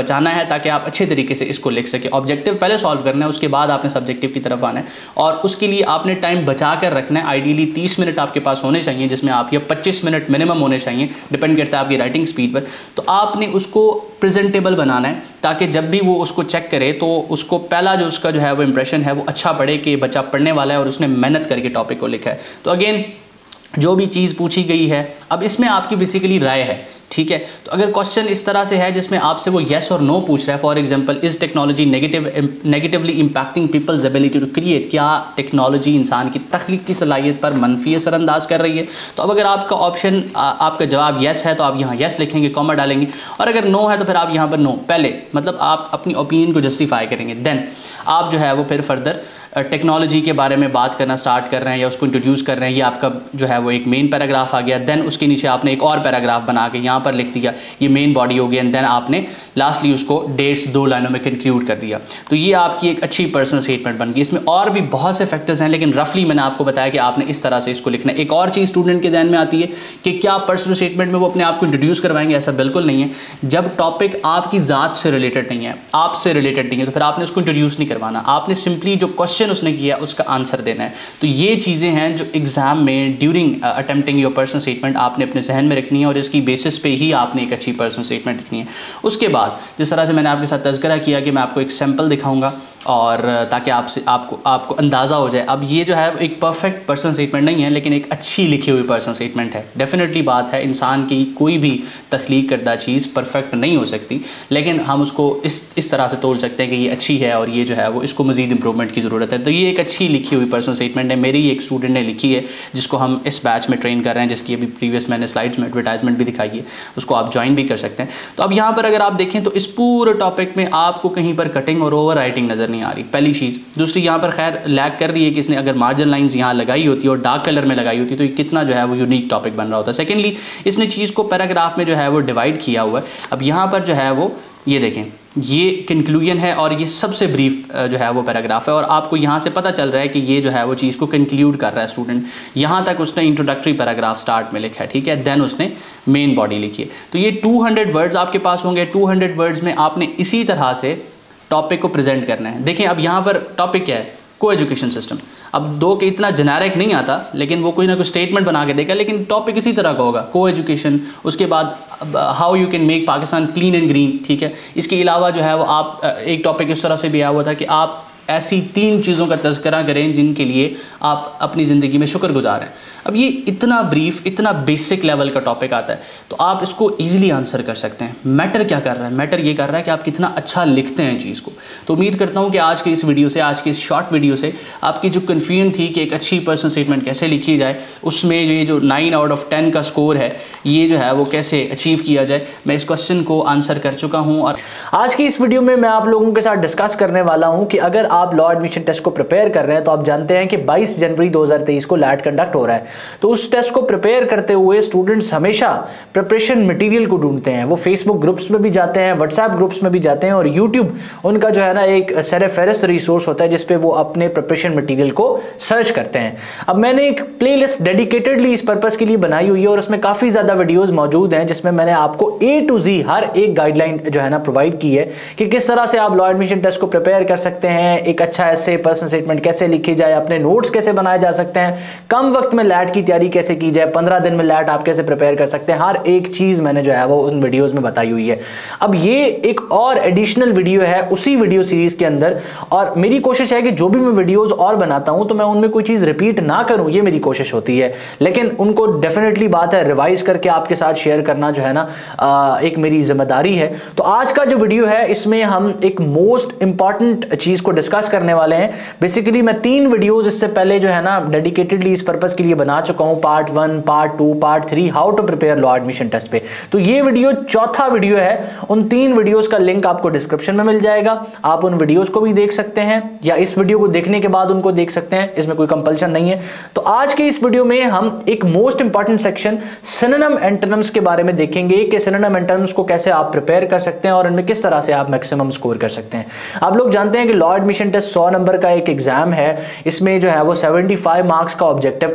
S1: बचाना है ताकि आप अच्छे तरीके से इसको लिख सके। ऑब्जेक्टिव पहले सॉल्व करना है, उसके बाद आपने सब्जेक्टिव की तरफ आना है और उसके लिए आपने टाइम बचा कर रखना है। आइडियली तीस मिनट आपके पास होने चाहिए, जिसमें आप या पच्चीस मिनट मिनिमम होने चाहिए, डिपेंड करता है आपकी राइटिंग स्पीड पर। तो आपने उसको प्रेजेंटेबल बनाना है ताकि जब भी वो उसको चेक करे तो उसको पहला जो उसका जो है वो इंप्रेशन है वो अच्छा पड़े कि बच्चा पढ़ने वाला है और उसने मेहनत करके टॉपिक को लिखा है। तो अगेन जो भी चीज़ पूछी गई है, अब इसमें आपकी बेसिकली राय है, ठीक है। तो अगर क्वेश्चन इस तरह से है जिसमें आपसे वो येस और नो पूछ रहा है, for example is technology negative negatively impacting peoples ability to create, क्या टेक्नोलॉजी इंसान की तख्लीक की सलाहियत पर मनफी असरअंदाज कर रही है। तो अब अगर आपका ऑप्शन आपका जवाब येस है तो आप यहाँ येस लिखेंगे, कॉमा डालेंगे, और अगर नो है तो फिर आप यहाँ पर नो, पहले मतलब आप अपनी ओपिनियन को जस्टिफाई करेंगे। देन आप जो है वो फिर फर्दर टेक्नोलॉजी के बारे में बात करना स्टार्ट कर रहे हैं या उसको इंट्रोड्यूस कर रहे हैं, ये आपका जो है वो एक मेन पैराग्राफ आ गया। देन उसके नीचे आपने एक और पैराग्राफ बना के यहाँ पर लिख दिया, ये मेन बॉडी हो गई, एंड देन आपने लास्टली उसको डेट्स दो लाइनों में कंक्लूड कर दिया। तो ये आपकी एक अच्छी पर्सनल स्टेटमेंट बन गई। इसमें और भी बहुत से फैक्टर्स हैं, लेकिन रफली मैंने आपको बताया कि आपने इस तरह से इसको लिखना है। एक और चीज़ स्टूडेंट के जहन में आती है कि क्या पर्सनल स्टेटमेंट में वो अपने आप को इंट्रोड्यूस करवाएंगे, ऐसा बिल्कुल नहीं है। जब टॉपिक आपकी ज़ात से रिलेटेड नहीं है, आपसे रिलेटेड नहीं है, तो फिर आपने उसको इंट्रोड्यूस नहीं करवाना, आपने सिंपली जो क्वेश्चन उसने किया उसका आंसर देना है। तो ये चीज़ें हैं जो एग्जाम में during attempting your personal statement आपने अपने जहन में रखनी है और इसकी बेसिस पे ही आपने एक अच्छी पर्सनल स्टेटमेंट लिखनी है। उसके बाद जिस तरह से मैंने आपके साथ तज़किरा किया कि मैं आपको एक सैम्पल दिखाऊंगा और ताकि आपसे आपको आपको अंदाज़ा हो जाए। अब ये जो है एक परफेक्ट पर्सनल स्टेटमेंट नहीं है, लेकिन एक अच्छी लिखी हुई पर्सनल स्टेटमेंट है। डेफिनेटली बात है, इंसान की कोई भी तख्लीक करदा चीज़ परफेक्ट नहीं हो सकती, लेकिन हम उसको इस इस तरह से तोल सकते हैं कि ये अच्छी है और ये जो है वो इसको मज़ीद इंप्रूवमेंट की ज़रूरत है। तो ये एक अच्छी लिखी हुई पर्सनल स्टेटमेंट है, मेरी एक स्टूडेंट ने लिखी है जिसको हम इस बैच में ट्रेन कर रहे हैं, जिसकी अभी प्रीवियस मैंने स्लाइड्स में एडवर्टाइजमेंट भी दिखाई है, उसको आप ज्वाइन भी कर सकते हैं। तो अब यहाँ पर अगर आप देखें तो इस पूरे टॉपिक में आपको कहीं पर कटिंग और ओवर राइटिंग नज़र नहीं आ रही, पहली चीज़। दूसरी, यहाँ पर खैर लैग कर रही है कि इसने अगर मार्जिन लाइंस यहाँ लगाई होती और डार्क कलर में लगाई होती तो ये कितना जो है वो यूनिक टॉपिक बन रहा होता। सेकेंडली, इसने चीज़ को पैराग्राफ में जो है वो डिवाइड किया हुआ है। अब यहाँ पर जो है वो ये देखें, ये कंक्लूजन है और ये सबसे ब्रीफ जो है वो पैराग्राफ है और आपको यहाँ से पता चल रहा है कि ये जो है वो चीज़ को कंक्लूड कर रहा है स्टूडेंट। यहाँ तक उसने इंट्रोडक्टरी पैराग्राफ स्टार्ट में लिखा है, ठीक है, देन उसने मेन बॉडी लिखी है। तो ये दो सौ वर्ड्स आपके पास होंगे। दो सौ वर्ड्स में आपने इसी तरह से टॉपिक को प्रेजेंट करना है। देखिए अब यहाँ पर टॉपिक क्या है, को एजुकेशन सिस्टम। अब दो के इतना जेनेरिक नहीं आता, लेकिन वो कोई ना कोई स्टेटमेंट बना के देगा, लेकिन टॉपिक इसी तरह का होगा, को एजुकेशन। उसके बाद how you can make Pakistan clean and green, ठीक है। इसके अलावा जो है वो आप एक टॉपिक इस तरह से भी आया हुआ था कि आप ऐसी तीन चीज़ों का तज़किरा करें जिनके लिए आप अपनी ज़िंदगी में शुक्रगुजार हैं। अब ये इतना ब्रीफ, इतना बेसिक लेवल का टॉपिक आता है तो आप इसको इजीली आंसर कर सकते हैं। मैटर क्या कर रहा है, मैटर ये कर रहा है कि आप कितना अच्छा लिखते हैं चीज़ को। तो उम्मीद करता हूँ कि आज के इस वीडियो से, आज के इस शॉर्ट वीडियो से आपकी जो कन्फ्यूजन थी कि एक अच्छी पर्सनल स्टेटमेंट कैसे लिखी जाए, उसमें जो ये जो नाइन आउट ऑफ टेन का स्कोर है ये जो है वो कैसे अचीव किया जाए, मैं इस क्वेश्चन को आंसर कर चुका हूँ। और आज की इस वीडियो में मैं आप लोगों के साथ डिस्कस करने वाला हूँ कि अगर आप लॉ एडमिशन टेस्ट को प्रिपेयर कर रहे हैं तो आप जानते हैं कि बाईस जनवरी दो हज़ार तेईस को लैट कंडक्ट हो रहा है। तो उस टेस्ट को प्रिपेयर करते हुए स्टूडेंट्स हमेशा प्रिपरेशन मटेरियल को ढूंढते हैं। वो फेसबुक ग्रुप्स में भी जाते हैं, व्हाट्सएप ग्रुप्स में भी जाते हैं और यूट्यूब उनका जो है ना एक सरफहरिस्त रिसोर्स होता है जिसपे वो अपने प्रिपरेशन मटेरियल को सर्च करते हैं। अब मैंने एक प्लेलिस्ट डेडिकेटेडली इस पर्पस के लिए बनाई हुई है और उसमें काफ़ी ज़्यादा वीडियोज़ मौजूद हैं जिसमें मैंने आपको ए टू जी हर एक गाइडलाइन जो है ना प्रोवाइड की है कि किस तरह से आप लॉ एडमिशन टेस्ट को प्रिपेयर कर सकते हैं, एक अच्छा ऐसे पर्सनल स्टेटमेंट कैसे लिखी जाए, अपने नोट्स कैसे बनाए जा सकते हैं, कम वक्त में लैट की तैयारी कैसे की जाए, पंद्रह दिन में लैट आप कैसे प्रिपेयर कर सकते हैं, हर एक चीज मैंने जो है वो उन वीडियोस में बताई हुई है। अब ये एक और एडिशनल वीडियो है उसी वीडियो सीरीज के अंदर और मेरी कोशिश है कि जो भी मैं वीडियोस और बनाता हूं तो मैं उनमें कोई चीज रिपीट ना करूं, ये मेरी कोशिश होती है। लेकिन उनको डेफिनेटली बात है रिवाइज करके आपके साथ शेयर करना जो है ना आ, एक मेरी जिम्मेदारी है। तो आज का जो वीडियो है इसमें हम एक मोस्ट इंपॉर्टेंट चीज को डिस्कस करने वाले हैं। बेसिकली मैं तीन वीडियोस इससे पहले जो है ना डेडिकेटेडली इस पर्पस के लिए बना चुका हूं, part one, part two, part three, how to prepare law admission test पे। तो ये वीडियो चौथा वीडियो है। उन तीन वीडियोस का लिंक आपको डिस्क्रिप्शन में मिल जाएगा, आप उन वीडियोस को भी देख सकते हैं या इस वीडियो को देखने के बाद उनको देख सकते हैं, इसमें कोई कंपल्शन नहीं है। तो आज के इस वीडियो में हम एक most important section synonym antonyms के बारे में देखेंगे कि सिनोनिम एंटोनिम्स को कैसे आप प्रिपेयर कर सकते हैं और इनमें किस तरह से आप मैक्सिमम स्कोर कर सकते हैं। आप लोग जानते हैं कि लॉ एडमिशन टेस्ट सौ नंबर का एक एग्जाम है, इसमें जो है वो पचहत्तर मार्क्स का ऑब्जेक्टिव का सेक्शन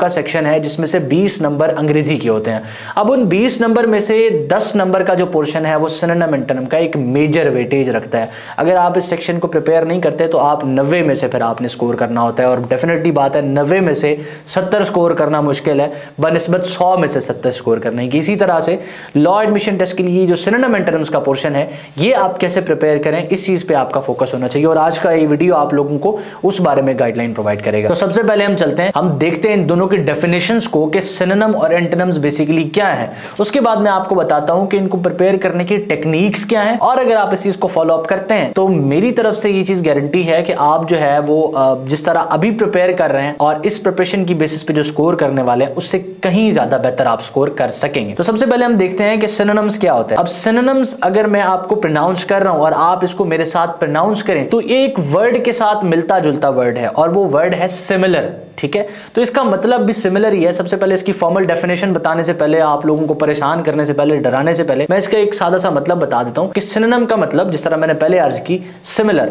S1: पोर्शन है जिसमें से बीस नंबर अंग्रेजी के होते हैं। अब उन बीस नंबर में से दस नंबर का जो पोर्शन है वो सिनोनिम एंटोनिम का एक मेजर वेटेज रखता है। अगर आप इस सेक्शन को प्रिपेयर नहीं करते तो आप नब्बे में से फिर आपने स्कोर करना होता है, और डेफिनेटली बात है नब्बे में से सत्तर स्कोर करना मुश्किल है बनिस्बत सौ में से सत्तर स्कोर करने की। इसी तरह से लॉ एडमिशन टेस्ट के लिए जो सिनोनिम एंटोनिम्स का पोर्शन है ये आप कैसे प्रिपेयर करें, इस चीज पे आपका फोकस होना चाहिए, और आज का ये वीडियो आप लोगों को उस बारे में गाइडलाइन प्रोवाइड करेगा। तो सबसे पहले हम चलते हैं, हम देखते हैं इन दोनों की डेफिनेशंस को कि सिनोनिम और एंटोनिम्स बेसिकली क्या है। उसके बाद मैं आपको बताता हूं कि इनको प्रिपेयर करने की टेक्निक्स क्या हैं, और अगर आप इस चीज को फॉलो अप करते हैं तो मेरी तरफ से ये चीज गारंटी है कि आप जो है वो जिस तरह अभी प्रिपेयर कर रहे हैं और इस प्रिपरेशन की बेसिस पे जो स्कोर करने वाले हैं उससे कहीं ज्यादा बेहतर आप स्कोर कर सकेंगे। तो सबसे पहले हम देखते हैं कि सिनोनिम्स क्या होता है। अब सिनोनिम्स अगर मैं आपको प्रोनाउंस कर रहा हूं और आप इसको मेरे साथ प्रोनाउंस करें तो एक वर्ड के साथ मिलता जुलता वर्ड है, और वो वर्ड है सिमिलर। ठीक है, तो इसका मतलब भी सिमिलर ही है। सबसे पहले इसकी फॉर्मल डेफिनेशन बताने से पहले, आप लोगों को परेशान करने से पहले, डराने से पहले मैं इसका एक सादा सा मतलब बता देता हूं कि सिनोनिम का मतलब, जिस तरह मैंने पहले अर्ज की, सिमिलर,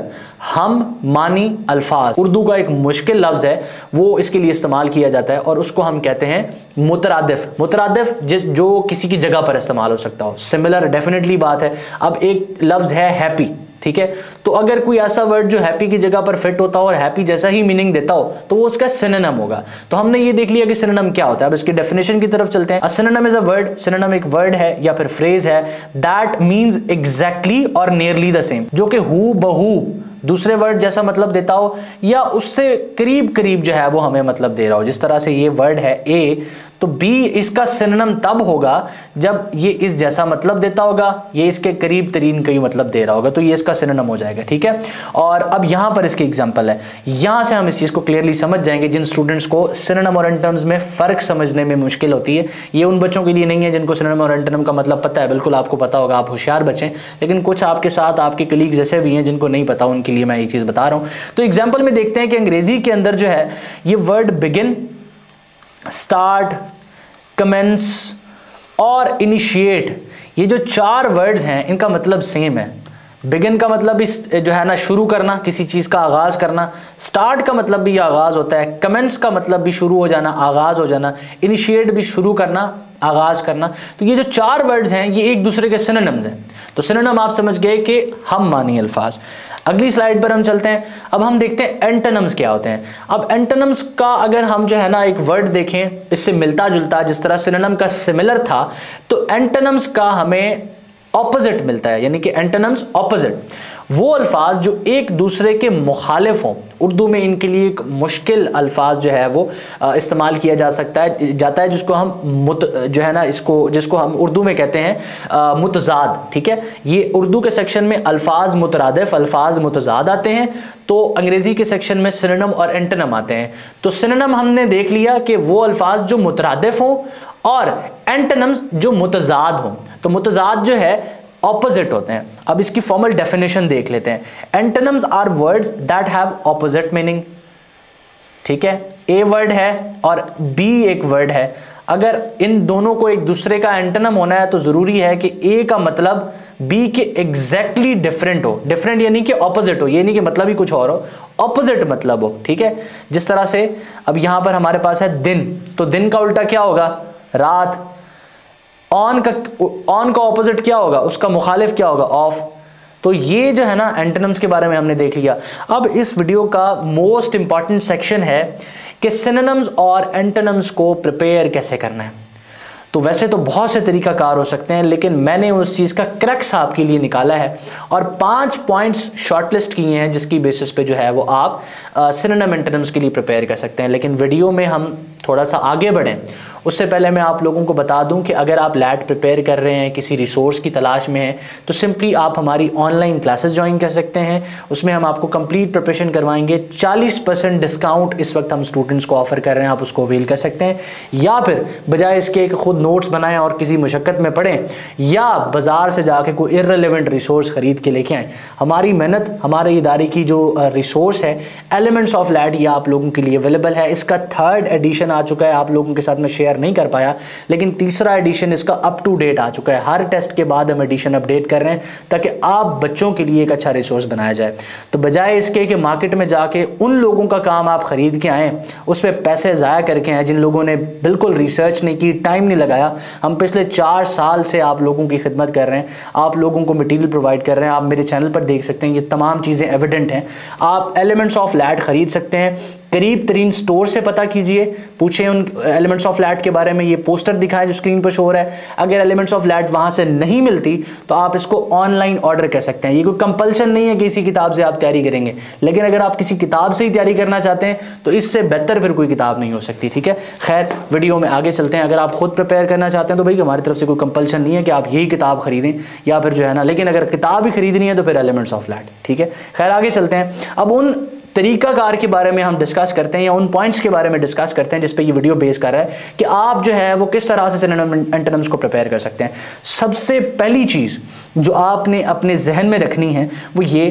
S1: हम मानी अल्फाज, उर्दू का एक मुश्किल लफ्ज है वो इसके लिए इस्तेमाल किया जाता है, और उसको हम कहते हैं मुतरादिफ। मुतरादिफ जिस जो किसी की जगह पर इस्तेमाल हो सकता हो। सिमिलर डेफिनेटली बात है। अब एक लफ्ज है हैप्पी, ठीक है, तो अगर कोई ऐसा वर्ड जो हैप्पी की जगह पर फिट होता हो और हैप्पी जैसा ही मीनिंग देता हो तो वो उसका सिनोनिम होगा। तो हमने ये देख लिया कि सिनोनिम क्या होता है। अब इसकी डेफिनेशन की तरफ चलते हैं। A synonym is a word, synonym एक वर्ड है या फिर फ्रेज है दैट मींस एग्जैक्टली और नियरली द सेम, जो कि हु बहू दूसरे वर्ड जैसा मतलब देता हो या उससे करीब करीब जो है वो हमें मतलब दे रहा हो। जिस तरह से ये वर्ड है ए, तो बी इसका सिनोनिम तब होगा जब ये इस जैसा मतलब देता होगा, ये इसके करीब तरीन कई मतलब दे रहा होगा, तो ये इसका सिनोनिम हो जाएगा। ठीक है, और अब यहां पर इसकी एग्जांपल है, यहां से हम इस चीज को क्लियरली समझ जाएंगे। जिन स्टूडेंट्स को सिनोनिम और एंटोनिम्स में फर्क समझने में मुश्किल होती है, ये उन बच्चों के लिए नहीं है जिनको सिनोनिम और एंटोनिम का मतलब पता है, बिल्कुल आपको पता होगा, आप होशियार बच्चे, लेकिन कुछ आपके साथ आपके कलीग्स ऐसे भी हैं जिनको नहीं पता, उनके लिए मैं ये चीज बता रहा हूं। तो एग्जाम्पल में देखते हैं कि अंग्रेजी के अंदर जो है ये वर्ड बिगिन, स्टार्ट, कमेंस और इनिशिएट, ये जो चार वर्ड्स हैं इनका मतलब सेम है। बिगिन का मतलब भी जो है ना शुरू करना, किसी चीज का आगाज करना। स्टार्ट का मतलब भी आगाज होता है। कमेंस का मतलब भी शुरू हो जाना, आगाज हो जाना। इनिशिएट भी शुरू करना, आगाज करना। तो ये जो चार वर्ड्स हैं ये एक दूसरे के सिनोनिम्स हैं। तो सिनोनिम आप समझ गए कि हम मानी अल्फाज। अगली स्लाइड पर हम चलते हैं। अब हम देखते हैं एंटोनिम्स क्या होते हैं। अब एंटोनिम्स का अगर हम जो है ना एक वर्ड देखें इससे मिलता जुलता, जिस तरह सिनोनिम का सिमिलर था, तो एंटोनिम्स का हमें ऑपोजिट मिलता है, यानी कि एंटोनिम्स ऑपोजिट, वो अल्फाज जो एक दूसरे के मुखालिफ हों। उर्दू में इनके लिए एक मुश्किल अल्फाज जो है वो इस्तेमाल किया जा सकता है जाता है जिसको हम मुत जो है ना इसको जिसको हम उर्दू में कहते हैं मुतजाद। ठीक है, ये उर्दू के सेक्शन में अल्फाज मुतरादिफ, अल्फाज मुतजाद आते हैं, तो अंग्रेजी के सेक्शन में सिनोनिम और एंटोनिम आते हैं। तो सिनोनिम हमने देख लिया कि वो अल्फाज जो मुतरादिफ हों, और एंटोनिम्स जो मुतजाद हों। तो मुतजाद जो है ऑपोजिट होते हैं। अब इसकी फॉर्मल डेफिनेशन देख लेते हैं। Antonyms are words that have opposite meaning. ठीक है, ए वर्ड है और बी एक वर्ड है। अगर इन दोनों को एक दूसरे का एंटोनिम होना है तो जरूरी है कि ए का मतलब बी के एग्जैक्टली डिफरेंट हो। डिफरेंट यानी कि ऑपोजिट हो, ये नहीं कि मतलब ही कुछ और हो, ऑपोजिट मतलब हो। ठीक है, जिस तरह से अब यहां पर हमारे पास है दिन, तो दिन का उल्टा क्या होगा? रात। ऑन का ऑन का ऑपोजिट क्या होगा? उसका मुखालिफ क्या होगा? ऑफ। तो ये जो है ना एंटोनिम्स के बारे में हमने देख लिया। अब इस वीडियो का मोस्ट इंपॉर्टेंट सेक्शन है कि सिनोनिम्स और एंटोनिम्स को प्रिपेयर कैसे करना है। तो वैसे तो बहुत से तरीकाकार हो सकते हैं, लेकिन मैंने उस चीज़ का क्रक्स आपके लिए निकाला है और पांच पॉइंट्स शॉर्टलिस्ट किए हैं जिसकी बेसिस पे जो है वो आप सिनोनिम एंटोनिम्स के लिए प्रिपेयर कर सकते हैं। लेकिन वीडियो में हम थोड़ा सा आगे बढ़ें उससे पहले मैं आप लोगों को बता दूं कि अगर आप लैट प्रिपेयर कर रहे हैं, किसी रिसोर्स की तलाश में हैं, तो सिंपली आप हमारी ऑनलाइन क्लासेस ज्वाइन कर सकते हैं। उसमें हम आपको कंप्लीट प्रिपरेशन करवाएंगे। चालीस परसेंट डिस्काउंट इस वक्त हम स्टूडेंट्स को ऑफर कर रहे हैं, आप उसको अवेल कर सकते हैं। या फिर बजाय इसके कि खुद नोट्स बनाएं और किसी मुशक्कत में पढ़ें, या बाजार से जाके कोई इर्रेलेवेंट रिसोर्स खरीद के लेके आएँ। हमारी मेहनत, हमारे इदारे की जो रिसोर्स है एलिमेंट्स ऑफ लैट, ये आप लोगों के लिए अवेलेबल है। इसका थर्ड एडिशन आ चुका है, आप लोगों के साथ मैं शेयर प्रिपेयर नहीं कर पाया, लेकिन तीसरा एडिशन इसका अप टू डेट आ चुका है। हर टेस्ट के बाद हम एडिशन अपडेट कर रहे हैं ताकि आप बच्चों के लिए एक अच्छा रिसोर्स बनाया जाए। तो बजाय इसके कि मार्केट में जाके उन लोगों का काम आप खरीद के आएँ, उस पर पैसे ज़ाया करके आए जिन लोगों ने बिल्कुल रिसर्च नहीं की, टाइम नहीं लगाया। हम पिछले चार साल से आप लोगों की खिदमत कर रहे हैं, आप लोगों को मटेरियल प्रोवाइड कर रहे हैं। आप मेरे चैनल पर देख सकते हैं, ये तमाम चीज़ें एविडेंट हैं। आप एलिमेंट्स ऑफ लैट खरीद सकते हैं, करीब तरीन स्टोर से पता कीजिए, पूछें उन एलिमेंट्स ऑफ लैट के बारे में। ये पोस्टर दिखाएं जो स्क्रीन पर शो हो रहा है। अगर एलिमेंट्स ऑफ लैट वहां से नहीं मिलती तो आप इसको ऑनलाइन ऑर्डर कर सकते हैं। ये कोई कंपल्शन नहीं है कि इसी किताब से आप तैयारी करेंगे, लेकिन अगर आप किसी किताब से ही तैयारी करना चाहते हैं तो इससे बेहतर फिर कोई किताब नहीं हो सकती। ठीक है, खैर वीडियो में आगे चलते हैं। अगर आप खुद प्रिपेयर करना चाहते हैं तो भाई हमारी तरफ से कोई कंपल्शन नहीं है कि आप यही किताब खरीदें या फिर जो है ना, लेकिन अगर किताब ही खरीदनी है तो फिर एलिमेंट्स ऑफ लैट। ठीक है, खैर आगे चलते हैं। अब उन तरीकाकार के बारे में हम डिस्कस करते हैं या उन पॉइंट्स के बारे में डिस्कस करते हैं जिस पे ये वीडियो बेस कर रहा है कि आप जो है वो किस तरह से सिनोनिम एंटोनिम्स को प्रिपेयर कर सकते हैं। सबसे पहली चीज़ जो आपने अपने जहन में रखनी है वो ये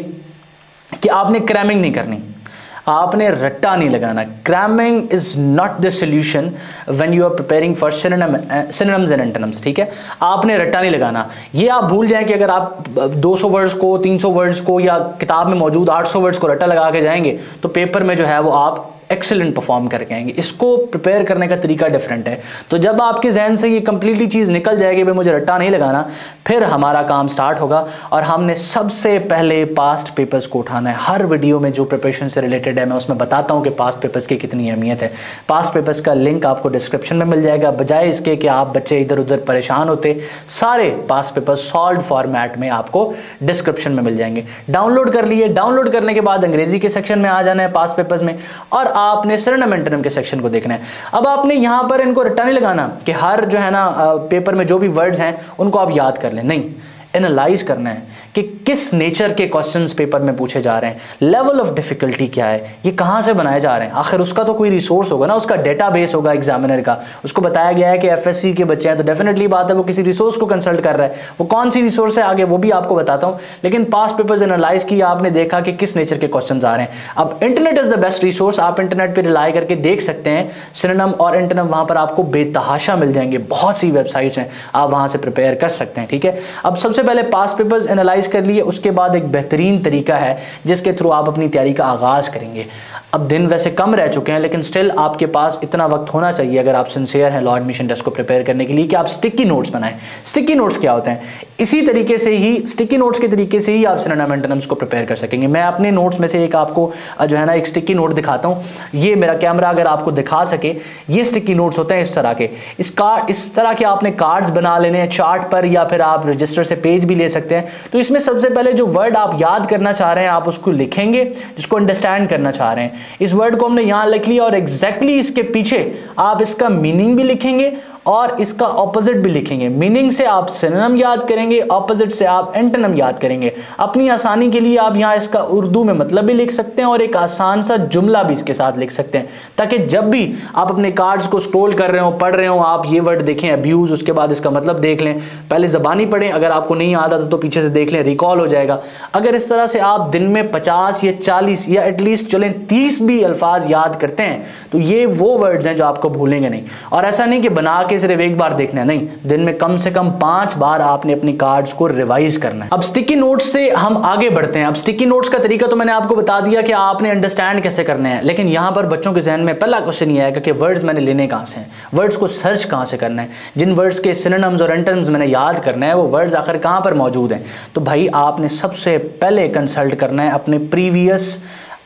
S1: कि आपने क्रैमिंग नहीं करनी, आपने रट्टा नहीं लगाना। Cramming is not the solution when you are preparing for synonyms and antonyms. ठीक है, आपने रट्टा नहीं लगाना। ये आप भूल जाएं कि अगर आप दो सौ वर्ड्स को, तीन सौ वर्ड्स को या किताब में मौजूद आठ सौ वर्ड्स को रट्टा लगा के जाएंगे तो पेपर में जो है वो आप एक्सेलेंट परफॉर्म करके आएंगे। इसको प्रिपेयर करने का तरीका डिफरेंट है। तो जब आपके जहन से ये कंप्लीटली चीज़ निकल जाएगी भाई मुझे रट्टा नहीं लगाना, फिर हमारा काम स्टार्ट होगा और हमने सबसे पहले पास्ट पेपर्स को उठाना है। हर वीडियो में जो प्रिपरेशन से रिलेटेड है मैं उसमें बताता हूँ कि पास्ट पेपर्स की कितनी अहमियत है। पास्ट पेपर्स का लिंक आपको डिस्क्रिप्शन में मिल जाएगा। बजाय इसके कि आप बच्चे इधर उधर परेशान होते, सारे पास्ट पेपर्स सॉल्व फॉर्मेट में आपको डिस्क्रिप्शन में मिल जाएंगे। डाउनलोड कर लिए, डाउनलोड करने के बाद अंग्रेजी के सेक्शन में आ जाना है पास्ट पेपर्स में और आपने सिनोनिम एंटोनिम के सेक्शन को देखना है। अब आपने यहां पर इनको रट्टा नहीं लगाना कि हर जो है ना पेपर में जो भी वर्ड्स हैं उनको आप याद कर लें, नहीं, एनालाइज करना है कि किस नेचर के क्वेश्चंस पेपर में पूछे जा रहे हैं, लेवल ऑफ डिफिकल्टी क्या है, ये कहाँ से बनाए जा रहे हैं। आखिर उसका तो कोई रिसोर्स होगा ना, उसका डेटाबेस होगा एग्जामिनर का। उसको बताया गया है कि एफएससी के बच्चे हैं तो डेफिनेटली बात है वो किसी रिसोर्स को कंसल्ट कर रहा है। वो कौन सी रिसोर्स है आगे वो भी आपको बताता हूँ, लेकिन पास्ट पेपर्स एनालाइज किया, आपने देखा कि किस नेचर के क्वेश्चन आ रहे हैं। अब internet is the best resource, आप इंटरनेट पर रिलाई करके देख सकते हैं सिनोनिम और एंटोनिम, वहाँ पर आपको बेतहाशा मिल जाएंगे। बहुत सी वेबसाइट्स हैं, आप वहाँ से प्रिपेयर कर सकते हैं। ठीक है, अब सबसे पहले पास्ट पेपर्स एनालाइज कर लिए, उसके बाद एक बेहतरीन तरीका है जिसके थ्रू आप अपनी तैयारी का आगाज करेंगे। अब दिन वैसे कम रह चुके हैं लेकिन स्टिल आपके पास इतना वक्त होना चाहिए अगर आप सिंसियर हैं लॉ एडमिशन टेस्ट को प्रिपेयर करने के लिए कि आप स्टिकी नोट्स बनाएं। स्टिकी नोट्स क्या होते हैं? इसी तरीके से ही स्टिकी नोट्स के तरीके से ही आप सिनोनिम एंटोनिम्स को प्रिपेयर कर सकेंगे। मैं अपने नोट्स में से एक आपको जो है ना एक स्टिकी नोट दिखाता हूँ। ये मेरा कैमरा अगर आपको दिखा सके, ये स्टिकी नोट्स होते हैं इस तरह के। इस कार्ड इस तरह के आपने कार्ड्स बना लेने हैं चार्ट पर, या फिर आप रजिस्टर से पेज भी ले सकते हैं। तो इसमें सबसे पहले जो वर्ड आप याद करना चाह रहे हैं आप उसको लिखेंगे, जिसको अंडरस्टैंड करना चाह रहे हैं। इस वर्ड को हमने यहां लिख लिया और एग्जैक्टली इसके पीछे आप इसका मीनिंग भी लिखेंगे और इसका ऑपोजिट भी लिखेंगे। मीनिंग से आप सिनोनिम याद करेंगे, ऑपोजिट से आप एंटोनिम याद करेंगे। अपनी आसानी के लिए आप यहाँ इसका उर्दू में मतलब भी लिख सकते हैं और एक आसान सा जुमला भी इसके साथ लिख सकते हैं, ताकि जब भी आप अपने कार्ड्स को स्क्रॉल कर रहे हो, पढ़ रहे हो, आप ये वर्ड देखें अब्यूज, उसके बाद इसका मतलब देख लें। पहले ज़बानी पढ़ें, अगर आपको नहीं याद आता तो पीछे से देख लें, रिकॉल हो जाएगा। अगर इस तरह से आप दिन में पचास या चालीस या एटलीस्ट चलें तीस भी अल्फाज याद करते हैं तो ये वो वर्ड्स हैं जो आपको भूलेंगे नहीं। और ऐसा नहीं कि बना के सिर्फ एक बार देखना है, नहीं, दिन में कम से कम पांच बार आपने अपनी कार्ड्स को रिवाइज करना है। अब स्टिकी नोट्स से हम आगे बढ़ते हैं। अब स्टिकी नोट्स का तरीका तो मैंने आपको बता दिया कि आपने अंडरस्टैंड कैसे करने हैं, लेकिन यहां पर बच्चों के जहन में पहला क्वेश्चन ये आएगा कि वर्ड्स मैंने लेने कहां से हैं, वर्ड्स को सर्च कहां से करना है, जिन वर्ड्स के सिनोनिम्स और एंटोनिम्स मैंने याद करना है वो वर्ड्स आखिर कहां पर मौजूद हैं। तो भाई आपने सबसे पहले कंसल्ट करना है अपने previous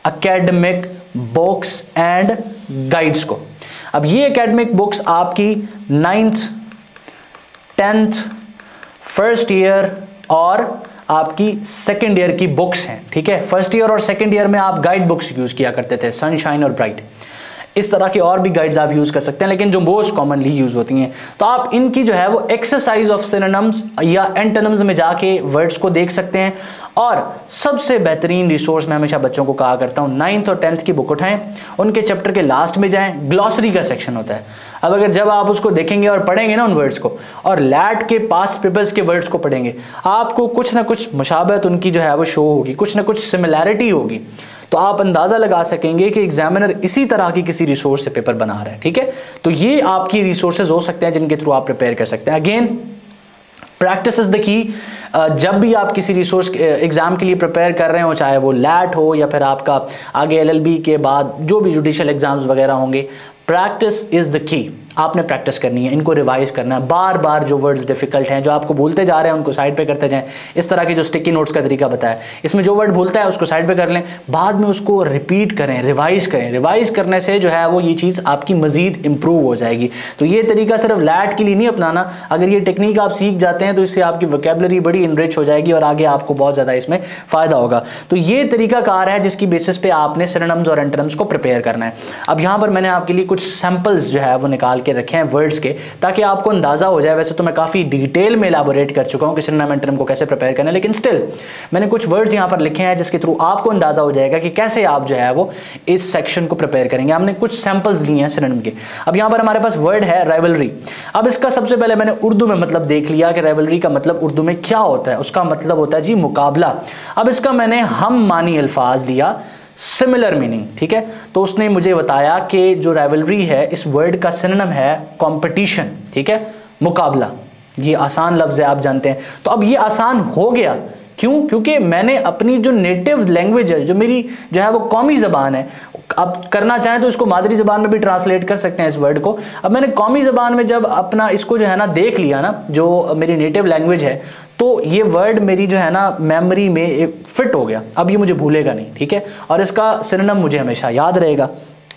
S1: academic books and guides को। अब ये एकेडमिक बुक्स आपकी नाइन्थ, टेंथ, फर्स्ट ईयर और आपकी सेकेंड ईयर की बुक्स हैं। ठीक है, फर्स्ट ईयर और सेकेंड ईयर में आप गाइड बुक्स यूज किया करते थे, सनशाइन और ब्राइट। इस तरह की और भी गाइड्स आप यूज कर सकते हैं, लेकिन जो मोस्ट कॉमनली यूज होती हैं तो आप इनकी जो है वो एक्सरसाइज ऑफ सिनोनिम्स या एंटोनिम्स में जाके वर्ड्स को देख सकते हैं। और सबसे बेहतरीन रिसोर्स मैं हमेशा बच्चों को कहा करता हूँ, नाइन्थ और टेंथ की बुक उठाएं, उनके चैप्टर के लास्ट में जाएं, ग्लॉसरी का सेक्शन होता है। अब अगर जब आप उसको देखेंगे और पढ़ेंगे ना उन वर्ड्स को, और लैट के पास्ट पेपर्स के वर्ड्स को पढ़ेंगे, आपको कुछ ना कुछ मुशाबहत उनकी जो है वो शो होगी, कुछ ना कुछ सिमिलैरिटी होगी। तो आप अंदाज़ा लगा सकेंगे कि एग्जामिनर इसी तरह की किसी रिसोर्स से पेपर बना रहा है। ठीक है, तो ये आपकी रिसोर्सेज हो सकते हैं जिनके थ्रू आप प्रिपेयर कर सकते हैं। अगेन प्रैक्टिस इज द की। जब भी आप किसी रिसोर्स एग्जाम के लिए प्रिपेयर कर रहे हो, चाहे वो लैट हो या फिर आपका आगे एलएलबी के बाद जो भी जुडिशियल एग्जाम्स वगैरह होंगे, प्रैक्टिस इज द की। आपने प्रैक्टिस करनी है, इनको रिवाइज करना है, बार बार जो वर्ड्स डिफिकल्ट हैं, जो आपको भूलते जा रहे हैं उनको साइड पे करते जाएं। इस तरह के जो स्टिकी नोट्स का तरीका बताया, इसमें जो वर्ड भूलता है उसको साइड पे कर लें, बाद में उसको रिपीट करें, रिवाइज करें। रिवाइज करने से जो है वो ये चीज़ आपकी मजीद इंप्रूव हो जाएगी। तो ये तरीका सिर्फ लैट के लिए नहीं अपनाना, अगर ये टेक्निक आप सीख जाते हैं तो इससे आपकी वोकेबलरी बड़ी इनरिच हो जाएगी और आगे आपको बहुत ज़्यादा इसमें फ़ायदा होगा। तो ये तरीका कार है जिसकी बेसिस पे आपने सिनोनिम्स और एंटोनिम्स को प्रिपेयर करना है। अब यहाँ पर मैंने आपके लिए कुछ सैम्पल्स जो है वो निकाल के रखे हैं वर्ड्स के, ताकि आपको अंदाजा हो जाए। वैसे तो मैं काफी डिटेल में इलाबोरेट कर चुका हूं कि सिनोनिम एंटोनिम को कैसे प्रिपेयर करना है, लेकिन स्टिल मैंने कुछ वर्ड्स यहां पर लिखे हैं जिसके थ्रू आपको अंदाजा हो जाएगा कि कैसे आप जो है वो इस सेक्शन को प्रिपेयर करेंगे। हमने कुछ सैंपल्स लिए हैं सिनोनिम के। अब यहां पर हमारे पास वर्ड है राइवलरी। अब इसका सबसे पहले मैंने उर्दू में मतलब देख लिया कि राइवलरी का मतलब उर्दू में क्या होता है। उसका मतलब होता है जी मुकाबला। अब इसका मैंने हम मानी अल्फाज लिया, सिमिलर मीनिंग। ठीक है, तो उसने मुझे बताया कि जो राइवलरी है इस वर्ड का सिनोनिम है कंपटीशन। ठीक है, मुकाबला। ये आसान लफ्ज है, आप जानते हैं। तो अब ये आसान हो गया क्यों? क्योंकि मैंने अपनी जो नेटिव लैंग्वेज है, जो मेरी जो है वो कौमी ज़बान है, अब करना चाहें तो इसको मादरी ज़बान में भी ट्रांसलेट कर सकते हैं इस वर्ड को। अब मैंने कौमी ज़बान में जब अपना इसको जो है ना देख लिया ना, जो मेरी नेटिव लैंग्वेज है, तो ये वर्ड मेरी जो है ना मेमोरी में एक फिट हो गया। अब ये मुझे भूलेगा नहीं। ठीक है, और इसका सिनोनिम मुझे हमेशा याद रहेगा।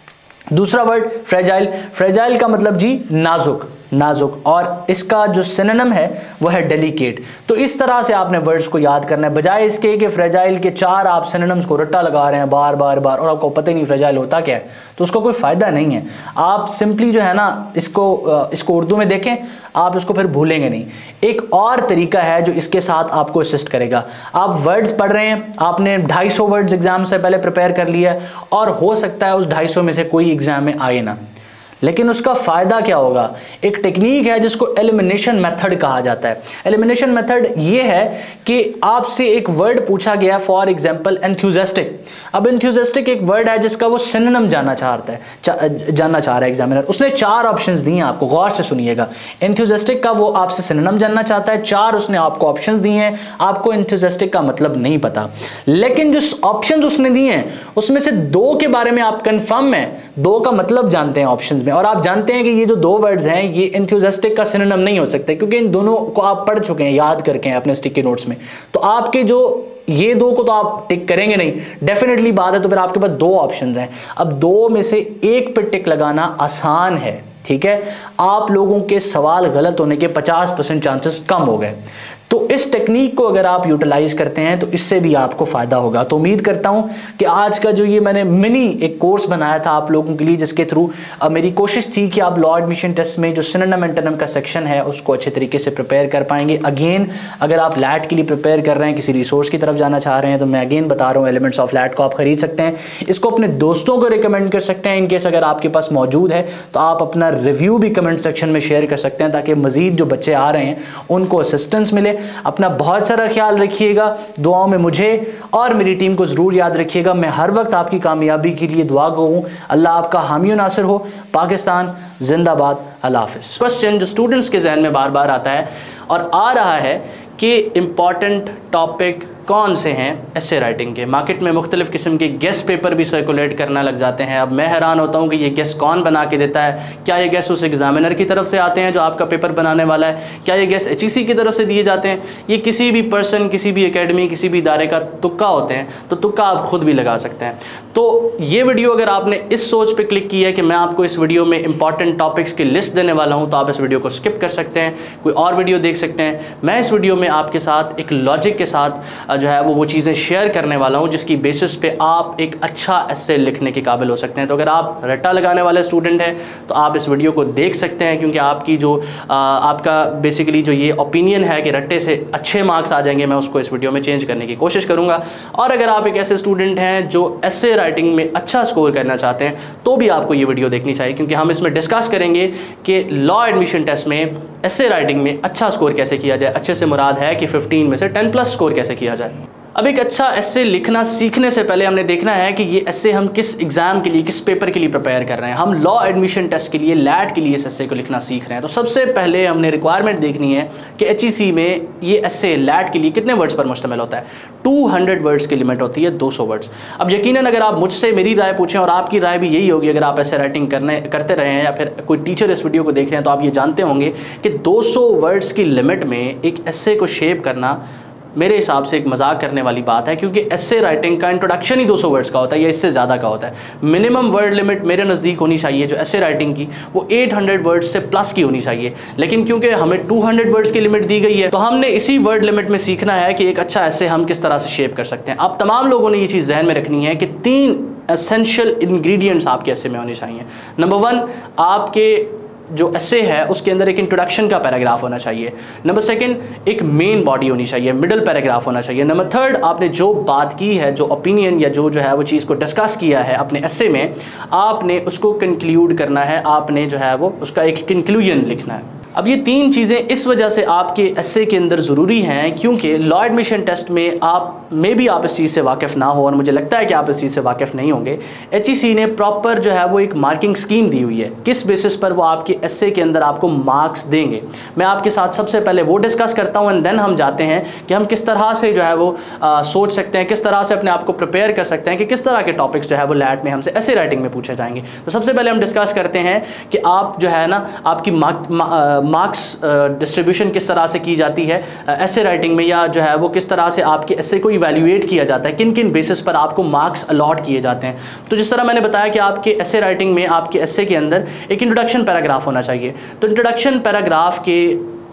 S1: दूसरा वर्ड फ्रेजाइल। फ्रेजाइल का मतलब जी नाजुक, नाजुक, और इसका जो सिनोनिम है वो है डेलिकेट। तो इस तरह से आपने वर्ड्स को याद करना है, बजाय इसके कि फ्रेजाइल के चार आप सिनोनिम्स को रट्टा लगा रहे हैं बार बार बार और आपको पता ही नहीं फ्रेजाइल होता क्या है, तो उसका कोई फ़ायदा नहीं है। आप सिंपली जो है ना इसको इसको उर्दू में देखें, आप इसको फिर भूलेंगे नहीं। एक और तरीका है जो इसके साथ आपको असिस्ट करेगा। आप वर्ड्स पढ़ रहे हैं, आपने ढाई सौ वर्ड्स एग्जाम से पहले प्रिपेयर कर लिया है और हो सकता है उस ढाई सौ में से कोई एग्जाम में आए ना, लेकिन उसका फायदा क्या होगा? एक टेक्निक है जिसको एलिमिनेशन मेथड कहा जाता है। एलिमिनेशन मेथड ये है कि आपसे एक वर्ड पूछा गया, फॉर एग्जांपल एंथुसियास्टिक। अब एंथुसियास्टिक एक वर्ड है जिसका वो सिनोनिम जानना चाहता है चा, जानना चाह रहा है एग्जामिनर। उसने चार ऑप्शंस दिए हैं आपको, गौर से सुनिएगा। एंथुसियास्टिक का वो आपसे सिनोनिम जानना चाहता है, चार उसने आपको ऑप्शंस दिए हैं। आपको एंथुसियास्टिक का मतलब नहीं पता, लेकिन जो ऑप्शंस उसने दिए हैं उसमें से दो के बारे में आप कंफर्म है, दो का मतलब जानते हैं ऑप्शंस में, और आप जानते हैं कि ये जो दो वर्ड्स हैं ये एंथुसियास्टिक का सिनोनिम नहीं हो सकते, क्योंकि इन दोनों को आप पढ़ चुके हैं, याद करके हैं अपने स्टिकी नोट्स में। तो आपके जो ये दो को तो आप टिक करेंगे नहीं, डेफिनेटली बात है। तो फिर आपके पास दो ऑप्शंस हैं। अब दो में से एक पे टिक लगाना आसान है। ठीक है, आप लोगों के सवाल गलत होने के पचास परसेंट चांसेस कम हो गए। तो इस टेक्निक को अगर आप यूटिलाइज करते हैं तो इससे भी आपको फायदा होगा। तो उम्मीद करता हूं कि आज का जो ये मैंने मिनी एक कोर्स बनाया था आप लोगों के लिए, जिसके थ्रू मेरी कोशिश थी कि आप लॉ एडमिशन टेस्ट में जो सिनोनिम एंटोनिम का सेक्शन है उसको अच्छे तरीके से प्रिपेयर कर पाएंगे। अगेन अगर आप लैट के लिए प्रिपेयर कर रहे हैं, किसी रिसोर्स की तरफ जाना चाह रहे हैं, तो मैं अगेन बता रहा हूँ एलिमेंट्स ऑफ लैट को आप खरीद सकते हैं। इसको अपने दोस्तों को रिकमेंड कर सकते हैं। इनकेस अगर आपके पास मौजूद है तो आप अपना रिव्यू भी कमेंट सेक्शन में शेयर कर सकते हैं, ताकि मजीद जो बच्चे आ रहे हैं उनको असिस्टेंस मिले। अपना बहुत सारा ख्याल रखिएगा, दुआओं में मुझे और मेरी टीम को जरूर याद रखिएगा। मैं हर वक्त आपकी कामयाबी के लिए दुआ गो हूं। अल्लाह आपका हामी नासिर हो। पाकिस्तान जिंदाबाद। अल्लाह हाफिज़। क्वेश्चन जो स्टूडेंट्स के जहन में बार बार आता है और आ रहा है कि इम्पॉर्टेंट टॉपिक कौन से हैं एसे राइटिंग के। मार्केट में मुख्तलिफ किस्म के गेस्ट पेपर भी सर्कुलेट करना लग जाते हैं। अब मैं हैरान होता हूँ कि ये गेस्ट कौन बना के देता है। क्या ये गेस्ट उस एग्जामिनर की तरफ से आते हैं जो आपका पेपर बनाने वाला है? क्या ये गेस्ट एच ई सी की तरफ से दिए जाते हैं? ये किसी भी पर्सन, किसी भी एकेडमी, किसी भी इदारे का तुक्का होते हैं। तो तुक्का आप खुद भी लगा सकते हैं। तो ये वीडियो अगर आपने इस सोच पर क्लिक की है कि मैं आपको इस वीडियो में इंपॉर्टेंट टॉपिक्स की लिस्ट देने वाला हूँ, तो आप इस वीडियो को स्किप कर सकते हैं, कोई और वीडियो देख सकते हैं। मैं इस वीडियो में आपके साथ एक लॉजिक के साथ जो है वो वो चीज़ें शेयर करने वाला हूं जिसकी बेसिस पे आप एक अच्छा एसे लिखने के काबिल हो सकते हैं। तो अगर आप रट्टा लगाने वाले स्टूडेंट हैं तो आप इस वीडियो को देख सकते हैं, क्योंकि आपकी जो आ, आपका बेसिकली जो ये ओपिनियन है कि रट्टे से अच्छे मार्क्स आ जाएंगे, मैं उसको इस वीडियो में चेंज करने की कोशिश करूंगा। और अगर आप एक ऐसे स्टूडेंट हैं जो एसे राइटिंग में अच्छा स्कोर करना चाहते हैं तो भी आपको ये वीडियो देखनी चाहिए, क्योंकि हम इसमें डिस्कस करेंगे कि लॉ एडमिशन टेस्ट में एसे राइटिंग में अच्छा स्कोर कैसे किया जाए। अच्छे से मुराद है कि फिफ्टीन में से टेन प्लस स्कोर कैसे किया जाए। अब एक अच्छा एसे लिखना सीखने से पहले हमने देखना है कि ये एसे हम किस एग्जाम के लिए, किस पेपर के लिए प्रिपेयर कर रहे हैं। हम लॉ एडमिशन टेस्ट के लिए, लैट के लिए इस एसे को लिखना सीख रहे हैं। तो सबसे पहले हमने रिक्वायरमेंट देखनी है कि एचईसी में ये एसे लैट के लिए कितने वर्ड्स पर मुश्तमिल होता है। दो सौ वर्ड्स की लिमिट होती है, दो सौ वर्ड्स। अब यकीनन अगर आप मुझसे मेरी राय पूछें, और आपकी राय भी यही होगी अगर आप ऐसे राइटिंग करने करते रहे हैं या फिर कोई टीचर इस वीडियो को देख रहे हैं, तो आप ये जानते होंगे कि दो सौ वर्ड्स की लिमिट में एक एसे को शेप करना मेरे हिसाब से एक मजाक करने वाली बात है, क्योंकि एसे राइटिंग का इंट्रोडक्शन ही दो सौ वर्ड्स का होता है या इससे ज़्यादा का होता है। मिनिमम वर्ड लिमिट मेरे नज़दीक होनी चाहिए जो एसे राइटिंग की, वो आठ सौ वर्ड्स से प्लस की होनी चाहिए। लेकिन क्योंकि हमें दो सौ वर्ड्स की लिमिट दी गई है, तो हमने इसी वर्ड लिमिट में सीखना है कि एक अच्छा एसे हम किस तरह से शेप कर सकते हैं। आप तमाम लोगों ने ये चीज़ जहन में रखनी है कि तीन एसेंशियल इंग्रेडिएंट्स आपके एसे में होने चाहिए। नंबर वन, आपके जो एसे है उसके अंदर एक इंट्रोडक्शन का पैराग्राफ होना चाहिए। नंबर सेकंड, एक मेन बॉडी होनी चाहिए, मिडल पैराग्राफ होना चाहिए। नंबर थर्ड, आपने जो बात की है, जो ओपिनियन या जो जो है वो चीज़ को डिस्कस किया है अपने एसे में, आपने उसको कंक्लूड करना है, आपने जो है वो उसका एक कंक्लूजन लिखना है। अब ये तीन चीज़ें इस वजह से आपके एसे के अंदर ज़रूरी हैं क्योंकि लॉ एडमिशन टेस्ट में आप मे भी आप इस चीज़ से वाकिफ़ ना हो, और मुझे लगता है कि आप इस चीज़ से वाकिफ़ नहीं होंगे। एचईसी ने प्रॉपर जो है वो एक मार्किंग स्कीम दी हुई है, किस बेसिस पर वो आपके एसे के अंदर आपको मार्क्स देंगे। मैं आपके साथ सबसे पहले वो डिस्कस करता हूँ एंड देन हम जाते हैं कि हम किस तरह से जो है वो आ, सोच सकते हैं, किस तरह से अपने आप को प्रिपेयर कर सकते हैं कि किस तरह के टॉपिक्स जो है वो लैट में हमसे एसे राइटिंग में पूछे जाएंगे। तो सबसे पहले हम डिस्कस करते हैं कि आप जो है ना, आपकी मार्क्स डिस्ट्रीब्यूशन किस तरह से की जाती है एसे राइटिंग में, या जो है वो किस तरह से आपके एसे को इवैल्यूएट किया जाता है, किन किन बेसिस पर आपको मार्क्स अलॉट किए जाते हैं। तो जिस तरह मैंने बताया कि आपके एसे राइटिंग में आपके एसे के अंदर एक इंट्रोडक्शन पैराग्राफ होना चाहिए। तो इंट्रोडक्शन पैराग्राफ के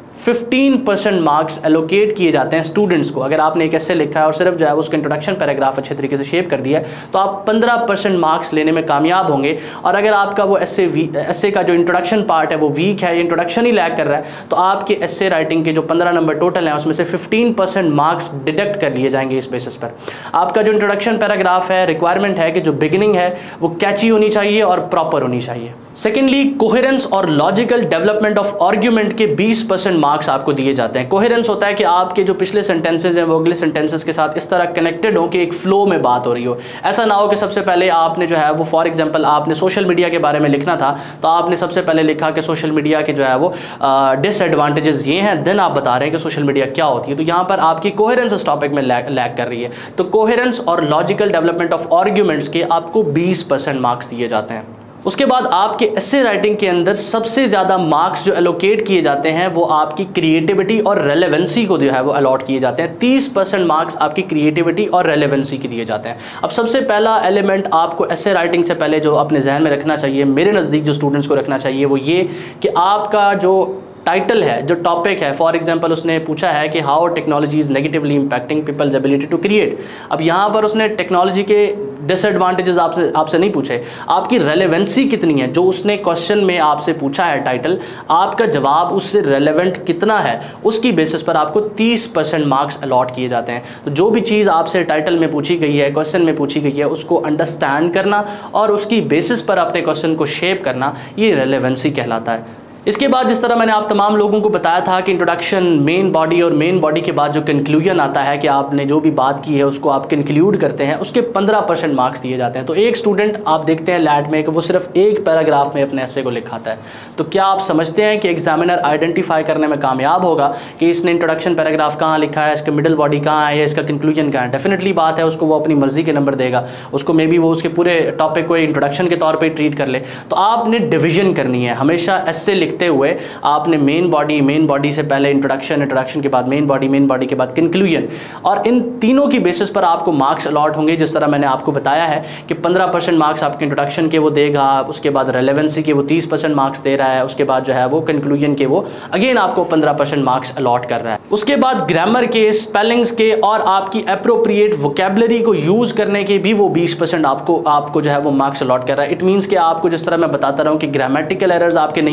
S1: पंद्रह परसेंट मार्क्स एलोकेट किए जाते हैं स्टूडेंट्स को। अगर आपने एक एसे लिखा है और सिर्फ जो है उसका इंट्रोडक्शन पैराग्राफ अच्छे तरीके से शेप कर दिया है, तो आप पंद्रह परसेंट मार्क्स लेने में कामयाब होंगे। और अगर आपका वो एसे एसे का जो इंट्रोडक्शन पार्ट है वो वीक है, इंट्रोडक्शन ही लैग कर रहा है, तो आपके एसे राइटिंग के जो पंद्रह नंबर टोटल हैं उसमें से फिफ्टीन परसेंट मार्क्स डिडक्ट कर लिए जाएंगे इस बेसिस पर। आपका जो इंट्रोडक्शन पैराग्राफ है, रिक्वायरमेंट है कि जो बिगिनिंग है वो कैची होनी चाहिए और प्रॉपर होनी चाहिए। सेकेंडली, कोहेरेंस और लॉजिकल डेवलपमेंट ऑफ आर्ग्यूमेंट के बीस परसेंट मार्क्स आपको दिए जाते हैं। कोहेरेंस होता है कि आपके जो पिछले सेंटेंसेस हैं वो अगले सेंटेंसेस के साथ इस तरह कनेक्टेड हो कि एक फ्लो में बात हो रही हो। ऐसा ना हो कि सबसे पहले आपने जो है वो फॉर एग्जांपल आपने सोशल मीडिया के बारे में लिखना था, तो आपने सबसे पहले लिखा कि सोशल मीडिया के जो है वो डिसएडवांटेजेस ये हैं, देन आप बता रहे हैं कि सोशल मीडिया क्या होती है। तो यहाँ पर आपकी कोहेरेंस इस टॉपिक में लैग कर रही है। तो कोहेरेंस और लॉजिकल डेवलपमेंट ऑफ आर्ग्यूमेंट्स के आपको बीस परसेंट मार्क्स दिए जाते हैं। उसके बाद आपके एसे राइटिंग के अंदर सबसे ज़्यादा मार्क्स जो एलोकेट किए जाते हैं वो आपकी क्रिएटिविटी और रेलेवेंसी को जो है वो अलॉट किए जाते हैं। तीस परसेंट मार्क्स आपकी क्रिएटिविटी और रेलेवेंसी के दिए जाते हैं। अब सबसे पहला एलिमेंट आपको एसे राइटिंग से पहले जो अपने जहन में रखना चाहिए, मेरे नज़दीक जो स्टूडेंट्स को रखना चाहिए, वो ये कि आपका जो टाइटल है, जो टॉपिक है, फॉर एग्जांपल उसने पूछा है कि how technology is negatively impacting peoples ability to create. अब यहाँ पर उसने टेक्नोलॉजी के डिसएडवांटेजेस आपसे आपसे नहीं पूछे, आपकी रेलेवेंसी कितनी है। जो उसने क्वेश्चन में आपसे पूछा है टाइटल, आपका जवाब उससे रेलेवेंट कितना है, उसकी बेसिस पर आपको तीस परसेंट मार्क्स अलॉट किए जाते हैं। तो जो भी चीज़ आपसे टाइटल में पूछी गई है, क्वेश्चन में पूछी गई है, उसको अंडरस्टैंड करना और उसकी बेसिस पर अपने क्वेश्चन को शेप करना, ये रेलेवेंसी कहलाता है। इसके बाद जिस तरह मैंने आप तमाम लोगों को बताया था कि इंट्रोडक्शन, मेन बॉडी और मेन बॉडी के बाद जो कंक्लूजन आता है कि आपने जो भी बात की है उसको आप कंक्लूड करते हैं, उसके पंद्रह परसेंट मार्क्स दिए जाते हैं। तो एक स्टूडेंट आप देखते हैं लैट में कि वो सिर्फ एक पैराग्राफ में अपने एसे को लिखाता है। तो क्या आप समझते हैं कि एग्जामिनर आइडेंटिफाई करने में कामयाब होगा कि इसने इंट्रोडक्शन पैराग्राफ कहाँ लिखा है, इसका मिडल बॉडी कहाँ है या इसका कंक्लूजन कहाँ है? डेफिनेटली बात है, उसको वो अपनी मर्जी के नंबर देगा, उसको मे बी वो उसके पूरे टॉपिक को इंट्रोडक्शन के तौर पर ट्रीट कर ले। तो आपने डिविजन करनी है हमेशा एसे लिखते हुए। आपने मेन बॉडी, मेन बॉडी से पहले इंट्रोडक्शन, इंट्रोडक्शन के बाद मेन बॉडी, मेन बॉडी के बाद कंक्लूजन, और इन तीनों की बेसिस पर आपको मार्क्स अलॉट होंगे। जिस तरह मैंने आपको बताया है कि पंद्रह परसेंट मार्क्स आपके इंट्रोडक्शन के वो देगा, उसके बाद रेलेवेंसी के वो तीस परसेंट मार्क्स दे रहा है, उसके बाद जो है वो कंक्लूजन के वो अगेन आपको पंद्रह परसेंट मार्क्स अलॉट कर रहा है। उसके बाद ग्रामर के, स्पेलिंग्स के और आपकी अप्रोप्रिएट वोकैबुलरी को यूज करने के भी वो बीस परसेंट आपको आपको जो है वो मार्क्स अलॉट कर रहा है। इट मीन्स कि आपको जिस तरह मैं बताता रहा हूँ कि ग्रामेटिकल एरर्स आपके नहीं होने चाहिए,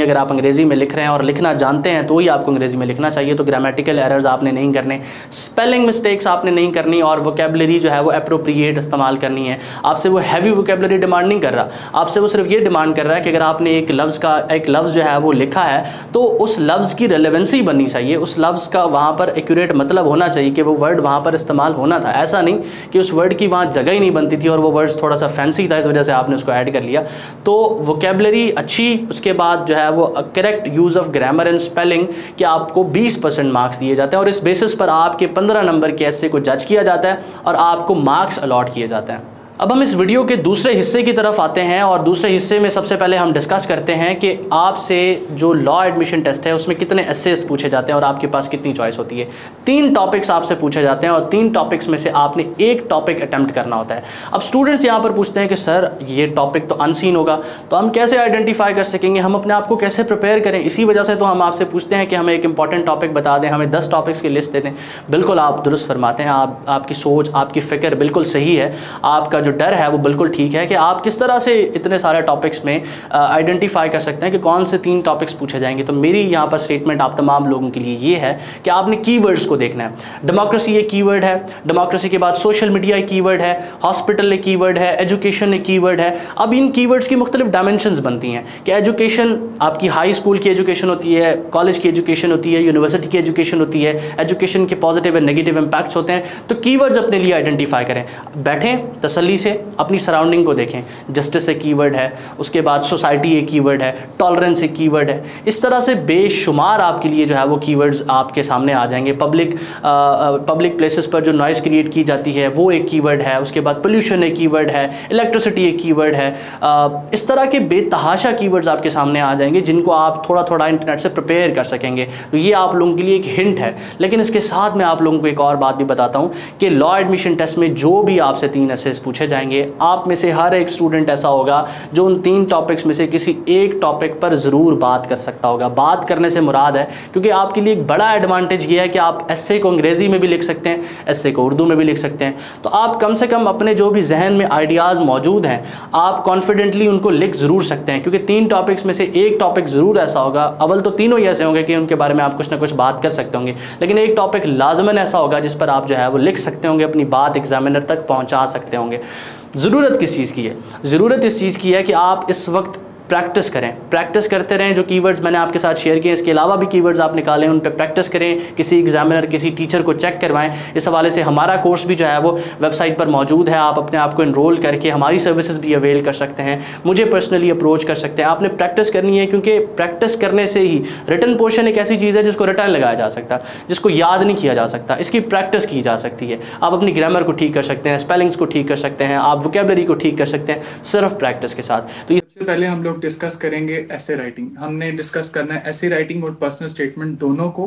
S1: नहीं, अगर आप अंग्रेज़ी में लिख रहे हैं और लिखना जानते हैं तो ही आपको अंग्रेज़ी में लिखना चाहिए। तो ग्रामेटिकल एरर्स आपने नहीं करने, स्पेलिंग मिस्टेक्स आपने नहीं करनी, और वोकेबलरी जो है वो अप्रोप्रिएट इस्तेमाल करनी है। आपसे वो हैवी वोकेबलरी डिमांड नहीं कर रहा, आपसे वो सिर्फ ये डिमांड कर रहा है कि अगर आपने एक लफ्ज़ का एक लफ्ज़ जो है वो लिखा है तो उस लफ्ज़ की रेलेवेंसी बननी चाहिए, उस लफ्ज़ का वहाँ पर एक्यूरेट मतलब होना चाहिए कि वो वर्ड वहाँ पर इस्तेमाल होना था। ऐसा नहीं कि उस वर्ड की वहाँ जगह ही नहीं बनती थी और वो वर्ड्स थोड़ा सा फैंसी था इस वजह से आपने उसको ऐड कर लिया। तो वोकेबलरी अच्छी, उसके बाद जो है वो correct use of grammar and spelling कि आपको बीस परसेंट मार्क्स दिए जाते हैं और इस बेसिस पर आपके पंद्रह नंबर के ऐसे को जज किया जाता है और आपको मार्क्स अलॉट किए जाते हैं। अब हम इस वीडियो के दूसरे हिस्से की तरफ आते हैं और दूसरे हिस्से में सबसे पहले हम डिस्कस करते हैं कि आपसे जो लॉ एडमिशन टेस्ट है उसमें कितने एसेस पूछे जाते हैं और आपके पास कितनी चॉइस होती है। तीन टॉपिक्स आपसे पूछे जाते हैं और तीन टॉपिक्स में से आपने एक टॉपिक अटेम्प्ट करना होता है। अब स्टूडेंट्स यहाँ पर पूछते हैं कि सर ये टॉपिक तो अनसीन होगा, तो हम कैसे आइडेंटिफाई कर सकेंगे, हम अपने आप को कैसे प्रिपेयर करें। इसी वजह से तो हम आपसे पूछते हैं कि हमें एक इंपॉर्टेंट टॉपिक बता दें, हमें दस टॉपिक्स की लिस्ट दे दें। बिल्कुल आप दुरुस्त फरमाते हैं, आप आपकी सोच, आपकी फ़िक्र बिल्कुल सही है, आपका जो डर है वो बिल्कुल ठीक है कि आप किस तरह से इतने सारे टॉपिक्स में आइडेंटिफाई कर सकते हैं कि कौन से तीन टॉपिक्स पूछे जाएंगे। तो मेरी यहाँ पर स्टेटमेंट आप तमाम लोगों के लिए ये है कि आपने कीवर्ड्स को देखना है। डेमोक्रेसी एक कीवर्ड है, डेमोक्रेसी के बाद सोशल मीडिया एक कीवर्ड है, हॉस्पिटल एक कीवर्ड है, एजुकेशन एक कीवर्ड है। अब इन कीवर्ड्स की मुख्तलिफ डायमेंशंस बनती हैं कि एजुकेशन आपकी हाई स्कूल की एजुकेशन होती है, कॉलेज की एजुकेशन होती है, यूनिवर्सिटी की एजुकेशन होती है, एजुकेशन के पॉजिटिव एंड नेगेटिव इम्पैक्ट्स होते हैं। तो कीवर्ड्स अपने लिए आइडेंटिफाई करें, बैठें तसल्ली से, अपनी सराउंडिंग को देखें। जस्टिस एक कीवर्ड है, उसके बाद सोसाइटी एक कीवर्ड है, टॉलरेंस एक कीवर्ड है। इस तरह से बेशुमार आपके लिए जो है वो कीवर्ड्स आपके सामने आ जाएंगे। पब्लिक पब्लिक प्लेसेस पर जो नॉइज़ क्रिएट की जाती है वो एक कीवर्ड है, उसके बाद पोल्यूशन एक कीवर्ड है, इलेक्ट्रिसिटी एक कीवर्ड है। आ, इस तरह के बेतहाशा कीवर्ड्स आपके सामने आ जाएंगे जिनको आप थोड़ा थोड़ा इंटरनेट से प्रिपेयर कर सकेंगे। तो ये आप लोगों के लिए एक हिंट है। लेकिन इसके साथ मैं आप लोगों को एक और बात भी बताता हूँ कि लॉ एडमिशन टेस्ट में जो भी आपसे तीन एसेस पूछे जाएंगे, आप में से हर एक स्टूडेंट ऐसा होगा जो उन तीन टॉपिक्स में से किसी एक टॉपिक पर ज़रूर बात कर सकता होगा। बात करने से मुराद है, क्योंकि आपके लिए एक बड़ा एडवांटेज ये है कि आप एस्से को अंग्रेज़ी में भी लिख सकते हैं, एस्से को उर्दू में भी लिख सकते हैं। तो आप कम से कम अपने जो भी जहन में आइडियाज़ मौजूद हैं आप कॉन्फिडेंटली उनको लिख ज़रूर सकते हैं, क्योंकि तीन टॉपिक्स में से एक टॉपिक ज़रूर ऐसा होगा, अव्वल तो तीनों ही ऐसे होंगे कि उनके बारे में आप कुछ ना कुछ बात कर सकते होंगे, लेकिन एक टॉपिक लाजमन ऐसा होगा जिस पर आप जो है वो लिख सकते होंगे, अपनी बात एग्जामिनर तक पहुँचा सकते होंगे। ज़रूरत किस चीज़ की है? ज़रूरत इस चीज़ की है कि आप इस वक्त प्रैक्टिस करें, प्रैक्टिस करते रहें। जो कीवर्ड्स मैंने आपके साथ शेयर किए, इसके अलावा भी कीवर्ड्स आप निकालें, उन पे प्रैक्टिस करें, किसी एग्जामिनर, किसी टीचर को चेक करवाएं। इस हवाले से हमारा कोर्स भी जो है वो वेबसाइट पर मौजूद है, आप अपने आप को इनरोल करके हमारी सर्विसेज भी अवेल कर सकते हैं, मुझे पर्सनली अप्रोच कर सकते हैं। आपने प्रैक्टिस करनी है, क्योंकि प्रैक्टिस करने से ही रिटन पोर्शन एक ऐसी चीज़ है जिसको रिटर्न लगाया जा सकता, जिसको याद नहीं किया जा सकता, इसकी प्रैक्टिस की जा सकती है। आप अपनी ग्रामर को ठीक कर सकते हैं, स्पेलिंग्स को ठीक कर सकते हैं, आप वोकेबलरी को ठीक कर सकते हैं सिर्फ प्रैक्टिस के साथ। तो
S9: सबसे पहले हम लोग डिस्कस करेंगे ऐसे राइटिंग। हमने डिस्कस करना है ऐसे राइटिंग और पर्सनल स्टेटमेंट दोनों को।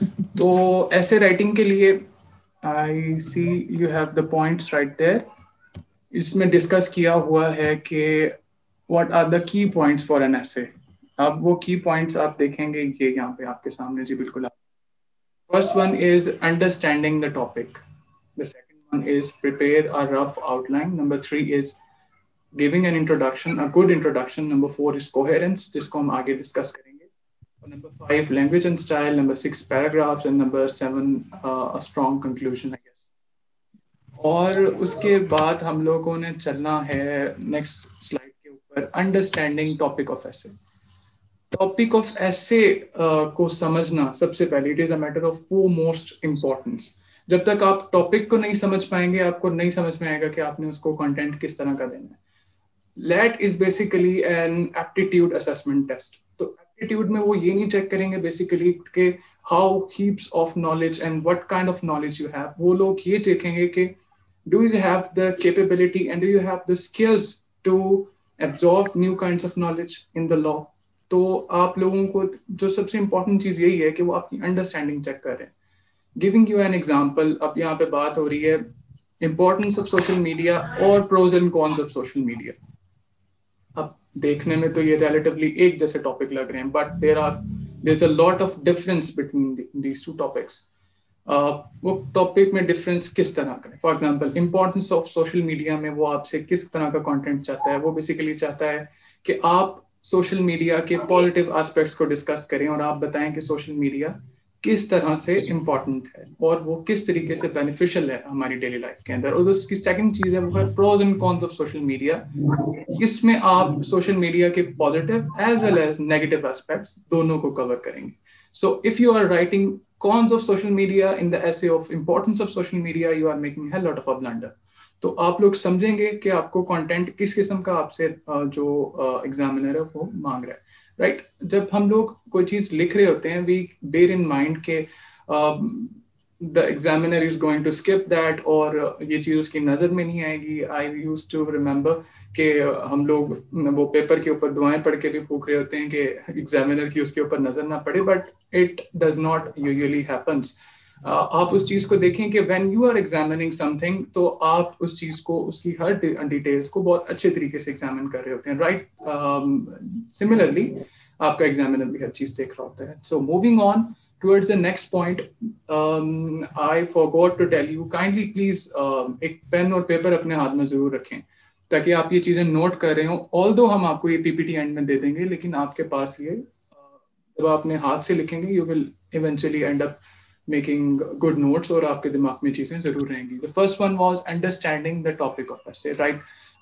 S9: तो ऐसे राइटिंग के लिए I see you have the points right there. इसमें डिस्कस किया हुआ है कि what are the key points for an essay. अब वो की पॉइंट्स आप देखेंगे ये यहाँ पे आपके सामने जी बिल्कुल। First one is understanding the topic, the second one is prepare a rough outline, number three is giving an introduction, a good introduction, number four is coherence, जिसको हम आगे डिस्कस करेंगे, और number five language and style, number six paragraphs, and number seven uh, a strong conclusion I guess। और उसके बाद हम लोगों ने चलना है नेक्स्ट स्लाइड के ऊपर, understanding topic of essay. Topic of essay को समझना सबसे पहले, it is a matter of वो मोस्ट इम्पोर्टेंस। जब तक आप टॉपिक को नहीं समझ पाएंगे, आपको नहीं समझ में आएगा कि आपने उसको कंटेंट किस तरह का देना है। LAT is basically an aptitude assessment test. तो एप्टीट्यूड में वो ये नहीं चेक करेंगे बेसिकली कि how heaps of knowledge and what kind of knowledge you have, वो लोग ये देखेंगे कि do you have the capability and do you have the skills to absorb new kinds of knowledge in the law. तो आप लोगों को जो सबसे इंपॉर्टेंट चीज यही है कि वो आपकी अंडरस्टैंडिंग चेक करें। गिविंग यू एन एग्जाम्पल, अब यहाँ पे बात हो रही है इंपॉर्टेंस ऑफ सोशल मीडिया और pros and cons of social media. अब देखने में तो ये रिलेटिवली एक जैसे टॉपिक लग रहे हैं, but there are there is a lot of difference between these two topics. वो टॉपिक में डिफरेंस किस तरह का है? For example importance of social media में वो आपसे किस तरह का कंटेंट चाहता है? वो बेसिकली चाहता है कि आप सोशल मीडिया के पॉजिटिव एस्पेक्ट्स को डिस्कस करें और आप बताएं कि सोशल मीडिया किस तरह से इम्पोर्टेंट है और वो किस तरीके से बेनिफिशियल है हमारी डेली लाइफ के अंदर। और उसकी सेकंड चीज है वो है pros and cons of social media. इसमें आप सोशल मीडिया के positive as well as negative aspects दोनों को कवर करेंगे। So if you are writing cons of social media in the essay of importance of social media, you are making a lot of a blunder. तो आप लोग समझेंगे कि आपको कंटेंट किस किस्म का आपसे जो एग्जामिनर है वो मांग रहा है, राइट right? जब हम लोग कोई चीज लिख रहे होते हैं, वी बेयर इन माइंड के the examiner is going to skip that और ये चीज उसकी नजर में नहीं आएगी। आई यूज्ड टू रिमेंबर कि हम लोग वो पेपर के ऊपर दुआएं पढ़ के भी फूक रहे होते हैं कि एग्जामिनर की उसके ऊपर नजर ना पड़े, but it does not usually happens. आप उस चीज को देखें कि when you are examining something तो आप उस चीज को, उसकी हर डिटेल्स को बहुत अच्छे तरीके से एग्जामिन कर रहे होते हैं, राइट। सिमिलरली आपका एग्जामिनर भी हर चीज देख रहा होता है। So moving on towards the next point, I forgot to tell you, kindly please एक पेन और पेपर अपने हाथ में जरूर रखें ताकि आप ये चीजें नोट कर रहे हो। ऑल्दो हम आपको ये पीपीटी एंड में दे देंगे, लेकिन आपके पास ये जब आप अपने हाथ से लिखेंगे you will eventually end up making good notes और आपके दिमाग में चीजें जरूर रहेंगी। The first one was understanding the topic of essay, right?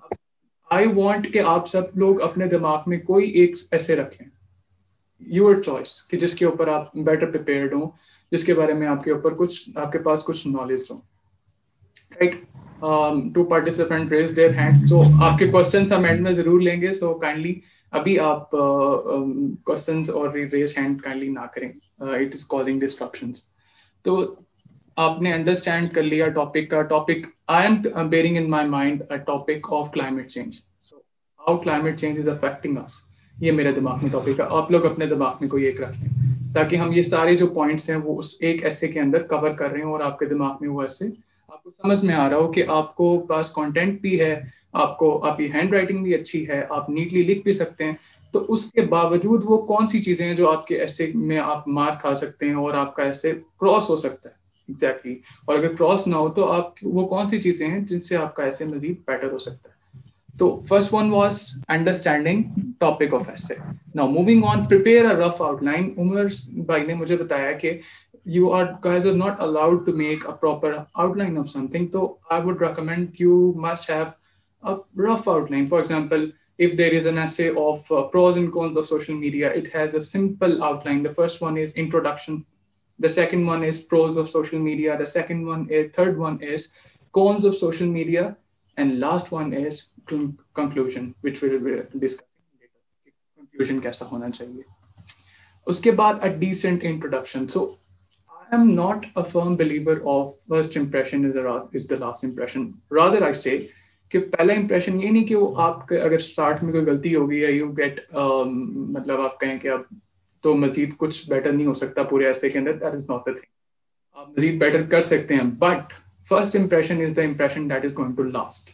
S9: I want कि आप सब लोग अपने दिमाग में कोई एक essay रखें, your choice, कि जिसके ऊपर आप better prepared हो, जिसके बारे में आपके ऊपर कुछ, आपके पास कुछ knowledge हो, right? Um, two participants raised their hands, so आपके questions हम end में जरूर लेंगे, so kindly अभी आप uh, um, questions और raise hand kindly ना करें, uh, it is causing disruptions। तो आपने अंडरस्टैंड कर लिया टॉपिक का, topic I am bearing in my mind a topic of climate change, so how climate change is affecting us, ये मेरे दिमाग में टॉपिक है। आप लोग अपने दिमाग में कोई एक रख लें ताकि हम ये सारे जो पॉइंट्स हैं वो उस एक ऐसे के अंदर कवर कर रहे हैं और आपके दिमाग में वो ऐसे आपको समझ में आ रहा हो कि आपको पास कंटेंट भी है, आपको आपकी हैंड राइटिंग भी अच्छी है, आप नीटली लिख भी सकते हैं, तो उसके बावजूद वो कौन सी चीजें हैं जो आपके ऐसे में आप मार खा सकते हैं और आपका ऐसे क्रॉस हो सकता है, एग्जैक्टली exactly. और अगर क्रॉस ना हो तो आप वो कौन सी चीजें हैं जिनसे आपका ऐसे मजीद बेटर हो सकता है। तो first one was understanding topic of essay. Now moving on, prepare a rough outline. Umar भाई ने मुझे बताया कि you are guys are not allowed to make a proper outline of something, so I would recommend you must have a rough outline. For example, if there is an essay of uh, pros and cons of social media, it has a simple outline. The first one is introduction, the second one is pros of social media, the second one is third one is cons of social media, and last one is conclusion, which we will be discussing later. Conclusion कैसा होना चाहिए। उसके बाद a decent introduction. So I am not a firm believer of first impression is the is the last impression. Rather, I say कि पहला इंप्रेशन ये नहीं कि वो आप अगर स्टार्ट में कोई गलती होगी या यू गेट uh, मतलब आप कहें कि आप तो मजीद कुछ बेटर नहीं हो सकता पूरे ऐसे के अंदर, that is not the thing. आप मजीद बेटर कर सकते हैं, but first impression is the impression that is going to last.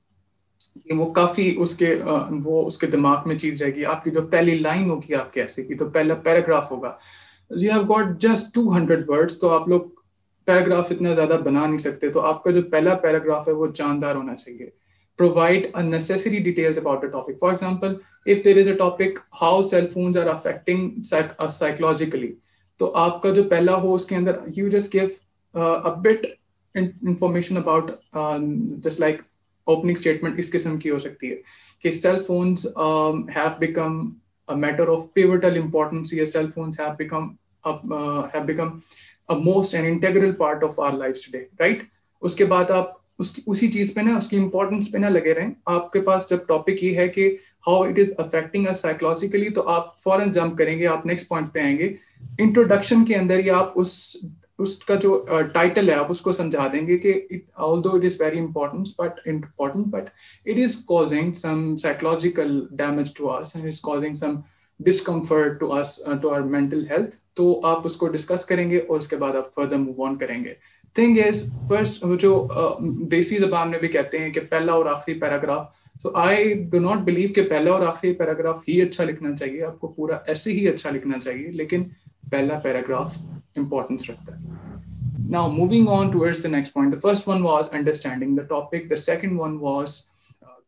S9: वो काफी उसके uh, वो उसके दिमाग में चीज रहेगी। आपकी जो पहली लाइन होगी आपके ऐसे की, तो पहला पैराग्राफ होगा, you have got just two hundred words, तो आप लोग पैराग्राफ इतना ज्यादा बना नहीं सकते, तो आपका जो पहला पैराग्राफ है वो जानदार होना चाहिए। Provide unnecessary details about the topic. For example, if there is a topic how cell phones are affecting psych us psychologically, तो आपका जो पहला हो उसके अंदर you just give uh, a bit in information about uh, just like opening statement इस किस्म की हो सकती है कि cell phones um, have become a matter of pivotal importance. Yes, cell phones have become a, uh, have become a most an integral part of our lives today, right? उसके बाद आप उसकी उसी चीज पे ना, उसकी इंपॉर्टेंस पे ना लगे रहें। आपके पास जब टॉपिक ये है कि how it is affecting us psychologically, तो आप फौरन जंप करेंगे, आप नेक्स्ट पॉइंट पे आएंगे। इंट्रोडक्शन के अंदर ही आप उस उसका जो टाइटल uh, है आप उसको समझा देंगे कि although it is very important but important but it is causing some psychological damage to us and is causing some discomfort to us to our mental health. तो आप उसको डिस्कस करेंगे और उसके बाद आप फर्दर मूव ऑन करेंगे। थिंग इज फर्स्ट जो uh, देसी जबान में भी कहते हैं कि पहला और आखिरी paragraph, so I do not believe कि पहला और आखिरी पैराग्राफ ही अच्छा लिखना चाहिए, आपको पूरा ऐसे ही अच्छा लिखना चाहिए, लेकिन पहला पैराग्राफ इंपॉर्टेंस रखता है। Now moving on towards the next point, the first one was understanding the topic, the second one was uh,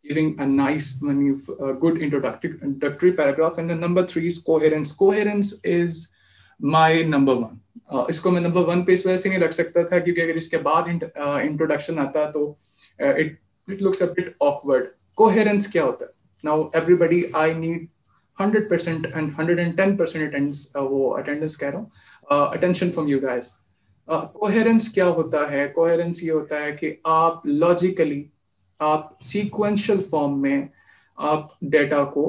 S9: giving a nice, a good introductory, introductory paragraph. And then number three is coherence. Coherence is my number one. Uh, इसको मैं number one पे इस वजह से नहीं रख सकता था क्योंकि अगर इसके बाद introduction आता तो uh, it it looks a bit awkward. Coherence क्या होता है? Now everybody, I need one hundred percent and one hundred ten percent attendance, uh, वो attendance कह रहा हूँ, uh, attention from you guys. uh, coherence क्या होता है? Coherence ये होता है कि आप logically, आप sequential form में आप data को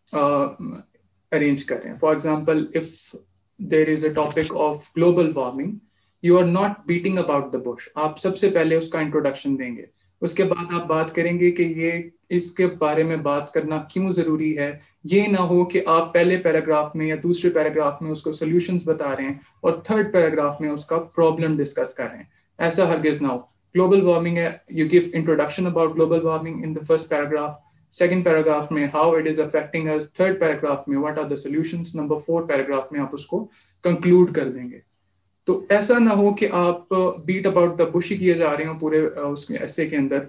S9: uh, arrange कर रहे हैं. For example, if there is a topic of global warming, you are not beating about the bush. आप सबसे पहले उसका introduction देंगे, उसके बाद आप बात करेंगे कि ये इसके बारे में बात करना क्यों जरूरी है. ये ना हो कि आप पहले पैराग्राफ में या दूसरे पैराग्राफ में उसको सॉल्यूशंस बता रहे हैं और थर्ड पैराग्राफ में उसका प्रॉब्लम डिस्कस कर रहे हैं. ऐसा हरगिज ना हो. ग्लोबल वार्मिंग है, you give introduction about global warming in the first paragraph, second paragraph में how it is affecting us, third paragraph में what are the solutions, number four paragraph में आप उसको कंक्लूड कर देंगे. तो ऐसा ना हो कि आप बीट अबाउट द बुश ही किए जा रहे हो पूरे उसमें ऐसे के अंदर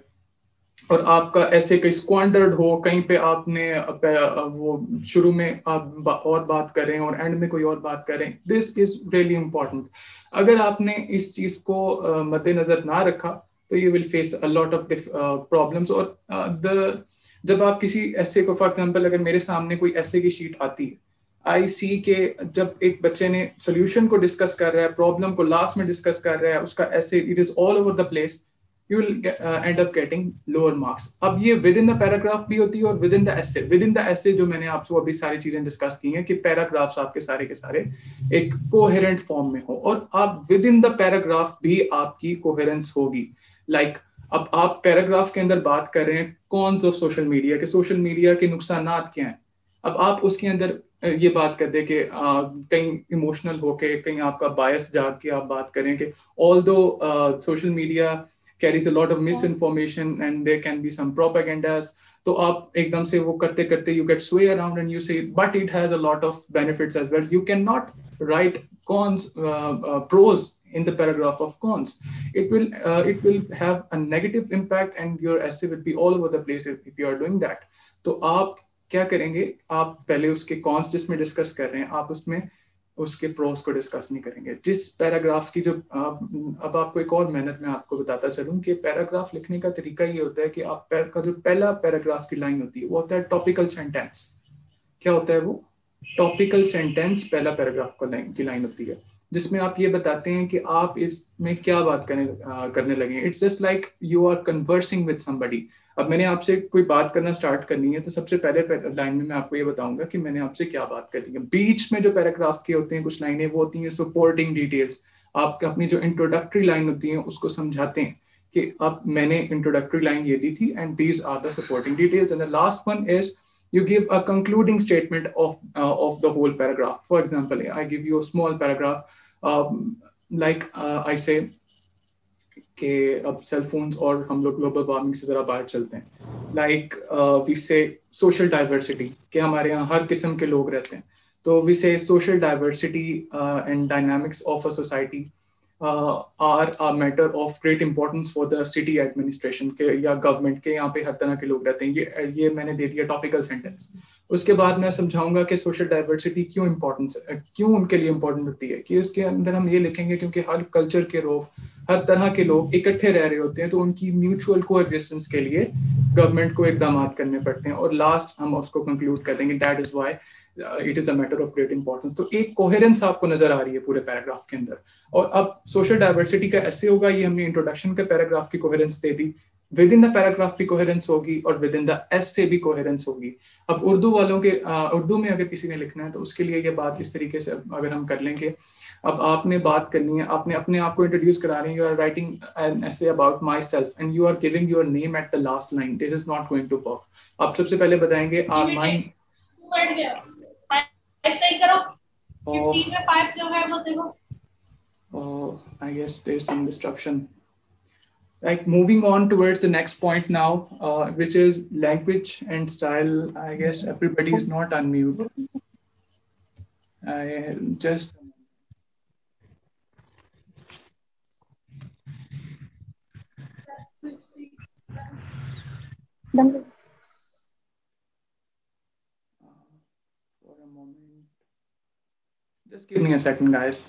S9: और आपका ऐसे कहीं स्क्वांडर्ड हो, कहीं पे आपने वो शुरू में आप और बात कर रहे हैं और एंड में कोई और बात कर रहे हैं. This is really important. अगर आपने इस चीज को मद्देनजर ना रखा तो you will face a lot of problems. और द जब आप किसी ऐसे को, फॉर एग्जाम्पल अगर मेरे सामने कोई ऐसे की शीट आती है, आई सी के जब एक बच्चे ने सोल्यूशन को डिस्कस कर रहा है, प्रॉब्लम को लास्ट में डिस्कस कर रहा है, उसका essay it is all over the place, you will end up getting lower marks. अब ये विद इन द पैराग्राफ भी होती है और within the essay. Within the essay जो मैंने आपको अभी सारी चीजें डिस्कस की हैं कि पैराग्राफ्स आपके सारे के सारे एक कोहेरेंट फॉर्म में हो और आप विद इन द पैराग्राफ भी आपकी कोहेरेंस होगी. लाइक like, अब आप पैराग्राफ के अंदर बात कर रहे हैं कॉन्स ऑफ सोशल मीडिया के, सोशल मीडिया के नुकसानात क्या हैं. अब आप उसके अंदर ये बात कर दे कि कहीं इमोशनल होके, कहीं आपका बायस जाग के आप बात करें कि although social media carries a lot of misinformation and there can be some propagandas, तो आप एकदम से वो करते करते you get sway around and you say but it has a lot of benefits as well. You can not write cons uh, uh, pros in the paragraph of cons. It will uh, it will have a negative impact and your essay will be all over the place if, if you are doing that. तो आप क्या करेंगे, आप पहले उसके कॉन्स जिसमें डिस्कस कर रहे हैं आप उसमें उसके प्रोस को डिस्कस नहीं करेंगे. जिस पैराग्राफ की जो अब आपको एक और मेहनत में आपको बताता चलूं कि पैराग्राफ लिखने का तरीका ये होता है कि आप का जो पहला पैराग्राफ की लाइन होती है वो होता है टॉपिकल सेंटेंस. क्या होता है वो? टॉपिकल सेंटेंस पहला पैराग्राफ का लाइन की लाइन होती है जिसमें आप ये बताते हैं कि आप इसमें क्या बात करने आ, करने लगे. It's just like you are conversing with somebody. अब मैंने आपसे कोई बात करना स्टार्ट करनी है तो सबसे पहले लाइन में मैं आपको ये बताऊंगा कि मैंने आपसे क्या बात करनी है. बीच में जो पैराग्राफ के होते हैं कुछ लाइनें वो होती हैं सपोर्टिंग डिटेल्स. आप अपनी जो इंट्रोडक्टरी लाइन होती है उसको समझाते हैं कि अब मैंने इंट्रोडक्टरी लाइन ये दी थी and these are the supporting details. And the last one is you give a concluding statement of uh, of the whole paragraph. For example, I give you a small paragraph um, like uh, I say कि अब सेल फोन्स और हम लोग ग्लोबल वार्मिंग से जरा बाहर चलते हैं. Like we say social diversity कि हमारे यहाँ हर किस्म के लोग रहते हैं. तो we say social diversity and dynamics of a society are a matter of great importance for the city administration के या गवर्नमेंट के. यहाँ पे हर तरह के लोग रहते हैं. ये ये मैंने दे दिया टॉपिकल सेंटेंस. उसके बाद मैं समझाऊंगा कि सोशल डाइवर्सिटी क्यों इम्पोर्टेंस क्यों उनके लिए इम्पोर्टेंट होती है. कि उसके अंदर हम ये लिखेंगे क्योंकि हर कल्चर के लोग, हर तरह के लोग इकट्ठे रह रहे होते हैं तो उनकी म्यूचुअल को एग्जिस्टेंस के लिए गवर्नमेंट को इकदाम करने पड़ते हैं. और लास्ट हम उसको कंक्लूड कर देंगे that is why it is a matter of great importance. तो एक कोहेरेंस आपको नजर आ रही है पूरे पैराग्राफ के अंदर. और अब सोशल डाइवर्सिटी का ऐसे होगा, ये हमने इंट्रोडक्शन के पैराग्राफ की कोहेरेंस दे दी, विद इन द पैराग्राफ भी कोहेरेंस होगी और विद इन द एसे भी कोहेरेंस होगी. अब उर्दू वालों के उर्दू में अगर किसी ने लिखना है तो उसके लिए ये बात इस तरीके से अगर हम कर लेंगे, अब आपने बात करनी है, आपने अपने आप को इंट्रोड्यूस करा रहे हैं, you are writing an essay about myself and you are giving your name at the last line. This is not going to work. आप सबसे पहले बताएंगे our mind Oh, I guess there's some disruption. Like moving on towards the next point now, uh, which is language and style. I guess everybody is not on mute. I just. Just give me a second, guys.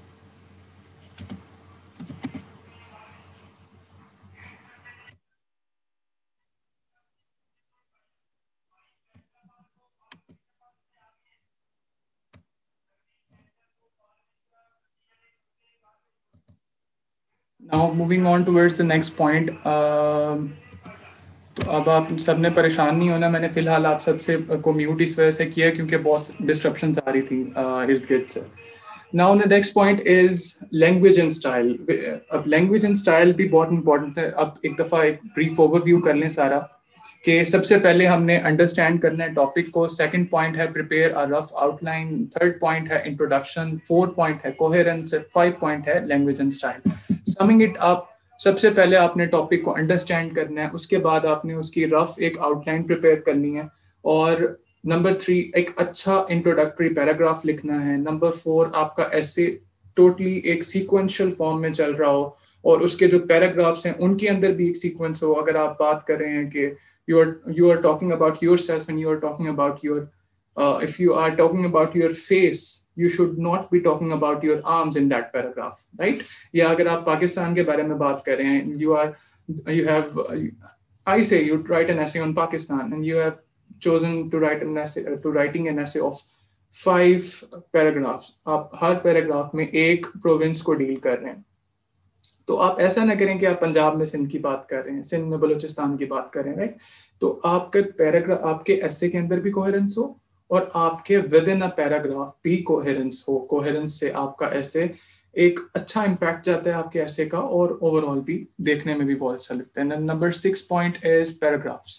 S9: Now moving on towards the next point. Um, तो अब आप सबने परेशान नहीं होना, मैंने फिलहाल आप सबसे को म्यूट इस वजह से किया क्योंकि बहुत डिस्ट्रप्शंस आ रही थी इर्द गिर्द से. Now the next point is language and style. अब लैंग्वेज एंड स्टाइल भी बहुत इंपॉर्टेंट है. अब एक दफ़ा एक ब्रीफ ओवरव्यू कर लें सारा कि सबसे पहले हमने अंडरस्टैंड करना है टॉपिक को. सेकंड पॉइंट है prepare a rough outline. Third point है इंट्रोडक्शन. फोर्थ पॉइंट है कोहेरेंस. फाइव पॉइंट है language and style. Summing it up, सबसे पहले आपने टॉपिक को अंडरस्टैंड करना है, उसके बाद आपने उसकी रफ एक आउटलाइन प्रिपेयर करनी है, और नंबर थ्री एक अच्छा इंट्रोडक्टरी पैराग्राफ लिखना है. नंबर फोर आपका ऐसे टोटली एक सीक्वेंशियल फॉर्म में चल रहा हो और उसके जो पैराग्राफ्स हैं उनके अंदर भी एक सीक्वेंस हो. अगर आप बात कर रहे हैं कि you are you are talking about yourself and you are talking about your if you are talking about your face, you should not be talking about your arms in that paragraph, right? या अगर आप पाकिस्तान के बारे में बात कर रहे हैं, you are you have I say you write an essay on Pakistan and you have chosen to write an essay to writing an essay of five paragraphs. आप हर पैराग्राफ में एक प्रोविंस को डील कर रहे हैं. तो आप ऐसा ना करें कि आप पंजाब में सिंध की बात कर रहे हैं, सिंध में बलूचिस्तान की बात कर रहे हैं, राइट? तो आपके पैराग्राफ आपके एसे के अंदर भी कोहेरेंस हो और आपके विद इन अ पैराग्राफ भी कोहेरेंस हो. कोहेरेंस से आपका ऐसे एक अच्छा इम्पैक्ट जाता है आपके ऐसे का और ओवरऑल भी देखने में भी बहुत अच्छा लगता है. Number six point is paragraphs.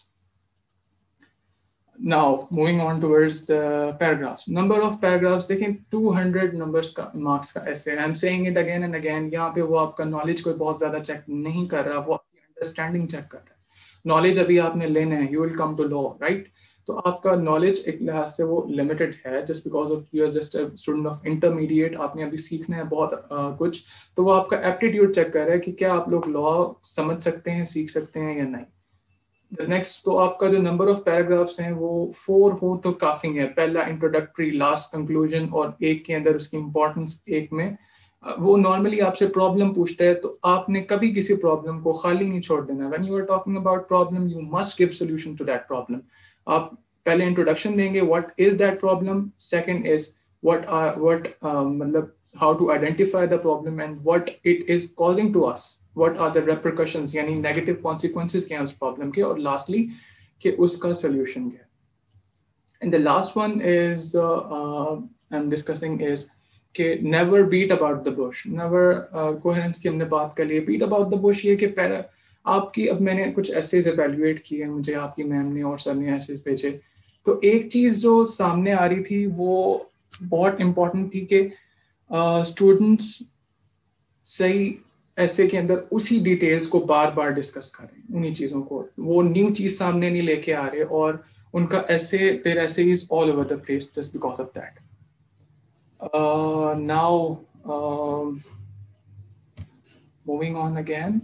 S9: Now moving on towards the paragraphs. Number of paragraphs देखें, टू हंड्रेड नंबर्स का मार्क्स का essay. I am saying it again and again. यहाँ पे वो आपका नॉलेज कोई बहुत ज्यादा चेक नहीं कर रहा, वो आपकी अंडरस्टैंडिंग चेक कर रहा है. नॉलेज अभी आपने लेना है, you will come to law, right? तो आपका नॉलेज एक लिहाज से वो लिमिटेड है, just because of you are just a student of intermediate. आपने अभी सीखना है बहुत uh, कुछ. तो वो आपका एप्टीट्यूड चेक कर रहा है कि क्या आप लोग लॉ समझ सकते हैं, सीख सकते हैं या नहीं. नेक्स्ट, तो आपका जो नंबर ऑफ पैराग्राफ्स हैं वो फोर हो तो काफ़ी है. पहला इंट्रोडक्टरी, लास्ट कंक्लूजन, और एक के अंदर उसकी इंपॉर्टेंस एक में. वो नॉर्मली आपसे प्रॉब्लम पूछता है तो आपने कभी किसी प्रॉब्लम को खाली नहीं छोड़ देना. When you are talking about problem you must give solution to that problem. आप पहले इंट्रोडक्शन देंगे, what is that problem. Second is what are what मतलब how to identify the problem and what it is causing to us, what are the repercussions, यानी नेगेटिव कॉन्सिक्वेंसेस क्या है उस प्रॉब्लम के, और लास्टली कि उसका सोल्यूशन क्या है. And the last one is I am discussing is कि never beat about the bush. Never coherence की हमने बात कर ली. बीट अबाउट द बुश ये कि पैरा आपकी, अब मैंने कुछ एसेज एवेल्युएट किए, मुझे आपकी मैम ने और सर ने एसेज भेजे, तो एक चीज़ जो सामने आ रही थी वो बहुत इम्पोर्टेंट थी कि स्टूडेंट्स uh, सही ऐसे के अंदर उसी डिटेल्स को बार बार डिस्कस करें, उन्हीं चीज़ों को, वो न्यू चीज़ सामने नहीं लेके आ रहे, और उनका essay their essay is all over the place just because of that. Now moving on again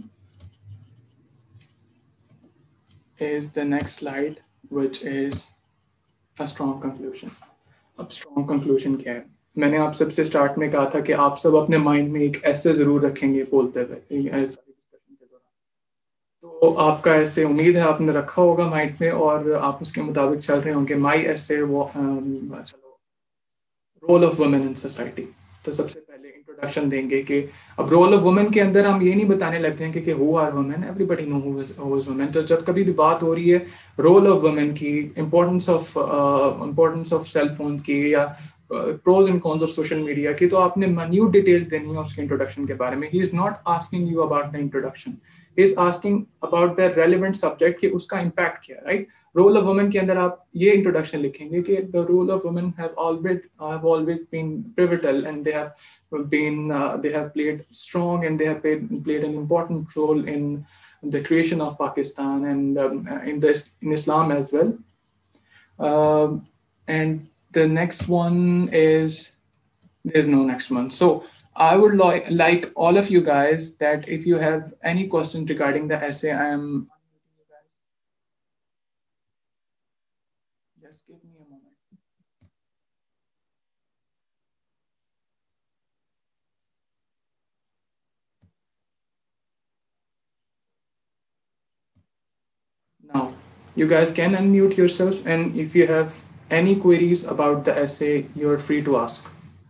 S9: is the next slide, which is a strong conclusion. अब strong conclusion क्या है? मैंने आप सबसे स्टार्ट में कहा था कि आप सब अपने माइंड में एक ऐसे जरूर रखेंगे बोलते हुए डिस्कशन के दौरान. तो आपका ऐसे उम्मीद है आपने रखा होगा माइंड में और आप उसके मुताबिक चल रहे होंगे. माई ऐसे वो चलो role of women in society. तो सबसे पहले इंट्रोडक्शन देंगे कि अब रोल ऑफ वुमेन के अंदर हम ये नहीं बताने लगते हैं कि who are women, everybody know who is women. तो जब कभी भी बात हो रही है रोल ऑफ वुमेन की, importance of importance of cell phone की, या pros and cons of social media की, तो आपने मान्यूट डिटेल देनी है उसके इंट्रोडक्शन के बारे में. He is not asking you about the introduction, he is asking about the relevant subject कि उसका इम्पैक्ट क्या है, राइट? रोल ऑफ वुमेन के अंदर आप ये इंट्रोडक्शन लिखेंगे कि the role of women have always have always been pivotal and they have been they have played strong and they have played an important role in the creation of Pakistan and um, in this in Islam as well. Um, and the next one is, there's no next one. So I would li- like all of you guys that if you have any questions regarding the essay, I am just give me a moment. You guys can unmute yourselves, and if you have any queries about the essay, you're free to ask.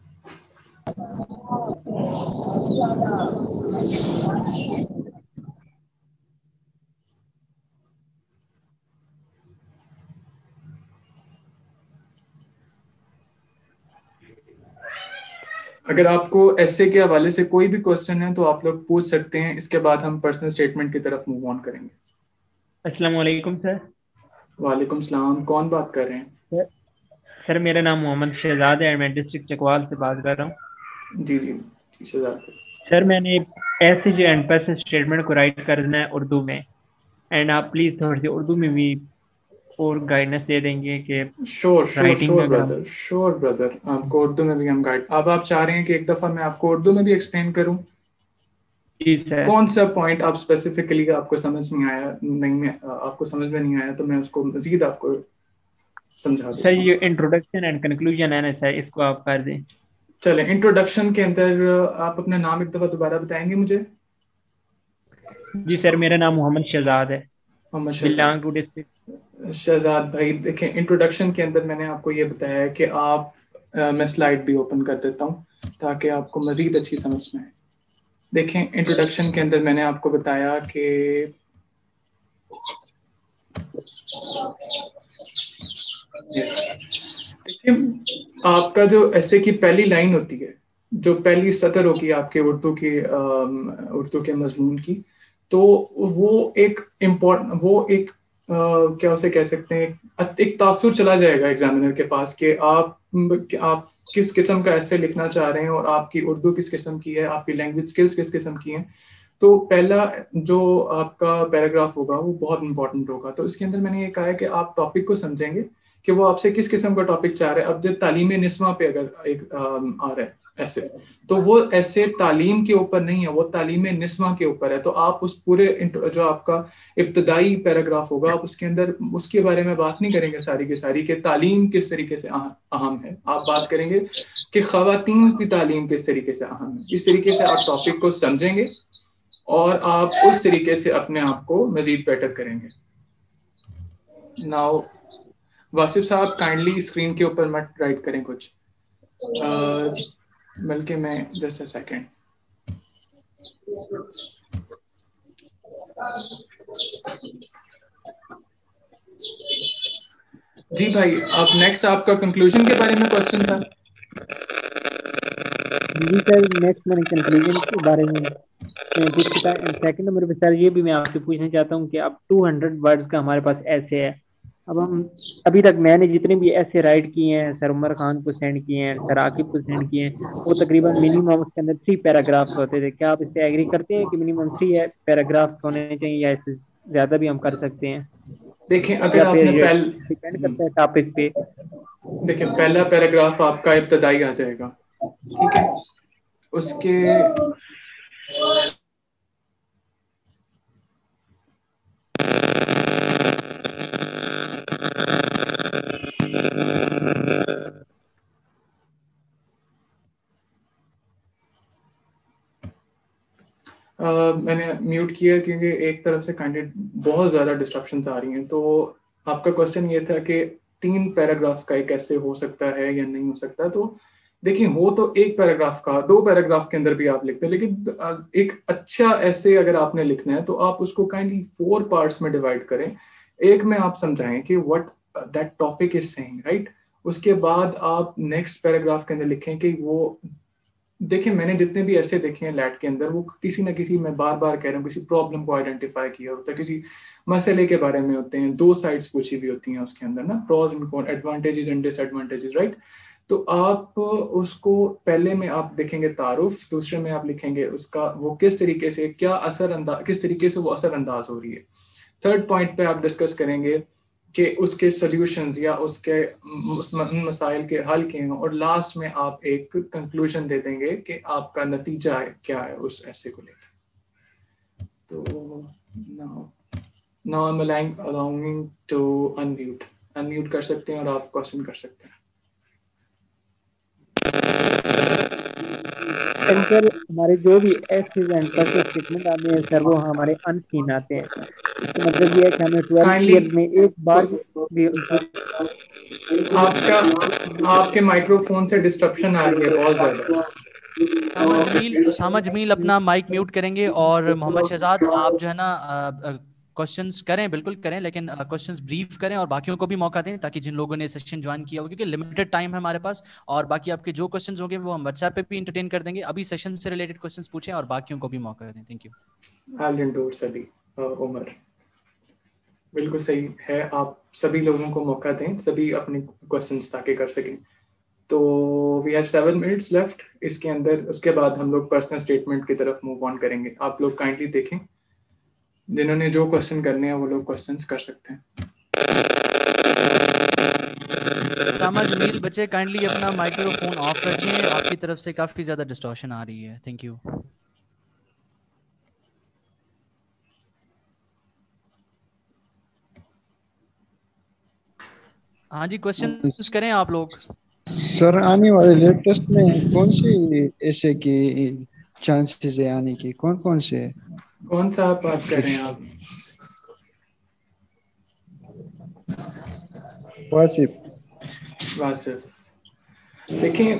S9: अगर आपको ऐसे के हवाले से कोई भी क्वेश्चन है तो आप लोग पूछ सकते हैं, इसके बाद हम पर्सनल स्टेटमेंट की तरफ मूव ऑन करेंगे।
S10: अस्सलाम वालेकुम सर।
S9: वालेकुम सलाम, कौन बात कर रहे हैं?
S10: सर, सर मेरा नाम मोहम्मद शहजाद है, मैं डिस्ट्रिक्ट चकवाल से बात कर रहा हूँ।
S9: जी जी शहजाद
S10: सर, मैंने ऐसे जो एंड पर्सनल स्टेटमेंट को राइट करना है उर्दू में, एंड आप प्लीज थोड़ी सी उर्दू में भी और गाइडेंस दे देंगे कि
S9: sure sure sure brother sure brother आपको उर्दू में भी हम गाइड। अब आप चाह रहे हैं कि एक दफा मैं आपको उर्दू में भी एक्सप्लेन करूं?
S10: जी सर।
S9: कौन सा पॉइंट आप स्पेसिफिकली आपको समझ में आया नहीं में आपको समझ में नहीं आया तो मैं उसको मजीद आपको समझा दूं।
S10: सर ये इंट्रोडक्शन एंड कंक्लूजन है ना सर, इसको आप कर दें।
S9: चलें, इंट्रोडक्शन के अंदर आप अपना नाम एक दफा दोबारा बताएंगे मुझे?
S10: जी सर, मेरा नाम मोहम्मद शहजाद है,
S9: मोहम्मद शहजाद। शहजाद भाई देखें, इंट्रोडक्शन के अंदर मैंने आपको ये बताया है कि आप आ, मैं स्लाइड भी ओपन कर देता हूँ ताकि आपको मजीद अच्छी समझ में आए। देखें, इंट्रोडक्शन के अंदर मैंने आपको बताया कि देखिए आपका जो ऐसे की पहली लाइन होती है, जो पहली सतर होगी आपके उर्दू की उर्दू के मजमून की, तो वो एक इम्पोर्टेंट वो एक Uh, क्या उसे कह सकते हैं, एक तासुर चला जाएगा एग्जामिनर के पास कि आप आप किस किस्म का ऐसे लिखना चाह रहे हैं और आपकी उर्दू किस किस्म की है, आपकी लैंग्वेज स्किल्स किस किस्म की हैं। तो पहला जो आपका पैराग्राफ होगा वो बहुत इंपॉर्टेंट होगा। तो इसके अंदर मैंने ये कहा है कि आप टॉपिक को समझेंगे कि वो आपसे किस किस्म का टॉपिक चाह रहे हैं। अब जो तालीम निस्वा पे अगर एक आ, आ रहा है ऐसे, तो वो ऐसे तालीम के ऊपर नहीं है, वो तालीम निस्वा के ऊपर है। तो आप उस पूरे जो आपका इब्तदाई पैराग्राफ होगा आप उसके अंदर उसके बारे में बात नहीं करेंगे सारी की सारी कि तालीम किस तरीके से अहम है। आप बात करेंगे कि ख़वातीन की तालीम किस तरीके से अहम है। इस तरीके से आप टॉपिक को समझेंगे और आप उस तरीके से अपने आप को मजीद बेटर करेंगे। Now Wasif sahab kindly screen के ऊपर मत राइट करें कुछ, uh, बल्कि मैं जस्ट अ सेकंड। जी भाई, आप नेक्स्ट आपका कंक्लूजन के बारे में क्वेश्चन था।
S10: जी सर, नेक्स्ट मैंने कंक्लूजन के बारे में पूछा था। सेकंड नंबर पे सर ये भी मैं आपसे पूछना चाहता हूँ कि आप दो सौ वर्ड्स का हमारे पास ऐसे है। अब हम अभी तक मैंने जितने भी ऐसे राइट किए हैं, सर उमर खान को सेंड किए हैं, सर आकिब को सेंड किए हैं, वो तकरीबन मिनिमम उसके अंदर थ्री पैराग्राफ्स होते थे। क्या आप इससे एग्री करते हैं कि मिनिमम थ्री पैराग्राफ्स होने चाहिए या इससे ज्यादा भी हम कर सकते हैं?
S9: देखें, अगर आपने पहले
S10: डिपेंड करता है टॉपिक पे।
S9: देखिए, पहला पैराग्राफ आपका इब्तदाई आ जाएगा, ठीक है। उसके Uh, मैंने म्यूट किया क्योंकि एक तरफ से कैंडिडेट बहुत ज़्यादा डिस्ट्रप्शंस आ रही हैं। तो आपका क्वेश्चन ये था कि तीन पैराग्राफ का एक ऐसे हो सकता है या नहीं हो सकता। तो देखिए, हो तो एक पैराग्राफ का, दो पैराग्राफ के अंदर भी आप लिखते हैं, लेकिन एक अच्छा ऐसे अगर आपने लिखना है तो आप उसको काइंडली फोर पार्ट्स में डिवाइड करें। एक में आप समझाएं कि what that topic is saying, right. उसके बाद आप नेक्स्ट पैराग्राफ के अंदर लिखें कि वो देखिए, मैंने जितने भी ऐसे देखे हैं लैट के अंदर, वो किसी ना किसी, मैं बार बार कह रहा हूँ, किसी प्रॉब्लम को आइडेंटिफाई किया होता है, किसी मसले के बारे में होते हैं, दो साइड्स पूछी हुई होती हैं उसके अंदर ना, pros and con, advantages and disadvantages, right. तो आप उसको पहले में आप देखेंगे तारुफ, दूसरे में आप लिखेंगे उसका वो किस तरीके से क्या असर अंदाज किस तरीके से वो असर अंदाज हो रही है। थर्ड पॉइंट पे आप डिस्कस करेंगे कि उसके सॉल्यूशंस या उसके उस मसाइल के हल के हैं, और लास्ट में आप एक कंक्लूजन दे देंगे कि आपका नतीजा है क्या है उस ऐसे को लेकर। तो now now I am allowing allowing to unmute unmute कर सकते हैं और आप क्वेश्चन कर सकते हैं।
S10: सर हमारे जो भी एसेज एंड पर्सनल स्टेटमेंट आते हैं सर, वो हमारे अनसीन आते हैं। तो मतलब ये है कि हमें ट्वेल्थ
S9: काइंडली
S10: ईयर में एक बार भी
S9: आपका आपके माइक्रोफोन से डिस्ट्रप्शन आ रही है बहुत ज्यादा।
S2: सामा जमील सामा जमील अपना माइक म्यूट करेंगे, और मोहम्मद शहजाद आप जो है ना क्वेश्चंस करें, बिल्कुल करें, लेकिन क्वेश्चंस ब्रीफ करें और बाकियों को भी मौका दें, ताकि जिन लोगों ने सेशन ज्वाइन किया हो, क्योंकि लिमिटेड टाइम है हमारे पास, और बाकी आपके जो क्वेश्चंस होंगे वो हम व्हाट्सएप पे भी इंटरटेन कर देंगे। अभी सेशन से रिलेटेड क्वेश्चंस पूछें और बाकियों को भी मौका दें। Thank you.
S9: I'll endorse Ali Umar, बिल्कुल सही है। आप सभी लोगों को मौका दें, सभी अपने क्वेश्चंस ताकि कर सकें। तो we have seven minutes left इसके अंदर, उसके बाद हम लोग पर्सनल स्टेटमेंट की तरफ मूव ऑन करेंगे। आप लोग काइंडली देखें, जिन्होंने जो क्वेश्चन करने हैं वो लोग क्वेश्चंस कर सकते हैं।
S2: सामा जमील बच्चे काइंडली अपना माइक्रोफोन ऑफ रखें, आपकी तरफ से काफ़ी ज़्यादा डिस्टॉर्शन आ रही है। Thank you. हाँ जी, क्वेश्चंस करें आप लोग।
S11: सर आने वाले लैब टेस्ट में कौन सी ऐसे की चांसेस है आने की, कौन कौन से है?
S9: कौन सा आप बात कर रहे हैं आप?
S11: वासिफ
S9: वासिफ, देखिए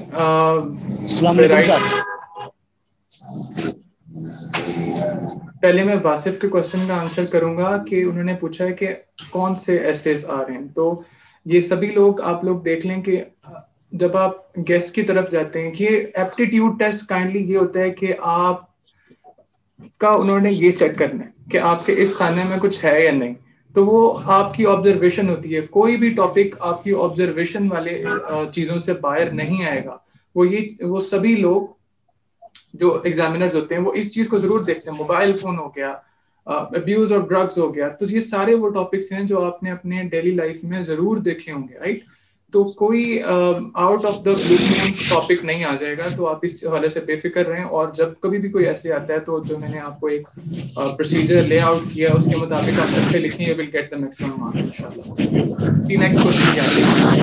S9: पहले मैं वासिफ के क्वेश्चन का आंसर करूंगा कि उन्होंने पूछा है कि कौन से एसेस आ रहे हैं। तो ये सभी लोग आप लोग देख लें कि जब आप गेस्ट की तरफ जाते हैं, ये एप्टीट्यूड टेस्ट काइंडली ये होता है कि आप का उन्होंने ये चेक करना है कि आपके इस खाने में कुछ है या नहीं। तो वो आपकी ऑब्जर्वेशन होती है, कोई भी टॉपिक आपकी ऑब्जर्वेशन वाले चीज़ों से बाहर नहीं आएगा। वो ये वो सभी लोग जो एग्जामिनर्स होते हैं वो इस चीज़ को ज़रूर देखते हैं। मोबाइल फ़ोन हो गया, अब्यूज़ ऑफ ड्रग्स हो गया, तो ये सारे वो टॉपिक्स हैं जो आपने अपने डेली लाइफ में ज़रूर देखे होंगे, राइट। तो कोई out of the blue topic नहीं आ जाएगा, तो आप इस हवाले से बेफिक्र रहें। और जब कभी भी कोई ऐसे आता है तो जो मैंने आपको एक प्रोसीजर लेआउट किया उसके मुताबिक आप ऐसे लिखें, you will get the maximum marks इंशाल्लाह। नेक्स्ट क्वेश्चन क्या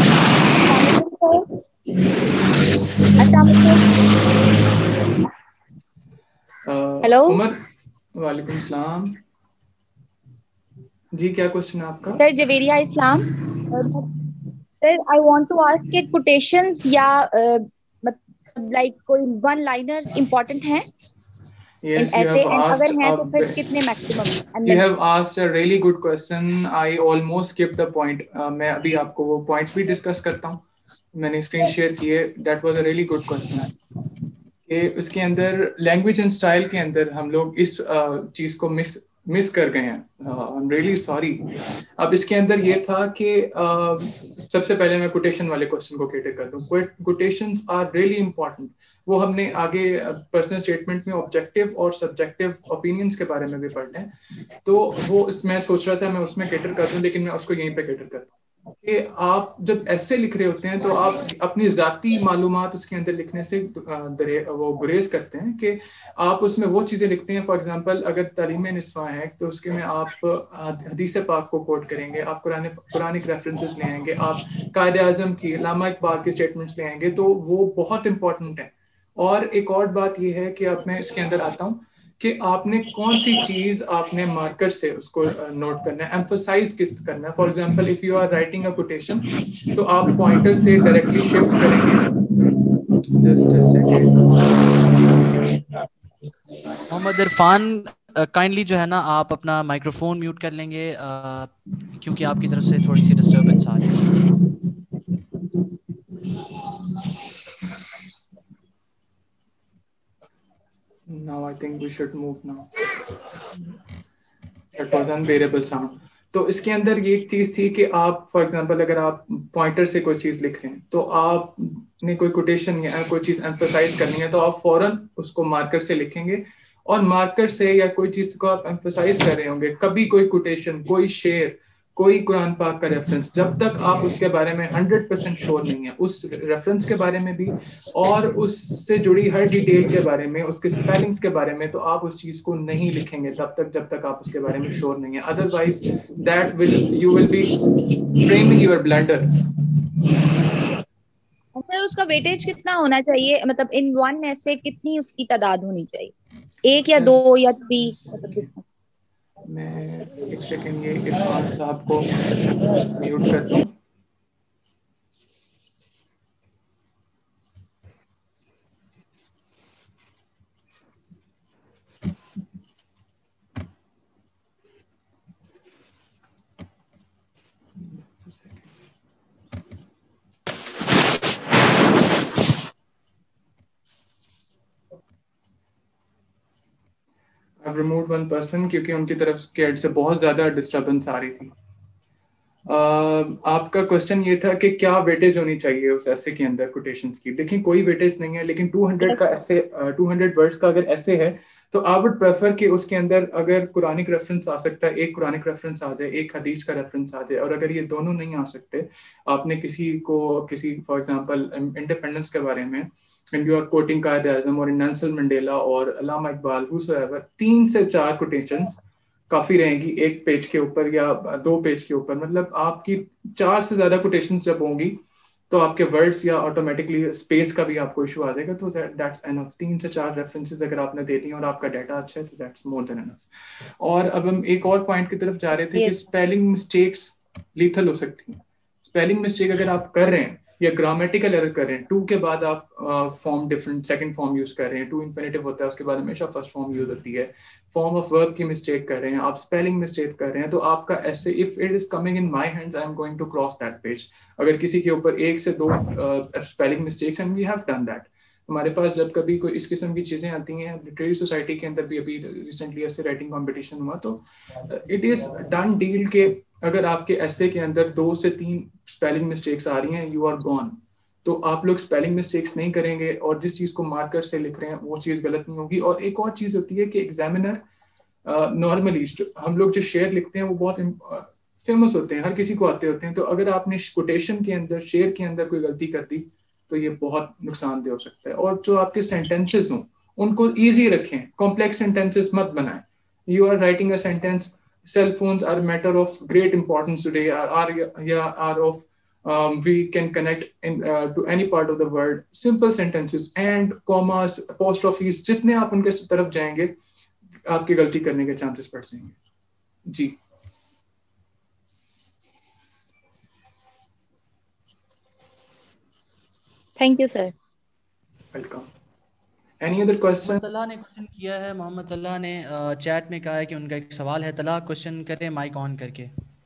S9: है?
S12: हेलो
S9: उमर, वालेकुम सलाम जी, क्या क्वेश्चन है आपका?
S12: Sir Javeria Islam. Sir I want to ask के कोटेशंस या मतलब लाइक कोई वन लाइनर्स इंपॉर्टेंट हैं?
S9: Yes,
S12: in
S9: you
S12: essay,
S9: have
S12: and
S9: asked.
S12: अगर हैं तो
S9: a
S12: फिर
S9: ve-
S12: कितने maximum?
S9: You have asked a really good question. I almost skipped a point. Uh, मैं अभी आपको वो point भी डिस्कस करता हूँ। मैंने स्क्रीन शेयर की है। That was a really good question. कि उसके अंदर लैंग्वेज एंड स्टाइल के अंदर हम लोग इस uh, चीज़ को मिस मिस कर गए हैं। I am really sorry. अब इसके अंदर ये था कि uh, सबसे पहले मैं कोटेशन वाले क्वेश्चन को कैटर कर दूं। Quotations are really important. वो हमने आगे पर्सनल स्टेटमेंट में ऑब्जेक्टिव और सब्जेक्टिव ओपिनियंस के बारे में भी पढ़ते हैं, तो वो मैं सोच रहा था मैं उसमें कैटर कर दूं, लेकिन मैं उसको यहीं पे कैटर करता हूँ कि आप जब ऐसे लिख रहे होते हैं तो आप अपनी ज़ाती मालूमात उसके अंदर लिखने से वो गुरेज करते हैं कि आप उसमें वो चीज़ें लिखते हैं। फॉर एग्जांपल अगर तालीम निस्वा है तो उसके में आप हदीस पाक को कोट करेंगे, आप कुरान कुरानिक रेफरेंसेस ले आएंगे, आप कायदे आज़म की, अल्लामा इकबाल के स्टेटमेंट्स ले आएंगे, तो वो बहुत इंपॉर्टेंट है। और एक और बात यह है कि अब मैं इसके अंदर आता हूँ कि आपने कौन सी चीज आपने मार्कर से उसको नोट करना है, एम्फसाइज किस करना है। For example if you are writing a quotation तो आप पॉइंटर से डायरेक्टली शिफ्ट करेंगे। Just a second.
S2: Mohammad Irfan kindly जो है ना आप अपना माइक्रोफोन म्यूट कर लेंगे, uh, क्योंकि आपकी तरफ से थोड़ी सी डिस्टर्बेंस आ रही है।
S9: Now I think we should move now. That was unbearable sound. तो इसके अंदर ये एक चीज थी कि आप फॉर एग्जांपल अगर आप पॉइंटर से कोई चीज लिख रहे हैं तो आपने कोई कोटेशन या कोई चीज एम्फसाइज करनी है तो आप फौरन उसको मार्कर से लिखेंगे, और मार्कर से या कोई चीज को आप एम्फसाइज कर रहे होंगे, कभी कोई कोटेशन, कोई शेर, कोई कुरान पाक का रेफरेंस, जब तक आप उसके बारे में हंड्रेड परसेंट श्योर नहीं है, उस रेफरेंस के बारे में भी और उससे जुड़ी हर डिटेल के बारे में, उसके स्पेलिंग्स के बारे में, तो आप उस चीज को नहीं लिखेंगे तब तक जब तक आप उसके बारे में श्योर नहीं है। Otherwise that will you will be framing your blunder.
S12: Sir उसका वेटेज कितना होना चाहिए, मतलब इन वन ऐसे कितनी उसकी तादाद होनी चाहिए, एक या दो या थ्री?
S9: मैं एक सेकेंड ये इरफान साहब को म्यूट करता हूँ। I've removed one person क्योंकि उनकी तरफ के एड से बहुत ज्यादा डिस्टरबेंस आ रही थी। Uh, आपका क्वेश्चन ये था कि क्या वेटेज होनी चाहिए उस ऐसे के अंदर कोटेशंस की। देखिए कोई वेटेज नहीं है, लेकिन टू हंड्रेड का ऐसे टू हंड्रेड वर्ड्स का अगर ऐसे है तो आई वुड प्रेफर कि उसके अंदर अगर कुरानिक रेफरेंस आ सकता है, एक कुरानिक रेफरेंस आ जाए, एक हदीस का रेफरेंस आ जाए, और अगर ये दोनों नहीं आ सकते, आपने किसी को किसी फॉर एग्जांपल इंडिपेंडेंस के बारे में and you are quoting Quaid Azam और नेल्सन मंडेला और अल्लामा इकबाल हुसोएवर, तीन से चार कोटेशंस काफी रहेंगी एक पेज के ऊपर या दो पेज के ऊपर। मतलब आपकी चार से ज्यादा कोटेशंस जब होंगी तो आपके वर्ड्स या ऑटोमेटिकली स्पेस का भी आपको इशू आ जाएगा। तो दैट्स एनफ। तीन से चार रेफरेंसेस अगर आपने दे दी और आपका डाटा अच्छा है तो दैट्स मोर देन एनफ। और अब हम एक और पॉइंट की तरफ जा रहे थे कि स्पेलिंग मिस्टेक्स लीथल हो सकती हैं। स्पेलिंग मिस्टेक अगर आप कर रहे हैं या ग्रामेटिकल एरर कर रहे हैं, टू के बाद आप form different second form use कर रहे हैं, टू इन्फिनेटिव होता है उसके बाद हमेशा फर्स्ट फॉर्म यूज होती है, फॉर्म ऑफ वर्ब की मिस्टेक कर रहे हैं, आप स्पेलिंग मिस्टेक कर रहे हैं, तो आपका essay if it is coming in my hands I am going to cross that page. अगर किसी के ऊपर एक से दो spelling mistakes and we have done that, हमारे पास जब कभी कोई इस किस्म की चीजें आती हैं, लिटरेरी सोसाइटी के अंदर भी अभी रिसेंटली ऐसे राइटिंग कंपटीशन हुआ, तो इट इज डन डील के अगर आपके ऐसे के अंदर दो से तीन स्पेलिंग मिस्टेक्स आ रही हैं, यू आर गॉन। तो आप लोग स्पेलिंग मिस्टेक्स नहीं करेंगे और जिस चीज को मार्कर से लिख रहे हैं वो चीज गलत नहीं होगी। और एक और चीज होती है कि एग्जामिनर नॉर्मली uh, हम लोग जो शेयर लिखते हैं वो बहुत फेमस होते हैं, हर किसी को आते होते हैं, तो अगर आपने कोटेशन के अंदर शेयर के अंदर कोई गलती कर दी तो ये बहुत नुकसानदेह हो सकता है। और जो आपके सेंटेंसेस हों उनको ईजी रखें, कॉम्प्लेक्स सेंटेंसेस मत बनाएं। You are writing a sentence, cell phones are a matter of great importance today, are, are, yeah, are of um, we can connect in, uh, to any part of the world. Simple sentences and commas, apostrophes, जितने आप उनके तरफ जाएंगे आपकी गलती करने के चांसेस बढ़ जाएंगे। जी
S12: thank you sir.
S9: Welcome. Any other question?
S2: तला ने क्वेश्चन किया है, मोहम्मद तला ने चैट में कहा है कि उनका एक सवाल है। तला क्वेश्चन करें माइक ऑन करके।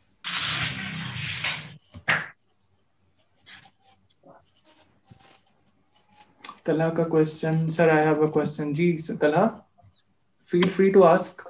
S9: तला का question, sir I have a question. जी Talha, feel free to ask.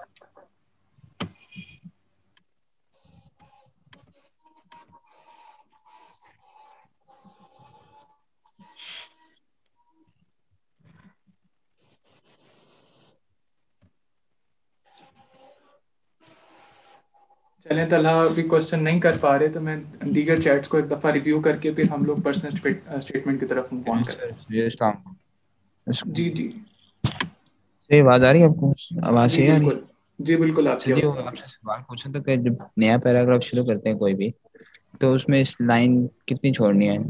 S9: चलें, तला भी क्वेश्चन नहीं कर पा रहे तो मैं दीगर चैट्स को एक दफ़ा रिव्यू करके फिर हम लोग पर्सनल स्टेटमेंट की तरफ मूव ऑन करें। जी जी
S13: सही आवाज आ रही है आपको? आवाज सही आ रही है?
S9: जी बिल्कुल। आपकी
S13: जी आपसे सवाल पूछा था कि जब नया पैराग्राफ शुरू करते हैं कोई भी, तो उसमें इस लाइन कितनी छोड़नी है?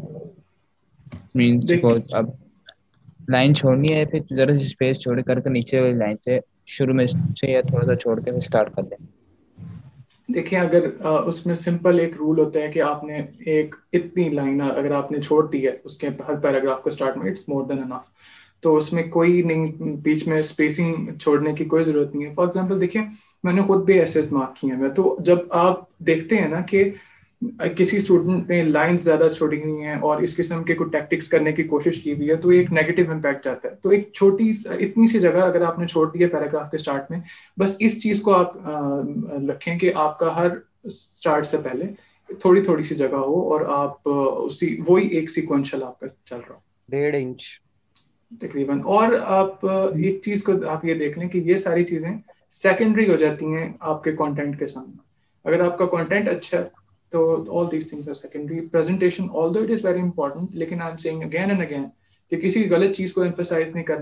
S13: मीन सपोज अब लाइन छोड़नी है, फिर जरा सी स्पेस छोड़ करके नीचे वाली लाइन से शुरू में से या थोड़ा सा छोड़ के फिर स्टार्ट कर दें।
S9: देखिए अगर आ, उसमें सिंपल एक रूल होता है कि आपने एक इतनी लाइन अगर आपने छोड़ दी है उसके हर पैराग्राफ को स्टार्ट में, इट्स मोर देन इनफ। तो उसमें कोई नहीं, बीच में स्पेसिंग छोड़ने की कोई जरूरत नहीं है। फॉर एग्जांपल देखिए मैंने खुद भी ऐसे मार्क किए हैं, तो जब आप देखते हैं ना कि किसी स्टूडेंट ने लाइन ज्यादा छोड़ी हुई है और इस किस्म के कुछ टैक्टिक्स करने की कोशिश की हुई है तो एक नेगेटिव इम्पैक्ट जाता है। तो एक छोटी इतनी सी जगह अगर आपने छोड़ दी है पैराग्राफ के स्टार्ट में, बस इस चीज को आप रखें कि आपका हर स्टार्ट से पहले थोड़ी थोड़ी सी जगह हो और आप उसी वही एक सीक्वेंशियल आपका चल रहा हो
S7: डेढ़ इंच
S9: तकरीबन। और आप एक चीज को आप ये देख लें कि ये सारी चीजें सेकेंडरी हो जाती हैं आपके कंटेंट के सामने। अगर आपका कंटेंट अच्छा है तो all these things are secondary. Presentation, although it is very important, लेकिन I'm saying again and again कि किसी गलत चीज को emphasize नहीं करना,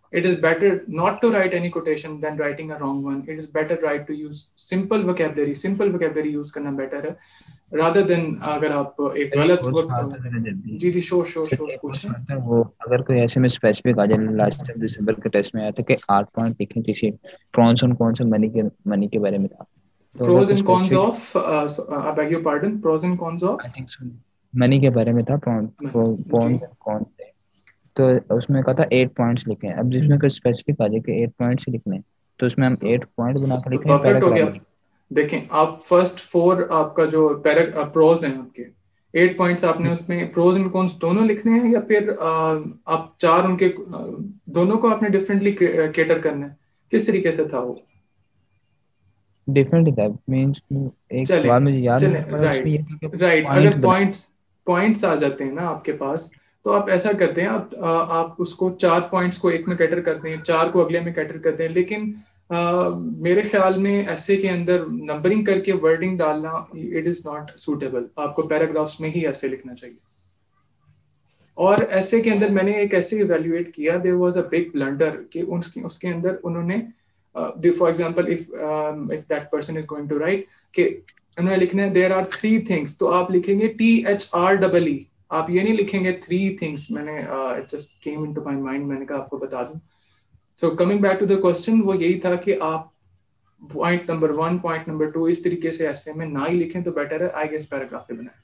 S9: It is better not to write any quotation than writing a wrong one. It is better right to use simple vocabulary. Simple vocabulary use करना better है, rather than अगर आप एक गलत वक्त जी जी शो शो शो पूछें।
S13: वो अगर कोई ऐसे में स्पेसिफिक आ जाए, लास्ट टाइम दिसंबर के टेस्ट में आया था कि आठ पॉइंट लिखें किसी प्रोन्स और कौन से मनी के मनी के बारे में था।
S9: Pros and cons of uh, so, uh, I beg your pardon, pros and cons of
S13: I think so money के बारे में था, प्रोन्स प्रोन्स कौन थे, तो उसमें कहा था एट पॉइंट्स लिखें। अब जिसमें कोई स्पेसिफिक आ जाए कि एट पॉइंट्स लिखने, तो उसमें हम एट पॉइंट बना के लिखें।
S9: परफेक्ट हो गया। देखें आप फर्स्ट फोर आपका जो पैरा प्रोज हैं आपके एट पॉइंट्स आपने उसमें प्रोज एंड कॉन्स दोनों लिखने हैं, या फिर uh, आप चार उनके uh, दोनों को आपने डिफरेंटली कैटर करना है, किस तरीके से था वो?
S13: डिफरेंट था मींस एक सवाल मुझे याद है,
S9: राइट राइट अगर पॉइंट्स पॉइंट्स आ जाते हैं ना आपके पास, तो आप ऐसा करते हैं, आप आप उसको चार पॉइंट्स को एक में कैटर करते हैं, चार को अगले में कैटर करते हैं, लेकिन आ, मेरे ख्याल में ऐसे के अंदर नंबरिंग करके वर्डिंग डालना इट इज नॉट सूटेबल। आपको पैराग्राफ्स में ही ऐसे लिखना चाहिए। और ऐसे के अंदर मैंने एक ऐसे इवेल्युएट किया, there was a big blunder कि उसके उसके अंदर उन्होंने for example if if that person is going to write कि उन्होंने लिखना है देयर आर थ्री थिंग्स, तो आप लिखेंगे T H R double E, आप ये नहीं लिखेंगे थ्री थिंग्स। मैंने it just came into my mind, मैंने कहा आपको बता दूं। So coming back to the question, वो यही था कि आप point number one point number two इस तरीके से ऐसे में ना ही लिखें तो बेटर है, आई गेस पैराग्राफ पे बनाएं।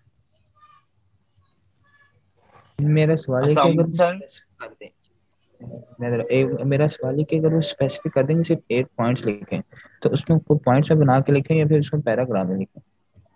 S13: मेरा सवाल है कि अगर कर दें मेरा एक मेरा सवाल है कि अगर वो स्पेसिफिक कर देंगे सिर्फ एट पॉइंट्स लिखें, तो उसमें को पॉइंट्स में बना के लिखें या फिर उसमें पैराग्राफ में लिखें?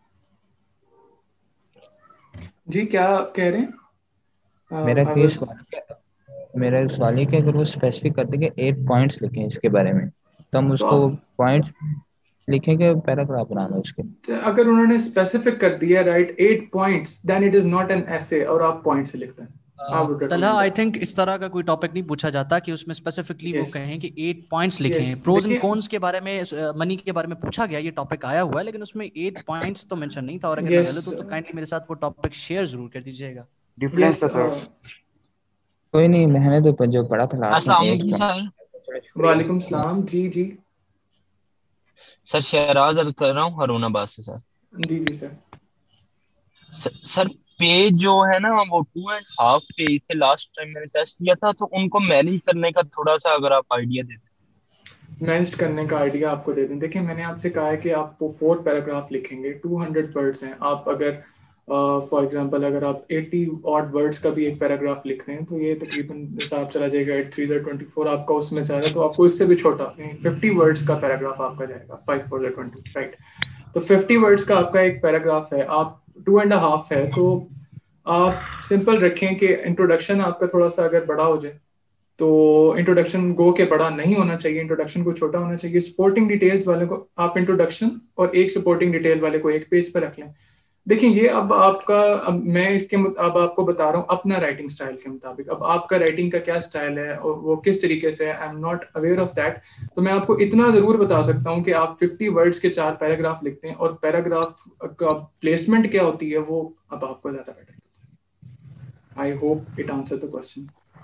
S9: जी क्या कह रहे हैं? uh,
S13: मेरा ये सवाल मेरा सवाल है कि अगर वो स्पेसिफिक कर देंगे एट पॉइंट्स लिखें इसके बारे में, तो हम उसको पॉइंट्स लिखेंगे पैराग्राफ बनाना उसके।
S9: अगर उन्होंने स्पेसिफिक कर दिया right eight points, then it is not an essay और आप पॉइंट्स से लिखते हैं।
S2: तलहा आई थिंक इस तरह का कोई टॉपिक नहीं पूछा जाता कि उसमें स्पेसिफिकली yes. वो कहें कि एट पॉइंट्स लिखें yes. प्रोज एंड कॉन्स के बारे में, मनी के बारे में पूछा गया, ये टॉपिक आया हुआ है, लेकिन उसमें एट पॉइंट्स तो मेंशन नहीं था। और अगर yes. मैं गलत हूं तो काइंडली मेरे साथ वो टॉपिक शेयर जरूर कर दीजिएगा।
S14: डिफरेंस था सर।
S13: कोई नहीं, मैंने तो जो पढ़ा था।
S14: अस्सलाम वालेकुम सर।
S9: वालेकुम सलाम। जी जी
S14: सर, शहराज अल कर रहा हूँ हरुणाबाद से सर।
S9: जी जी सर।
S14: सर पेज जो है ना वो टू एंड हाफ पेज थे, लास्ट टाइम मैंने टेस्ट किया था, तो उनको मैनेज करने का थोड़ा सा अगर आप आइडिया दे दें।
S9: मैनेज करने का आइडिया आपको दे दें। देखिए मैंने आपसे कहा है कि आप फोर पैराग्राफ लिखेंगे, टू हंड्रेड वर्ड्स हैं। आप अगर फॉर uh, एग्जांपल अगर आप एटी ऑड वर्ड्स का भी एक पैराग्राफ लिख रहे हैं, तो ये तकरीबन हिसाब चला जाएगा एट थ्री ट्वेंटी फोर आपका उसमें जा रहा है, तो आपको इससे भी छोटा फिफ्टी वर्ड्स का पैराग्राफ आपका जाएगा, फाइव फोर ट्वेंटी राइट। तो फिफ्टी वर्ड्स का आपका एक पैराग्राफ है, आप टू एंड हाफ है, तो आप सिंपल रखें कि इंट्रोडक्शन आपका थोड़ा सा अगर बड़ा हो जाए तो इंट्रोडक्शन गो के बड़ा नहीं होना चाहिए, इंट्रोडक्शन को छोटा होना चाहिए। सपोर्टिंग डिटेल्स वाले को आप इंट्रोडक्शन और एक सपोर्टिंग डिटेल वाले को एक पेज पर रख लें। देखिए ये अब आपका, अब मैं इसके अब आपको बता रहा हूँ अपना राइटिंग स्टाइल के मुताबिक। अब आपका राइटिंग का क्या स्टाइल है और वो किस तरीके से है, I am not aware of that. तो मैं आपको इतना जरूर बता सकता हूँ कि आप फिफ्टी वर्ड्स के चार पैराग्राफ लिखते हैं, और पैराग्राफ का प्लेसमेंट क्या होती है वो अब आपको ज्यादा better. I hope it answered the question.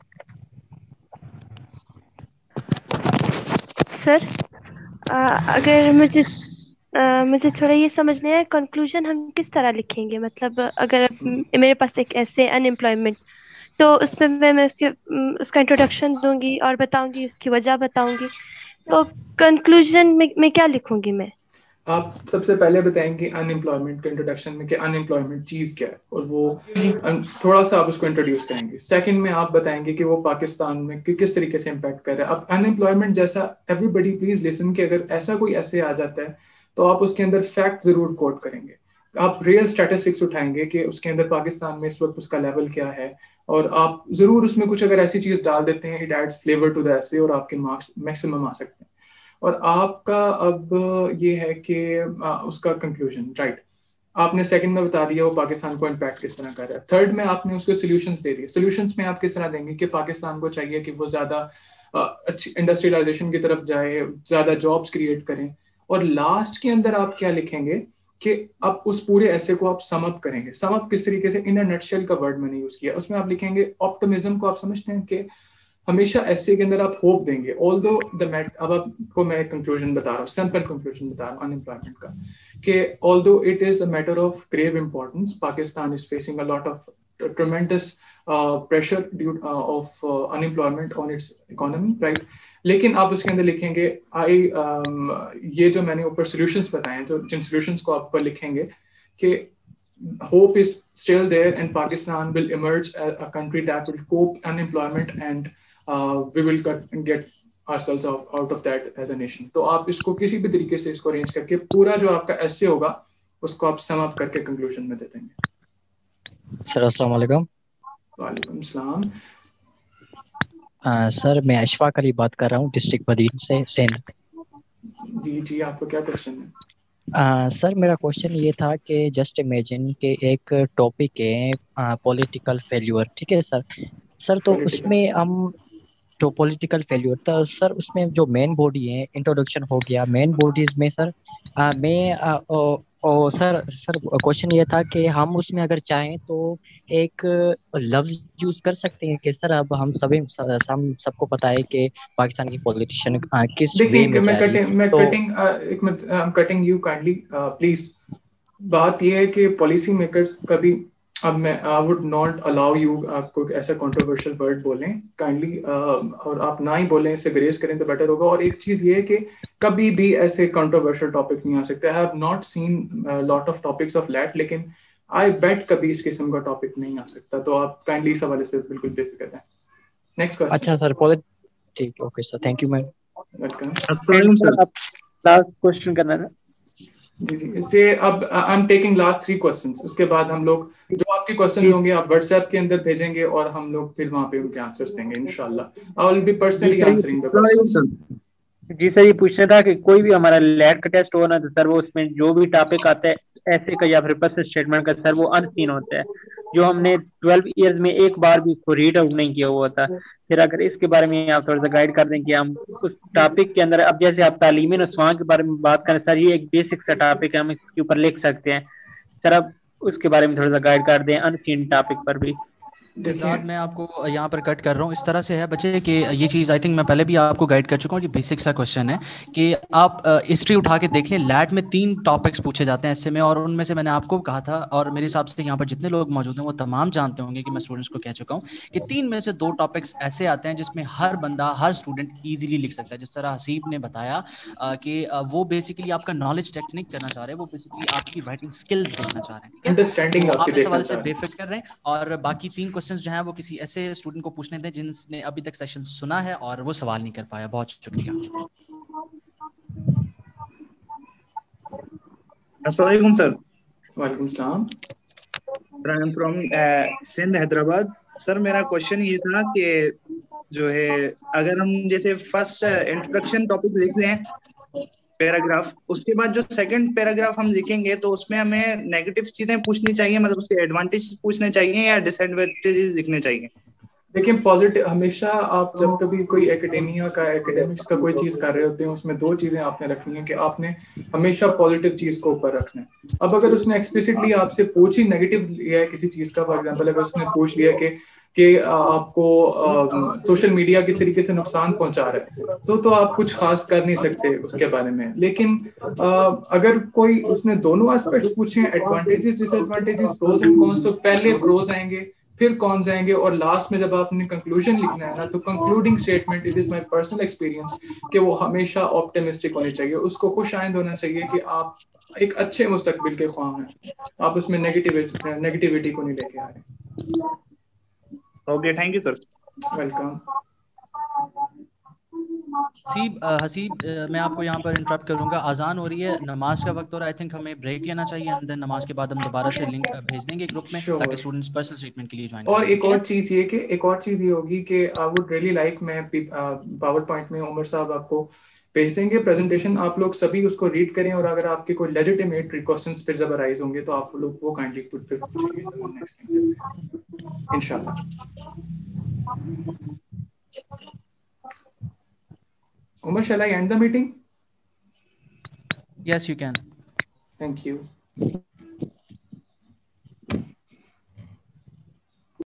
S15: सर अगर मुझे आ, मुझे थोड़ा ये समझना है कंक्लूजन हम किस तरह लिखेंगे। मतलब अगर मेरे पास एक ऐसे अनएम्प्लॉयमेंट, तो उसमें मैं, मैं उसके उसका इंट्रोडक्शन दूंगी और बताऊंगी, उसकी वजह बताऊंगी, तो कंक्लूजन में मैं क्या लिखूंगी? मैं
S9: आप सबसे पहले बताएंगे अनएम्प्लॉयमेंट के इंट्रोडक्शन में कि अनएम्प्लॉयमेंट चीज क्या है, और वो थोड़ा सा आप उसको इंट्रोड्यूस करेंगे। सेकंड में आप बताएंगे कि वो पाकिस्तान में कि किस तरीके से इम्पैक्ट कर रहा है। अब अनएम्प्लॉयमेंट जैसा, एवरीबडी प्लीज लिसन, कि अगर ऐसा कोई ऐसे आ जाता है तो आप उसके अंदर फैक्ट जरूर कोट करेंगे। आप रियल स्टैटिस्टिक्स उठाएंगे कि उसके अंदर पाकिस्तान में इस वक्त उसका लेवल क्या है, और आप जरूर उसमें कुछ अगर ऐसी चीज डाल देते हैं, it adds flavour to the essay, और आपके मार्क्स मैक्सिमम आ सकते हैं। और आपका अब ये है कि उसका कंक्लूजन राइट आपने सेकंड में बता दिया वो पाकिस्तान को इम्पैक्ट किस तरह कर रहा है। थर्ड में आपने उसको सॉल्यूशंस दे दिए। सॉल्यूशंस में आप किस तरह देंगे कि पाकिस्तान को चाहिए कि वो ज्यादा अच्छी इंडस्ट्रियलाइजेशन की तरफ जाए, ज्यादा जॉब्स क्रिएट करें। और लास्ट के अंदर आप क्या लिखेंगे कि अब उस पूरे ऐसे को आप सम अप करेंगे। सम अप किस तरीके से, इन अ नटशेल का वर्ड मैंने यूज किया, उसमें आप लिखेंगे ऑप्टिमिज्म को आप समझते हैं कि हमेशा एसए के अंदर आप होप देंगे, ऑल्दो द मैट। अब आपको मैं कंक्लूजन बता रहा हूँ, सिंपल कंक्लूजन बता रहा हूँ अनएम्प्लॉयमेंट का, कि although it is a matter of grave importance, Pakistan is facing a lot of tremendous pressure due of unemployment on its economy, right. लेकिन आप उसके अंदर लिखेंगे आई um, ये जो मैंने ऊपर सॉल्यूशंस बताए हैं, जो जिन सॉल्यूशंस को आप ऊपर लिखेंगे कि hope is still there and Pakistan will emerge as a country that will cope unemployment and uh, we will get, get ourselves out, out of that as a nation. तो आप इसको किसी भी तरीके से इसको अरेंज करके पूरा जो आपका ऐसे होगा उसको आप सम अप करके कंक्लूजन में दे देंगे।
S16: सर अस्सलाम वालेकुम।
S9: वालेकुम सलाम।
S16: सर मैं अशफाक अली बात कर रहा हूँ डिस्ट्रिक्ट बदीन से, सिंध।
S9: जी जी, आपको क्या क्वेश्चन है?
S16: Uh, सर मेरा क्वेश्चन ये था कि जस्ट इमेजिन के एक टॉपिक है पॉलिटिकल फेल्यूर, ठीक है सर। सर तो उसमें हम तो पॉलिटिकल फेल्यूर तो सर उसमें जो मेन बॉडी है, इंट्रोडक्शन हो गया, मेन बॉडीज में सर आ, मैं आ, ओ, ओ, सर सर क्वेश्चन ये था कि हम उसमें अगर चाहें तो एक लफ्ज यूज कर सकते हैं कि सर अब हम सभी हम सबको पता है कि पाकिस्तान की पॉलिटिशियन किस वे में
S9: मैं
S16: जा रही
S9: कटिंग मैं
S16: तो
S9: कटिंग एक minute, I am cutting you kindly please. बात ये है कि पॉलिसी मेकर्स कभी, अब मैं I would not allow you आपको ऐसा कंट्रोवर्शियल वर्ड बोलें काइंडली, और आप ना ही बोलें, इससे ग्रेस करें तो बेटर होगा। और एक चीज ये है कि कभी भी ऐसे कंट्रोवर्शियल टॉपिक नहीं आ सकते। I have not seen lot of topics of late, लेकिन आई बेट कभी इस किस्म का टॉपिक नहीं आ सकता। तो आप काइंडली इस हवाले से बिल्कुल बेफिक्र रहें। Next question.
S16: अच्छा सर, ठीक, okay sir, thank you ma'am.
S9: Welcome.
S10: अस्सलाम सर, आप लास्ट क्वेश्चन करना है।
S9: जी जी, इससे अब I am taking last three questions, उसके बाद हम लोग जो आपके क्वेश्चंस होंगे आप व्हाट्सएप के अंदर भेजेंगे और हम लोग फिर वहां पे उनके आंसर्स देंगे इंशाल्लाह। I will be personally answering the questions.
S10: जी सर, ये पूछना था कि कोई भी हमारा लैट का टेस्ट हो ना तो सर वो उसमें जो भी टॉपिक आता है ऐसे का या फिर पर्सनल स्टेटमेंट का, सर वो अनसीन होता है, जो हमने ट्वेल्व इयर्स में एक बार भी उसको रीड आउट नहीं किया हुआ था। फिर अगर इसके बारे में आप थोड़ा सा गाइड कर दें कि हम उस टॉपिक के अंदर, अब जैसे आप तालीमी नस्वां के बारे में बात करें सर, ये एक बेसिक सा टॉपिक है, हम इसके ऊपर लिख सकते हैं सर, अब उसके बारे में थोड़ा सा गाइड कर दें अनसीन टॉपिक पर भी।
S2: साथ मैं आपको यहाँ पर कट कर रहा हूँ। इस तरह से है बच्चे कि ये चीज़ आई थिंक मैं पहले भी आपको गाइड कर चुका हूँ। ये बेसिक सा क्वेश्चन है कि आप हिस्ट्री उठा के देख लें, लैट में तीन टॉपिक्स पूछे जाते हैं ऐसे में, और उनमें से मैंने आपको कहा था और मेरे हिसाब से यहाँ पर जितने लोग मौजूद हैं वो तमाम जानते होंगे कि मैं स्टूडेंट्स को कह चुका हूँ कि तीन में से दो टॉपिक्स ऐसे आते हैं जिसमें हर बंदा, हर स्टूडेंट ईजिली लिख सकता है। जिस तरह हसीब ने बताया कि वो बेसिकली आपका नॉलेज टेक्निक करना चाह रहे हैं, वो बेसिकली आपकी राइटिंग स्किल्स देखना चाह रहे हैं।
S9: अंडरस्टैंडिंग
S2: आप इस हवाले से बेफिक्र कर रहे हैं, और बाकी तीन क्वेश्चंस जो हैं वो किसी ऐसे स्टूडेंट को पूछने दें जिनने अभी तक सेशन सुना है और वो सवाल नहीं कर पाया। बहुत शुक्रिया।
S17: अस्सलाम वालेकुम सर।
S9: वालेकुम सलाम।
S17: I am from Sindh, Hyderabad. Sir मेरा क्वेश्चन ये था कि जो है अगर हम जैसे फर्स्ट इंट्रोडक्शन टॉपिक लिख लें पैराग्राफ, उसके बाद जो सेकंड पैराग्राफ हम लिखेंगे तो उसमें हमें नेगेटिव चीजें पूछनी चाहिए, मतलब उसके एडवांटेज पूछने चाहिए या डिसएडवांटेजेस लिखने चाहिए?
S9: देखिए पॉजिटिव, हमेशा आप जब कभी कोई एकेडेमिया का एकेडमिक्स का कोई चीज कर रहे होते हैं उसमें दो चीजें आपने रखनी है कि आपने हमेशा पॉजिटिव चीज को ऊपर रखना है। अब अगर उसने एक्सप्लिसिटली आपसे पूछी नेगेटिव लिया है किसी चीज का, फॉर एग्जांपल अगर उसने पूछ लिया कि कि आपको सोशल मीडिया किस तरीके से नुकसान पहुंचा रहा है, तो तो आप कुछ खास कर नहीं सकते उसके बारे में। लेकिन आ, अगर कोई उसने दोनों एस्पेक्ट्स पूछे, advantages disadvantages, pros and cons, तो पहले प्रोज आएंगे फिर कौन जाएंगे, और लास्ट में जब आपने कंक्लूजन लिखना है ना तो concluding statement, it is my personal experience कि वो हमेशा ऑप्टिमिस्टिक होनी चाहिए, उसको खुश आइंद होना चाहिए कि आप एक अच्छे मुस्तकबिल के ख्वाह हैं, आप उसमें नेगेटिव नेगेटिविटी को नहीं लेके आ रहे।
S17: Okay, thank you sir.
S9: Welcome.
S2: Haseeb Haseeb मैं आपको यहाँ पर इंटरप्ट करूँगा, अजान हो रही है, नमाज का वक्त हो रहा है, आई थिंक हमें ब्रेक लेना चाहिए, एंड देन नमाज के बाद हम दोबारा से लिंक भेज देंगे ग्रुप में sure. ताकि स्टूडेंट्स पर्सनल स्टेटमेंट के लिए ज्वाइन
S9: और एक और चीज ये कि एक और चीज ये होगी कि आई वुड रियली लाइक, मैं पावर पॉइंट में उमर साहब आपको भेज देंगे प्रेजेंटेशन, आप लोग सभी उसको रीड करें, और अगर आपके कोई लेजिटिमेट क्वेश्चंस फिर जब अराइज होंगे तो आप लोग वो काइंडली पूछिए इंशाल्लाह। Umar, shall I end the meeting?
S2: Yes, you can.
S9: Thank you.